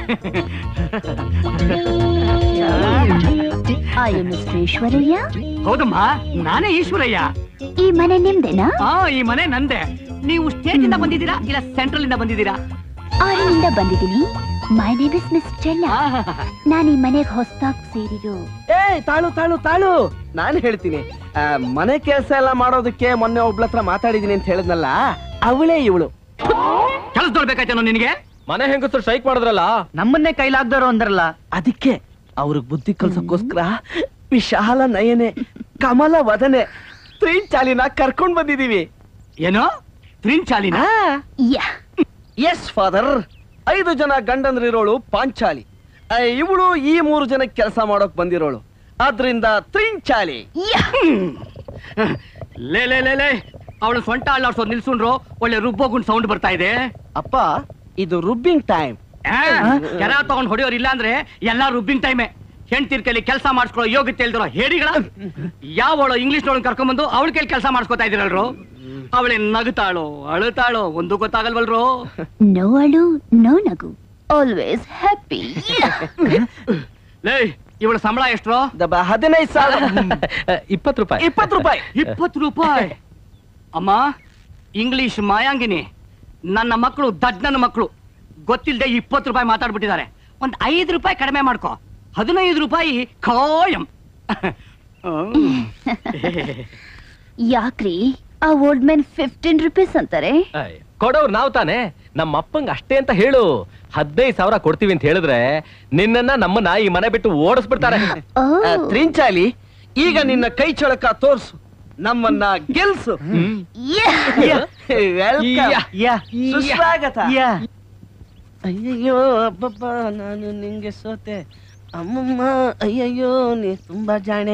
Are you Mr. Ishwaraya? ಹೌದಮ್ಮ, ನಾನೇ ಈಶ್ವರಯ್ಯ. ಈ ಮನೆ ನಿಮ್ದೇನಾ? ಈ ಮನೆ ನಂದೆ. ನೀವು ಸ್ಟೇಟ್ ಇಂದ ಬಂದಿದ್ದೀರಾ ಇಲ್ಲ ಸೆಂಟ್ರಲ್ ಇಂದ ಬಂದಿದ್ದೀರಾ? ಆರಿಂದ ಬಂದಿದ್ದೀನಿ. ಮೈ ನೇಮ್ ಇಸ್ ಮಿಸ್ ಚೆನ್ನ. ನಾನು ಈ ಮನೆಗೆ ಹೊಸದಾಗಿ ಸೇರಿರು. ತಾಳು ತಾಳು ತಾಳು, ನಾನು ಹೇಳ್ತೀನಿ. ಮನೆ ಕೆಲಸ ಎಲ್ಲ ಮಾಡೋದಕ್ಕೆ ಮೊನ್ನೆ ಒಬ್ಳತ್ರ ಮಾತಾಡಿದೀನಿ ಅಂತ ಹೇಳಿದ್ನಲ್ಲ, ಅವಳೇ ಇವಳು. ಕೆಲಸ ನೋಡ್ಬೇಕಾಯ್ತೇನೋ ನಿನಗೆ? ಮನೆ ಹೆಂಗಸರು ಸ್ಟ್ರೈಕ್ ಮಾಡಿದ್ರಲ್ಲ, ನಮ್ಮನ್ನೇ ಕೈಲಾಗ್ದಾರೋ ಅಂದ್ರಲ್ಲ, ಅದಕ್ಕೆ ಅವ್ರಿಗೆ ಬುದ್ಧಿ ಕಲ್ಸಕ್ಕೋಸ್ಕರ ವಿಶಾಲ ನಯನೆ ಕಮಲ ವದನೆ ತ್ರಿಂಚಾಲಿನ ಕರ್ಕೊಂಡ್ ಬಂದಿದೀವಿ. ಏನೋ ತ್ರಿಂಚಾಲಿನ? S father. 5 ಜನ ಗಂಡಂದ್ರಿರೋಳು ಪಾಂಚಾಲಿ, ಇವಳು ಈ 3 ಜನಕ್ಕೆ ಕೆಲಸ ಮಾಡೋಕ್ ಬಂದಿರೋಳು. ಆದ್ರಿಂದ ತ್ರಿಂಚಾಲಿ. ಲೇ ಲೇ ಲೇ ಲೇ, ಅವಳು ಸೊಂಟ ಅಲ್ಲಾಡ್ಸೋದು ನಿಲ್ಸುಂಡ್ರು. ಒಳ್ಳೆ ರುಬ್ಬೋಗುಂಡ್ ಸೌಂಡ್ ಬರ್ತಾ ಇದೆ. ಅಪ್ಪ, ಇದು ರುಬ್ಬಿಂಗ್ ಟೈಮ್. ಕೆರ ತಗೊಂಡ್ ಹೊಡೆಯೋರು ಇಲ್ಲ ಅಂದ್ರೆ ಎಲ್ಲಾ ರುಬ್ಬಿಂಗ್ ಟೈಮೇ. ಹೆಂಡ್ತಿರ್ ಕೈಲಿ ಕೆಲಸ ಮಾಡಿಸ್ಕೊಳ್ಳೋ ಯೋಗ್ಯತೆ ಇಲ್ದಿರೋ ಹೇಡಿಗಳ. ಯಾವಳು ಇಂಗ್ಲಿಷ್ ನೋಡ್ ಕರ್ಕೊಂಡ್ಬಂದು ಅವಳ ಕೈಲಿ ಕೆಲಸ ಮಾಡಿಸ್ಕೊತಾ ಇದ್ದೀರಲ್ರು. ಅವಳೆ ನಗುತ್ತಾಳೋ ಅಳುತ್ತಾಳೋ ಒಂದು ಗೊತ್ತಾಗಲ್ವಲ್ರು. ನೋ ಅಳು, ನೋ ನಗು, ಆಲ್ವೇಸ್ ಹ್ಯಾಪಿ. ಲೇ, ಇವಳ ಸಂಬಳ ಎಷ್ಟು? 15,000. 20 ರೂಪಾಯಿ. 20 ರೂಪಾಯಿ. 20 ರೂಪಾಯಿ. ಅಮ್ಮ, ಇಂಗ್ಲಿಷ್ ಮಾಯಾಂಗಿನಿ. ನನ್ನ ಮಕ್ಕಳು ದಡ್ಡನ ಮಕ್ಕಳು ಗೊತ್ತಿಲ್ಲದೆ 20 ರೂಪಾಯಿ ಮಾತಾಡ್ಬಿಟ್ಟಿದ್ದಾರೆ. ಒಂದ್ 5 ರೂಪಾಯಿ ಕಡಿಮೆ ಮಾಡ್ಕೋ. 15 ರೂಪಾಯಿ ಖಾಯಂ. ಯಾಕ್ರಿ ಆ ಓಲ್ಡ್ ಮ್ಯಾನ್ 15 ರೂಪೀಸ್ ಅಂತಾರೆ? ಕೊಡೋರು ನಾವ್ ತಾನೆ. ನಮ್ಮ ಅಪ್ಪಂಗ ಅಷ್ಟೇ ಅಂತ ಹೇಳು. 15,000 ಕೊಡ್ತೀವಿ ಅಂತ ಹೇಳಿದ್ರೆ ನಿನ್ನನ್ನ ನಮ್ಮನ್ನ ಈ ಮನೆ ಬಿಟ್ಟು ಓಡಿಸ್ಬಿಡ್ತಾರೆ. ತ್ರಿಂಚಾಲಿ, ಈಗ ನಿನ್ನ ಕೈ ಚಳಕ ತೋರ್ಸು, ನಮ್ಮನ್ನ ಗೆಲ್ಸು. ಸುಸ್ವಾಗತ. ಅಯ್ಯಯ್ಯೋ ಅಬ್ಬಬ್ಬ, ನಾನು ನಿಂಗೆ ಸೋತೆ. ಅಮ್ಮಮ್ಮ, ಅಯ್ಯಯ್ಯೋ ನೀ ತುಂಬಾ ಜಾಣೆ.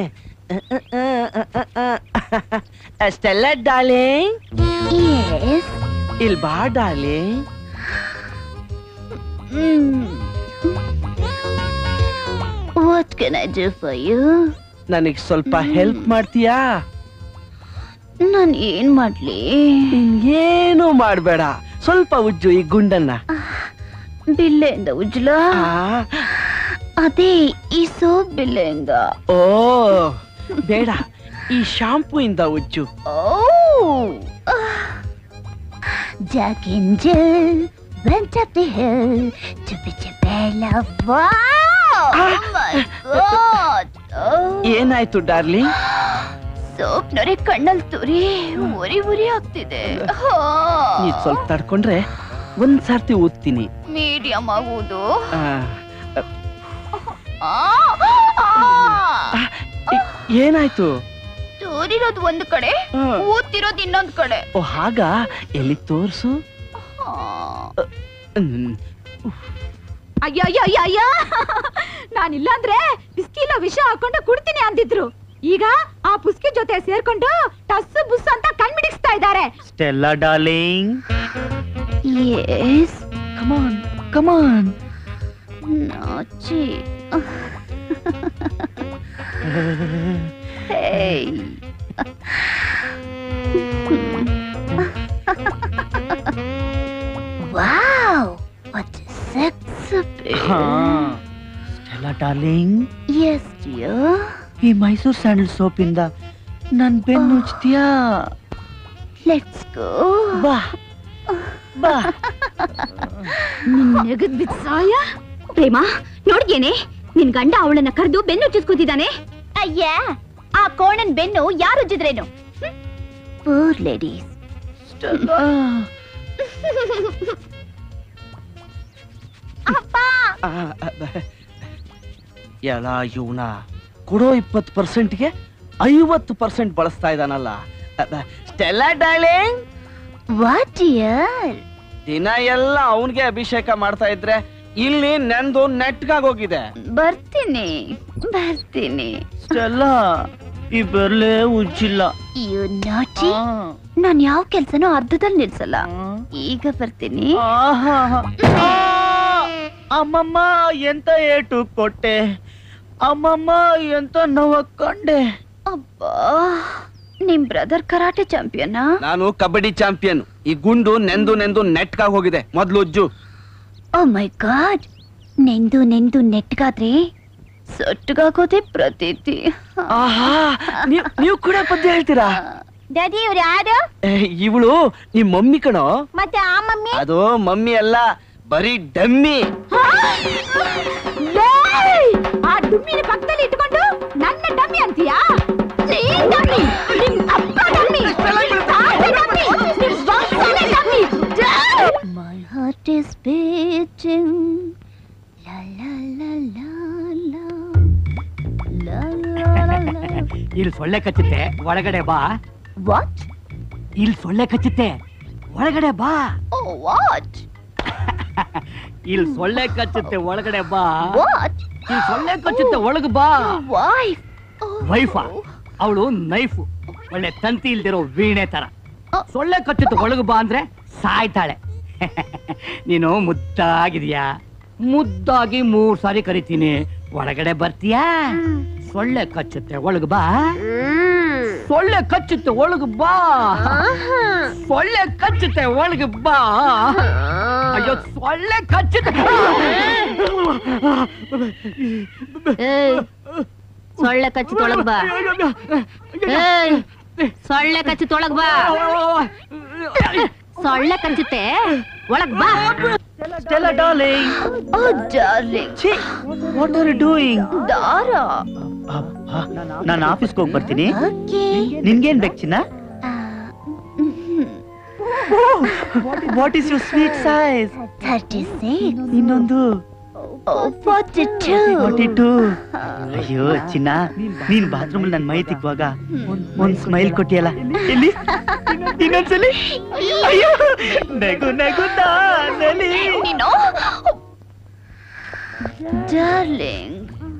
ಅಷ್ಟೆಲ್ಲ ಡಾರ್ಲಿಂಗ್. ಇಲ್ ಬಾ darling. What can I do for you? ನನಗೆ ಸ್ವಲ್ಪ ಹೆಲ್ಪ್ ಮಾಡ್ತೀಯಾ? ನಾನು ಏನ್ ಮಾಡ್ಲಿ? ಏನು ಮಾಡ್ಬೇಡ, ಸ್ವಲ್ಪ ಉಜ್ಜು ಈ ಗುಂಡನ್ನ. ಬಿಲ್ಲೆಯಿಂದ ಉಜ್ಜಲಾ? ಅದೇ ಈ ಸೋಪ್ ಬಿಲ್ಲೆಯಿಂದ. ಓ ಬೇಡ, ಈ ಶಾಂಪೂ ಇಂದ ಉಜ್ಜು. Jack and Jill went up the hill to pitch a bella. Wow! Oh my God! ಏನಾಯ್ತು ಡಾರ್ಲಿಂಗ್? ಸೋಪ್ ನೊರೆ ಕಣ್ಣಲ್ಲಿ ತುರಿ ಉರಿ ಉರಿ ಆಗ್ತಿದೆ. ನೀ ಸ್ವಲ್ಪ ತಡ್ಕೊಂಡ್ರೆ ಒಂದ್ ಸರ್ತಿ ಊದ್ತೀನಿ. ಮೀಡಿಯಂ ಆಗುವುದು. ಏನಾಯ್ತು? ತೋರಿರೋದು ಒಂದು ಕಡೆ, ಊದ್ತಿರೋದು ಇನ್ನೊಂದು ಕಡೆ. ಓ ಹಾಗ, ಎಲ್ಲಿ ತೋರ್ಸು. ಅಯ್ಯ ಅಯ್ಯ ಅಯ್ಯ ಅಯ್ಯ, ನಾನಿಲ್ಲಾಂದ್ರೆ ಬಿಸ್ಕಿಲ ವಿಷ ಹಾಕೊಂಡು ಕುಡ್ತೀನಿ ಅಂದಿದ್ರು. ಈಗ ಆ ಪುಸ್ಕಿ ಜೊತೆ ಸೇರ್ಕೊಂಡು ಟಸ್ಸು ಬುಸ್ ಅಂತ ಕಣ್ಮಿಡಿಸ್ತಾ ಇದ್ದಾರೆ. Stella darling. Yes. Come on, come on. Naughty. Hey. Wow, what a sex appeal. Stella darling. Yes, dear. ಈ ಮೈಸೂರ್ ಸ್ಯಾಂಡಲ್ ಸೋಪ್ ಇಂದ ನನ್ ಬೆನ್ನು ಉಜ್ತಿಯಾ? Let's go. ಬಾ ಬಾ. ನೆಗದ್ ಬಿದ್ ಸಾಯ. ಪ್ರೇಮ, ನೋಡ್ಗೇನೆ ನಿನ್ ಗಂಡ ಅವಳನ್ನ ಕರೆದು ಬೆನ್ನು ಚುಸ್ಕೊತಿದ್ದಾನೆ. ಅಯ್ಯ, ಆ ಕೋಣನ್ ಬೆನ್ನು ಯಾರು ಉಜ್ಜಿದ್ರೇನು? Poor ladies. Stella. ಎಲ್ಲ ಇವನ ಕೊಡೋ 20%ಗೆ 50% ಬಳಸ್ತಾ ಇದ್ದಾನಲ್ಲ. Stella darling, what dear? ದಿನ ಎಲ್ಲ ಅವನಿಗೆ ಅಭಿಷೇಕ ಮಾಡ್ತಾ ಇದ್ರೆ ಇಲ್ಲಿ ನಂದು ನೆಟ್ಗಾಗೋಗಿದೆ. ಬರ್ತೀನಿ. ಸ್ಟೆಲ್ಲಾ, ಈ ಬರ್ಲೇ ಉಜ್ಜಿಲ್ಲ. ಯು ನಾಟಿ. ನಾನ್ ಯಾವ ಕೆಲ್ಸನೂ ಅರ್ಧದಲ್ಲಿ ನಿಲ್ಸಲ್ಲ. ಈಗ ಬರ್ತೀನಿ. ಅಮ್ಮಮ್ಮ ಎಂತ ಏಟು ಕೊಟ್ಟೆ, ಅಮ್ಮಮ್ಮ ಎಂತ ನೋವು ಕಂಡೆ. ಅಬ್ಬಾ, ನಿಮ್ ಬ್ರದರ್ ಕರಾಟೆ ಚಾಂಪಿಯನ್? ನಾನು ಕಬಡ್ಡಿ ಚಾಂಪಿಯನ್. ಈ ಗುಂಡು ನೆಂದು ನೆಟ್ಗಾಗಿ ಹೋಗಿದೆ. ಮೊದ್ಲು ಉಜ್ಜು. ಓ ಮೈ ಗಾಡ್, ನೆಂದು ನೆಟ್ಗಾದ್ರೆ ಸೊಟ್ಟಗಾಗೋದೇ ಪ್ರತೀತಿ. ನೀವು ಕೂಡ ಪದ್ಯ ಹೇಳ್ತೀರಾ? ಡ್ಯಾಡಿ, ಇವ್ರು ಯಾರು? ಇವಳು ನಿಮ್ ಮಮ್ಮಿ ಕಣೋ. ಮತ್ತೆ ಆ ಮಮ್ಮಿ? ಅದು ಮಮ್ಮಿ ಅಲ್ಲ, ಬರೀ ಡಮ್ಮಿ. ಆ ಡುಮ್ಮಿನ ಪಕ್ಕದಲ್ಲಿ ಇಟ್ಕೊಂಡು ನನ್ನ ಡಮ್ಮಿ ಅಂತೀಯಾ? My heart is beating. La la la la la. La la la la. ಇಲ್ಲಿ ಸೊಳ್ಳೆ ಕಚ್ಚುತ್ತೆ, ಒಳಗಡೆ ಬಾ. ವಾಟ್? ಇಲ್ಲಿ ಸೊಳ್ಳೆ ಕಚ್ಚುತ್ತೆ, ಒಳಗಡೆ ಬಾ. Oh what? ಇಲ್ಲಿ ಸೊಳ್ಳೆ ಕಚ್ಚುತ್ತೆ, ಒಳಗಡೆ ಬಾ. ವಾಟ್? ಇಲ್ಲಿ ಸೊಳ್ಳೆ ಕಚ್ಚುತ್ತೆ, ಒಳಗೆ ಬಾ. ವೈಫ್. ವೈಫಾ? ಅವಳು ನೈಫು, ಒಳ್ಳೆ ತಂತಿ ಇಲ್ದಿರೋ ವೀಣೆ ತರ. ಸೊಳ್ಳೆ ಕಚ್ಚುತ್ತೆ, ಒಳಗೆ ಬಾ ಅಂದ್ರೆ ಸಾಯ್ತಾಳೆ. ನೀನು ಮುದ್ದಾಗಿದೀಯಾ, ಮುದ್ದಾಗಿ 3 ಸಾರಿ ಕರಿತೀನಿ, ಒಳಗಡೆ ಬರ್ತೀಯಾ? ಸೊಳ್ಳೆ ಕಚ್ಚುತ್ತೆ, ಒಳಗೆ ಬಾ. ಸೊಳ್ಳೆ ಕಚ್ಚುತ್ತೆ, ಒಳಗೆ ಬಾ. ಸೊಳ್ಳೆ ಕಚ್ಚುತ್ತೆ, ಒಳಗೆ ಬಾ. ಅಯ್ಯೋ, ಸೊಳ್ಳೆ ಕಚ್ಚುತ್ತೆ. ಸೊಳ್ಳೆ ಕಚ್ಚುತ್ತೊಳಗ್ ಬಾ. ಸೊಳ್ಳೆ ಕಚ್ಚುತ್ತೊಳಗ್ ಬಾ. ಸೊಳ್ಳೆ ಕಚ್ಚುತ್ತೆ, ಒಳಗ್ ಬಾ. Stella darling. Oh darling. Chi, what are you doing? Dara. ನಾನು ಆಫೀಸ್ಗೆ ಹೋಗಿ ಬರ್ತೀನಿ. Okay. ನಿನ್ಗೇನ್ ಬೇಕು ಚಿನ್ನ? What is your sweet size? 36. ಇನ್ನೊಂದು 42. ಅಯ್ಯೋ ಚಿನ್ನ, ನೀನ್ ಬಾತ್ರೂಮ್ ಅಲ್ಲಿ ನನ್ ಮೈ ತಿಕ್ಕುವಾಗ ಒಂದ್ ಸ್ಮೈಲ್ ಕೊಟ್ಟಿಯಲ್ಲ, ಇಲ್ಲಿ ಇನ್ನೊಂದ್ಸಲಿ. ಅಯ್ಯೋ, ನಗು ನಾನಲ್ಲಿ. Darling.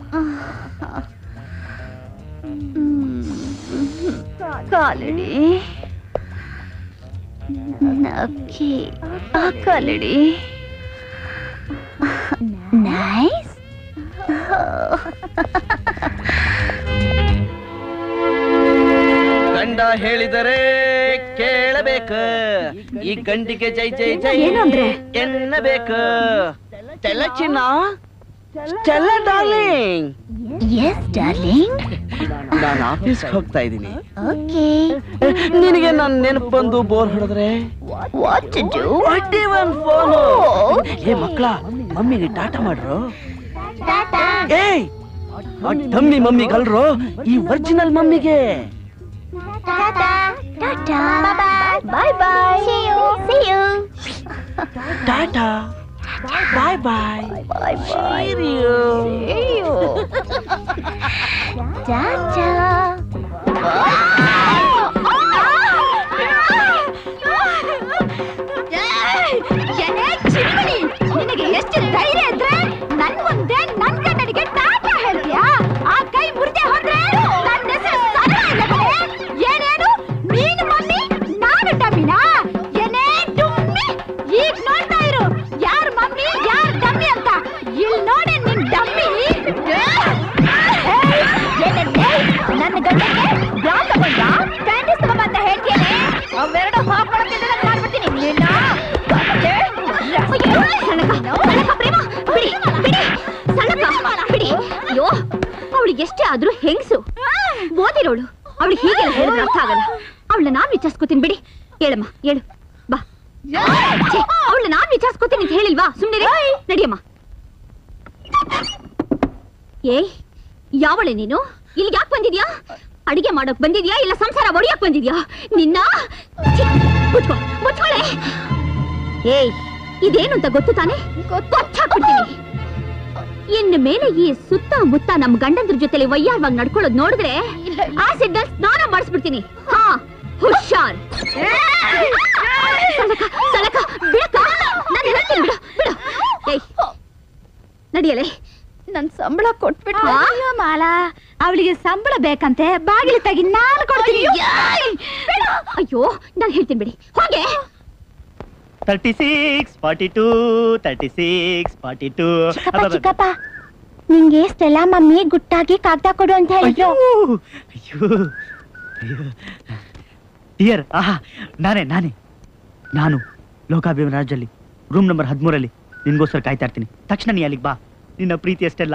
ಕಾಲಡಿ ನಕ್ಕಿ ಕಾಲಡಿ. ನೈಸ್. ಗಂಡ ಹೇಳಿದರೆ ಕೇಳಬೇಕು, ಈ ಗಂಡಿಗೆ ಜೈ ಜೈ ಜೈ ಎನ್ನಬೇಕು. ಸ್ಟೆಲ್ಲ ಚಿನ್ನ, ಸ್ಟೆಲ್ಲ ಡಾರ್ಲಿಂಗ್. Yes darling. ನಾನು ಆಫೀಸ್ಗೆ ಹೋಗ್ತಾ ಇದ್ದೀನಿ. Okay. ನಿನಗೆ ನನ್ನ ನೆನಪು ಬಂದು ಬೋರ್ ಹೊಡೆದ್ರೆ What to do? ಒಟ್ಟಿ ಒಂದು ಫೋನು. ಏ ಮಕ್ಕಳ, ಮಮ್ಮಿಗೆ ಟಾಟಾ ಮಾಡ್ರು. ಏಯ್, ಆ ಡಮ್ಮಿ ಮಮ್ಮಿ ಗಲ್ರು, ಈ ಒರಿಜಿನಲ್ ಮಮ್ಮಿಗೆ Tata. Tata. Bye bye. See you. See you. Tata. Bye bye. Bye bye. See you. See you. Tata. ನಿನಗೆ ಎಷ್ಟು ಧೈರ್ಯ ಇದ್ರೆ ನನ್ ಮುಂದೆ ನನ್ ಗಂಡನಿಗೆ ಟಾಟಾ ಹೇಳ್ತೀಯಾ? ಆ ಕೈ ಮುರಿದೆ ಹೋದ್ರೆ ನನ್ನ ಹೆಸರು ಸರಳ ಇಲ್ಲ ಕಣೆ. ಏನೇನು ನೀನು ಮಮ್ಮಿ, ನಾನು ಡಮ್ಮಿನಾ? ಏನೇ ಡುಮ್ಮಿ, ಈಗ ನೋಡ್ತಾ ಇರು ಯಾರ್ ಮಮ್ಮಿ ಯಾರ್ ಡಮ್ಮಿ ಅಂತ. ಇಲ್ಲಿ ನೋಡಿ ನಿನ್ ಡಮ್ಮಿ. ನನ್ನ ಗಂಡನಿಗೆ ಬ್ಲಾಕ್ ತಗೊಂಡ ಪ್ಯಾಂಟೀಸ್ ತಗೊಂಬ ಅಂತ ಹೇಳ್ತೀನಿ. ಅವೆರಡು ಹಾಕೊಳ್ಳೋದಿಲ್ಲ ಮಾಡ್ಬಿಡ್ತೀನಿ ನಿನ್ನ. ಅವಳಿಗೆ ಎಷ್ಟೇ ಆದ್ರೂ ಹೆಂಗ್ಸು, ಓದಿರೋಳು. ಅವಳಿಗೆ ಹೀಗೆಲ್ಲ ಹೇಳಿದ್ರೆ ಅರ್ಥ ಆಗಲ್ಲ. ಅವಳನ್ನ ನಾನ್ ವಿಚಾರಿಸ್ಕೋತೀನಿ ಬಿಡಿ. ಹೇಳಮ್ಮ, ಹೇಳು ಬಾ. ಅವಳನ್ನ ನಾನ್ ವಿಚಾರಿಸ್ಕೋತೀನಿ ಅಂತ ಹೇಳಿಲ್ವಾ? ಸುಮ್ಮನೆ ನಡಿಯಮ್ಮ. ಏಯ್, ಯಾವಳೆ ನೀನು? ಇಲ್ಲಿ ಯಾಕೆ ಬಂದಿದ್ಯಾ? ಅಡಿಗೆ ಮಾಡೋಕ್ ಬಂದಿದ್ಯಾ ಇಲ್ಲ ಸಂಸಾರ ಒಡೆಯಕ್ ಬಂದಿದ್ಯಾ? ನಿನ್ನ ಮುಚ್ಕೊಳ್ಳೆ. ಏಯ್ ಇದೇನು ಅಂತ ಗೊತ್ತು ತಾನೆ ಕೊಚ್ಚಾಕ್ಬಿಡ್ತೀನಿ. ಇನ್ನು ಮೇಲೆ ಈ ಸುತ್ತಮುತ್ತ ನಮ್ ಗಂಡಂದ್ರ ಜೊತೆಲಿ ವಯ್ಯಾರವಾಗಿ ನಡ್ಕೊಳ್ಳೋದು ನೋಡಿದ್ರೆ ಆಸಿಡ್ ಸ್ನಾನ ಮಾಡಿಸ್ಬಿಡ್ತೀನಿ. ಹಾ ಹುಷಾರ್. ನಡಿಯಲೇ ನನ್ ಸಂಬಳ ಕೊಟ್ಬಿಟ್ಟು ಮಾಲಾ ಅವಳಿಗೆ ಸಂಬಳ ಬೇಕಂತೆ. ಬಾಗಿಲು ತೆಗಿ, ನಾನು ಕೊಡ್ತೀನಿ. ಅಯ್ಯೋ ನಾನು ಹೇಳ್ತೀನಿ ಬಿಡಿ. ಹೋಗೆ 36, 42, 36, 42. ಚಿಕ್ಕಪ್ಪ ನಿಂಗೆ ಸ್ಟೆಲ್ಲಾ ಮಮ್ಮಿ ಗುಟ್ಟಾಗಿ ಕಾಗ್ದ ಕೊಡು ಅಂತ ಹೇಳಿದ್ರು. ಡಿಯರ್, ನಾನೇ ನಾನು ಲೋಕಾಭಿಮಾನ ರಾಜ್ಯದಲ್ಲಿ ರೂಮ್ ನಂಬರ್ 13 ನಿನ್ಗೋಸ್ಕರ ಕಾಯ್ತಾ ಇರ್ತೀನಿ. ತಕ್ಷಣ ನೀ ಅಲ್ಲಿಗೆ ಬಾ. ನಿನ್ನ ಪ್ರೀತಿ ಅಷ್ಟೆಲ್ಲ.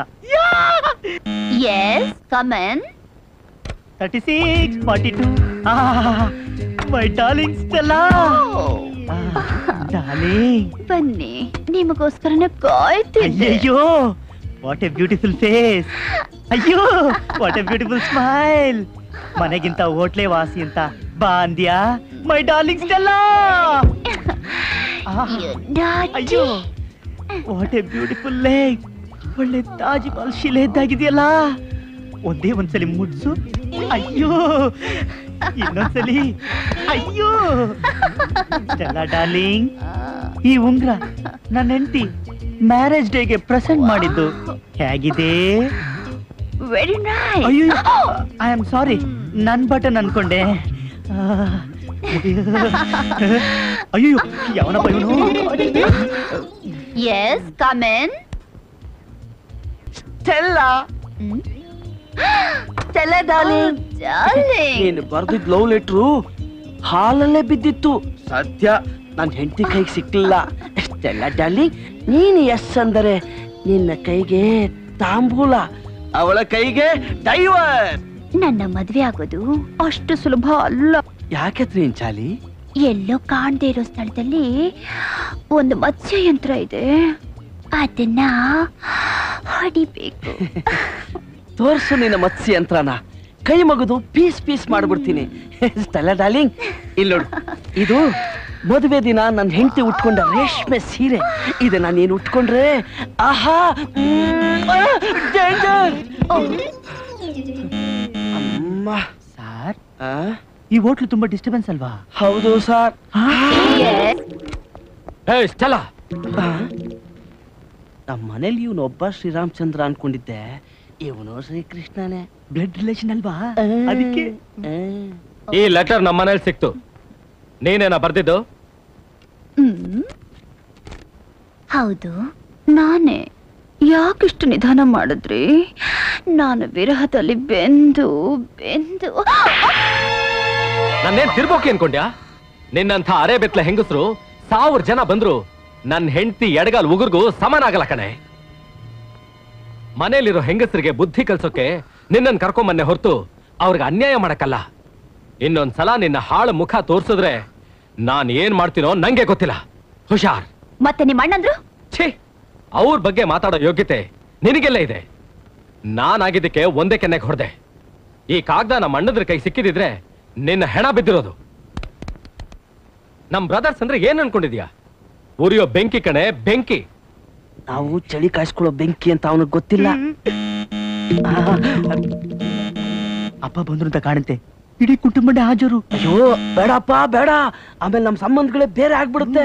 Yes, come in. 36, 42. My darling Stella. Darling ಬನ್ನಿ, ನಿಮಗೋಸ್ಕರನೇ ಕಾಯ್ತಿದ್ದೆ. ಅಯ್ಯೋ ವಾಟ್ ಎ ಬ್ಯೂಟಿಫುಲ್ ಫೇಸ್. ಅಯ್ಯೋ ವಾಟ್ ಎ ಬ್ಯೂಟಿಫುಲ್ ಸ್ಮೈಲ್. ಮನೆಗಿಂತ ಹೋಟ್ಲೆ ವಾಸಿ ಅಂತ ಬಾ ಅಂದ್ಯಾ ಮೈ ಡಾರ್ಲಿಂಗ್ ಸ್ಟೆಲ್ಲಾ. ಅಯ್ಯೋ ವಾಟ್ ಎ ಬ್ಯೂಟಿಫುಲ್ ಲೇಕ್. ಒಳ್ಳೆ ತಾಜ್ ಮಹಲ್ ಶಿಲೆ ಇದ್ದಾಗಿದೆಯಲ್ಲ. ಒಂದೇ ಒಂದ್ಸಲಿ ಮುಡ್ಸು. ಅಯ್ಯೋ ಇನ್ನೊಂದ್ಸಲಿ. ಅಯ್ಯೋ ಸ್ಟೆಲ್ಲಾ ಡಾರ್ಲಿಂಗ್, ಈ ಉಂಗ್ರ ನನ್ನ ಹೆಂಡತಿ ಮ್ಯಾರೇಜ್ ಡೇಗೆ ಪ್ರೆಸೆಂಟ್ ಮಾಡಿದ್ದು. ಹೇಗಿದೆ? Very nice. ಅಯ್ಯೋ ಐ ಆಮ್ ಸಾರಿ, ನನ್ ಬಟನ್ ಅನ್ಕೊಂಡೆ. ಅಯ್ಯೋ ಯಾವನಪ್ಪ ಇವನು? Yes come in. Stella Stella darling, ನೀನು ಬರ್ದಿದ್ ಲವ್ ಲೆಟ್ರು ಹಾಲಲ್ಲೇ ಬಿದ್ದಿತ್ತು. ಸದ್ಯ ನನ್ನ ಹೆಂಡತಿ ಕೈಗೆ ಸಿಕ್ಲಿಲ್ಲ. ಸ್ಟೆಲ್ಲಾ ಡಾರ್ಲಿಂಗ್, ನೀನು ಎಸ್ ಅಂದರೆ ನಿನ್ನ ಕೈಗೆ ತಾಂಬೂಲ, ಅವಳ ಕೈಗೆ ಡೈವರ್. ನನ್ನ ಮದ್ವೆ ಆಗೋದು ಅಷ್ಟು ಸುಲಭ ಅಲ್ಲ. ಯಾಕೆ ಚಾಲಿ? ಎಲ್ಲೋ ಕಾಣದೇ ಇರೋ ಸ್ಥಳದಲ್ಲಿ ಒಂದು ಮತ್ಸ್ಯ ಯಂತ್ರ ಇದೆ, ಅದನ್ನ ಹೊಡಿಬೇಕು. ತೋರ್ಸು ನಿನ್ನ ಮತ್ಸ್ಯ ಯಂತ್ರನ. ಕೈ ಮಗದು ಪೀಸ್ ಪೀಸ್ ಮಾಡ್ಬಿಡ್ತೀನಿ. ಸ್ಟೆಲ್ಲಾ ಡಾರ್ಲಿಂಗ್, ಇಲ್ಲೋಡು, ಇದು ಮದುವೆ ದಿನ ನನ್ನ ಹೆಂಡತಿ ಉಟ್ಕೊಂಡ ರೇಷ್ಮೆ ಸೀರೆ. ಇದನ್ನ ನೀನು ಉಟ್ಕೊಂಡ್ರೆ ಆಹಾ ಡೇಂಜರ್. ಅಮ್ಮ ಸಾರ್, ಈ ಹೋಟ್ಲು ತುಂಬಾ ಡಿಸ್ಟರ್ಬೆನ್ಸ್ ಅಲ್ವಾ? ಹೌದು ಸಾರ್. ಸ್ಟೆಲ್ಲಾ, ನಮ್ಮ ಮನೇಲಿ ಇವನೊಬ್ಬ ಶ್ರೀರಾಮಚಂದ್ರ ಅನ್ಕೊಂಡಿದ್ದೆ, ಇವನು ಶ್ರೀಕೃಷ್ಣನೇ. ಬ್ಲಡ್ ರಿಲೇಷನ್ ಅಲ್ವಾ? ಅದಕ್ಕೆ ಈ ಲೆಟರ್ ನಮ್ಮ ಮನೇಲಿ ಸಿಕ್ತು. ನೀನೇನ ಬರ್ದಿದ್ದು? ಹೌದು, ನಾನೇ. ಯಾಕಿಷ್ಟು ನಿಧಾನ ಮಾಡಿದ್ರಿ? ನಾನು ವಿರಹದಲ್ಲಿ ಬೆಂದು ಬೆಂದು ನನ್ನೇನ್ ತಿರ್ಬೋಕಿ ಅನ್ಕೊಂಡ್ಯಾ? ನಿನ್ನಂಥ ಅರೆ ಬೆತ್ತಲ ಹೆಂಗಸರು 1000 ಜನ ಬಂದ್ರು ನನ್ನ ಹೆಂಡತಿ ಎಡಗಾಲ್ ಉಗುರ್ಗೂ ಸಮಾನ ಆಗಲ್ಲ ಕಣೆ. ಮನೇಲಿರೋ ಹೆಂಗಸರಿಗೆ ಬುದ್ಧಿ ಕಲ್ಸೋಕೆ ನಿನ್ನನ್ ಕರ್ಕೊಂಬನ್ನೆ ಹೊರತು ಅವ್ರಿಗೆ ಅನ್ಯಾಯ ಮಾಡಕ್ಕಲ್ಲ. ಇನ್ನೊಂದ್ಸಲ ನಿನ್ನ ಹಾಳು ಮುಖ ತೋರ್ಸಿದ್ರೆ ನಾನ್ ಏನ್ ಮಾಡ್ತೀನೋ ನಂಗೆ ಗೊತ್ತಿಲ್ಲ. ಹುಷಾರ್. ಮತ್ತೆ ನಿಮ್ಮ ಅಣ್ಣಂದ್ರು? ಛೀ, ಅವ್ರ ಬಗ್ಗೆ ಮಾತಾಡೋ ಯೋಗ್ಯತೆ ನಿನಗೆಲ್ಲ ಇದೆ. ನಾನಾಗಿದ್ದಕ್ಕೆ ಒಂದೇ ಕೆನ್ನೆಗೆ ಹೊಡೆದೆ. ಈ ಕಾಗ್ದ ನಮ್ಮ ಅಣ್ಣದ್ರ ಕೈ ಸಿಕ್ಕಿದಿದ್ರೆ ನಿನ್ನ ಹೆಣ ಬಿದ್ದಿರೋದು. ನಮ್ ಬ್ರದರ್ಸ್ ಅಂದ್ರೆ ಏನ್ ಅನ್ಕೊಂಡಿದ್ಯಾ? ಉರಿಯೋ ಬೆಂಕಿ ಕಣೆ, ಬೆಂಕಿ. ನಾವು ಚಳಿ ಕಾಯಿಸ್ಕೊಳ್ಳೋ ಬೆಂಕಿ ಅಂತ ಅವನಿಗೆ ಗೊತ್ತಿಲ್ಲ. ಅಪ್ಪ ಬಂದ್ರು ಅಂತ ಕಾಣುತ್ತೆ. ಇಡೀ ಕುಟುಂಬದ ಹಾಜರು. ಅಯ್ಯೋ ಬೇಡಪ್ಪ ಬೇಡ, ಆಮೇಲೆ ನಮ್ ಸಂಬಂಧಗಳೇ ಬೇರೆ ಆಗ್ಬಿಡುತ್ತೆ.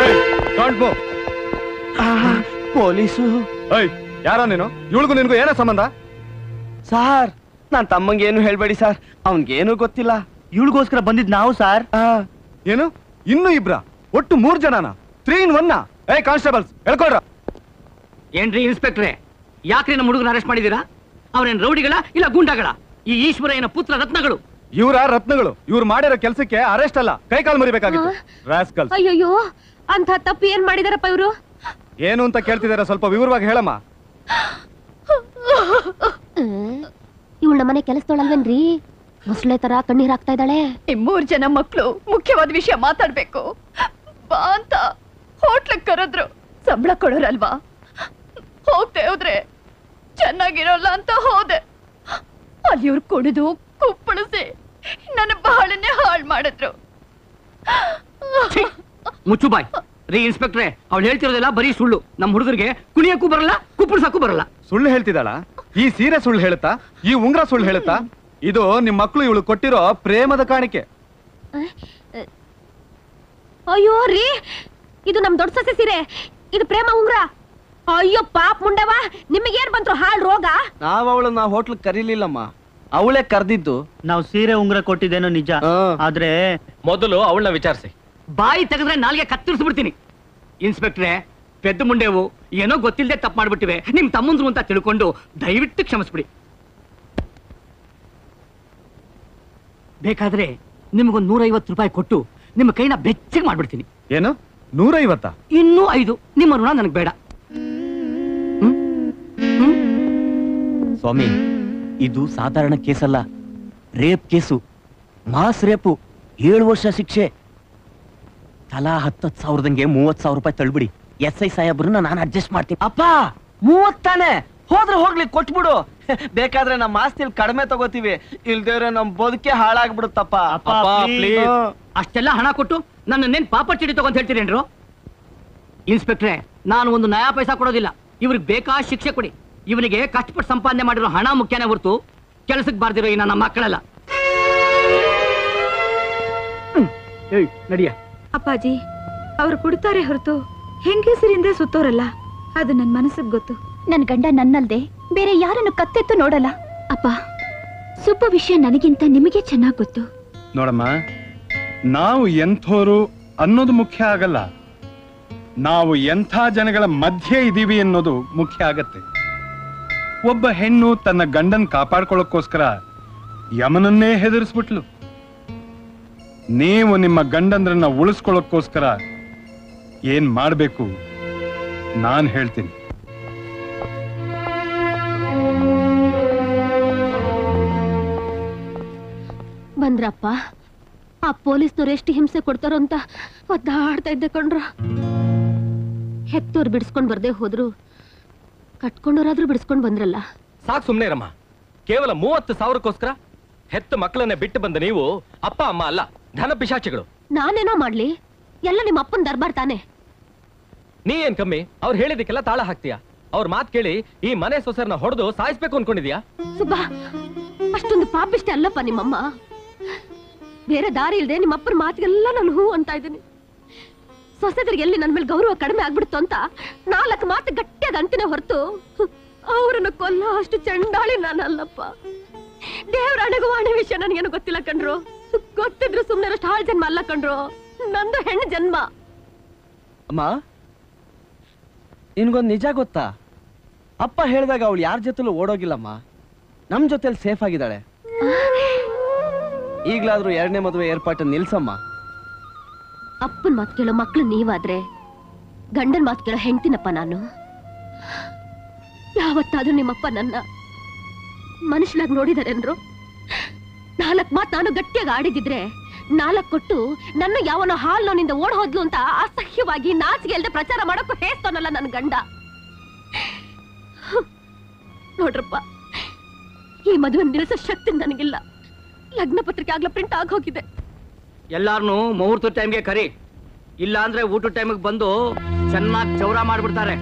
ಪೊಲೀಸು. ಯಾರ ನೀನು? ಇವಳಿಗೂ ನಿನ್ಗೂ ಏನೋ ಸಂಬಂಧ? ಸಾರ್, ನಾನ್ ತಮ್ಮಂಗೆ ಏನು ಹೇಳ್ಬೇಡಿ ಸಾರ್, ಅವನ್ಗೇನು ಗೊತ್ತಿಲ್ಲ. ಇವಳಿಗೋಸ್ಕರ ಬಂದಿದ್ ನಾವು ಸಾರ್. ಏನು ಇನ್ನು ಇಬ್ರ? ಒಟ್ಟು 3 ಜನನ? 3 in 1? ಕಾನ್ಸ್ಟೇಬಲ್ಸ್ ಹೇಳ್ಕೊಡ್ರ. ಏನ್ರಿ ಇನ್ಸ್ಪೆಕ್ಟ್ರೆ, ಯಾಕ್ರಿ ನಮ್ಮ ಹುಡುಗನ ಅರೆಸ್ಟ್ ಮಾಡಿದೀರಾ? ಅವ್ರೇನ್ ರೌಡಿಗಳ ಇಲ್ಲ ಗೂಂಡಾಗಳ? ಈ ಈಶ್ವರಯ್ಯನ ಪುತ್ರ ರತ್ನಗಳು. ಇವರ ರತ್ನಗಳು. ಇವ್ರು ಮಾಡಿರೋ ಕೆಲಸಕ್ಕೆ ಅರೆಸ್ಟ್ ಅಲ್ಲ, ಕೈ ಕಾಲು ಮುರಿಬೇಕಾಗಿತ್ತು. ರಾಸ್ಕಲ್ಸ್. ಅಯ್ಯೋ, ಅಂತ ತಪ್ಪು ಏನ್ ಮಾಡಿದಾರಪ್ಪ ಇವರು? ಏನು ಅಂತ ಕೇಳ್ತಿದಾರ, ಸ್ವಲ್ಪ ವಿವರವಾಗಿ ಹೇಳಮ್ಮ. ಇವಳು ನಮ್ಮನೆ ಕೆಲಸದೊಳಲ್ವೇನ್ರಿ? ಮೊಸಳೆ ತರ ಕಣ್ಣೀರ್ ಹಾಕ್ತಾ ಇದ್ದಾಳೆ. 3 ಜನ ಮಕ್ಕಳು ಮುಖ್ಯವಾದ ವಿಷಯ ಮಾತಾಡ್ಬೇಕು ಬಾ ಅಂತ ಹೋಟ್ಲಿಗೆ ಕರೆದ್ರು. ಸಂಬಳ ಕೊಡೋರಲ್ವಾ? ಹೋಗ್ದೆ ಹೋದ್ರೆ ಚೆನ್ನಾಗಿರೋಲ್ಲ ಅಂತ ಹೋದೆ. ಅಲ್ಲಿ ಇವ್ರು ಕುಡಿದು ಕುಪ್ಪಳಿಸಿ ನನ್ನ ಬಾಳನ್ನೇ ಹಾಳು ಮಾಡಿದ್ರು. ಮುಚ್ಚು ಬಾಯ್. ರೀ ಇನ್ಸ್ಪೆಕ್ಟ್ರೆ, ಅವ್ಳು ಹೇಳ್ತಿರೋದೆಲ್ಲ ಬರೀ ಸುಳ್ಳು. ನಮ್ಮ ಹುಡುಗರಿಗೆ ಕುಣಿಯಕ್ಕೂ ಬರಲ್ಲ, ಕುಪ್ಪಳ್ಸಕ್ಕೂ ಬರಲ್ಲ. ಸುಳ್ಳು ಹೇಳ್ತಿದ್ದಾಳ? ಈ ಸೀರೆ ಸುಳ್ಳು ಹೇಳುತ್ತಾ? ಈ ಉಂಗ್ರ ಸುಳ್ಳು ಹೇಳುತ್ತಾ? ಇದು ನಿಮ್ ಮಕ್ಕಳು ಇವಳು ಕೊಟ್ಟಿರೋ ಪ್ರೇಮದ ಕಾಣಿಕೆ. ಅಯ್ಯೋ ರೀ, ಇದು ನಮ್ ದೊಡ್ಡ ಸೊಸೆ ಸೀರೆ, ಇದು ಪ್ರೇಮ ಉಂಗ್ರ. ಅಯ್ಯೋ ಪಾಪ ಮುಂಡವ, ನಿಮಗೇನ್ ಬಂದ್ರು ಹಾಳ್ ರೋಗ? ನಾವ್ ಅವಳನ್ನ ಹೋಟ್ಲ್ ಕರೀಲಿಲ್ಲಮ್ಮ, ಅವಳೇ ಕರ್ದಿದ್ದು. ನಾವು ಸೀರೆ ಉಂಗ್ರ ಕೊಟ್ಟಿದ್ದೇನೋ ನಿಜ, ಆದ್ರೆ ಮೊದಲು ಅವಳನ್ನ ವಿಚಾರಿಸಿ. ಬಾಯಿ ತೆಗೆದ್ರೆ ನಾಲ್ಗೆ ಕತ್ತರಿಸ್ಬಿಡ್ತೀನಿ. ಇನ್ಸ್ಪೆಕ್ಟ್ರೆ, ಪೆದ್ದ ಮುಂಡೆವು ಏನೋ ಗೊತ್ತಿಲ್ಲದೆ ತಪ್ಪು ಮಾಡ್ಬಿಟ್ಟಿವೆ. ನಿಮ್ ತಮ್ಮಂದ್ರು ಅಂತ ತಿಳ್ಕೊಂಡು ದಯವಿಟ್ಟು ಕ್ಷಮಿಸ್ಬಿಡಿ. ಬೇಕಾದ್ರೆ ನಿಮಗೊಂದು 150 ರೂಪಾಯಿ ಕೊಟ್ಟು ನಿಮ್ಮ ಕೈನ ಬೆಚ್ಚಗೆ ಮಾಡ್ಬಿಡ್ತೀನಿ. ಏನು 150? ಇನ್ನೂ 5. ನಿಮ್ಮ ಋಣ ನನಗೆ ಬೇಡ. ಸ್ವಾಮಿ, ಇದು ಸಾಧಾರಣ ಕೇಸಲ್ಲ, ರೇಪ್ ಕೇಸು. ಮಾಸ್ ರೇಪು, 7 ವರ್ಷ ಶಿಕ್ಷೆ. ತಲಾ 10,000ದಂಗೆ 30,000 ರೂಪಾಯಿ ತಳ್ಬಿಡಿ. SI ಸಾಹೇಬ್ರನ್ನ ನಾನು ಅಡ್ಜಸ್ಟ್ ಮಾಡ್ತೀನಿ. ಅಪ್ಪ 30 ತಾನೆ, ಹೋದ್ರೆ ಹೋಗ್ಲಿ ಕೊಟ್ಬಿಡು. ಬೇಕಾದ್ರೆ ನಮ್ಮ ಆಸ್ತಿಲ್ ಕಡಿಮೆ ತಗೋತೀವಿ, ಇಲ್ದೇವ್ರೆ ನಮ್ ಬದುಕೆ ಹಾಳಾಗ್ಬಿಡುತ್ತಪ್ಪ. ಅಷ್ಟೆಲ್ಲ ಹಣ ಕೊಟ್ಟು ನನ್ನೇನ್ ಪಾಪ ಚೀಟಿ ತಗೊಂತ ಹೇಳ್ತೀರೇನ್ರು? ಇನ್ಸ್ಪೆಕ್ಟ್ರೆ, ನಾನು ಒಂದು ನಯಾ ಪೈಸಾ ಕೊಡೋದಿಲ್ಲ. ಇವ್ರಿಗೆ ಬೇಕಾದ ಶಿಕ್ಷೆ ಕೊಡಿ. ಇವನಿಗೆ ಕಷ್ಟಪಟ್ಟು ಸಂಪಾದನೆ ಮಾಡಿರೋ ಹಣ ಮುಖ್ಯನೇ ಹೊರತು ಕೆಲಸಕ್ಕೆ ಬಾರ್ದಿರೋ ಈ ನನ್ನ ಮಕ್ಕಳೆಲ್ಲ. ನಡಿಯ. ಅಪ್ಪಾಜಿ, ಅವ್ರು ಕುಡ್ತಾರೆ ಹೊರತು ಹೆಂಗಸರಿಂದ ಸುತ್ತೋರಲ್ಲ, ಅದು ನನ್ ಮನಸ್ಸಿಗೆ ಗೊತ್ತು. ನನ್ ಗಂಡ ನನ್ನಲ್ದೆ ಬೇರೆ ಯಾರನ್ನು ಕತ್ತೆತ್ತು ನೋಡಲ್ಲ. ಅಪ್ಪ, ಸುಬ್ಬ ವಿಷಯ ನನಗಿಂತ ನಿಮಗೆ ಚೆನ್ನಾಗಿ ಗೊತ್ತು. ನೋಡಮ್ಮ, ನಾವು ಎಂಥೋರು ಅನ್ನೋದು ಮುಖ್ಯ ಆಗಲ್ಲ, ನಾವು ಎಂಥ ಜನಗಳ ಮಧ್ಯೆ ಇದೀವಿ ಅನ್ನೋದು ಮುಖ್ಯ ಆಗತ್ತೆ. ಒಬ್ಬ ಹೆಣ್ಣು ತನ್ನ ಗಂಡನ್ ಕಾಪಾಡ್ಕೊಳ್ಳೋಕ್ಕೋಸ್ಕರ ಯಮನನ್ನೇ ಹೆದರಿಸ್ಬಿಟ್ಲು. ನೀವು ನಿಮ್ಮ ಗಂಡಂದ್ರನ್ನ ಉಳಿಸ್ಕೊಳ್ಳೋಕ್ಕೋಸ್ಕರ ಏನ್ ಮಾಡ್ಬೇಕು ನಾನ್ ಹೇಳ್ತೀನಿ. ಬಂದ್ರಪ್ಪ, ಆ ಪೊಲೀಸ್ನವ್ರು ಎಷ್ಟು ಹಿಂಸೆ ಕೊಡ್ತಾರೋ ಅಂತ ಒದ್ದಾಡ್ತಾ ಇದ್ದೆ ಕಣ್ರ. ಹೆತ್ತೋರು ಬಿಡಿಸ್ಕೊಂಡ್ ಬರ್ದೇ ಹೋದ್ರು ಕಟ್ಕೊಂಡವ್ರಾದ್ರೂ ಬಿಡಿಸ್ಕೊಂಡ್ ಬಂದ್ರಲ್ಲ. ಸಾಕು ಸುಮ್ನೆ ರಮ್ಮ. ಕೇವಲ 30,000ಕ್ಕೋಸ್ಕರ ಹೆತ್ತ ಮಕ್ಕಳನ್ನೇ ಬಿಟ್ಟು ಬಂದ ನೀವು ಅಪ್ಪ ಅಮ್ಮ ಅಲ್ಲ, ಧನ ಪಿಶಾಚಿಗಳು. ನಾನೇನೋ ಮಾಡ್ಲಿ, ಎಲ್ಲ ನಿಮ್ಮ ಅಪ್ಪನ ದರ್ಬಾರ್ ತಾನೆ. ನೀ ಏನ್ ಕಮ್ಮಿ? ಅವ್ರು ಹೇಳಿದಕ್ಕೆಲ್ಲ ತಾಳ ಹಾಕ್ತೀಯ. ಅವ್ರ ಮಾತ್ ಕೇಳಿ ಈ ಮನೆ ಸೊಸೆರ್ನ ಹೊಡೆದು ಸಾಯಿಸ್ಬೇಕು ಅನ್ಕೊಂಡಿದ್ಯಾ? ಸುಬ್ಬ, ಅಷ್ಟೊಂದು ಪಾಪಿಷ್ಟೇ ಅಲ್ಲಪ್ಪ ನಿಮ್ಮಮ್ಮ. ಬೇರೆ ದಾರಿ ಇಲ್ದೆ ನಿಮ್ಮಪ್ಪನ ಮಾತಿಗೆಲ್ಲ ನಾನು ಹೂ ಅಂತ ಇದ್ದೀನಿ. ಸೊಸೆದ್ರಿಗೆ ಎಲ್ಲಿ ನನ್ನ ಮೇಲೆ ಗೌರವ ಕಡಿಮೆ ಆಗ್ಬಿಡ್ತು ಅಂತ 4 ಮಾತು ಗಟ್ಟಿಯಾಗಿ ಅಂತಿನೇ ಹೊರತು ಅವರನ್ನ ಕೊಲ್ಲ ಅಷ್ಟು ಚಂಡಾಳಿ ನಾನಲ್ಲಪ್ಪ. ದೇವ್ರ ಅಣಗುವಾಣೆ ವಿಷಯ ನನಗೇನು ಗೊತ್ತಿಲ್ಲ ಕಣ್ರು. ಗೊತ್ತಿದ್ರು ಸುಮ್ನೆ ಅಷ್ಟು ಹಾಳು ಜನ್ಮ ಅಲ್ಲ ಕಣ್ರು, ನಂದು ಹೆಣ್ಣು ಜನ್ಮ. ಅಮ್ಮ, ನಿನ್ಗೊಂದು ನಿಜ ಗೊತ್ತಾ? ಅಪ್ಪ ಹೇಳಿದಾಗ ಅವಳು ಯಾರ ಜೊತೆಲೂ ಓಡೋಗಿಲ್ಲಮ್ಮ, ನಮ್ ಜೊತೆಲಿ ಸೇಫ್ ಆಗಿದ್ದಾಳೆ. ಈಗ್ಲಾದ್ರೂ 2ನೇ ಮದುವೆ ಏರ್ಪಾಟು ನಿಲ್ಸಮ್ಮ. ಅಪ್ಪನ ಮಾತು ಕೇಳೋ ಮಕ್ಳು ನೀವಾದ್ರೆ ಗಂಡನ ಮಾತು ಕೇಳೋ ಹೆಂಡ್ತಿನಪ್ಪ ನಾನು. ಯಾವತ್ತಾದ್ರೂ ನಿಮ್ಮಪ್ಪ ನನ್ನ ಮನುಷ್ಯನಾಗಿ ನೋಡಿದಾರೇನ್ರು? 4 ಮಾತು ನಾನು ಗಟ್ಟಿಯಾಗಿ ಆಡಿದಿದ್ರೆ 4 ಕೊಟ್ಟು ನನ್ನ ಯಾವನೋ ಹಾಲ್ನೋನಿಂದ ಓಡ್ ಹೋದ್ಲು ಅಂತ ಅಸಹ್ಯವಾಗಿ ನಾಚಿಗೆ ಇಲ್ದೆ ಪ್ರಚಾರ ಮಾಡೋಕ್ಕೂ ಹೇಸ್ತೋನಲ್ಲ ನನ್ನ ಗಂಡ. ನೋಡ್ರಪ್ಪ, ಈ ಮದುವೆ ನಿಲ್ಲಿಸೋ ಶಕ್ತಿ ನನಗಿಲ್ಲ. ಲಗ್ನ ಪತ್ರಿಕೆ ಆಗ್ಲೂ ಪ್ರಿಂಟ್ ಆಗೋಗಿದೆ. ಎಲ್ಲಾರನು ಮುಹೂರ್ತ ಟೈಮ್ಗೆ ಕರಿ, ಇಲ್ಲ ಅಂದ್ರೆ ಊಟದ ಟೈಮಿಗೆ ಬಂದು ಚೆನ್ನಾಗಿ ಚೌರ ಮಾಡ್ಬಿಡ್ತಾರೆ.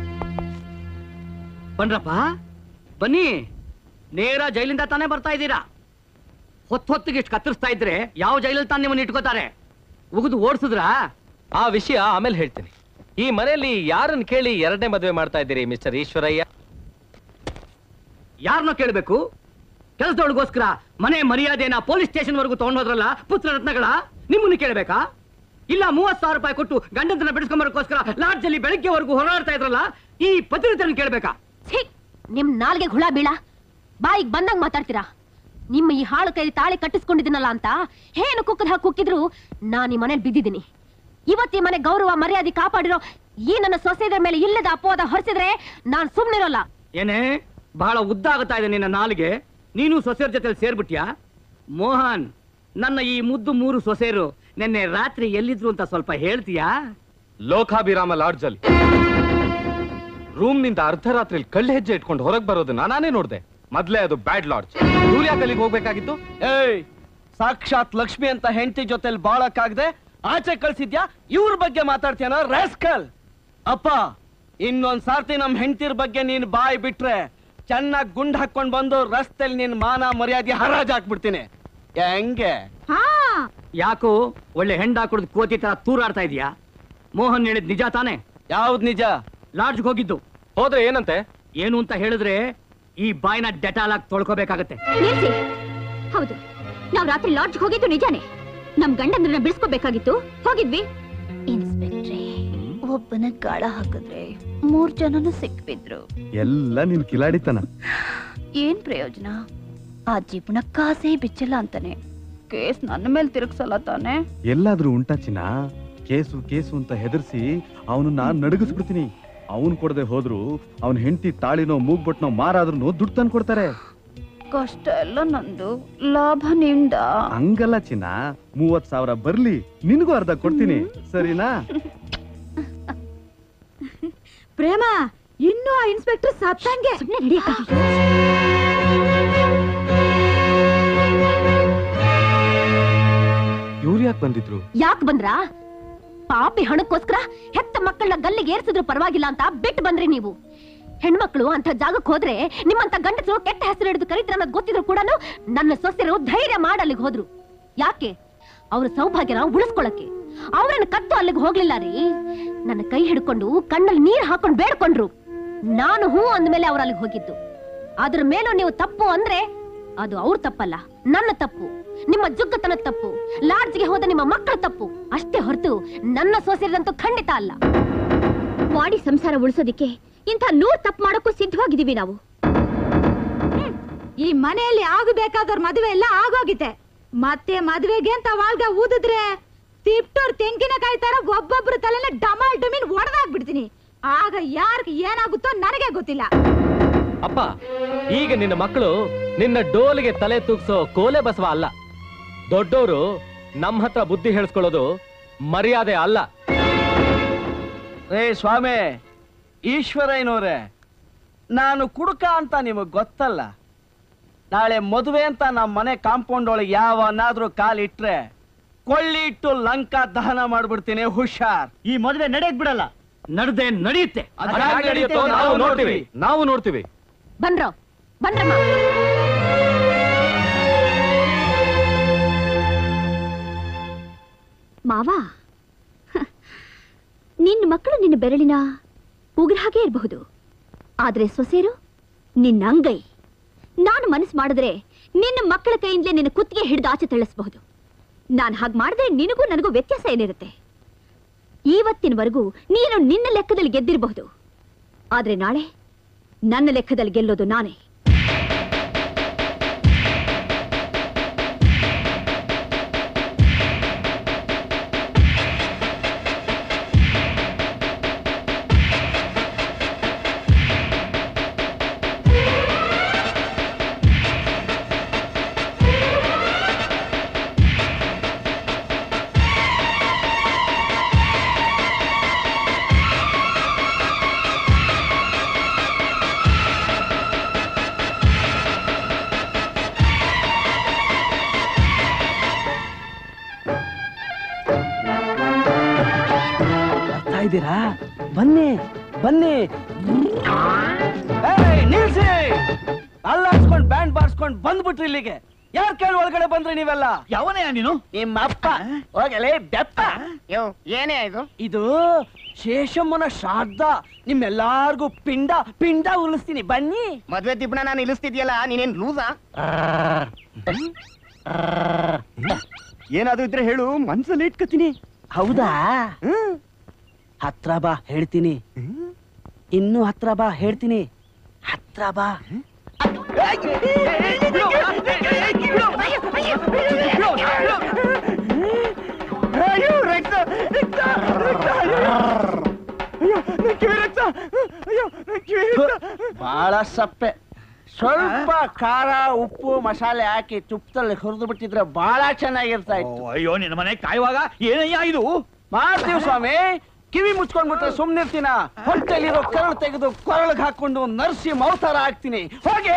ಬನ್ರಪ್ಪ, ಬನ್ನಿ. ನೇರ ಜೈಲಿಂದ ತಾನೇ ಬರ್ತಾ ಇದ್ದೀರಾ. ಹೊತ್ತಿಗೆ ಇಷ್ಟು ಕತ್ತರಿಸ್ತಾ ಇದ್ರೆ ಯಾವ ಜೈಲಲ್ಲಿ ತಾನೇ ನಿಮ್ಮನ್ನ ಇಟ್ಕೋತಾರೆ? ಉಗಿದು ಓಡಿಸಿದ್ರ? ಆ ವಿಷಯ ಆಮೇಲೆ ಹೇಳ್ತೀನಿ. ಈ ಮನೆಯಲ್ಲಿ ಯಾರನ್ನ ಕೇಳಿ 2ನೇ ಮದುವೆ ಮಾಡ್ತಾ ಇದ್ದೀರಿ ಮಿಸ್ಟರ್ ಈಶ್ವರಯ್ಯ? ಯಾರನ್ನೋ ಕೇಳಬೇಕು? ಕೆಲಸದೊಳಗೋಸ್ಕರ ಮನೆ ಮರ್ಯಾದೆನ ಪೊಲೀಸ್ ಸ್ಟೇಷನ್ ವರೆಗೂ ತಗೊಂಡೋದ್ರಲ್ಲ ಪುತ್ರ ರತ್ನಗಳ, ನಿಮ್ಮನ್ನು ಕೇಳಬೇಕಾ? ಇಲ್ಲ 30,000 ರೂಪಾಯಿ ಕೊಟ್ಟು ಗಂಡಂತನ ಬಿಡಿಸ್ಕೊಂಬರಕ್ಕೋಸ್ಕರ ಲಾಡ್ಜ್ ಅಲ್ಲಿ ಬೆಳಗ್ಗೆವರೆಗೂ ಹೋರಾಡ್ತಾ ಇದ್ರಲ್ಲ, ಈ ಪತಿರತನ ಕೇಳಬೇಕಾ? ನಿಮ್ ನಾಲ್ಗೆ ಹುಳ ಬೀಳ, ಬಾಯಿಗೆ ಬಂದಂಗ್ ಮಾತಾಡ್ತೀರಾ. ನಿಮ್ಮ ಈ ಹಾಳು ಕೈ ತಾಳಿ ಕಟ್ಟಿಸ್ಕೊಂಡಿದ್ದೀನಲ್ಲ ಅಂತ ಏನು ಕುಕ್ಕದ ಹಾಕಿ ಕುಕ್ಕಿದ್ರು ನಾನು ಈ ಮನೇಲಿ ಬಿದ್ದಿದ್ದೀನಿ. ಇವತ್ತು ಈ ಮನೆ ಗೌರವ ಮರ್ಯಾದೆ ಕಾಪಾಡಿರೋ ಈ ನನ್ನ ಸೊಸೆದ್ರ ಮೇಲೆ ಇಲ್ಲದ ಅಪವಾದ ಹೊರಿಸಿದ್ರೆ ನಾನ್ ಸುಮ್ನಿರೋಲ್ಲ. ಏನೇ ಬಹಳ ಉದ್ದ ಆಗುತ್ತಾ ಇದೆ ನಿನ್ನ ನಾಲಿಗೆ. ನೀನು ಸೊಸೆಯರ ಜೊತೆ ಸೇರ್ಬಿಟ್ಯಾ? ಮೋಹನ್, ನನ್ನ ಈ ಮುದ್ದು 3 ಸೊಸೆಯರು ನಿನ್ನೆ ರಾತ್ರಿ ಎಲ್ಲಿದ್ರು ಅಂತ ಸ್ವಲ್ಪ ಹೇಳ್ತೀಯಾ? ಲೋಕಾಭಿರಾಮ ಲಾಡ್ಜ್ ಅಲ್ಲಿ ರೂಮ್ನಿಂದ ಅರ್ಧರಾತ್ರಿ ಕಳ್ಳ ಹೆಜ್ಜೆ ಇಟ್ಕೊಂಡು ಹೊರಗೆ ಬರೋದನ್ನ ನಾನೇ ನೋಡ್ದೆ. ಮೊದ್ಲೇ ಅದು ಬ್ಯಾಡ್ ಲಾಡ್ಜ್. ಸೂರ್ಯ ಕಲಿಗೆ ಹೋಗ್ಬೇಕಾಗಿತ್ತು. ಏಯ್, ಸಾಕ್ಷಾತ್ ಲಕ್ಷ್ಮಿ ಅಂತ ಹೆಂಡತಿ ಜೊತೆಲಿ ಬಾಳಕ್ಕಾಗದೆ ಆಚೆ ಕಳ್ಸಿದ್ಯಾ ಇವ್ರ ಬಗ್ಗೆ ಮಾತಾಡ್ತೀಯನೋ ರಾಸ್ಕಲ್? ಅಪ್ಪ ಇನ್ನೊಂದ್ ಸಾರ್ತಿ ನಮ್ ಹೆಂಡತಿರ್ ಬಗ್ಗೆ ನೀನ್ ಬಾಯ್ ಬಿಟ್ರೆ ಚೆನ್ನಾಗ್ ಗುಂಡ್ ಹಾಕೊಂಡ್ ಬಂದು ರಸ್ತೆಲಿ ನಿನ್ ಮಾನ ಮರ್ಯಾದೆ ಹರಾಜ್ ಹಾಕ್ಬಿಡ್ತೀನಿ. ಹೆಂಗೆ? ಯಾಕೋ ಒಳ್ಳೆ ಹೆಂಡ ಕುಡಿದ್ ಕೋತಿ ತರ ತೂರಾಡ್ತಾ ಇದೀಯಾ? ಮೋಹನ್ ಹೇಳಿದ್ ನಿಜ ತಾನೆ? ಯಾವ್ದ್ ನಿಜ? ಲಾಡ್ಜ್ಗೆ ಹೋಗಿದ್ದು. ಹೋದ್ರೆ ಏನಂತೆ? ಏನು ಅಂತ ಹೇಳಿದ್ರೆ ಈ ಬಾಯ್ನ ಡೆಟಾಲ್ ಆಗಿ ತೊಳ್ಕೋಬೇಕಾಗತ್ತೆ. ಹೌದು, ನಾವ್ ರಾತ್ರಿ ಲಾಡ್ಜ್ ಹೋಗಿದ್ದು ನಿಜಾನೇ. ನಮ್ ಗಂಡಂದ್ರನ್ನ ಬಿಡಿಸ್ಕೋಬೇಕಾಗಿತ್ತು, ಹೋಗಿದ್ವಿ. ಇನ್ಸ್ಪೆಕ್ಟ್ರೆ, ಒಬ್ಬನ ಗಾಳ ಹಾಕಿದ್ರೆ 3 ಜನನು ಸಿಕ್ಬಿದ್ರು. ಎಲ್ಲ ನಿನ್ ಕಿಲಾಡಿತನ. ಏನ್ ಪ್ರಯೋಜನ? ಆ ಜೀವನ ಕಾಸೇ ಬಿಚ್ಚಲ್ಲ ಅಂತಾನೆ ಕೇಸ್ ನನ್ನ ಮೇಲೆ ತಿರುಗ್ಸಲ್ಲ ತಾನೆ? ಎಲ್ಲಾದ್ರೂ ಉಂಟಾ ಚಿನ್ನ? ಕೇಸು ಕೇಸು ಅಂತ ಹೆದರ್ಸಿ ಅವನನ್ನ ನಡಗಿಸ್ಬಿಡ್ತೀನಿ. ಅವನ್ ಕೊಡದೆ ಹೋದ್ರು ಅವನ್ ಹೆಂಡತಿ ತಾಳಿನೋ ಮೂಗ್ಬಟ್ನೋ ಮಾರಾದ್ರೂ ದುಡ್ಡು ತಂದು ಕೊಡ್ತಾರೆ. ಕಷ್ಟ ಎಲ್ಲ ನಂದು, ಲಾಭ ನಿಮ್ದ. ಹಂಗಲ್ಲ ಚಿನ್ನ, 30,000 ಬರ್ಲಿ, ನಿನ್ಗೂ ಅರ್ಧ ಕೊಡ್ತೀನಿ, ಸರಿನಾ? ಪ್ರೇಮ, ಇನ್ನೂ ಆ ಇನ್ಸ್ಪೆಕ್ಟರ್ ಸತ್ತಂಗೆ. ಇವ್ರು ಯಾಕೆ ಬಂದಿದ್ರು? ಯಾಕೆ ಬಂದ್ರ? ಪಾಪಿ ಹಣಕ್ಕೋಸ್ಕರ ಹೆತ್ತ ಮಕ್ಕಳನ್ನ ಗಲ್ಲಿಗೆ ಏರ್ಸಿದ್ರು ಪರವಾಗಿಲ್ಲ ಅಂತ ಬಿಟ್ಟು ಬಂದ್ರಿ ನೀವು. ಹೆಣ್ಮಕ್ಳು ಅಂತ ಜಾಗಕ್ಕೆ ಹೋದ್ರೆ ನಿಮ್ಮಂತ ಗಂಡಸರು ಕೆಟ್ಟ ಹೆಸರು ಹಿಡಿದು ಕರೀತ್ರ ಅನ್ನೋದು ಗೊತ್ತಿದ್ರು ಕೂಡ ನನ್ನ ಸೊಸೆರು ಧೈರ್ಯ ಮಾಡಲ್ಲಿಗೆ ಹೋದ್ರು. ಯಾಕೆ? ಅವ್ರ ಸೌಭಾಗ್ಯನ ಉಳಿಸ್ಕೊಳಕ್ಕೆ. ಅವ್ರನ್ನ ಕತ್ತು ಅಲ್ಲಿಗೆ ಹೋಗ್ಲಿಲ್ಲ ರೀ. ನನ್ನ ಕೈ ಹಿಡ್ಕೊಂಡು ಕಣ್ಣಲ್ಲಿ ನೀರ್ ಹಾಕೊಂಡು ಬೇಡ್ಕೊಂಡ್ರು. ನಾನು ಹೂ ಅಂದ್ಮೇಲೆ ಅವ್ರ ಅಲ್ಲಿಗೆ ಹೋಗಿದ್ದು. ಅದ್ರ ಮೇಲೂ ನೀವು ತಪ್ಪು ಅಂದ್ರೆ ಅದು ಅವ್ರ ತಪ್ಪಲ್ಲ, ನನ್ನ ತಪ್ಪು, ನಿಮ್ಮ ಜುಗ್ಗತನ ತಪ್ಪು, ಲಾಡ್ಜ್ಗೆ ಹೋದ ನಿಮ್ಮ ಮಕ್ಕಳ ತಪ್ಪು ಅಷ್ಟೇ ಹೊರತು ನನ್ನ ಸೊಸೆರಂತೂ ಖಂಡಿತ ಅಲ್ಲ. ಮಾಡಿ ಸಂಸಾರ ಉಳಿಸೋದಿಕ್ಕೆ ಇಂಥ 100 ತಪ್ಪು ಮಾಡೋಕ್ಕೂ ಸಿದ್ಧವಾಗಿದ್ದೀವಿ ನಾವು. ಈ ಮನೆಯಲ್ಲಿ ಆಗಬೇಕಾದವ್ರ ಮದುವೆ ಎಲ್ಲ ಆಗೋಗಿದೆ. ಮತ್ತೆ ಮದುವೆಗೆ ಅಂತ ವಾಲ್ಗ ಊದಿದ್ರೆ ತಿಪ್ಟೋರ್ ತೆಂಗಿನಕಾಯಿ ತರ ಒಬ್ಬೊಬ್ರು ತಲೆನ ಡಮಾಲ್ ಡಮಿನ್ ಒಡೆದಾಗ್ಬಿಡ್ತೀನಿ. ಆಗ ಯಾರಿಗೆ ಏನಾಗುತ್ತೋ ನನಗೆ ಗೊತ್ತಿಲ್ಲ. ಅಪ್ಪ, ಈಗ ನಿನ್ನ ಮಕ್ಕಳು ನಿನ್ನ ಡೋಲಿಗೆ ತಲೆ ತೂಗ್ಸೋ ಕೋಲೆ ಬಸವ ಅಲ್ಲ. ದೊಡ್ಡವರು ನಮ್ಮ ಹತ್ರ ಬುದ್ಧಿ ಹೇಳಿಸ್ಕೊಳ್ಳೋದು ಮರ್ಯಾದೆ ಅಲ್ಲ. ರೇ ಸ್ವಾಮಿ, ಈಶ್ವರಯ್ಯನವ್ರೆ, ನಾನು ಕುಡುಕ ಅಂತ ನಿಮಗ್ ಗೊತ್ತಲ್ಲ. ನಾಳೆ ಮದುವೆ ಅಂತ ನಮ್ಮ ಮನೆ ಕಾಂಪೌಂಡ್ ಒಳಗೆ ಯಾವನಾದ್ರೂ ಕಾಲಿಟ್ರೆ ಕೊಳ್ಳಿ ಇಟ್ಟು ಲಂಕಾ ದಹನ ಮಾಡ್ಬಿಡ್ತೀನಿ. ಹುಷಾರ್. ಈ ಮದುವೆ ನಡೆಯಕ್ ಬಿಡಲ್ಲ. ನಡೆದೇ ನಡೆಯುತ್ತೆ. ನಾವು ನೋಡ್ತೀವಿ. ಬನ್ರೋ, ಬನ್ರಮ್ಮ. ಮಾವ, ನಿನ್ನ ಮಕ್ಕಳು ನಿನ್ನ ಬೆರಳಿನ ಉಗುರು ಹಾಗೆ ಇರಬಹುದು, ಆದ್ರೆ ಸೊಸೆರು ನಿನ್ನ ಅಂಗೈ. ನಾನು ಮನಸ್ಸು ಮಾಡಿದ್ರೆ ನಿನ್ನ ಮಕ್ಕಳ ಕೈಯಿಂದಲೇ ನಿನ್ನ ಕುತ್ತಿಗೆ ಹಿಡಿದು ಆಚೆ ತಳ್ಳಿಸಬಹುದು. ನಾನು ಹಾಗೆ ಮಾಡಿದ್ರೆ ನಿನಗೂ ನನಗೂ ವ್ಯತ್ಯಾಸ ಏನಿರುತ್ತೆ? ಇವತ್ತಿನವರೆಗೂ ನೀನು ನಿನ್ನ ಲೆಕ್ಕದಲ್ಲಿ ಗೆದ್ದಿರಬಹುದು, ಆದ್ರೆ ನಾಳೆ ನನ್ನ ಲೆಕ್ಕದಲ್ಲಿ ಗೆಲ್ಲೋದು ನಾನೇ. ಬನ್ನಿ ಬನ್ನಿ, ನಿಲ್ಸಿ. ಅಲ್ಲ ಹಾಸ್ಕೊಂಡ್ ಬ್ಯಾಂಡ್ ಬಾರ್ಸ್ಕೊಂಡ್ ಬಂದ್ಬಿಟ್ರಿ ಇಲ್ಲಿಗೆ. ಯಾರ್ ಕೇಳಿ ಒಳಗಡೆ ಬಂದ್ರಿ ನೀವೆಲ್ಲ? ಯಾವನೇ ನೀನು? ನಿಮ್ಮ ಅಪ್ಪ. ಹೋಗಲೇ ಬೆಪ್ಪ. ಏನೇ ಇದು? ಇದು ಶೇಷಮ್ಮನ ಶ್ರಾದ್ದ. ನಿಮ್ಮೆಲ್ಲಾರ್ಗು ಪಿಂಡ ಪಿಂಡ ಉಳಿಸ್ತೀನಿ, ಬನ್ನಿ. ಮದ್ವೆ ದಿಬ್ಬಣ ನಾನು ಇಳಿಸ್ತಿದ್ಯಲ್ಲ, ನೀನೇನ್ ಲೂಸಾ? ಏನಾದ್ರು ಇದ್ರೆ ಹೇಳು, ಮನ್ಸಲ್ಲಿ ಇಟ್ಕೋತೀನಿ. ಹೌದಾ? ಹತ್ರ ಬಾ ಹೇಳ್ತೀನಿ. ಇನ್ನು ಹತ್ರ ಬಾ ಹೇಳ್ತೀನಿ. ಹತ್ರ ಬಾ. ಬಹಳ ಸಪ್ಪೆ. ಸ್ವಲ್ಪ ಖಾರ ಉಪ್ಪು ಮಸಾಲೆ ಹಾಕಿ ತುಪ್ಪದಲ್ಲಿ ಹುರಿದು ಬಿಟ್ಟಿದ್ರೆ ಬಹಳ ಚೆನ್ನಾಗಿರ್ತಾ ಇತ್ತು. ಅಯ್ಯೋ, ನಿನ್ನ ಮನೆ ಕಾಯುವಾಗ ಏನಯ್ಯ ಇದು? ಮಾಡ್ತೀವಿ ಸ್ವಾಮಿ. ಕಿವಿ ಮುಚ್ಕೊಂಡ್ಬಿಟ್ರೆ ಸುಮ್ನಿರ್ತೀನ? ಹೊಟ್ಟೆಲಿರೋ ಕರಳು ತೆಗೆದು ಕೊರಳಿಗೆ ಹಾಕೊಂಡು ನರ್ಸಿಂಹ ಅವತಾರ ಆಗ್ತೀನಿ. ಹೋಗಿ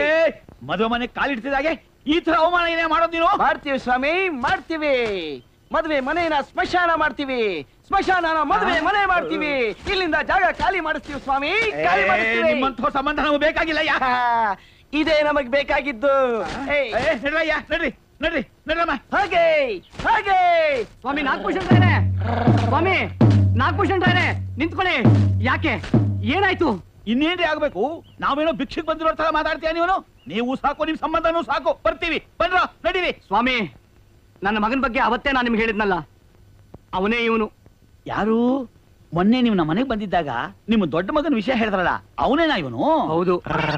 ಮದುವೆ ಮನೆ ಕಾಲಿಡ್ತಿದಾಗೆ ಈ ತರ ಅವಮಾನ ಏನೇ ಮಾಡೋದು ನೀನು? ಮಾಡ್ತೀವಿ ಸ್ವಾಮಿ, ಮಾಡ್ತೀವಿ ಮದುವೆ ಮನೆಯನ್ನ ಸ್ಮಶಾನ ಮಾಡ್ತೀವಿ, ಸ್ಮಶಾನನ ಮದುವೆ ಮನೆ ಮಾಡ್ತೀವಿ. ಇಲ್ಲಿಂದ ಜಾಗ ಖಾಲಿ ಮಾಡಿಸ್ತೀವಿ ಸ್ವಾಮಿ, ಖಾಲಿ ಮಾಡಿಸ್ತೀವಿ. ನಿಮ್ಮಂತ ಸಂಬಂಧ ನಮಗೆ ಬೇಕಾಗಿಲ್ಲ. ಇದೇ ನಮಗ್ ಬೇಕಾಗಿದ್ದು. ನಡ್ರಿ ನಡ್ರಿ ನಡ್ರಮ್ಮ. ಹಾಗೆ ಹಾಗೆ ಸ್ವಾಮಿ ನಾಗಭೂಷಣ್ ರಾಯರೇ, ಸ್ವಾಮಿ ನಾಗಭೂಷಣ್ ರಾಯರೇ ನಿಂತ್ಕೊಳ್ಳಿ. ಯಾಕೆ, ಏನಾಯ್ತು? ಇನ್ನೇನ್ರಿ ಆಗ್ಬೇಕು? ನಾವೇನೋ ಭಿಕ್ಷಕ್ ಬಂದಿರೋ ತರ ಮಾತಾಡ್ತೀಯ ನೀವನು? ನೀವು ಸಾಕು, ನಿಮ್ ಸಂಬಂಧನೂ ಸಾಕು. ಬರ್ತೀವಿ, ಬನ್ರ ನಡೀರಿ. ಸ್ವಾಮಿ, ನನ್ನ ಮಗನ ಬಗ್ಗೆ ಅವತ್ತೇ ನಾನು ನಿಮ್ಗೆ ಹೇಳಿದ್ನಲ್ಲ, ಅವನೇ ಇವನು. ಯಾರು? ಮೊನ್ನೆ ನೀವು ನಮ್ಮ ಮನೆಗೆ ಬಂದಿದ್ದಾಗ ನಿಮ್ಮ ದೊಡ್ಡ ಮಗನ ವಿಷಯ ಹೇಳಿದ್ರಲ್ಲ, ಅವನೇನಾ ಇವನು? ಹೌದು.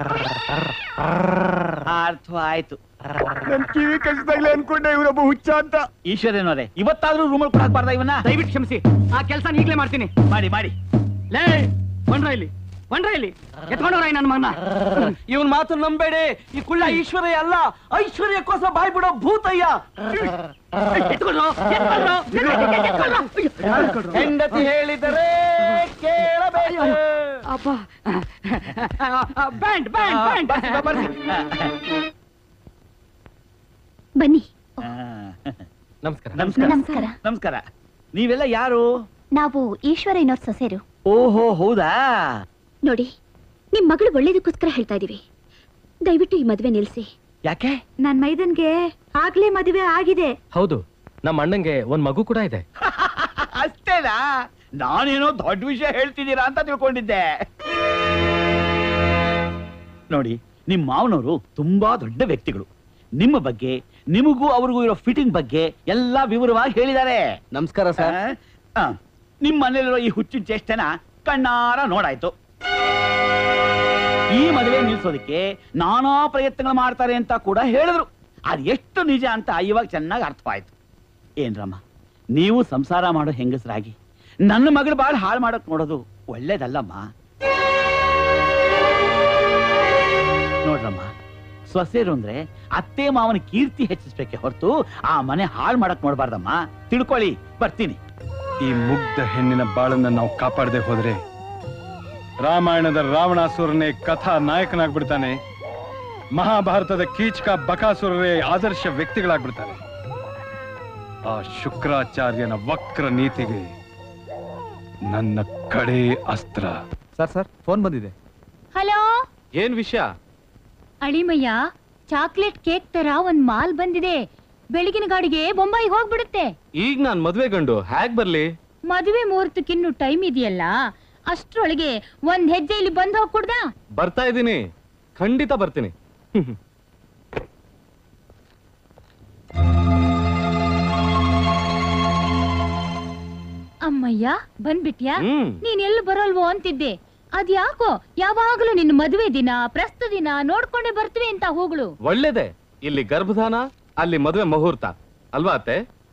ಅರ್ಥ ಆಯ್ತು. ನನ್ ಕಿವಿ ಕಚ್ಚಿದಾಗ್ಲೇ ಅನ್ಕೊಂಡೆ ಇವರೊಬ್ಬ ಹುಚ್ಚ ಅಂತ. ಈಶ್ವರನವರೇ, ಇವತ್ತಾದ್ರೂ ರೂಮಲ್ಲಿ ಕೊಡಕ್ ಬಾರ್ದ ಇವನ್ನ? ದಯವಿಟ್ಟು ಕ್ಷಮಿಸಿ, ಆ ಕೆಲಸ ಈಗಲೇ ಮಾಡ್ತೀನಿ. ಮಾಡಿ ಮಾಡಿ. ಲೇ ಬಂಡ್ರ ಇಲ್ಲಿ, ಬಂಡ್ರ ಇಲ್ಲಿ, ಎತ್ಕೊಂಡವ್ರಾಯ್ ನನ್ನ ಮಗನ. ಇವನ್ ಮಾತು ನಂಬೇಡಿ. ಈ ಕುಳ್ಳ ಈಶ್ವರಯ್ಯ ಅಲ್ಲ, ಐಶ್ವರ್ಯಕ್ಕೋಸ್ಕರ ಬಾಯ್ ಬಿಡೋ ಭೂತಯ್ಯ. ಹೆಂಡತಿ ಹೇಳಿದರೆ ಕೇಳಬೇಕು. ಬನ್ನಿ. ನಮಸ್ಕಾರ. ನಮಸ್ಕಾರ. ನಮಸ್ಕಾರ. ನೀವೆಲ್ಲ ಯಾರು? ನಾವು ಈಶ್ವರಯ್ಯನವ್ರ ಸೊಸೆರು. ಓಹೋ, ಹೌದಾ? ನೋಡಿ, ನಿಮ್ ಮಗಳು ಒಳ್ಳೇದಕ್ಕೋಸ್ಕರ ಹೇಳ್ತಾ ಇದೀವಿ. ದಯವಿಟ್ಟು ಈ ಮದ್ವೆ ನಿಲ್ಸಿ. ಯಾಕೆ? ನನ್ ಮೈದನ್ಗೆ ಆಗ್ಲೇ ಮದುವೆ ಆಗಿದೆ. ಹೌದು, ನಮ್ಮ ಅಣ್ಣಂಗೆ ಒಂದ್ ಮಗು ಕೂಡ ಇದೆ. ಅಷ್ಟೇನಾ? ನಾನೇನೋ ದೊಡ್ಡ ವಿಷಯ ಹೇಳ್ತಿದ್ದೀರಾ ಅಂತ ತಿಳ್ಕೊಂಡಿದ್ದೆ. ನೋಡಿ, ನಿಮ್ ಮಾವನವರು ತುಂಬಾ ದೊಡ್ಡ ವ್ಯಕ್ತಿಗಳು. ನಿಮ್ಮ ಬಗ್ಗೆ, ನಿಮಗೂ ಅವ್ರಿಗೂ ಇರೋ ಫಿಟ್ಟಿಂಗ್ ಬಗ್ಗೆ ಎಲ್ಲಾ ವಿವರವಾಗಿ ಹೇಳಿದ್ದಾರೆ. ನಮಸ್ಕಾರ ಸರ್. ನಿಮ್ ಮನೇಲಿರೋ ಈ ಹುಚ್ಚಿನ ಚೇಷ್ಟೆನ ಕಣ್ಣಾರ ನೋಡಾಯ್ತು. ಈ ಮದುವೆ ನಿಲ್ಸೋದಕ್ಕೆ ನಾನಾ ಪ್ರಯತ್ನಗಳು ಮಾಡ್ತಾರೆ ಅಂತ ಕೂಡ ಹೇಳಿದ್ರು. ಅದ್ ಎಷ್ಟು ನಿಜ ಅಂತ ಇವಾಗ ಚೆನ್ನಾಗಿ ಅರ್ಥವಾಯ್ತು. ಏನ್ರಮ್ಮ, ನೀವು ಸಂಸಾರ ಮಾಡೋ ಹೆಂಗಸರಾಗಿ ನನ್ನ ಮಗಳು ಬಾಳ ಹಾಳು ಮಾಡಕ್ ನೋಡೋದು ಒಳ್ಳೇದಲ್ಲಮ್ಮ. ನೋಡ್ರಮ್ಮ, ಸೊಸೆರು ಅಂದ್ರೆ ಅತ್ತೆ ಮಾವನ ಕೀರ್ತಿ ಹೆಚ್ಚಿಸ್ಬೇಕೆ ಹೊರತು ಆ ಮನೆ ಹಾಳು ಮಾಡಕ್ ನೋಡ್ಬಾರ್ದಮ್ಮ. ತಿಳ್ಕೊಳ್ಳಿ. ಬರ್ತೀನಿ. ಈ ಮುಗ್ಧ ಹೆಣ್ಣಿನ ಬಾಳನ್ನ ನಾವು ಕಾಪಾಡದೆ ಹೋದ್ರೆ ರಾಮಾಯಣದ ರಾವಣಾಸುರನೇ ಕಥಾ ನಾಯಕನಾಗ್ಬಿಡ್ತಾನೆ, ಮಹಾಭಾರತದ ಕೀಚಕ ಬಕಾಸುರರೇ ಆದರ್ಶ ವ್ಯಕ್ತಿಗಳಾಗ್ಬಿಡ್ತಾರೆ. ಆ ಶುಕ್ರಾಚಾರ್ಯನ ವಕ್ರ ನೀತಿಗೆ ನನ್ನ ಕಡೆ ಅಸ್ತ್ರ. ಸರ್ ಫೋನ್ ಬಂದಿದೆ. ಹಲೋ, ಏನ್ ವಿಷಯ? ಅಳಿಮಯ್ಯ, ಚಾಕ್ಲೇಟ್ ಕೇಕ್ ತರ ಒಂದ್ ಮಾಲ್ ಬಂದಿದೆ. ಬೆಳಗಿನ ಗಾಡಿಗೆ ಬೊಂಬಾಯಿಗೆ ಹೋಗ್ಬಿಡುತ್ತೆ. ಈಗ ನಾನ್ ಮದ್ವೆ ಗಂಡು ಹ್ಯಾಗ್ ಬರ್ಲಿ? ಮದುವೆ ಮುಹೂರ್ತಕ್ಕಿನ್ನು ಟೈಮ್ ಇದೆಯಲ್ಲ, ಅಷ್ಟ್ರೊಳಗೆ ಒಂದ್ ಹೆಜ್ಜೆ ಇಲ್ಲಿ ಬಂದ್ ಹೋಗ್ಕೊಡ್ದ? ಬರ್ತಾ ಇದ್ದೀನಿ, ಖಂಡಿತ ಬರ್ತೀನಿ. ಅಮ್ಮಯ್ಯ, ಬಂದ್ಬಿಟ್ಯಾ? ನೀನ್ ಎಲ್ಲಿ ಬರೋಲ್ವೋ ಅಂತಿದ್ದೆ. ಅದ್ಯಾಕೋ ಯಾವಾಗ್ಲೂ ನಿನ್ನ ಮದುವೆ ದಿನ, ಪ್ರಸ್ತ ದಿನ ನೋಡ್ಕೊಂಡೆ ಬರ್ತೀವಿ ಅಂತ ಹೋಗ್ಳು. ಒಳ್ಳೇದೆ, ಇಲ್ಲಿ ಗರ್ಭಧಾನ, ಅಲ್ಲಿ ಮದುವೆ ಮುಹೂರ್ತ ಅಲ್ವಾ ಅತ್ತೆ?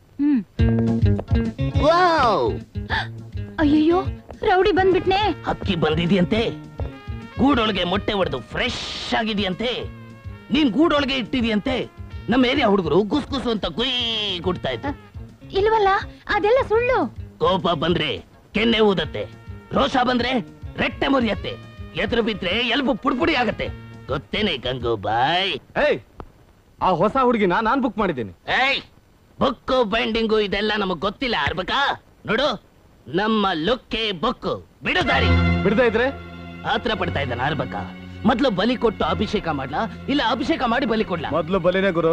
ಅಯ್ಯಯ್ಯೋ, ರೌಡಿ ಬಂದ್ಬಿಟ್ನೆ. ಅಕ್ಕಿ ಬಂದಿದ್ಯಂತೆ, ಗೂಡೊಳಗೆ ಮೊಟ್ಟೆ ಹೊಡೆದು ಫ್ರೆಶ್ ಆಗಿದೆಯಂತೆ. ನೀನ್ ಗೂಡೊಳಗೆ ಇಟ್ಟಿದ್ಯಂತೆ. ನಮ್ಮ ಏರಿಯಾ ಹುಡುಗರು ಗುಸ್ಗುಸು ಅಂತ ಗುಯ್ ಗುಡ್ತಾ ಇದ್ರು. ಇಲ್ವಲ್ಲ, ಅದೆಲ್ಲ ಸುಳ್ಳು. ಕೋಪ ಬಂದ್ರೆ ಕೆನ್ನೆ ಊದತ್ತೆ, ರೋಷ ಬಂದ್ರೆ ರೆಟ್ಟೆ ಮುರಿಯತ್ತೆ, ಎದುರು ಬಿದ್ರೆ ಎಲ್ಬು ಪುಡ್ಪುಡಿ ಆಗತ್ತೆ. ಗೊತ್ತೇನೆ ಗಂಗೂಬಾಯ್? ಏಯ್, ಆ ಹೊಸ ಹುಡುಗಿನ ನಾನ್ ಬುಕ್ ಮಾಡಿದ್ದೀನಿ. ಏಯ್, ಬುಕ್ಕು ಬೈಂಡಿಂಗು ಇದೆಲ್ಲ ನಮಗ್ ಗೊತ್ತಿಲ್ಲ. ಆರ್ಬೇಕಾ? ನೋಡು, ನಮ್ಮ ಲುಕ್ಕೆ ಬುಕ್ಕು. ಬಿಡು ದಾರಿ. ಬಿಡದೇ ಇದ್ರೆ ಆತರ ಪಡ್ತಾ ಇದ್ದಾನೆ. ಆರ್ಬೇಕಾ? ಮೊದ್ಲು ಬಲಿ ಕೊಟ್ಟು ಅಭಿಷೇಕ ಮಾಡ್ಲಾ, ಇಲ್ಲ ಅಭಿಷೇಕ ಮಾಡಿ ಬಲಿ ಕೊಡ್ಲಾ? ಮೊದ್ಲು ಬಲಿನೇ ಗುರು.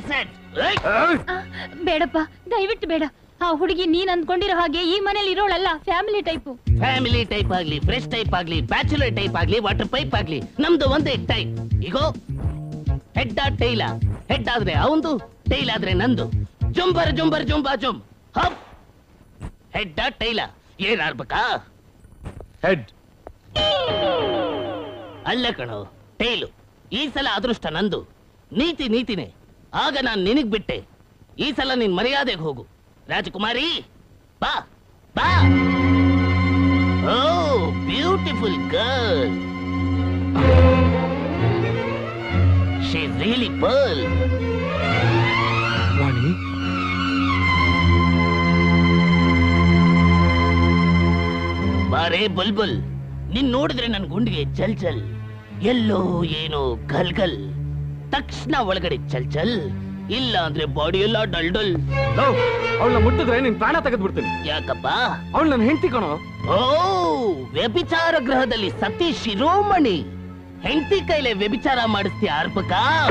ಬೇಡಪ್ಪ, ದಯವಿಟ್ಟು ಬೇಡ. ಆ ಹುಡುಗಿ ನೀನ್ ಅಂದ್ಕೊಂಡಿರೋ ಹಾಗೆ ಈ ಮನೇಲಿ ಇರೋಳಲ್ಲ. Family type. ಫ್ಯಾಮಿಲಿ ಟೈಪ್ ಆಗ್ಲಿ, ಫ್ರೆಶ್ ಟೈಪ್ ಆಗ್ಲಿ, ಬ್ಯಾಚುಲರ್ ಟೈಪ್ ಆಗ್ಲಿ, ವಾಟರ್ ಪೈಪ್ ಆಗ್ಲಿ, ನಮ್ದು ಒಂದೇ ಟೈಪ್. ಈಗೋ ಹೆಡ್ ಟೈಲ, ಹೆಡ್ ಆದ್ರೆ ಅವಂದು, ಟೈಲ್ ಆದ್ರೆ ನಂದು. ಜುಂಬರ್ ಜುಂಬರ್ ಜುಂಬಾ ಜುಂಬ್ ಹಪ್. ಹೆಡ್ ಟೈಲ ಏನಾರ್ಬೇಕಾ? ಹೆಡ್ ಅಲ್ಲ ಕಣೋ, ಟೈಲು. ಈ ಸಲ ಅದೃಷ್ಟ ನಂದು. ನೀತಿ ನೀತಿನೇ. ಆಗ ನಾನ್ ನಿನಗ್ ಬಿಟ್ಟೆ. ಈ ಸಲ ನೀನ್ ಮರ್ಯಾದೆಗೆ ಹೋಗು. ರಾಜಕುಮಾರಿ, ಬಾ ಬಾ. ಓ, beautiful girl. She is really pearl. Vani, ಬಾರೇ ಬುಲ್ಬುಲ್. ನಿನ್ ನೋಡಿದ್ರೆ ನನ್ ಗುಂಡಿಗೆ ಚಲ್ ಚಲ್, ಎಲ್ಲೋ ಏನೋ ಗಲ್ ಗಲ್. ತಕ್ಷಣ ಒಳಗಡೆ ಚಲ್ ಚಲ್, ಇಲ್ಲ ಅಂದ್ರೆ ಬಾಡಿ ಎಲ್ಲ ಡಲ್ ಡಲ್. ಅವಳನ್ನ ಮುಟ್ಟಿದ್ರೆ ನಿನ್ ಪ್ರಾಣ ತೆಗೆದ್ಬಿಡ್ತೀನಿ. ಯಾಕಪ್ಪ? ಅವಳು ನನ್ನ ಹೆಂಡತಿ ಕಣೋ. ಓ, ವ್ಯಭಿಚಾರ ಗೃಹದಲ್ಲಿ ಸತಿ ಶಿರೋಮಣಿ ಹೆಂಡತಿ ಕೈಲೆ ವ್ಯಭಿಚಾರ ಮಾಡಿಸ್ತೀಯ ಅರ್ಪಕ?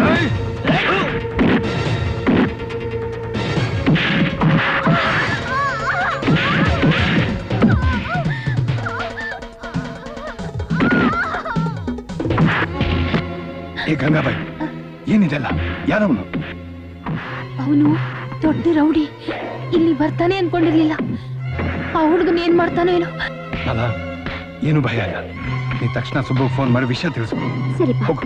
ಏ ಗಂಗಾಬಾಯಿ, ಏನಿದೆಲ್ಲ? ಯಾರವನು? ಅವನು ದೊಡ್ಡ ರೌಡಿ. ಇಲ್ಲಿ ಬರ್ತಾನೆ ಅನ್ಕೊಂಡಿರ್ಲಿಲ್ಲ. ಆ ಹುಡುಗನ ಏನ್ ಮಾಡ್ತಾನೋ ಏನೋ. ಅಲ್ಲ, ಏನು ಭಯ ಇಲ್ಲ. ನೀ ತಕ್ಷಣ ಸುಬ್ಬ ಫೋನ್ ಮಾಡಿ ವಿಷಯ ತಿಳಿಸ್ಕೊ. ಸರಿ ಹೋಗು.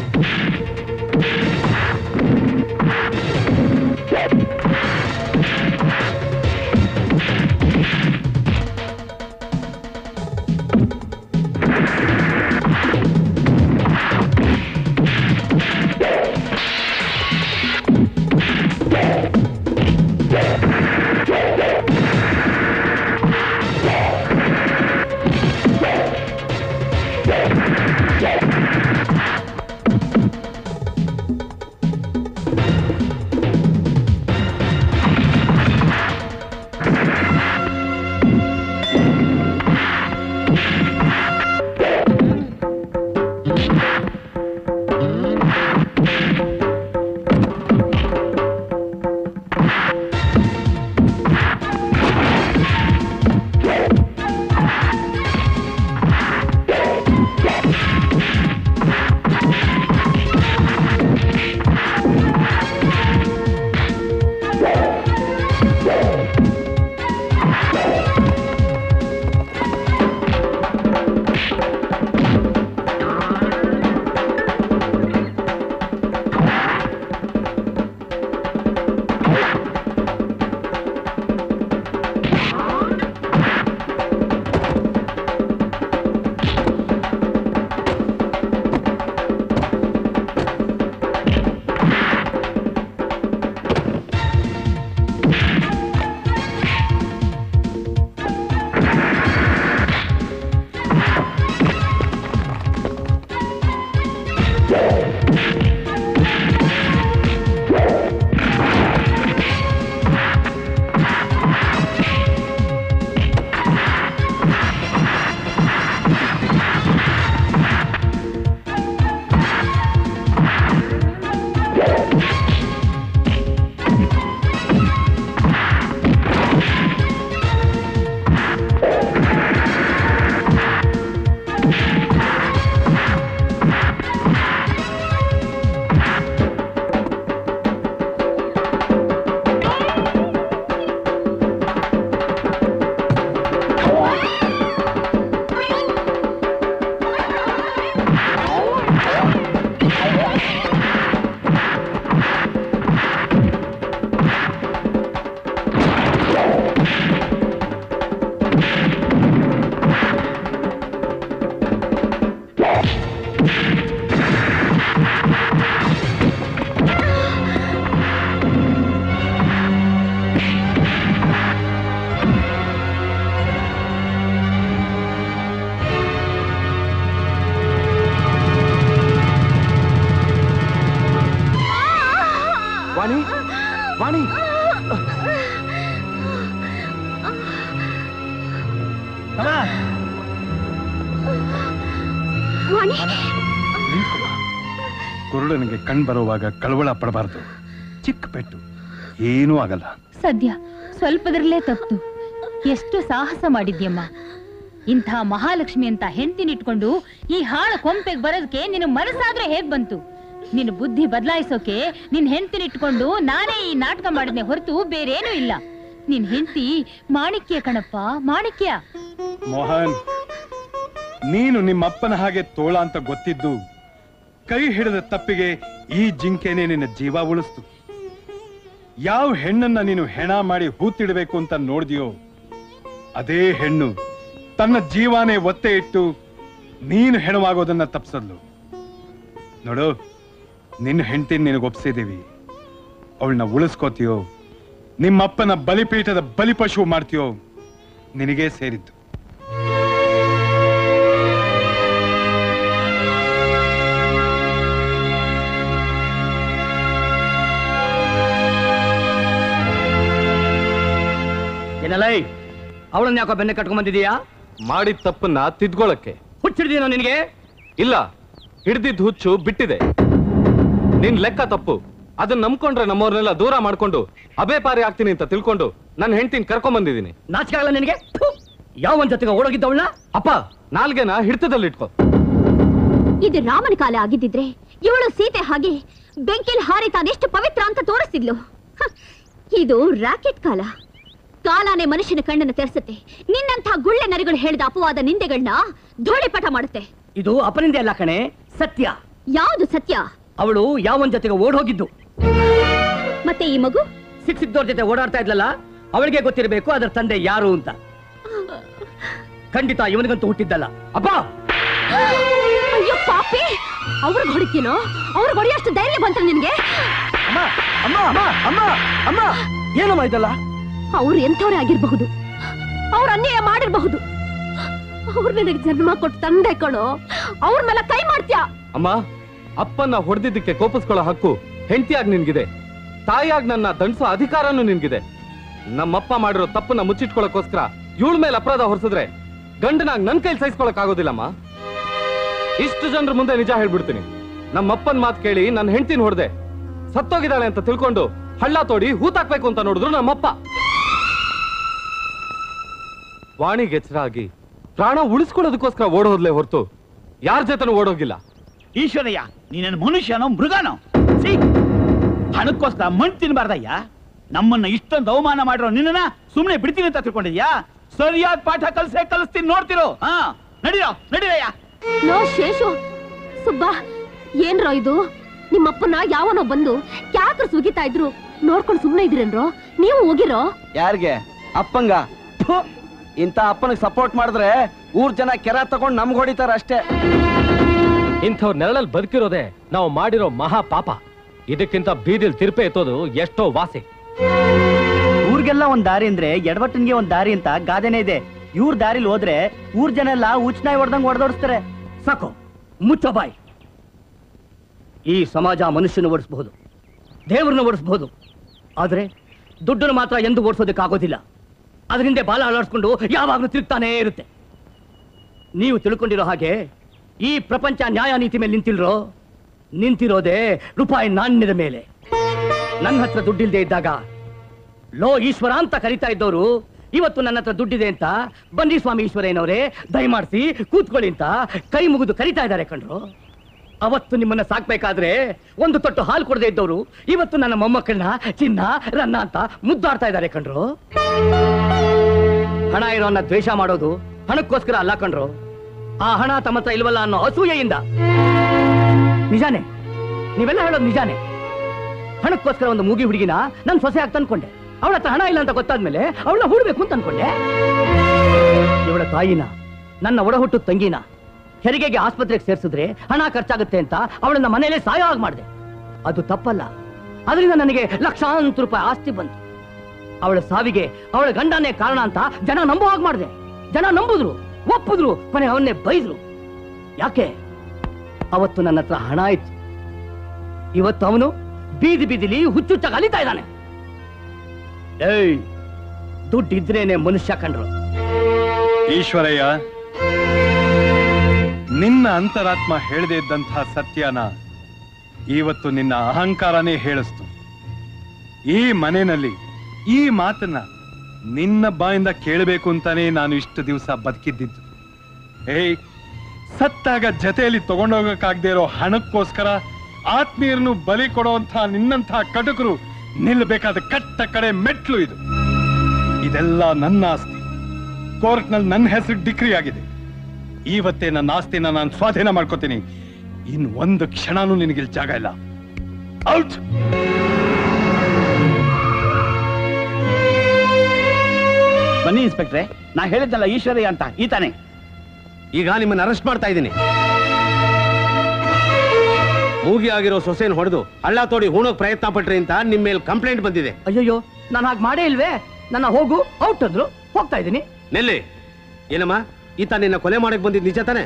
ವಾಣಿ, ಕುರುಡನಿಗೆ ಕಣ್ ಬರುವಾಗ ಕಳವಳ ಪಡಬಾರ್ದು. ಚಿಕ್ಕ ಪೆಟ್ಟು, ಏನೂ ಆಗಲ್ಲ. ಸದ್ಯ ಸ್ವಲ್ಪದರಲ್ಲೇ ತಪ್ಪು. ಎಷ್ಟು ಸಾಹಸ ಮಾಡಿದ್ಯಮ್ಮ. ಇಂಥ ಮಹಾಲಕ್ಷ್ಮಿ ಅಂತ ಹೆಂಡತಿನಿಟ್ಕೊಂಡು ಈ ಹಾಳ ಕೊಂಪೆಗೆ ಬರೋದಕ್ಕೆ ನಿನ್ನ ಮನಸ್ಸಾದ್ರೆ ಹೇಗ್ ಬಂತು? ನಿನ್ನ ಬುದ್ಧಿ ಬದಲಾಯಿಸೋಕೆ ನಿನ್ ಹೆಂಡತಿನಿಟ್ಕೊಂಡು ನಾನೇ ಈ ನಾಟಕ ಮಾಡಿದ್ನೆ ಹೊರತು ಬೇರೇನೂ ಇಲ್ಲ. ನಿನ್ ಹೆಂಡತಿ ಮಾಣಿಕ್ಯ ಕಣಪ್ಪ, ಮಾಣಿಕ್ಯ. ಮೋಹನ್, ನೀನು ನಿಮ್ಮಪ್ಪನ ಹಾಗೆ ತೋಳ ಅಂತ ಗೊತ್ತಿದ್ದು ಕೈ ಹಿಡಿದ ತಪ್ಪಿಗೆ ಈ ಜಿಂಕೆನೆ ನಿನ್ನ ಜೀವ ಉಳಿಸ್ತು. ಯಾವ ಹೆಣ್ಣನ್ನ ನೀನು ಹೆಣ ಮಾಡಿ ಹೂತಿಡಬೇಕು ಅಂತ ನೋಡ್ದಿಯೋ ಅದೇ ಹೆಣ್ಣು ತನ್ನ ಜೀವಾನೇ ಒತ್ತೆ ಇಟ್ಟು ನೀನು ಹೆಣವಾಗೋದನ್ನ ತಪ್ಸದ್ಲು. ನೋಡು, ನಿನ್ನ ಹೆಂಡತಿನ ನಿನಗೊಪ್ಸಿದೀವಿ. ಅವಳನ್ನ ಉಳಿಸ್ಕೋತೀಯೋ ನಿಮ್ಮಪ್ಪನ ಬಲಿಪೀಠದ ಬಲಿಪಶು ಮಾಡ್ತೀಯೋ ನಿನಗೇ ಸೇರಿದ್ದು. ಏನಲ್ಲ ಅವಳನ್ನ ಯಾಕೋ ಬೆನ್ನೆ ಕಟ್ಕೊಂಡ್ ಬಂದಿದೀಯಾ? ಮಾಡಿದ ತಪ್ಪನ್ನ ತಿದ್ಕೊಳ್ಳಕ್ಕೆ. ಹುಚ್ಚಿಡ್ದೀನೋ ನಿನಗೆ? ಇಲ್ಲ, ಹಿಡ್ದಿದ್ ಹುಚ್ಚು ಬಿಟ್ಟಿದೆ. ನಿನ್ ಲೆಕ್ಕ ತಪ್ಪು. ಅದನ್ನ ನಂಬ್ಕೊಂಡ್ರೆ ನಮ್ಮವ್ರನ್ನೆಲ್ಲ ದೂರ ಮಾಡ್ಕೊಂಡು ಅಬೇಪಾರಿ ಆಗ್ತೀನಿ ಅಂತ ತಿಳ್ಕೊಂಡು ನನ್ನ ಹೆಂಡತಿನ ಕರ್ಕೊಂಡ್ ಬಂದಿದ್ದೀನಿ. ನಾಚಿಕೆ ಆಗಲ್ಲ ನಿನಗೆ? ಯಾವ ಒಂದ್ ಜೊತೆಗೆ ಓಡೋಗಿದ್ದವಳ? ಅಪ್ಪ, ನಾಲ್ಗೆನ ಹಿಡ್ತದಲ್ಲಿಟ್ಕೋ. ಇದು ರಾಮನ ಕಾಲ ಆಗಿದ್ದಿದ್ರೆ ಇವಳು ಸೀತೆ ಹಾಗೆ ಬೆಂಕಿಲ್ ಹಾರಿ ತಾನೆಷ್ಟು ಪವಿತ್ರ ಅಂತ ತೋರಿಸ್ತಿದ್ಲು. ಇದು ರಾಕೆಟ್ ಕಾಲ. ಕಾಲಾನೇ ಮನುಷ್ಯನ ಕಣ್ಣನ್ನು ತೆರೆಸುತ್ತೆ. ನಿನ್ನಂಥ ಗುಳ್ಳೆ ನರಿಗಳು ಹೇಳಿದ ಅಪವಾದ ನಿಂದೆಗಳನ್ನ ಧೂಳಿಪಟ ಮಾಡುತ್ತೆ. ಇದು ಅಪನಿಂದೆ ಅಲ್ಲ ಕಣೆ, ಸತ್ಯ. ಯಾವುದು ಸತ್ಯ? ಅವಳು ಯಾವನ್ ಜೊತೆಗೆ ಓಡ್ ಹೋಗಿದ್ದು. ಮತ್ತೆ ಈ ಮಗು ಸಿಕ್ಕಿದ್ದವ್ರ ಜೊತೆ ಓಡಾಡ್ತಾ ಇದ್ಲಲ್ಲ, ಅವಳಿಗೆ ಗೊತ್ತಿರಬೇಕು ಅದರ ತಂದೆ ಯಾರು ಅಂತ. ಖಂಡಿತ ಇವನಿಗಂತೂ ಹುಟ್ಟಿದ್ದಲ್ಲ. ಅಪ್ಪ, ಅಯ್ಯೋ ಪಾಪಿ, ಅವ್ರಿಗೆ ಹೊಡಿತೀನೋ? ಅವ್ರಿಗೆ ಹೊಡಿಯೋಷ್ಟು ಧೈರ್ಯ ಬಂತ ನಿನ್ಗೆ? ಅಮ್ಮ ಅಮ್ಮ ಅಮ್ಮ ಅಮ್ಮ ಅಮ್ಮ ಏನಮ್ಮ ಇದಲ್ಲ? ಅವ್ರು ಎಂಥವ್ರೇ ಆಗಿರಬಹುದು, ಅವ್ರ ಅನ್ಯಾಯ ಮಾಡಿರಬಹುದು. ಅವ್ರ ನನಗೆ ಜನ್ಮ ಕೊಟ್ಟು ತಂದೆ ಕಣೋ, ಅವ್ರ ಮೇಲೆ ಕೈ ಮಾಡ್ತೀಯಾ? ಅಮ್ಮ, ಅಪ್ಪನ್ನ ಹೊಡೆದಿದ್ದಕ್ಕೆ ಕೋಪಿಸ್ಕೊಳ್ಳೋ ಹಕ್ಕು ಹೆಂಡತಿಯಾಗಿ ನಿನ್ಗಿದೆ. ತಾಯಿಯಾಗಿ ನನ್ನ ದಂಡಿಸೋ ಅಧಿಕಾರನೂ ನಿನ್ಗಿದೆ. ನಮ್ಮಪ್ಪ ಮಾಡಿರೋ ತಪ್ಪನ್ನ ಮುಚ್ಚಿಟ್ಕೊಳ್ಳೋಕೋಸ್ಕರ ಇವಳ ಮೇಲೆ ಅಪರಾಧ ಹೊರಿಸಿದ್ರೆ ಗಂಡನಾಗ್ ನನ್ ಕೈಲಿ ಸಹಿಸ್ಕೊಳಕ್ ಆಗೋದಿಲ್ಲಮ್ಮ. ಇಷ್ಟು ಜನರ ಮುಂದೆ ನಿಜ ಹೇಳ್ಬಿಡ್ತೀನಿ. ನಮ್ಮಪ್ಪನ್ ಮಾತು ಕೇಳಿ ನನ್ನ ಹೆಂಡತಿನ ಹೊಡೆದೆ. ಸತ್ತೋಗಿದ್ದಾಳೆ ಅಂತ ತಿಳ್ಕೊಂಡು ಹಳ್ಳ ತೋಡಿ ಹೂತಾಕ್ಬೇಕು ಅಂತ ನೋಡಿದ್ರು ನಮ್ಮಪ್ಪ. ವಾಣಿಗೆ ಎಚ್ಚರಾಗಿ ಪ್ರಾಣ ಉಳಿಸ್ಕೊಳ್ಳೋದಕ್ಕೋಸ್ಕರ ಓಡೋದ್ಲೆ ಹೊರತು ಯಾರ ಜೊತೆನೂ ಓಡೋಗಿಲ್ಲ. ಈಶ್ವರಯ್ಯ, ನೀನೇನು ಮನುಷ್ಯನೋ ಮೃಗನೋ? ಹಣಕ್ಕೋಸ್ಕರ ಮಣ್ಣು ತಿನ್ಬಾರ್ದಯ್ಯ. ನಮ್ಮನ್ನ ಇಷ್ಟೊಂದು ಅವಮಾನ ಮಾಡಿರೋ ನಿನ್ನ ಸುಮ್ನೆ ಬಿಡ್ತೀನಿ ಅಂತ ತಿಳ್ಕೊಂಡಿದ್ಯಾ? ಸರಿಯಾದ ಪಾಠ ಕಲಿಸ್ತೀನಿ, ನೋಡ್ತಿರೋ. ಹಾ, ನಡೀರಯ್ಯ. ಲೋ ಶೇಷು, ಸುಬ್ಬಾ, ಏನ್ರೋ ಇದು? ನಿಮ್ಮಪ್ಪನ ಯಾವನೋ ಬಂದು ಕ್ಯಾಕ್ರ ಸುಗಿತಾ ಇದ್ರು ನೋಡ್ಕೊಂಡು ಸುಮ್ನೆ ಇದ್ರೇನ್ರೋ? ನೀವು ಹೋಗಿರೋ? ಯಾರಿಗೆ? ಅಪ್ಪಂಗ? ಇಂತ ಅಪ್ಪನಿಗೆ ಸಪೋರ್ಟ್ ಮಾಡಿದ್ರೆ ಊರ್ ಜನ ಕೆರ ತಗೊಂಡು ನಮ್ಗೆ ಹೊಡಿತಾರ ಅಷ್ಟೇ. ಇಂಥವ್ರ ನೆರಳಲ್ಲಿ ಬದುಕಿರೋದೆ ನಾವು ಮಾಡಿರೋ ಮಹಾ ಪಾಪ. ಇದಕ್ಕಿಂತ ಬೀದಿಲ್ ತಿರುಪೆ ಎತ್ತೋದು ಎಷ್ಟೋ ವಾಸಿ. ಊರ್ಗೆಲ್ಲ ಒಂದ್ ದಾರಿ ಅಂದ್ರೆ ಎಡವಟ್ಟನ್ಗೆ ಒಂದ್ ದಾರಿ ಅಂತ ಗಾದೆನೇ ಇದೆ. ಇವ್ರ ದಾರಿಲಿ ಹೋದ್ರೆ ಊರ್ ಜನ ಎಲ್ಲ ಉಚ್ನಾಯಿ ಹೊಡೆದಂಗ್ ಹೊಡೆದೋಡಿಸ್ತಾರೆ. ಸಾಕು, ಮುಚ್ಚೋ ಬಾಯ್. ಈ ಸಮಾಜ ಮನುಷ್ಯನ ಓಡಿಸಬಹುದು, ದೇವ್ರನ್ನ ಓಡಿಸಬಹುದು, ಆದ್ರೆ ದುಡ್ಡನ್ನು ಮಾತ್ರ ಎಂದು ಓಡಿಸೋದಕ್ಕಾಗೋದಿಲ್ಲ. ಅದರಿಂದ ಬಾಲ ಅಲಾಡಿಸ್ಕೊಂಡು ಯಾವಾಗಲೂ ತಿರುಗ್ತಾನೇ ಇರುತ್ತೆ. ನೀವು ತಿಳ್ಕೊಂಡಿರೋ ಹಾಗೆ ಈ ಪ್ರಪಂಚ ನ್ಯಾಯ ನೀತಿ ಮೇಲೆ ನಿಂತಿರೋದೇ ರೂಪಾಯಿ ನಾಣ್ಯದ ಮೇಲೆ. ನನ್ನ ಹತ್ರ ದುಡ್ಡಿಲ್ದೇ ಇದ್ದಾಗ ಲೋ ಈಶ್ವರ ಅಂತ ಕರಿತಾ ಇದ್ದವರು ಇವತ್ತು ನನ್ನ ಹತ್ರ ದುಡ್ಡಿದೆ ಅಂತ ಬನ್ನಿ ಸ್ವಾಮಿ ಈಶ್ವರಯ್ಯನವರೇ ದಯಮಾಡಿಸಿ ಕೂತ್ಕೊಳ್ಳಿ ಅಂತ ಕೈ ಮುಗಿದು ಕರಿತಾ ಇದ್ದಾರೆ ಕಣ್ರು. ಅವತ್ತು ನಿಮ್ಮನ್ನ ಸಾಕ್ಬೇಕಾದ್ರೆ ಒಂದು ತೊಟ್ಟು ಹಾಲು ಕೊಡದೆ ಇದ್ದವರು ಇವತ್ತು ನನ್ನ ಮೊಮ್ಮಕ್ಕಳನ್ನ ಚಿನ್ನ ರನ್ನ ಅಂತ ಮುದ್ದಾಡ್ತಾ ಇದ್ದಾರೆ ಕಣ್ರು. ಹಣ ಇರೋನ್ನ ದ್ವೇಷ ಮಾಡೋದು ಹಣಕ್ಕೋಸ್ಕರ ಅಲ್ಲ ಕಣ್ರು. ಆ ಹಣ ತಮ್ಮ ಹತ್ರ ಇಲ್ವಲ್ಲ ಅನ್ನೋ ಅಸೂಯೆಯಿಂದ. ನಿಜಾನೇ, ನೀವೆಲ್ಲ ಹೇಳೋದು ನಿಜಾನೇ. ಹಣಕ್ಕೋಸ್ಕರ ಒಂದು ಮೂಗಿ ಹುಡುಗಿನ ನನ್ ಸೊಸೆ ಆಗ್ತಾ ಅನ್ಕೊಂಡೆ. ಅವಳ ಹತ್ರ ಹಣ ಇಲ್ಲ ಅಂತ ಗೊತ್ತಾದ್ಮೇಲೆ ಅವಳನ್ನ ಹೂಡ್ಬೇಕು ಅಂತ ಅನ್ಕೊಂಡೆ. ಇವಳ ತಾಯಿನ, ನನ್ನ ಒಡ ಹುಟ್ಟು ತಂಗಿನ ಹೆರಿಗೆಗೆ ಆಸ್ಪತ್ರೆಗೆ ಸೇರಿಸಿದ್ರೆ ಹಣ ಖರ್ಚಾಗುತ್ತೆ ಅಂತ ಅವಳನ್ನ ಮನೆಯಲ್ಲೇ ಸಾಯ ಆಗಿ ಮಾಡಿದೆ. ಅದು ತಪ್ಪಲ್ಲ. ಅದರಿಂದ ನನಗೆ ಲಕ್ಷಾಂತರ ರೂಪಾಯಿ ಆಸ್ತಿ ಬಂತು. ಅವಳ ಸಾವಿಗೆ ಅವಳ ಗಂಡನೇ ಕಾರಣ ಅಂತ ಜನ ನಂಬೋ ಹಾಗೆ ಮಾಡಿದೆ. ಜನ ನಂಬುದ್ರು, ಒಪ್ಪಿದ್ರು, ಕೊನೆ ಅವನ್ನೇ ಬೈದ್ರು. ಯಾಕೆ? ಅವತ್ತು ನನ್ನ ಹತ್ರ ಹಣ ಇತ್ತು. ಇವತ್ತು ಅವನು ಬೀದಿಲಿ ಹುಚ್ಚುಚ್ಚಾಗಿ ಅಲಿತಾ ಇದ್ದಾನೆ. ಏಯ್, ದುಡ್ಡಿದ್ರೇನೆ ಮನುಷ್ಯ ಕಂಡ್ರು. ಈಶ್ವರಯ್ಯ, ನಿನ್ನ ಅಂತರಾತ್ಮ ಹೇಳದೇ ಇದ್ದಂತಹ ಸತ್ಯನ ಇವತ್ತು ನಿನ್ನ ಅಹಂಕಾರನೇ ಹೇಳಿಸ್ತು. ಈ ಮನೆಯಲ್ಲಿ ಈ ಮಾತನ್ನ ನಿನ್ನ ಬಾಯಿಂದ ಕೇಳಬೇಕು ಅಂತಾನೆ ನಾನು ಇಷ್ಟು ದಿವಸ ಬದುಕಿದ್ದಿದ್ದು. ಏಯ್, ಸತ್ತಾಗ ಜೊತೆಯಲ್ಲಿ ತಗೊಂಡೋಗಕ್ಕಾಗದೇ ಇರೋ ಹಣಕ್ಕೋಸ್ಕರ ಆತ್ಮೀಯರನ್ನು ಬಲಿ ಕೊಡುವಂತ ನಿನ್ನಂತಹ ಕಟುಕರು ನಿಲ್ಲಬೇಕಾದ ಕಟ್ಟ ಕಡೆ ಮೆಟ್ಲು ಇದು. ಇದೆಲ್ಲ ನನ್ನ ಆಸ್ತಿ. ಕೋರ್ಟ್ನಲ್ಲಿ ನನ್ನ ಹೆಸರು ಡಿಕ್ರಿ ಆಗಿದೆ. ಇವತ್ತೇ ನನ್ನ ಆಸ್ತಿನ ನಾನು ಸ್ವಾಧೀನ ಮಾಡ್ಕೋತೀನಿ. ಇನ್ ಒಂದು ಕ್ಷಣನೂ ನಿನಗಿಲ್ ಜಾಗ ಇಲ್ಲ. ಔಟ್. ಬನ್ನಿ ಇನ್ಸ್ಪೆಕ್ಟ್ರೆ, ನಾ ಹೇಳಿದ್ದಲ್ಲ ಈಶ್ವರಯ್ಯ ಅಂತ ಈತಾನೆ. ಈಗ ನಿಮ್ಮನ್ನ ಅರೆಸ್ಟ್ ಮಾಡ್ತಾ ಇದ್ದೀನಿ. ಮೂಗಿ ಆಗಿರೋ ಸೊಸೆನ್ ಹೊಡೆದು ಹಳ್ಳ ತೋಡಿ ಹೂಣೋಕ್ ಪ್ರಯತ್ನ ಪಟ್ರಿ ಅಂತ ನಿಮ್ಮ ಮೇಲೆ ಕಂಪ್ಲೇಂಟ್ ಬಂದಿದೆ. ಅಯ್ಯೋ, ನಾನು ಹಾಗೆ ಮಾಡೇ ಇಲ್ವೇ? ನನ್ನ ಹೋಗು ಔಟ್ ಅಂದ್ರು, ಹೋಗ್ತಾ ಇದ್ದೀನಿ. ನೆಲ್ಲಿ, ಏನಮ್ಮ ಈತ ನಿನ್ನ ಕೊಲೆ ಮಾಡಕ್ ಬಂದಿದ್ ನಿಜ ತಾನೆ?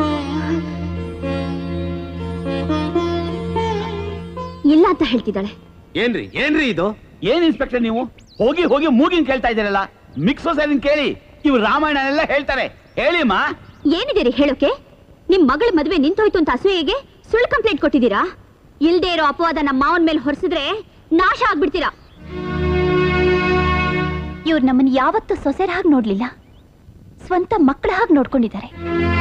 ಇಲ್ಲ ಅಂತ ಹೇಳ್ತಿದ್ದಾಳೆ. ಏನ್ರಿ ಇದು? ಏನ್ ಇನ್ಸ್ಪೆಕ್ಟರ್ ನೀವು ಹೋಗಿ ಹೋಗಿ ಮೂಗಿನ ಕೇಳ್ತಾ ಇದ್ದೀರಲ್ಲ? ಮಿಕ್ಸೋ ಸೈನ್ ಕೇಳಿ, ಇವ್ರು ರಾಮಾಯಣ ಎಲ್ಲ ಹೇಳ್ತಾರೆ. ಹೇಳಿಮ್ಮ. ಏನಿದ್ದೀರಿ ಹೇಳೋಕೆ? ನಿಮ್ ಮಗಳ ಮದುವೆ ನಿಂತೋಯ್ತು ಅಂತ ಅಸೂಯೆಗೆ ಸುಳ್ಳು ಕಂಪ್ಲೇಂಟ್ ಕೊಟ್ಟಿದ್ದೀರಾ? ಇಲ್ದೇ ಇರೋ ಅಪವಾದ ನಮ್ಮ ಮಾವನ್ ಮೇಲೆ ಹೊರಿಸಿದ್ರೆ ನಾಶ ಆಗ್ಬಿಡ್ತೀರಾ. ಇವ್ರು ನಮ್ಮನ್ನ ಯಾವತ್ತೂ ಸೊಸೆರ ಹಾಗೆ ನೋಡ್ಲಿಲ್ಲ, ಸ್ವಂತ ಮಕ್ಕಳ ಹಾಗೆ ನೋಡ್ಕೊಂಡಿದ್ದಾರೆ.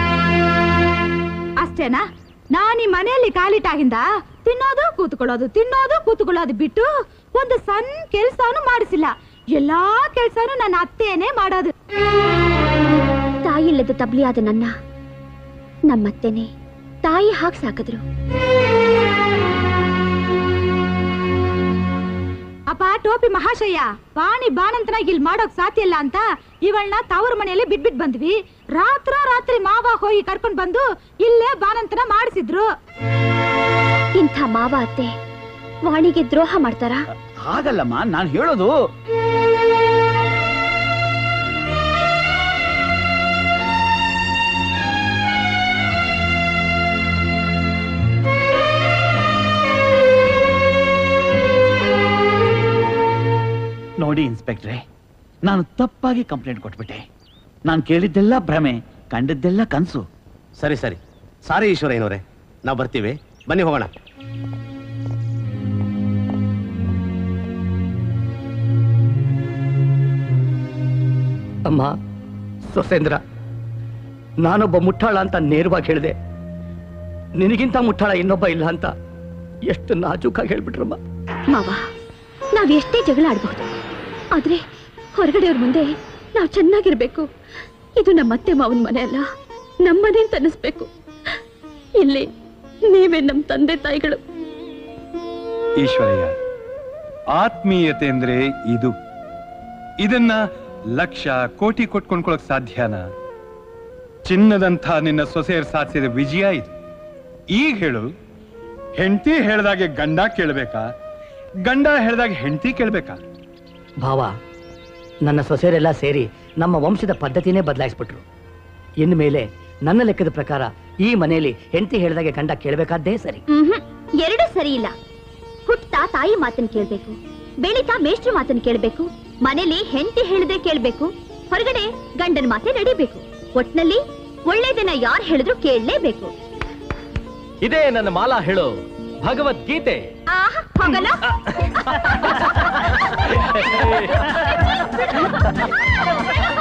ಅಷ್ಟೇನಾ? ನಾನ್ ಈ ಮನೆಯಲ್ಲಿ ಕಾಲಿಟ್ಟಾಗಿಂದ ತಿನ್ನೋದು ಕೂತ್ಕೊಳ್ಳೋದು ಬಿಟ್ಟು ಒಂದು ಸಣ್ಣ ಕೆಲ್ಸಾನು ಮಾಡಿಸಿಲ್ಲ. ಎಲ್ಲಾ ಕೆಲ್ಸಾನು ನನ್ನ ಅತ್ತೇನೆ ಮಾಡೋದು. ತಾಯಿ ಇಲ್ಲದ ತಬ್ಲಿ ಆದ ನಮ್ಮತ್ತೆನೆ ತಾಯಿ ಹಾಗೆ ಸಾಕಿದ್ರು. ಅಪ್ಪ ಟೋಪಿ ಮಹಾಶಯ, ಪಾಣಿ ಬಾಣಂತನಾಗಿ ಇಲ್ಲಿ ಮಾಡೋಕ್ ಸಾಧ್ಯ ಇಲ್ಲ ಅಂತ ಇವಳನ್ನ ತವರ ಮನೆಯಲ್ಲಿ ಬಿಟ್ಬಿಟ್ ಬಂದ್ವಿ. ರಾತ್ರಿ ಮಾವ ಹೋಗಿ ಕರ್ಕೊಂಡ್ ಬಂದು ಇಲ್ಲೇ ಬಾಣಂತನ ಮಾಡಿಸಿದ್ರು. ಇಂಥ ಮಾವ ಅತ್ತೆ ವಾಣಿಗೆ ದ್ರೋಹ ಮಾಡ್ತಾರ? ಹಾಗಲ್ಲಮ್ಮ, ನಾನು ಹೇಳೋದು ನೋಡಿ ಇನ್ಸ್ಪೆಕ್ಟ್ರೆ, ನಾನು ತಪ್ಪಾಗಿ ಕಂಪ್ಲೇಂಟ್ ಕೊಟ್ಬಿಟ್ಟೆ. ನಾನು ಕೇಳಿದ್ದೆಲ್ಲ ಭ್ರಮೆ, ಕಂಡದ್ದೆಲ್ಲ ಕನಸು. ಸರಿ ಸಾರಿ ಈಶ್ವರಯ್ಯನವರೇ, ನಾವು ಬರ್ತೀವಿ, ಬನ್ನಿ ಹೋಗೋಣ. ಅಮ್ಮ ಸೊಸೇಂದ್ರ, ನಾನೊಬ್ಬ ಮುಟ್ಟಾಳ ಅಂತ ನೇರವಾಗಿ ಹೇಳಿದೆ. ನಿನಗಿಂತ ಮುಟ್ಟಾಳ ಇನ್ನೊಬ್ಬ ಇಲ್ಲ ಅಂತ ಎಷ್ಟು ನಾಜೂಕಾಗಿ ಹೇಳ್ಬಿಟ್ರಮ್ಮ. ಮಾವ, ನಾವ್ ಎಷ್ಟೇ ಜಗಳ ಆಡ್ಬಹುದು, ಆದ್ರೆ ಹೊರಗಡೆಯವ್ರ ಮುಂದೆ ನಾವು ಚೆನ್ನಾಗಿರ್ಬೇಕು. ಇದು ನಮ್ಮತ್ತೆ ಮಾವನ ಮನೆ ಅಲ್ಲ, ನಮ್ಮನೆ ಅಂತ ಅನ್ನಿಸ್ಬೇಕು. ಇಲ್ಲಿ ನೀವೇ ನಮ್ಮ ತಂದೆ ತಾಯಿಗಳು. ಈಶ್ವರಯ್ಯ, ಆತ್ಮೀಯತೆ ಅಂದ್ರೆ ಇದನ್ನ ಲಕ್ಷ ಕೋಟಿ ಕೊಟ್ಕೊಂಡ್ಕೊಳಕ್ ಸಾಧ್ಯನಾ? ಚಿನ್ನದಂಥ ನಿನ್ನ ಸೊಸೆಯರ್ ಸಾಧಿಸಿದ ವಿಜಯ ಇದು. ಈಗ ಹೇಳು, ಹೆಂಡತಿ ಹೇಳ್ದಾಗೆ ಗಂಡ ಕೇಳ್ಬೇಕಾ, ಗಂಡ ಹೇಳ್ದಾಗೆ ಹೆಂಡತಿ ಕೇಳ್ಬೇಕಾ? ಭಾವ, ನನ್ನ ಸೊಸೆಯರೆಲ್ಲ ಸೇರಿ ನಮ್ಮ ವಂಶದ ಪದ್ಧತಿನೇ ಬದಲಾಯಿಸ್ಬಿಟ್ರು. ಇನ್ಮೇಲೆ ನನ್ನ ಲೆಕ್ಕದ ಪ್ರಕಾರ ಈ ಮನೆಯಲ್ಲಿ ಹೆಂಡತಿ ಹೇಳಿದಾಗೆ ಗಂಡ ಕೇಳಬೇಕಾದ್ದೇ ಸರಿ. ಎರಡೂ ಸರಿ ಇಲ್ಲ. ಹುಟ್ತಾ ತಾಯಿ ಮಾತನ್ನ ಕೇಳ್ಬೇಕು, ಬೆಳಿತಾ ಮೇಷ್ಟ್ರ ಮಾತನ್ನ ಕೇಳ್ಬೇಕು, ಮನೇಲಿ ಹೆಂಡತಿ ಹೇಳಿದ್ರೆ ಕೇಳ್ಬೇಕು, ಹೊರಗಡೆ ಗಂಡನ ಮಾತೆ ನಡಿಬೇಕು. ಒಟ್ನಲ್ಲಿ ಒಳ್ಳೇದನ್ನ ಯಾರು ಹೇಳಿದ್ರು ಕೇಳಲೇಬೇಕು. ಇದೇ ನನ್ನ ಮಾಲಾ ಹೇಳೋ ಭಗವದ್ಗೀತೆ. ಹೋಗಲ್ಲ